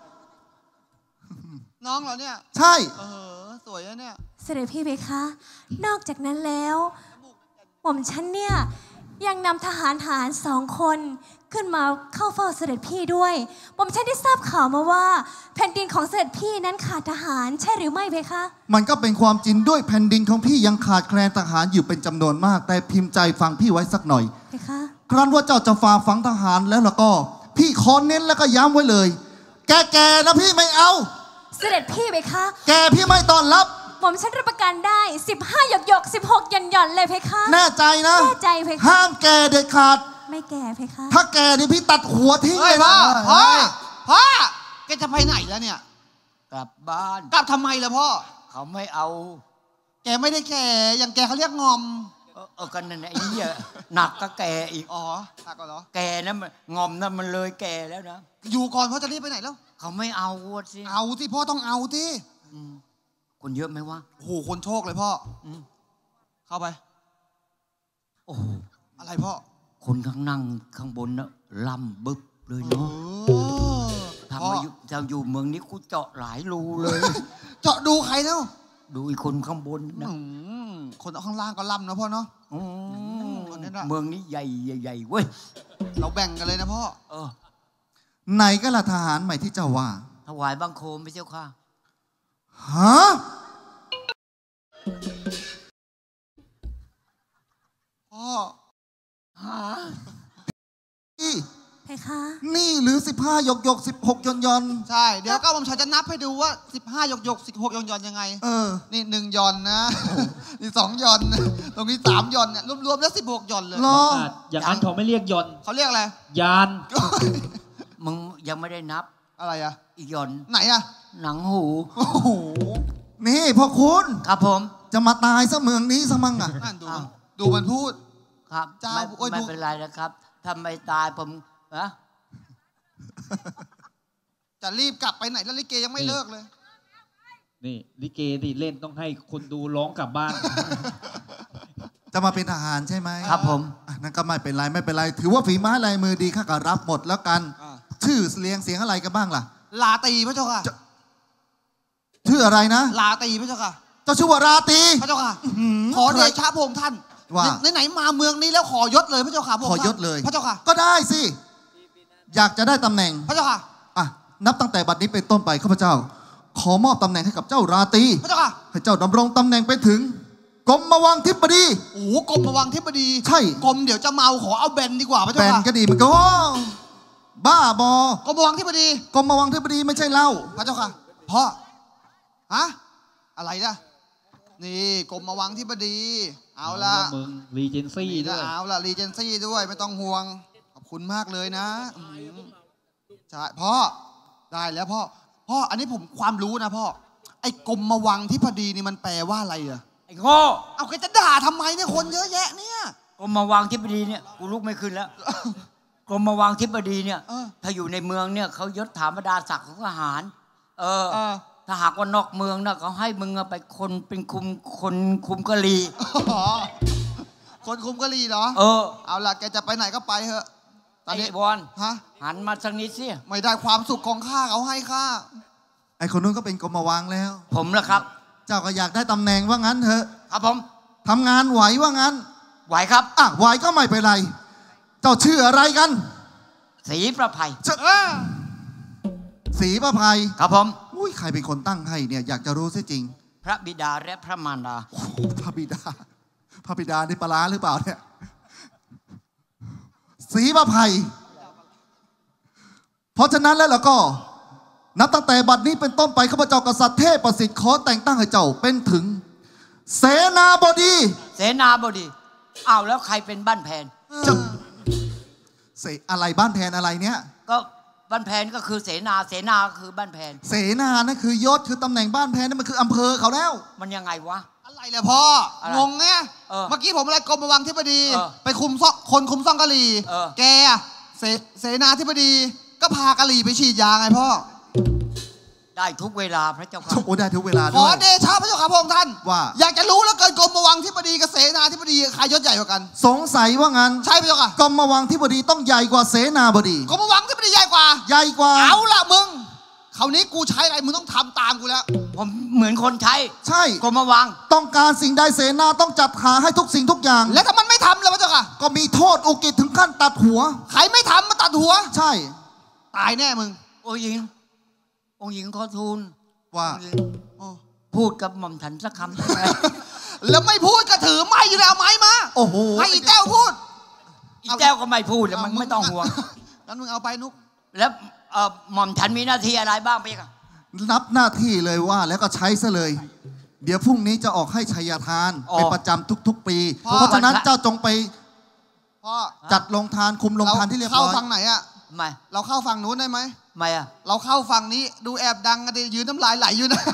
น้องเหรอเนี่ยใช่เออ สวยอะเนี่ยเสด็จพี่เพคะ นอกจากนั้นแล้วหม่อมฉันเนี่ยยังนำทหารทหารสองคนขึ้นมาเข้าเฝ้าเสด็จพี่ด้วยหม่อมฉันได้ทราบข่าวมาว่า แผ่นดินของเสด็จพี่นั้นขาดทหารใช่หรือไม่เพคะมันก็เป็นความจริงด้วยแผ่นดินของพี่ยังขาดแคลนทหารอยู่เป็นจำนวนมาก แต่พิมพ์ใจฟังพี่ไว้สักหน่อยเพคะครั้นว่าเจ้าจะฝ่าฝังทหารแล้วล่ะก็ พี่ขอเน้นแล้วก็ย้ำไว้เลย แกๆนะพี่ไม่เอาเสด็จพี่เพคะแกพี่ไม่ต้อนรับหม่อมฉันรับประกันได้สิบห้าหยกหยกสิบหกหย่อนหย่อนเลยเพคะแน่ใจนะแน่ใจเพคะห้ามแกเด็ดขาดไม่แก่เพคะถ้าแกนี่พี่ตัดหัวทิ้งเฮ้เลย ยพ่อนะพ่อ พ่อ แกจะไปไหนแล้วเนี่ยกลับบ้านกลับทำไมล่ะพ่อเขาไม่เอาแกไม่ได้แก่อย่างแกเขาเรียกงอมเออเออกันนั่นน่ะไอ้เหี้ยหนักก็แกอีกอ๋อหนักกว่าเหรอแกนะมันงอมนะมันเลยแกแล้วนะอยู่ก่อนพ่อจะรีบไปไหนแล้วเขาไม่เอาวะสิเอาที่พ่อต้องเอาที่อืมคนเยอะไหมวะโอ้โห คนโชคเลยพ่ออเข้าไปโอ้โหอะไรพ่อคนข้างนั่งข้างบนนะล่ำบึบเลยเนาะโอ้ทำมาอยู่จะอยู่เมืองนี้กูเจาะหลายรูเลยเจาะดูใครแล้วดูอีกคนข้างบนนะอืมคนข้างล่างก็ล่ำนะพ่อเนาะอืมคนนี้น่ะเมืองนี้ใหญ่ใหญ่ๆเว้ยเราแบ่งกันเลยนะพ่อเออไหนก็ละทหารใหม่ที่เจ้าว่าถวายบังคมไปเจ้าค่ะฮะพ่อฮะนี่เพคะนี่หรือสิบห้าหยกหยกสิบหกยอนยอนใช่ เดี๋ยวก็ผมฉันจะนับให้ดูว่าสิบห้าหยกหยกสิบหกยอนยอนยังไงเออนี่หนึ่งยอนนะ นี่สองยอนนะตรงนี้สามยอนเนี่ยรวมๆแล้วสิบหกยอนเลยรออย่างนั้นเขาไม่เรียกยนต์เขาเรียกอะไรยานมึงยังไม่ได้นับอะไรอะอีกหย่อนไหนอะหนังหูโอ้โหนี่พ่อคุณครับผมจะมาตายซะเมืองนี้ซะมั่งอ่ะนั่นดูมันดูมันพูดครับเจ้าไม่โอ้ยไม่ดูเป็นไรนะครับถ้าไม่ตายผมอะจะรีบกลับไปไหนแล้วลิเกยังไม่เลิกเลยนี่ลิเกที่เล่นต้องให้คนดูร้องกลับบ้านจะมาเป็นทหารใช่ไหมครับผมอ่ะนั่นก็ไม่เป็นไรไม่เป็นไร ถือว่าฝีไม้ลายมือดีข้าก็รับหมดแล้วกันอ่าชื่อเรียงเสียงอะไรกันบ้างล่ะลาตีพระเจ้าค่ะชื่ออะไรนะลาตีพระเจ้าค่ะเจ้าชื่อว่าราตรีพระเจ้าค่ะหืมขอเดชะพระองค์ท่านว่าไหนๆมาเมืองนี้แล้วขอยศเลยพระเจ้าค่ะพระขงอค์ยท่าศนเลยพระเจ้าค่ะก็ได้สิ อยากจะได้ตำแหน่งพระเจ้าค่ะอ่ะนับตั้งแต่บัดนี้เป็นต้นไปข้าพเจ้า ขอมอบตำแหน่งให้กับเจ้าราตรีพระเจ้าค่ะให้เจ้าดำรงตำแหน่งไปถึงกรมวังทิบดีโอ้กรมวังทิบดีใช่กรมเดี๋ยวจะเมาขอเอาแบนดีกว่าพระเจ้าค่ะแบนก็ดีมันก็บ้าบอกรมวังทิบดีกรมวังทิบดีไม่ใช่เล่าพระเจ้าค่ะพ่อฮะอะไรนะนี่กรมวังทิบดีเอาละมึงรีเจนซี่ด้วยเอาละรีเจนซี่ด้วยไม่ต้องห่วงขอบคุณมากเลยนะใช่พ่อได้แล้วพ่อพ่ออันนี้ผมความรู้นะพ่อไอ้กรมวังทิบดีนี่มันแปลว่าอะไรอะไอ้โง่เอาแกจะด่าทำไมเนี่ยคนเยอะแยะเนี่ยกรมวังทิบดีเนี่ยกูลุกไม่ขึ้นแล้วกรมวังทิบดีเนี่ยถ้าอยู่ในเมืองเนี่ยเขายศถาบรรดาศักดิ์ของทหารเออถ้าหากว่านอกเมืองนะเขาให้มึงไปคนเป็นคุมคนคุมกะลีคนคุมกะลีเหรอเออเอาล่ะแกจะไปไหนก็ไปเถอะตอนนี้บอลฮะหันมาสักนิดสิไม่ได้ความสุขของข้าเขาให้ข้าไอ้คนนู้นก็เป็นกรมวังแล้วผมละครับเจ้าก็อยากได้ตำแหน่งว่างั้นเถอะครับผมทำงานไหวว่างั้นไหวครับอ่ะไหวก็ไม่เป็นไรเจ้าชื่ออะไรกันศรีประภัยศรีประภัยครับผมอุ้ยใครเป็นคนตั้งให้เนี่ยอยากจะรู้ซิจริงพระบิดาและพระมารดาพระบิดาพระบิดาในปลาร้าหรือเปล่าเนี่ยศรีประภัยเพราะฉะนั้นแล้วเราก็นับตั้งแต่บัดนี้เป็นต้นไปข้าพเจ้ากษัตริย์เทพประสิทธิ์ขอแต่งตั้งให้เจ้าเป็นถึงเสนาบดีเสนาบดีอ้าวแล้วใครเป็นบ้านแผนเสอะไรบ้านแผนอะไรเนี่ยก็บ้านแผนก็คือเสนาเสนาคือบ้านแผนเสนานั่นคือยศคือตำแหน่งบ้านแผนนั่นมันคืออำเภอเขาแล้วมันยังไงวะอะไรเลยพ่องงไงเมื่อกี้ผมอะไรกรมวังทิบดีไปคุมซ่องคนคุมซ่องกะหรี่แกเสเสนาธิบดีก็พากะหรี่ไปฉีดยาไงพ่อได้ทุกเวลาพระเจ้าค่ะโอ้ได้ทุกเวลาด้วยขอเดชะพระเจ้าค่ะพระองค์ท่านว่าอยากจะรู้แล้วเกินกรมวังทิบดีกับเสนาธิบดีใครยศใหญ่กว่ากันสงสัยว่างั้นใช่พระเจ้าค่ะกรมวังทิบดีต้องใหญ่กว่าเสนาบดีกรมวังทิบดีใหญ่กว่าใหญ่กว่าเอาละมึงคราวนี้กูใช้อะไรมึงต้องทำตามกูแล้วผมเหมือนคนใช้ใช่กรมวังต้องการสิ่งใดเสนาต้องจัดหาให้ทุกสิ่งทุกอย่างแล้วถ้ามันไม่ทำแล้วพระเจ้าค่ะก็มีโทษอุกิจถึงขั้นตัดหัวใครไม่ทำมาตัดหัวใช่ตายแน่มึงโอ้หญิงองค์หญิงขอทูลว่าพูดกับหม่อมฉันสักคำได้ไหมแล้วไม่พูดก็ถือไม้อยู่แล้วไม้มาโอ้โหให้อีแต้วพูดอีแต้วก็ไม่พูดแล้วมันไม่ต้องห่วงงั้นมึงเอาไปนุกแล้วหม่อมฉันมีหน้าที่อะไรบ้างพี่ครับนับหน้าที่เลยว่าแล้วก็ใช้ซะเลย เดี๋ยวพรุ่งนี้จะออกให้ชัยทานเป็นประจำทุกๆปีเพราะฉะนั้นเจ้าจงไปจัดลงทานคุมลงทานที่เรียบร้อยเข้าฟังไหนอะไม่เราเข้าฝั่งนู้นได้ไหมไม่อะเราเข้าฝั่งนี้ดูแอบดังกันดิยืนน้ำลายไหลอยู่นะ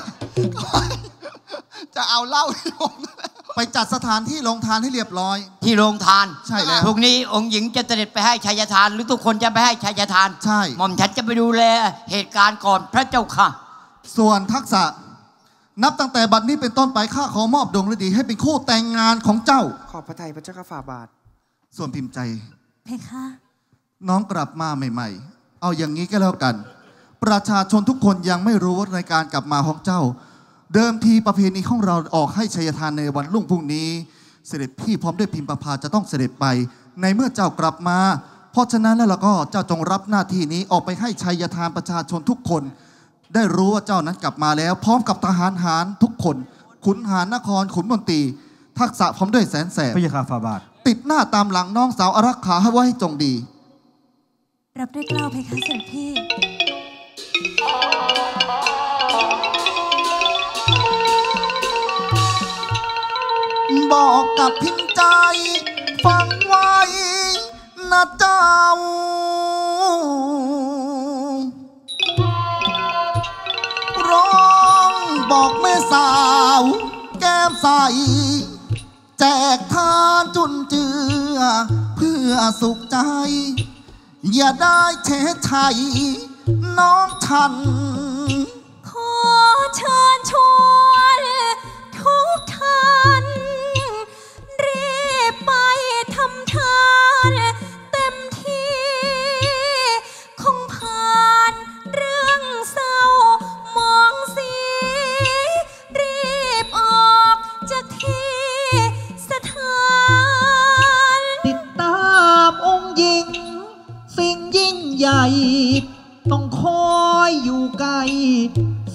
จะเอาเหล้าไปจัดสถานที่ลงทานให้เรียบร้อยที่ลงทานใช่แล้วพรุ่งนี้องค์หญิงจะเสด็จไปให้ชัยทานหรือทุกคนจะไปให้ชัยทานใช่หม่อมฉันจะไปดูแลเหตุการณ์ก่อนพระเจ้าค่ะส่วนทักษะนับตั้งแต่บัดนี้เป็นต้นไปข้าขอมอบดวงฤดีให้เป็นคู่แต่งงานของเจ้าขอบพระทัยพระเจ้าข้าฝ่าบาทส่วนพิมพ์ใจเพคะน้องกลับมาใหม่ๆเอาอย่างนี้ก็แล้วกันประชาชนทุกคนยังไม่รู้ในการกลับมาของเจ้าเดิมทีประเพณีของเราออกให้ชัยทานในวันรุ่งพรุ่งนี้เสด็จพี่พร้อมด้วยพิมพ์ประภาจะต้องเสด็จไปในเมื่อเจ้ากลับมาเพราะฉะนั้นแล้วเราก็เจ้าจงรับหน้าที่นี้ออกไปให้ชัยทานประชาชนทุกคนได้รู้ว่าเจ้านั้นกลับมาแล้วพร้อมกับทหารหารทุกคนขุนหารนครขุนมนตรีทักษะพร้อมด้วยแสนแสบพระยาคาฟาบาทติดหน้าตามหลังน้องสาวอารักขาให้ไว้ให้จงดีรับด้วยเกล้าเพคะเสด็จพี่บอกกับพิมพ์ใจฟังไว้นะเจ้าร้องบอกแม่สาวแก้มใสแจกทานจุนเจือเพื่อสุขใจอย่าได้เฉยชัยน้องฉันขอเชิญชวนทุกท่านรีบไปทำทานเต็มที่คงผ่านเรื่องเศร้ามองสีรีบออกจากที่สถานติดตามองค์หญิงสิ่งยิ่งใหญ่ต้องคอย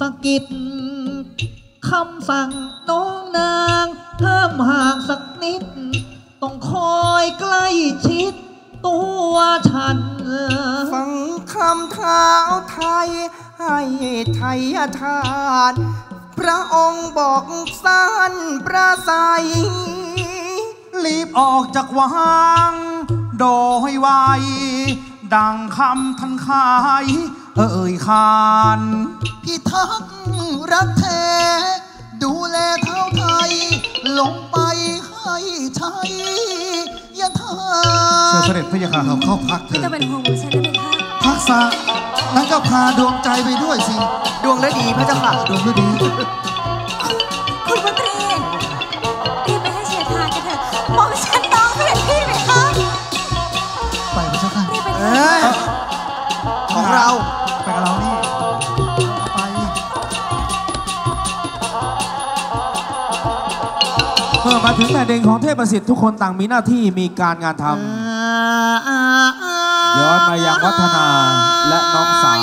ะกิดคำสั่งน้องนางห้ามห่างสักนิด ต้องคอยใกล้ชิดตัวฉันฟังคำเท้าไทยให้ไทยทานพระองค์บอกสั้นประสัยรีบออกจากวังโดยไวดังคำทันขายเอ่ยขานพี่ทักรักแท้ดูแลเท้าไทย ลงไปให้ใช้ยาทาเชิญเสด็จพระยาค่ะเขาเข้าพักเถไม่อะต้องเป็นห่วงผมฉันนะเพคะทักษะนั้นก็พาดวงใจไปด้วยสิดวงฤดีพระเจ้าค่ะดวงฤดีคุณพลตรีรีบไปให้เชียร์ทานกันเถอะมองฉันน้องเพื่อนพี่ไหมคะไปพระเจ้าค่ะรีบไปเถเอ้อะยของเราไปกับเรานี่ไปเมื่อมาถึงแผ่นดินของเทพประสิทธิ์ทุกคนต่างมีหน้าที่มีการงานทำย้อนมายังวัฒนาและน้องสาว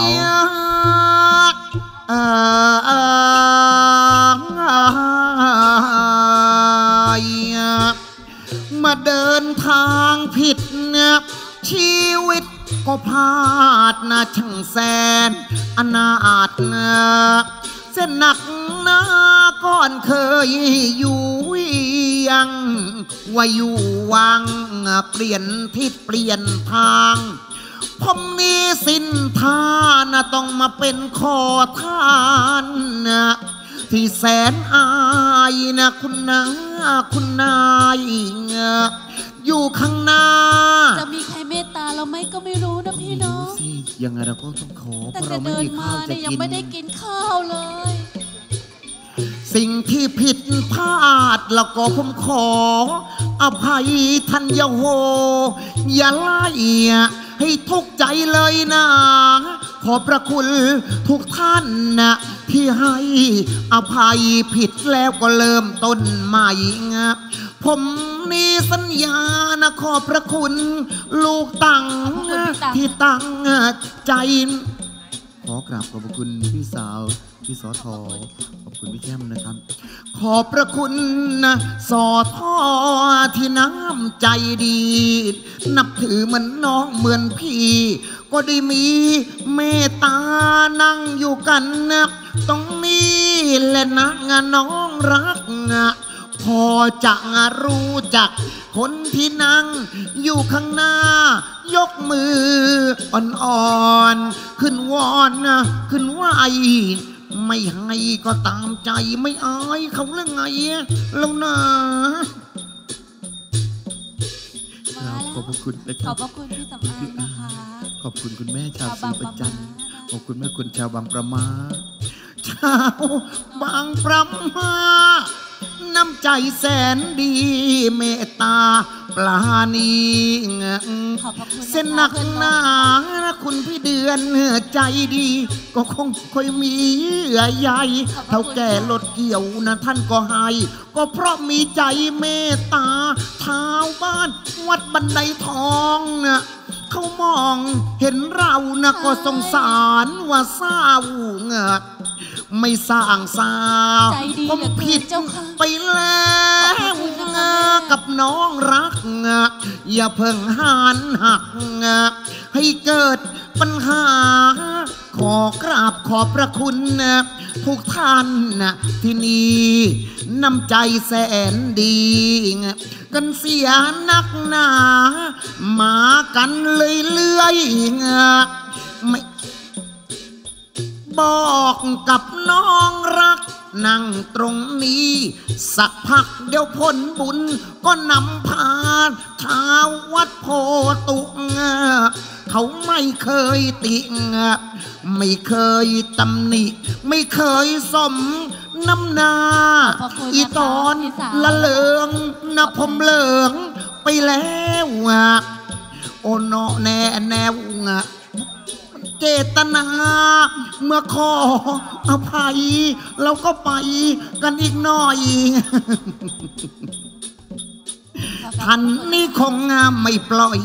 มาเดินทางผิดเนี่ยชีวิตก็พลาดนะช่างแสนอนาถนะเส้นหนักหนาก่อนเคยอยู่ยังว่าอยู่วังเปลี่ยนทิศเปลี่ยนทางผมนี้สิ้นท่านะต้องมาเป็นขอทานนะที่แสนอายนะคุณนาคุณนายอยู่ข้างหน้าจะมีใครเมตตาเราไหมก็ไม่รู้นะพี่เนาะยังไงเราก็ต้องขอเพแต่ราะจะเราไม่เดินมีมาข้าวจะเนี่ยยังกินไม่ได้กินข้าวเลยสิ่งที่ผิดพลาดแล้วก็ผมขอ อภัยทันยโหอย่าไล่ให้ทุกข์ใจเลยนะ ขอบพระคุณทุกท่านนะที่ให้อภัยผิดแล้วก็เริ่มต้นใหม่นะผมนี่สัญญานะขอบพระคุณลูกตั้งที่ตั้งใจ ขอกราบขอบพระคุณพี่สาวพี่สอทอขอบคุณพี่แก้มนะครับ ขอบพระคุณนะสอทอที่น้ำใจดี นับถือเหมือนน้องเหมือนพี่ ก็ได้มีเมตตานั่งอยู่กันนะตรงนี้แหละนะงานน้องรักนะพอจะรู้จักคนที่นั่งอยู่ข้างหน้ายกมืออ่อนๆขึ้นวอนนะขึ้นไหวไม่ให้ก็ตามใจไม่อายเขาเรื่องไงแล้วนะขอบพระคุณนะคขรัอบบพระคุณพี่สำอางนะคะขอบคุณคุณแม่ชาวศรีประจันทร์ขอบคุณแม่คุณชาวบางประมา ชาวบางประมาน้ำใจแสนดีเมตตาปลาณีเส้นหนักหนาคุณพี่เดือนใจดี ก็คงค่อยมีเยื่อใยเท่าแก่รถเกี่ยวนะท่านก็ให้ ก็เพราะมีใจเมตตาชาวบ้านวัดบันไดทองนะเขามองเห็นเรานะก็สงสารว่าเศร้าเงะไม่สร้างสาวผมผิดไปแล้วกับน้องรักอย่าเพิ่งหันหักให้เกิดปัญหาขอกราบขอบพระคุณทุกท่านที่นี่น้ำใจแสนดีกันเสียนักหนามากันเลยเลื่อยไม่บอกกับน้องรักนั่งตรงนี้สักพักเดี๋ยวผลบุญก็นำพาชาววัดโพตุงเขาไม่เคยติงไม่เคยตำหนิไม่เคยสมน้ำนาอีตอนละเลิงนะผมเลิงไปแล้วโอ้นอแน่แนวเจตนาเมื่อขออภัยเราก็ไปกันอีกหน่อยท่านนี่คงไม่ปล่อย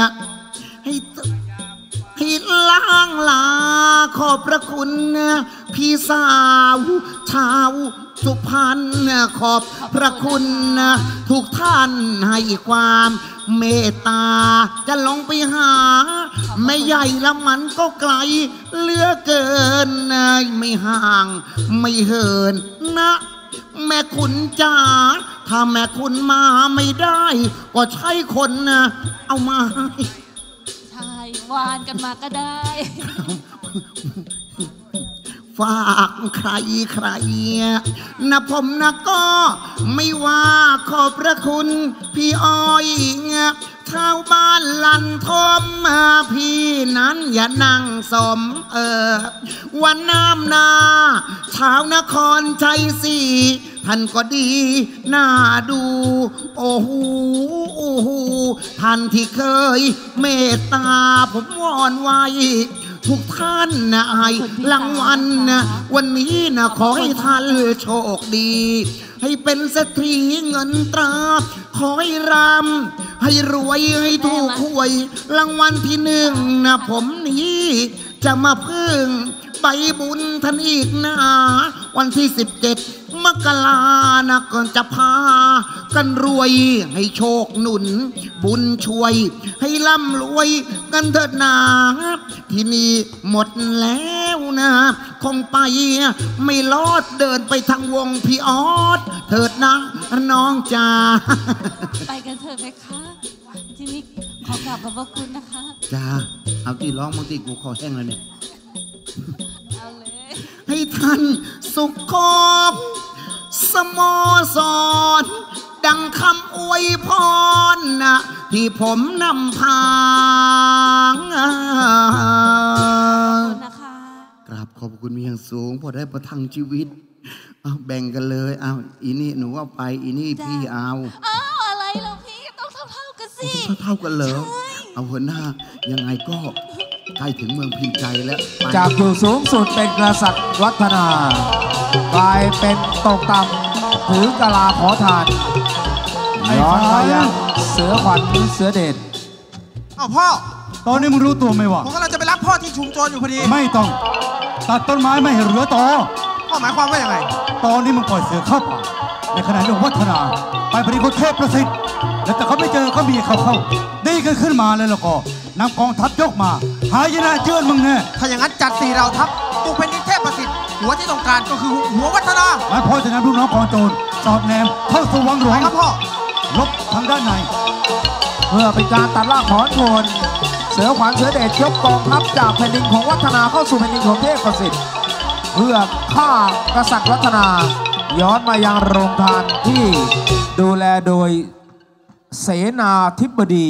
ให้ให้ล้างลาขอบพระคุณพี่สาวชาวสุพรรณขอบพระคุณนะทุกท่านให้ความเมตตาจะลงไปหาไม่ใหญ่ละมันก็ไกลเหลือเกินนะไม่ห่างไม่เหินนะแม่คุณจ๋าถ้าแม่คุณมาไม่ได้ ก็ใช้คนนะเอามาให้ใช่วานกันมาก็ได้ฝากใครใครนะผมนะก็ไม่ว่าขอบพระคุณพี่อ้อยชาวบ้านลันทมมาพี่นั้นอย่านั่งสมเออวันน้ำนาชาวนครชัยศรีท่านก็ดีน่าดูโอ้โหโอ้โหท่านที่เคยเมตตาผมวอนไว้ทุกท่านนะไอ้รางวัลนะวันนี้นะขอให้ท่านโชคดีให้เป็นเศรษฐีเงินตราขอให้รำให้รวยให้ถูกหวยรางวัลที่หนึ่งนะผมนี้จะมาพึ่งใบบุญท่านอีกนะวันที่สิบเจ็ดมกรานะก่อนจะพากันรวยให้โชคหนุนบุญช่วยให้ร่ำรวยกันเถิดนาที่นี่หมดแล้วนะคงไปไม่รอดเดินไปทางวงพี่ออสเถิดนะน้องจ๋าไปกันเถอะไหมคะทีนี้ขอกราบขอบพระคุณนะคะจ้าเอาที่ร้องบางทีกูคอแห้งแล้วเนี่ยเอาเลยให้ท่านสุขคมสโมสรดังคำอวยพรนะที่ผมนำพางกราบขอบคุณมีอย่างสูงพอได้ประทังชีวิตเอาแบ่งกันเลยเอาอีนี่หนูเอาไปอีนี่พี่เอาอ้าวอะไรเราพี่ต้องเท่าเท่าๆกันสิเท่ากันเลยเอาหัวหน้ายังไงก็ใกล้ถึงเมืองพิมพ์ใจแล้วไปจากอยู่สูงสุดเป็นกษัตริย์วัฒนากลายเป็นตกต่ำถือกะลาขอทานย้อนมายังเสือขวัญเสือเดชเอ้าพ่อตอนนี้มึงรู้ตัวไหมวะผมกำลังจะไปรับพ่อที่ชุมโจรอยู่พอดีไม่ต้อง ตัดต้นไม้ไม่ให้เหลือต่อพ่อหมายความว่ายังไงตอนนี้มึงปล่อยเสือเข้าป่าในขณะที่วัฒนาไปพอดีคนเทพประสิทธิ์แล้วแต่เขาไม่เจอก็มีเขาเข้าดีกันขึ้นมาเลยแล้วก็นำกองทัพยกมาหายนะเจือนมึงแน่ถ้าอย่างนั้นจัดสี่เราทัพตุกเป็นดินเทพประสิทธิ์หัวที่ต้องการก็คือหัววัฒนาหมายพอจะนำลูกน้องกองโจรสอดแนมเข้าสู่วังหลวงครับพ่อลบทางด้านในเพื่อเป็นการตัดรากถอนโคนเสือขวัญเสือเดชยกกองทัพจากแผ่นดินของวัฒนาเข้าสู่แผ่นดินของเทพประสิทธิ์เพื่อฆ่ากษัตริย์วัฒนาย้อนมายังโรงทานที่ดูแลโดยเสนาธิบดี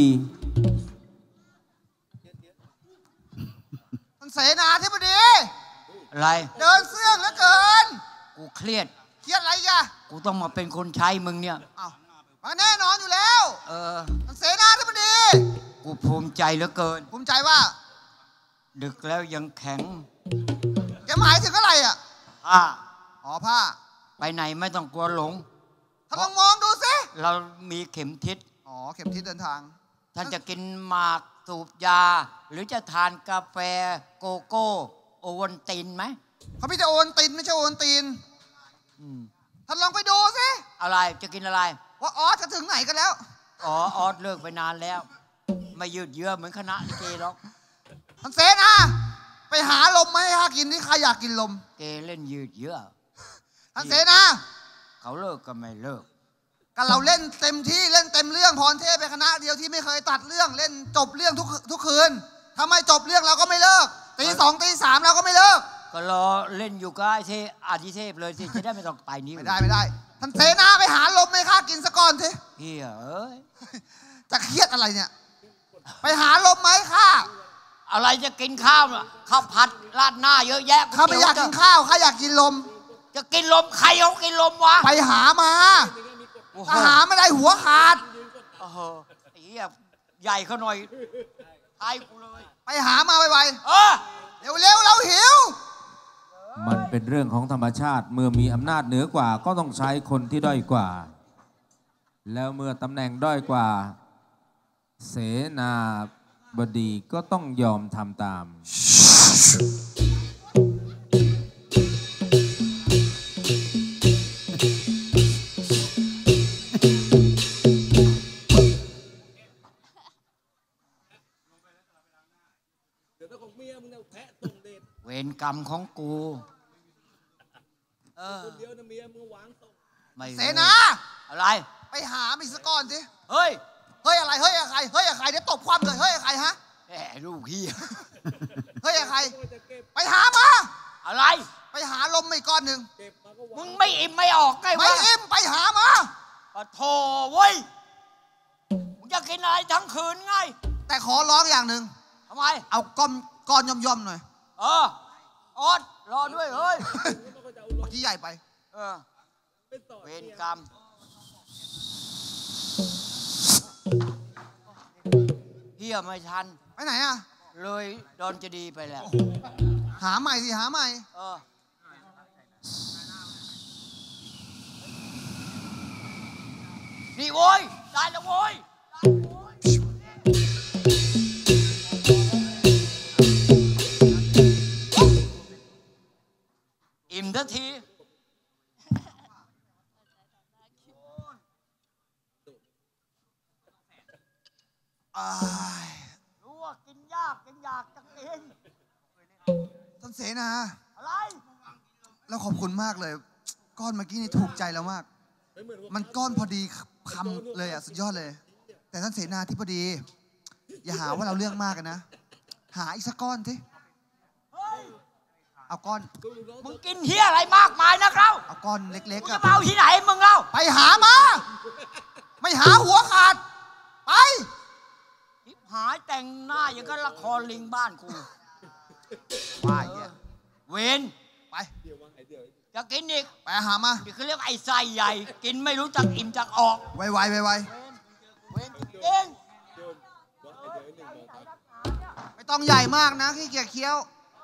มันเสนาธิบดีอะไรเดินเสื่องเหลือเกินกูเครียดเครียดอะไรกะกูต้องมาเป็นคนใช้มึงเนี่ยมันแน่นอนอยู่แล้วเออมันเสนาธิบดีกูภูมิใจเหลือเกินภูมิใจว่าดึกแล้วยังแข็งแกหมายถึงอะไรอ่ะผ้าอ๋อผ้าไปไหนไม่ต้องกลัวหลงท่านลองมองดูสิเรามีเข็มทิศอ๋อเข็มทิศเดินทางท่านจะกินหมากสูบยา หรือจะทานกาแฟโกโก้โอวัลตินไหมเขาพี่จะโอนตินไม่ใช่โอนตีนท่านลองไปดูสิอะไรจะกินอะไรว่าออสจะถึงไหนกันแล้วอ๋อออสเลิกไปนานแล้ว ไม่ยืดเยื้อเหมือนคณะลิเกหรอกท่านเสนาไปหาลมมาให้ข้ากินที่ใครอยากกินลมเกเล่นยืดเยื้อท่านเสนาเขาเลิกก็ไม่เลิกกันเราเล่นเต็มที่เล่นเต็มเรื่องพรเทพเป็นคณะเดียวที่ไม่เคยตัดเรื่องเล่นจบเรื่องทุกทุกคืนถ้าไม่จบเรื่องเราก็ไม่เลิกตีสองตีสามเราก็ไม่เลิกก็รอเล่นอยู่กับไอ้เทพอาทิเทพเลยสิจะได้ไม่ต้องไปนี้ไม่ได้ไม่ได้ท่านเสนาไปหาลมให้ข้ากินซะก่อนสิพี่เอ้ยจะเครียดอะไรเนี่ย ไปหาลมไหมข้าอะไรจะกินข้าวน่ะข้าวผัดราดหน้าเยอะแยะข้าไม่อยากกินข้าวข้าอยากกินลมจะกินลมใครเขากินลมวะไปหามาถ้าหาไม่ได้หัวขาดโอ้โหไอ้เหี้ยใหญ่เขาหน่อยทายกูเลยไปหามาไวเออๆเร็วๆเราหิวมันเป็นเรื่องของธรรมชาติเมื่อมีอำนาจเหนือกว่าก็ต้องใช้คนที่ด้อยกว่า แล้วเมื่อตำแหน่งด้อยกว่า เสนาบดีก็ต้องยอมทำตามรกรรมของกูเออไม่เสนาอะไรไปหามิสก้อนสิเฮ้ยเฮ้ยอะไร เฮ้ยอะไร เฮ้ยอะไรเดี๋ยวตบความเลย เฮ้ยอะไรฮะแหมลูกพี่เฮ้ยอะไร ไปหามาอะไรไปหาลมไม่ก้อนหนึ่งมึงไม่อิ่มไม่ออกไงวะไม่อิ่มไปหามาปะโถเว้ย มึงจะกินอะไรทั้งคืนไงแต่ขอร้องอย่างหนึ่งทำไมเอาก้อนก้อนย่อมๆหน่อยเออออดรอด้วยเฮ้ยเมื่อกี้ใหญ่ไปเออเวรกรรมเฮียไม่ทันไปไหนอ่ะเลยโดนจะดีไปแล้วหาใหม่สิหาใหม่เออนี่โว้ยได้แล้วโว้ยอิ่มทันที รู้ว่ากินยากกินอยากจะกินท่านเสนาอะไรเราขอบคุณมากเลย ก้อนเมื่อกี้นี่ถูกใจเรามาก มันก้อนพอดีคำเลยอ่ะสุดยอดเลย แต่ท่านเสนาที่พอดี อย่าหาว่าเราเรื่องมากกันนะ หาอีกสักก้อนสิเอาก้อนมึงกินเฮียอะไรมากมายนักเล่าเอาก้อนเล็กๆจะเมาที่ไหนมึงเล่าไปหามา ไม่หาหัวขาด ไปหายแต่งหน้าอย่างกับละครลิงบ้านกูว่าเนี่ยเวนไปจะกินอีกไปหามานี่คือเรียกไอ้ไส้ใหญ่ กินไม่รู้จักอิ่มจักออกไวๆไวๆไวเวนเองไม่ต้องใหญ่มากนะขี้เกียจเคี้ยว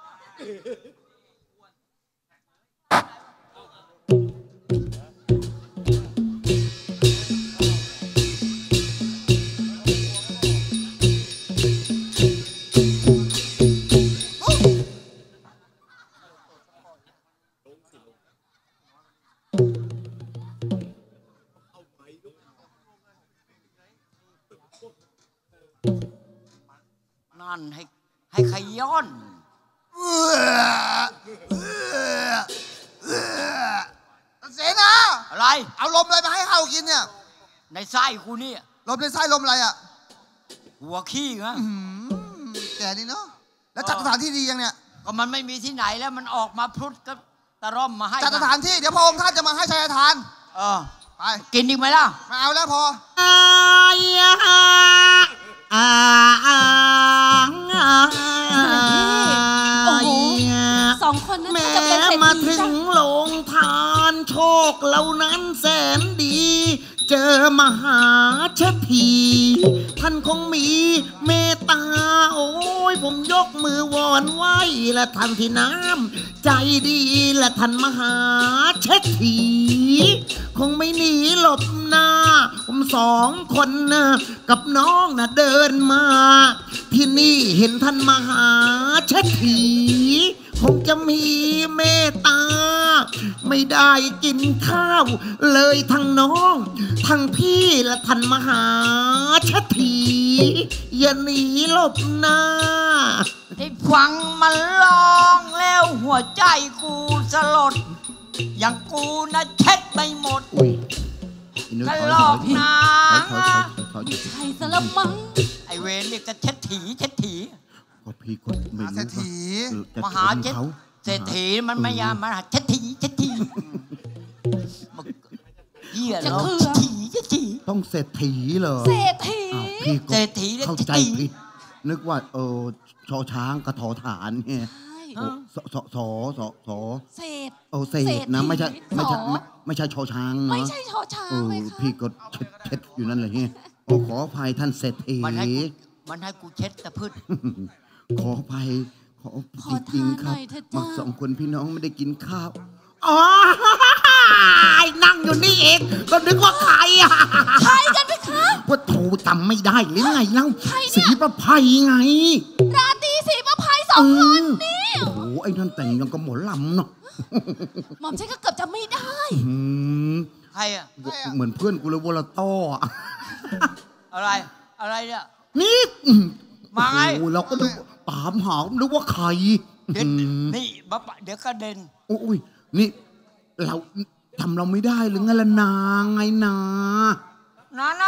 นั่นให้ให้ขย้อนเสนาอะไรเอาลมอะไรมาให้เขากินเนี่ยในไส้กูนี่ลมในไส้ลมอะไรอ่ะหัวขี้ไงแกนี่เนาะ แล้วจัดสถานที่ดียังเนี่ยก็มันไม่มีที่ไหนแล้วมันออกมาพรุดก็ตะร่อมมาให้จัดสถานที่เดี๋ยวพระองค์ท่านจะมาให้ชัยทานเออไปกินอีกไหมล่ะมาเอาแล้วพออ่าอ่าโอ้โหสองคนนั้นแม้จะเป็นเศรษฐีมาถึงจ้ะโรงทานโชคเหล่านั้นแสนดี เจอมหาเชษฐีท่านคงมีเมตตา โอ้ยผมยกมือวอนไหวและท่านที่น้ำใจดีและท่านมหาเชษฐีคงไม่หนีหลบหน้า ผมสองคนนะกับน้องนะเดินมา ที่นี่เห็นท่านมหาเชษฐีคงจะมีเมตตา ไม่ได้กินข้าวเลยทั้งน้อง ทั้งพี่และท่านมหาเชษฐีอย่าหนีหลบหน้าได้ฟังมันร้องแล้วหัวใจกูสลด อย่างกูนะเช็ดไม่หมดกระลอกนางใช่สละมังไอเวนนี่จะเช็ดถีเช็ดถีก็พี่ก็ไม่รู้เศรษฐีมหาเช็ดเศรษฐีมันไม่ยามมันเช็ดถีเช็ดถีเหี้ยเหรอเช็ดถีเช็ดถีต้องเศรษฐีเหรอเศรษฐีอ้าวพี่ก็เศรษฐีเข้าใจผิด นึกว่าเออชอช้างกระถอฐานไงโอ้สสสสสเศรษฐโอ้เศษนะไม่ใช่ไม่ใช่ไม่ไม่ใช่ชอช้างเนาะไม่ใช่ชอช้างเออเลยค่ะพี่ก็เช็ดเช็ดอยู่นั่นเลยไงโอ้ขออภัยท่านเศรษฐีมันให้กูมันให้กูเช็ดแต่พืชขออภัยขอจริงๆครับมาสองคนพี่น้องไม่ได้กินข้าวอ๋อ นั่งอยู่นี่เองก็นึกว่าใครอ่ะใครกันไหมคะว่าโถจำไม่ได้หรือไงเล่าสีประไพไงราตรีสีประภัยสองคนนี่โอ้โหไอ้นั่นแต่งยังกับหมอลำเนาะหม่อมฉันก็เกือบจะไม่ได้อืมใครอ่ะเหมือนเพื่อนกูเลยวอลโต้อะอะไรอะไรเนี่ยนี่มาไงโอ้โหเราก็นึกตามหานึกว่าใครเดี๋ยวนี่บ๊ะบะเดี๋ยวกระเด็นโอ้ยนี่เราทำเราไม่ได้หรือไงล่ะนาไงนานาไน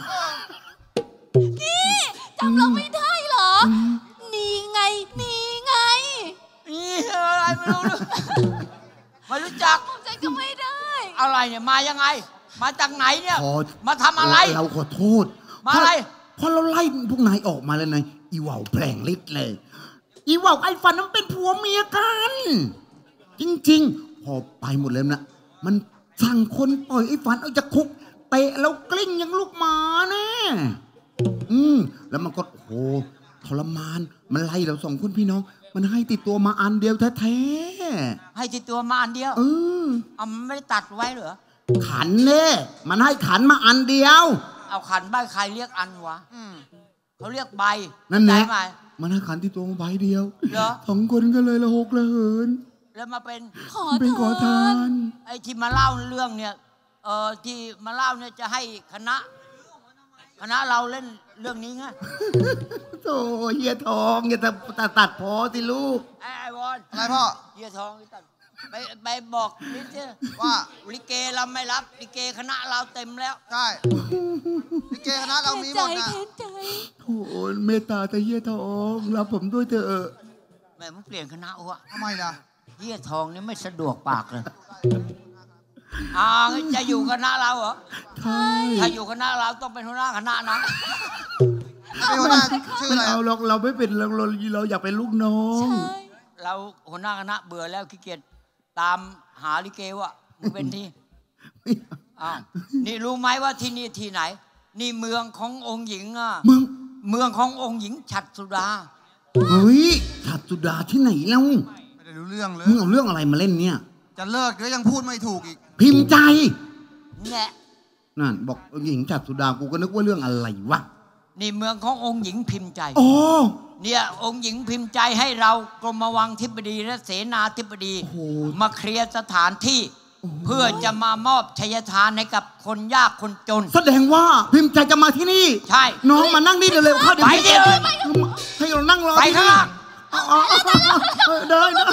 นี่จำเราไม่ได้เหรอ นี่ไง นี่ไงนี่อะไรไม่รู้เลยไม่รู้จักผมใจก็ไม่ได้อะไรเนี่ยมายังไง มาจากไหนเนี่ยพอมาทำอะไรเราขอโทษมาอะไรพอเราไล่พวกนายออกมาแล้วนายอีว่าวแผลงฤทธิ์เลย อีว่าวไอ้ฟันนั้นเป็นผัวเมียกัน จริงๆ พอไปหมดแล้วนะมันสั่งคนปล่อยไอ้ฟันเอาจากคุกเตะแล้วกลิ้งยังลูกหมาแน่อืมแล้วมันก็โอ้โหทรมานมันไล่เราสองคนพี่น้อง มันให้ติดตัวมาอันเดียวแท้ๆให้ติดตัวมาอันเดียวเออเอามันไม่ได้ตัดไว้เหรอขันเน่มันให้ขันมาอันเดียวเอาขันใบใครเรียกอันวะเขาเรียกใบนั่นแหละได้ไหมมันให้ขันที่ตัวมาใบเดียวเหรอสองคนก็เลยละหกละเหินแล้วมาเป็นขอเป็นขอทานไอ้ที่มาเล่าเรื่องเนี่ย เออที่มาเล่าเนี่ยจะให้คณะ คณะเราเล่นเรื่องนี้ไงโธ่เฮียทองอย่าตัดตัดพอสิลูกไอ้ไอ้บอลอะไรพ่อเฮียทองนี่ตัดไปไปบอกนิดเดียวว่าลิเกเราไม่รับลิเกคณะเราเต็มแล้วใช่ลิเกคณะเรามีหมดนะโอ้โหเมตตาแต่เฮียทองรับผมด้วยเถอะแม่มึงเปลี่ยนคณะวะทำไมล่ะเฮียทองนี่ไม่สะดวกปากเลยอ่าจะอยู่คณะเราเหรอใช่ถ้าอยู่คณะเราต้องเป็นหัวหน้าคณะนะเป็นหัวหน้าชื่อไม่อะไรเอาหรอกเราไม่เป็นเราเราเราอยากเป็นลูกน้องเราหัวหน้าคณะเบื่อแล้วขี้เกียจตามหาลิเกวะมึงเป็นที่อ้าวนี่รู้ไหมว่าที่นี่ที่ไหน นี่เมืองขององค์หญิงอ่ะเมืองเมืองขององค์หญิงฉัตรสุดาเฮ้ยฉัตรสุดาที่ไหนเล่าไม่ได้รู้เรื่องเลยมึงเอาเรื่องอะไรมาเล่นเนี่ยจะเลิกก็ยังพูดไม่ถูกอีกพิมพ์ใจแง่นั่นบอกหญิงฉัตรสุดากูก็นึกว่าเรื่องอะไรวะนี่เมืองขององค์หญิงพิมพ์ใจอ๋อเนี่ยองค์หญิงพิมพ์ใจให้เรากรมวังธิบดีและเสนาธิบดีมาเคลียร์สถานที่ เพื่อจะมามอบชัยทานให้กับคนยากคนจนแสดงว่าพิมพ์ใจจะมาที่นี่ใช่น้องมานั่งนี่เร็วๆเข้าเดี๋ยวไปดิเลยให้เรานั่งรอไปที่ข้างนี่ล่างอ๋ออ๋ออ๋อได้ได้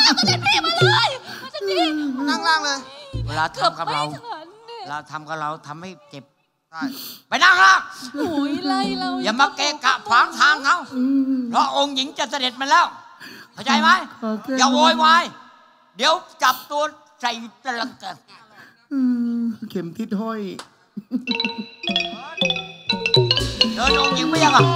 นั่งล่างเลยเวลาทำกับเราเราทำกับเราทำให้เจ็บใช่ไปนั่งล่างโอ้ยไล่เราอย่ามาเกะกะขวางทางเขาเพราะองค์หญิงจะเสด็จมาแล้วเข้าใจไหมอย่าโวยวายเดี๋ยวจับตัวใส่ตะลังกันอืมเข็มทิศห้อยเดินองค์หญิงไม่ยังอ่ะ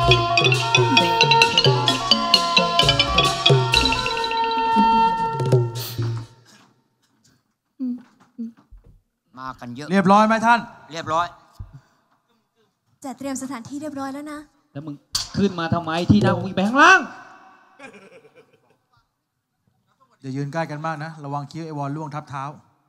มากันเยอะเรียบร้อยไหมท่านเรียบร้อยจัดเตรียมสถานที่เรียบร้อยแล้วนะแล้วมึงขึ้นมาทำไมที่นั่งมึงไปข้างล่างอย่ายืนใกล้กันมากนะ ระวังคิ้วไอวอลล่วงทับเท้า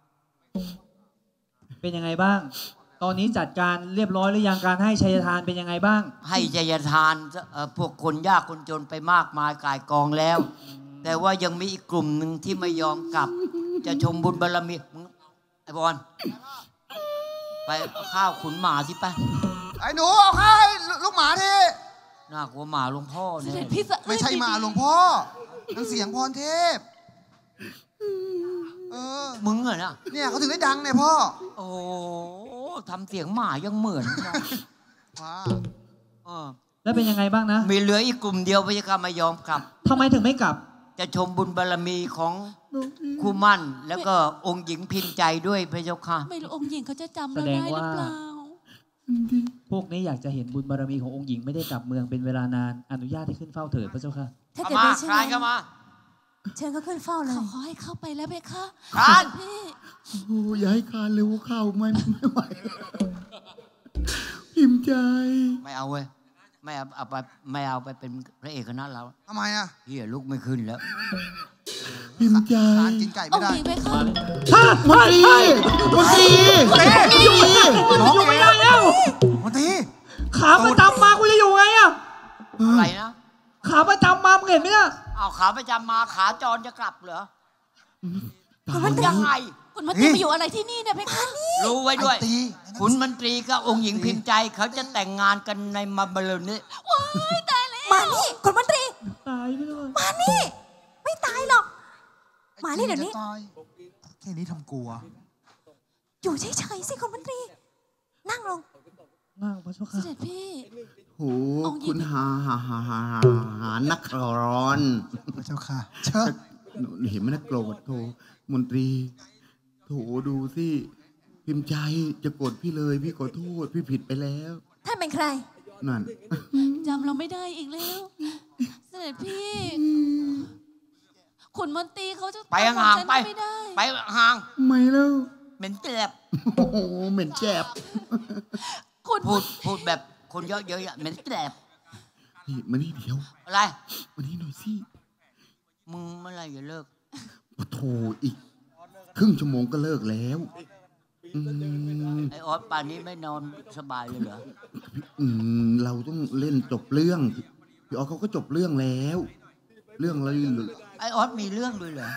เป็นยังไงบ้าง ตอนนี้จัดการเรียบร้อยหรือยังการให้ชัยทานเป็นยังไงบ้างให้ชัยทานเอ่อพวกคนยากคนจนไปมากมายกายกองแล้ว แต่ว่ายังมีอีกกลุ่มหนึ่งที่ไม่ยอมกลับ จะชมบุญบารมีมึงไอ้บอลไปเอาข้าวขุนหมาสิไปไอ้หนูเอาข้าวให้ลูกหมาทีน่ากลัวหมาหลวงพ่อเนี่ยไม่ใช่หมาหลวงพ่อนั่นเสียงพรเทพ เออมึงเหรอนะเนี่ยเขาถึงได้ดังเนี่ยพ่อโอ้ทำเสียงหมายังเหมือนนะว้าเออแล้วเป็นยังไงบ้างนะมีเหลืออีกกลุ่มเดียวพระยาค่ะไม่ยอมกลับทำไมถึงไม่กลับจะชมบุญบารมีของคู่มั่น แล้วก็องค์หญิงพิมพ์ใจด้วยพระเจ้าค่ะไม่รู้องค์หญิงเขาจะจำแสเราดได้งหรือว่าเปล่าพวกนี้อยากจะเห็นบุญบารมีขององค์หญิงไม่ได้กลับเมืองเป็นเวลานาน อนุญาตให้ขึ้นเฝ้าเถิดพระเจ้าค่ะถ้าเอาเกิดมาเป็นเช่นคลายนั้เข้าน มาเชิญเขาขึ้นเฝ้าเลยขอให้เข้าไปแล้วเพคะคลานพี่โอ้โหอย่าให้คลานเร็วเข้าไม่ไม่ไหวพิมพ์ใจไม่เอาเว้ยไม่เอาเอาไปไม่เอาไปเป็นพระเอกคณะเราทำไมอ่ะเฮียลุกไม่ขึ้นแล้วพิมพ์ใจทานกินไก่อไม่งค์ได้หญิงเพคะฮะมาดีมาดีอยู่ดีอยู่ไม่ได้แล้วมาทีขาประจำมากูจะอยู่ไงอะอะไรนะขาประจำมามึงเห็นไหมเนี่ยเอาขาประจำมาขาจรจะกลับเหรอคุณมันยังไงคุณมาตีมาอยู่อะไรที่นี่เนี่ยเพคะรู้ไว้ด้วยไอ้ตีขุนมันตรีกับองค์หญิงพิมพ์ใจเขาจะแต่งงานกันในมาบาลนี้ว้ายตายแล้วมานี่คุณมันตรีตายไปเลยมานี่ ไม่ตายายหรอกมาเลยเดี๋ยวนี้แค่นี้ทำกลัวอยู่เฉยๆสิคุณมนตรี นั่งลงนั่งพระเจ้าเสค่ะด็จพี่โหคุณหาหาหาหาหาหานักร้อนพระเจ้าค่ะเชิญเห็นไหมนะโกรธโถมนตรีโถดูสิพิมพ์ใจจะโกรธพี่เลยพี่ขอโทษพี่ผิดไปแล้วท่านเป็นใครนั่นจำเราไม่ได้อีกแล้ว เสด็จพี่ ขุนมนตรีเขาจะไปห่างๆจำไปไม่ได้ไปห่างไม่แล้วเหม็นแสบโอ้โหเหม็นแจบขุนพูดพูดแบบคนเยอะๆอะเหม็นแสบนี่มานี่เดียวอะไรมานี่หน่อยสิมึงเมื่อไหรจะเลิกปะโถอีก ครึ่งชั่วโมงก็เลิกแล้วอืมไอออสป่านนี้ไม่นอนสบายเลยเหรออืมเราต้องเล่นจบเรื่องพี่ออสเขาก็จบเรื่องแล้ว เรื่องอะไรหรือไอออสมีเรื่องด้วยเหรอ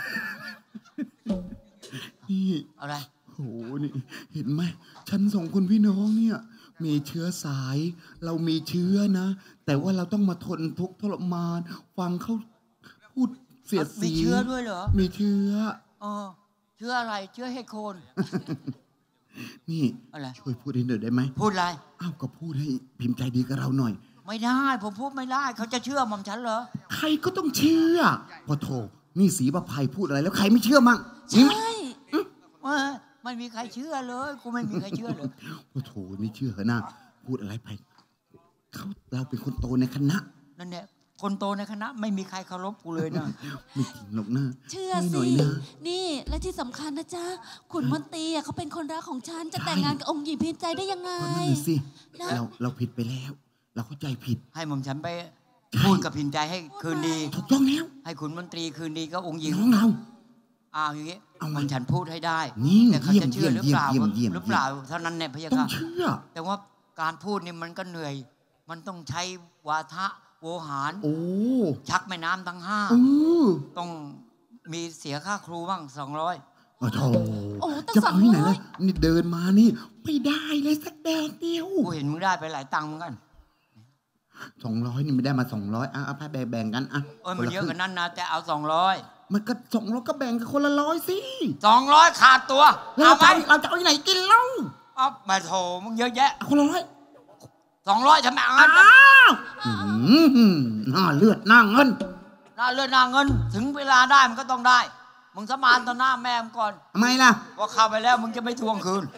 นี่อะไรโหนี่เห็นไหมฉันสองคนพี่น้องเนี่ย มีเชื้อสาย เรามีเชื้อนะ แต่ว่าเราต้องมาทนทุกข์ทรมาน ฟังเขาพูดเสียดสีมีเชื้อด้วยเหรอมีเชื้อเออเชื้ออะไรเชื้อให้โคนนี่อะไรช่วยพูดให้หน่อยได้ไหมพูดอะไรอ้าวก็พูดให้พิมพ์ใจดีกับเราหน่อยไม่ได้ผมพูดไม่ได้ เขาจะเชื่อหม่อมฉันเหรอใครก็ต้องเชื่อพอโทนี่สีประภัยพูดอะไรแล้วใครไม่เชื่อมั่งใช่เออไม่มีใครเชื่อเลยกูไม่มีใครเชื่อเลยพอโทนี่เชื่อเหรอนะพูดอะไรไปเขาเราเป็นคนโตในคณะนั่นแหละคนโตในคณะไม่มีใครเคารพกูเลยนะไม่จริงหรอกนะเชื่อให้หสิน่อยนะนี่และที่สำคัญนะจ๊ะ ขุนมนตรีอะเขาเป็นคนรักของฉัน จะแต่งงานกับองค์หญิงพิมพ์ใจได้ยังไงก็นั่นน่ะสินะเราเราผิดไปแล้ว เราเข้าใจผิดให้หม่อมฉันไปพูดกับพิมพ์ใจให้คืนดีถูกต้องแล้วให้ขุนมนตรีคืนดีกับองค์หญิงน้องเราอ้าวอย่างงี้หม่อมฉันพูดให้ได้นี่แต่เขาจะเชื่อหรือเปล่าเยี่ยมเยี่ยมเยี่ยมหรือเปล่าเท่านั้นเนี่ยพะยะต้องค่ะเชื่อแต่ว่าการพูดนี่มันก็เหนื่อย มันต้องใช้วาทะโวหารโอ้ชักแม่น้ำทั้งห้าเออต้องมีเสียค่าครูบ้างสองร้อยโอ้โถโอ้ตั้งจะสองเอาที่ไหนร้อล่ะยนี่เดินมานี่ ไม่ได้เลยสักแดงเดียวกูเห็นมึงได้ไปหลายตังค์เหมือนกันสองร้อยนี่ไม่ได้มาสองร้อยอ่ะเอาไปแบ่งๆกันอ่ะโอ้ยมันเยอะคกละว่านั้นนะแต่เอาสองร้อยมันก็สองร้อยก็แบ่งกันคนละร้อยสิสองร้อยขาดตัวเราเอาไหมจะเราจะเอาที่ไหนกินเล่าเอามาโถมึงเยอะแยะเอาคนละร้อยสองร้อยทำไมเอางั้นอ้าวอืมหน้าเลือดหน้าเงินหน้าเลือดหน้าเงิน ถึงเวลาได้มันก็ต้องได้ มึงสมานต่อหน้าแม่มึงก่อนทำไมล่ะว่าเข้าไปแล้วมึงจะไม่ทวงคืน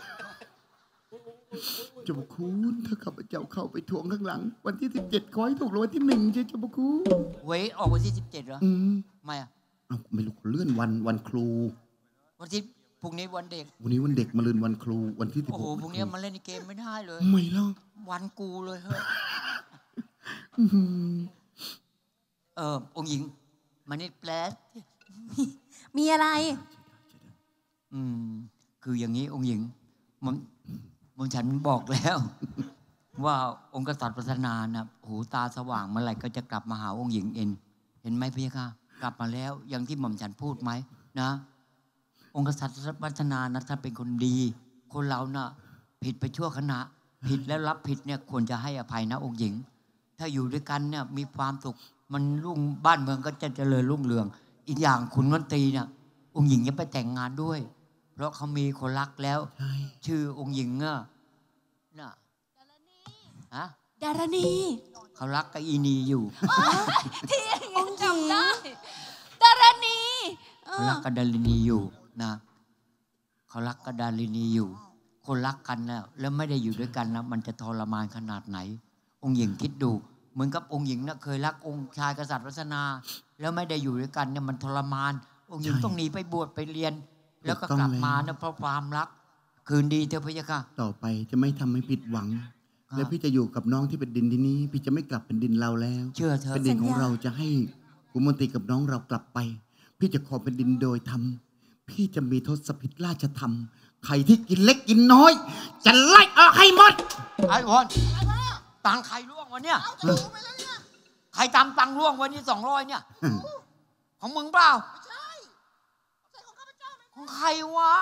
เจ้าพระคุณถ้าข้าพเจ้าเข้าไปทวงข้างหลัง วันที่สิบเจ็ดขอให้ถูกรางวัลที่หนึ่งใช่เจ้าพระคุณเว้ยออกวันที่สิบเจ็ดเหรออืมไม่อะเอาไม่รู้เลื่อนวันวันครูวันที่พรุ่งนี้วันเด็กวันนี้วันเด็กมาเลื่อนวันครูวันที่สิบโอ้หโหกพรุ่งนี้มันเล่นเกมไม่ได้เลยไม่เล่าวันกูเลยเฮ้ยอื้อหือเออองค์หญิงมานี่แปลกมีอะไรอืม คืออย่างนี้องค์หญิงมันมันฉันบอกแล้ว ว่าองค์กษัตริย์พัฒนานะหูตาสว่างเมื่อไหร่ก็จะกลับมาหาองค์หญิงเองเห็นไหมพี่ค่ะ กลับมาแล้วอย่างที่หม่อมฉันพูดไหมนะ องค์กษัตริย์พัฒนานะท่านเป็นคนดี คนเรานะ่ะ ผิดไปชั่วขณะ ผิดแล้วรับผิดเนี่ยควรจะให้อภัยนะองค์หญิง ถ้าอยู่ด้วยกันเนี่ยมีความสุขมันรุ่งบ้านเมืองก็จะเจริญรุ่งเรือง อีกอย่างขุนมนตรีเนี่ยองค์หญิงจะไปแต่งงานด้วย เพราะเขามีคนรักแล้ว ชื่อองค์หญิงอ่ะน่ะฮะดารณีเขารักกับอีนีอยู่ที่อย่างนี้จำได้ดารณีเอเขาอรักกับดารินีอยู่นะเขารักกับดารินีอยู่ คนรักกันแล้วแล้วไม่ได้อยู่ด้วยกันนะมันจะทรมานขนาดไหน องค์หญิงคิดดู เหมือนกับองค์หญิงนะเคยรักองค์ชายกษัตริย์วัฒนา แล้วไม่ได้อยู่ด้วยกันเนี่ยมันทรมาน องค์หญิงต้องหนีไปบวชไปเรียน แล้วก็กลับมานะเพราะความรัก คืนดีเถอะพะยะค่ะต่อไปจะไม่ทำให้ผิดหวัง และพี่จะอยู่กับน้องที่เป็นดินที่นี้ พี่จะไม่กลับเป็นดินเราแล้วเชื่อเถอะเป็นดินของเราจะให้กุมนตรีกับน้องเรากลับไป พี่จะขอเป็นดินโดยธรรมพี่จะมีทศพิธราชธรรมใครที่กินเล็กกินน้อย จะไล่ออกให้หมดไอ้วอนตังค์ใครล่วงวันเนี่ยใครตามตังค์ล่วงวันนี้สองร้อยเนี่ย ของมึงเปล่าไม่ใช่ของใครวะ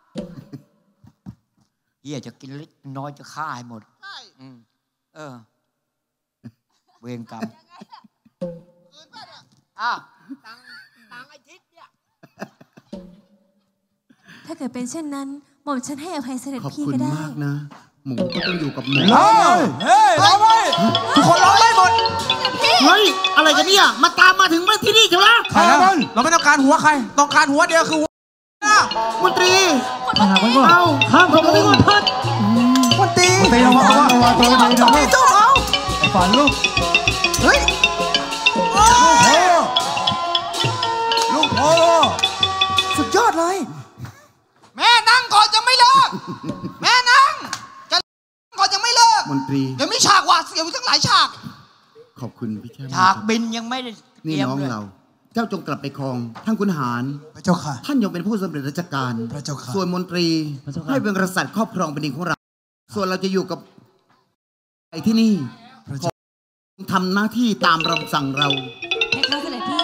เฮียจะกินเล็กน้อยจะฆ่าให้หมดใช่เออเวรกรรมอ่ะหนังไอ้ทิศเนี่ยถ้าเกิดเป็นเช่นนั้นหม่อมฉันให้อภัยเสด็จขอบพี่คุณก็ได้มากนะ หมูก็ต้องอยู่กับหมูเฮ้ยเฮ้ยร้องไว้ทุกคนร้องไว้หมดเฮ้ย อะไรกันเนี่ย มาตามมาถึงมาที่นี่เถอะนะใครนะเราไม่ต้องการหัวใคร ต้องการหัวเดียวคือหัวหน้ามนตรีหาไว้ก่อนเอาข้ามผมไปก่อนท่านมนตรีตีระวังระวังตัวดีนะไม่ต้องเอาฝันลูกเฮ้ยลูกพ่อสุดยอดเลย แม่นั่งก่อนยังไม่เลิก แม่นั่งจะก่อนยังไม่เลิกมนตรีเดี๋ยวมีฉากหวาดเสียวอยู่ทั้งหลายฉากขอบคุณพี่แช่มฉากบินยังไม่ได้เตนี่รียมน้องเลยเรา เจ้าจงกลับไปครอง ท่านคุณหารพระเจ้าค่ะท่านยังเป็นผู้สำเร็จราชการพระเจ้าค่ะส่วนมนตรี ให้เป็นกษัตริย์ครอบครองแผ่นดินของเรา ส่วนเราจะอยู่กับไอ้ที่นี่ขอทำหน้าที่ตามคำสั่งเราเพคะเสด็จพี่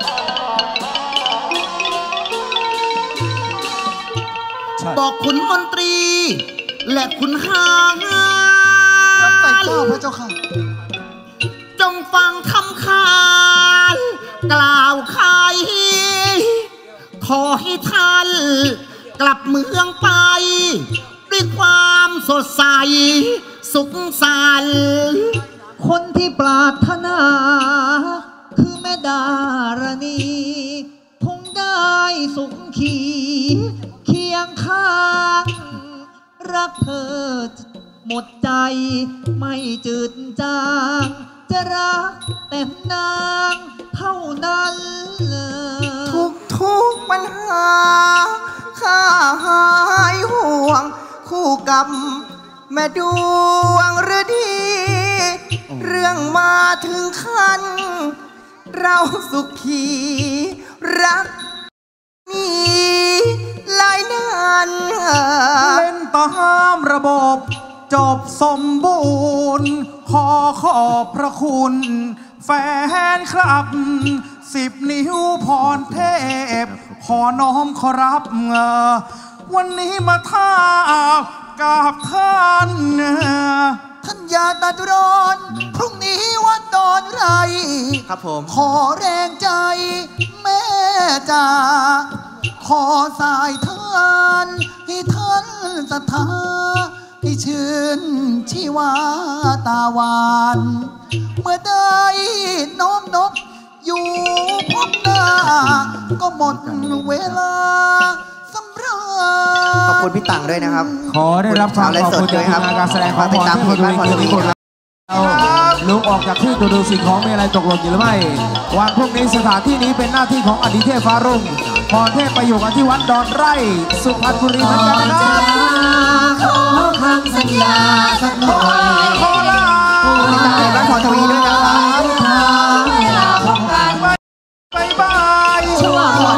บอกขุนมนตรี และขุนหารใส่เจ้าพระเจ้าค่ะจงฟังคำขานกล่าวขายขอให้ท่านกลับเมืองไป ด้วยความสดใส สุขสันต์คนที่ปรารถนา คือแม่ดารณีคงได้สุขขีเคียงข้าง รักเธอหมดใจไม่จืดจางจะรักแต่นางเท่านั้นทุกทุกปัญหาข้าหายห่วง คู่กับแม่ดวงฤดี เรื่องมาถึงขั้นเราสุขีรักนี้หลายนานเล่นตามระบบจบสมบูรณ์ ขอขอบพระคุณ แฟนครับสิบนิ้วพรเทพ ขอน้อมขอรับเงอวันนี้มาท่ากับท่านท่านอย่าตัดร้อน พรุ่งนี้วันตอนไรครับผมขอแรงใจ แม่จ๋าขอสายทานให้ท่านศรัทธาให้ชื่นชีวาตาหวาน เมื่อได้น้อมนบอยู่พบหน้า ก็หมดเวลาสำราญขอบคุณพี่ตังด้วยนะครับขอได้รับความขอบคุณจากทีมงานการแสดงของติดตามพรเทพบ้านพรทวีบุตรเราลุกออกจากที่ตัวดูสิ่งของมีอะไรตกหล่นอยู่หรือไม่ วันพรุ่งนี้สถานที่นี้เป็นหน้าที่ของอดีตเทพฟ้ารุ่งพรเทพไปอยู่กันที่วัดดอนไร่ สุพรรณบุรีเหมือนกันนะครับขอคำสัญญาสักหน่อยขอลาติดตามเพจบ้านพรทวีด้วยนะครับเวลาพบกันบายบายชั่วหมด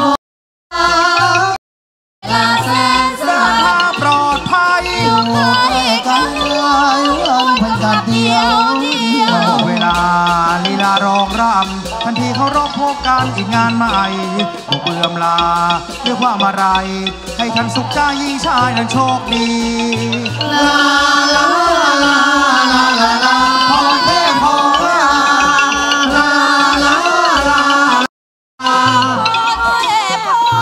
เวลาแสนสาปลอดภัยกันเลยวันพันกันเดียวเดียวเวลาลีลารองรำทันทีเขารบพบกันอีกงานใหม่บุกเบื่อมลาด้วยความอะไร ให้ท่านสุขใจยิ่งชายนั้นโชคดีลาลาลาลาลาลาพอเทพพอลาลาลาลาเทพพอ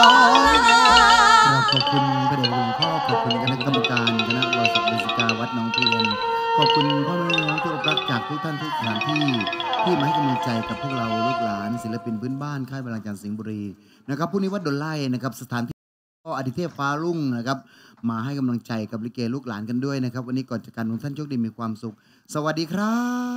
ขอบคุณพระเดชหลวงพ่อขอบคุณคณะกรรมการคณะวสบิสิกาวัดหนองเพียนขอบคุณพ่อแม่น้องที่รักจากทุกท่านทุกสถานที่ที่มาให้กำลังใจกับพวกเราลูกหลานศิลปินพื้นบ้านค่ายบางจากสิงห์บุรีนะครับพรุ่งนี้วัดดอนไร่นะครับสถานที่ก็อดิเทพฟ้ารุ่งนะครับมาให้กำลังใจกับลิเกลูกหลานกันด้วยนะครับวันนี้ก่อนจากการทุกท่านโชคดีมีความสุข สวัสดีครับ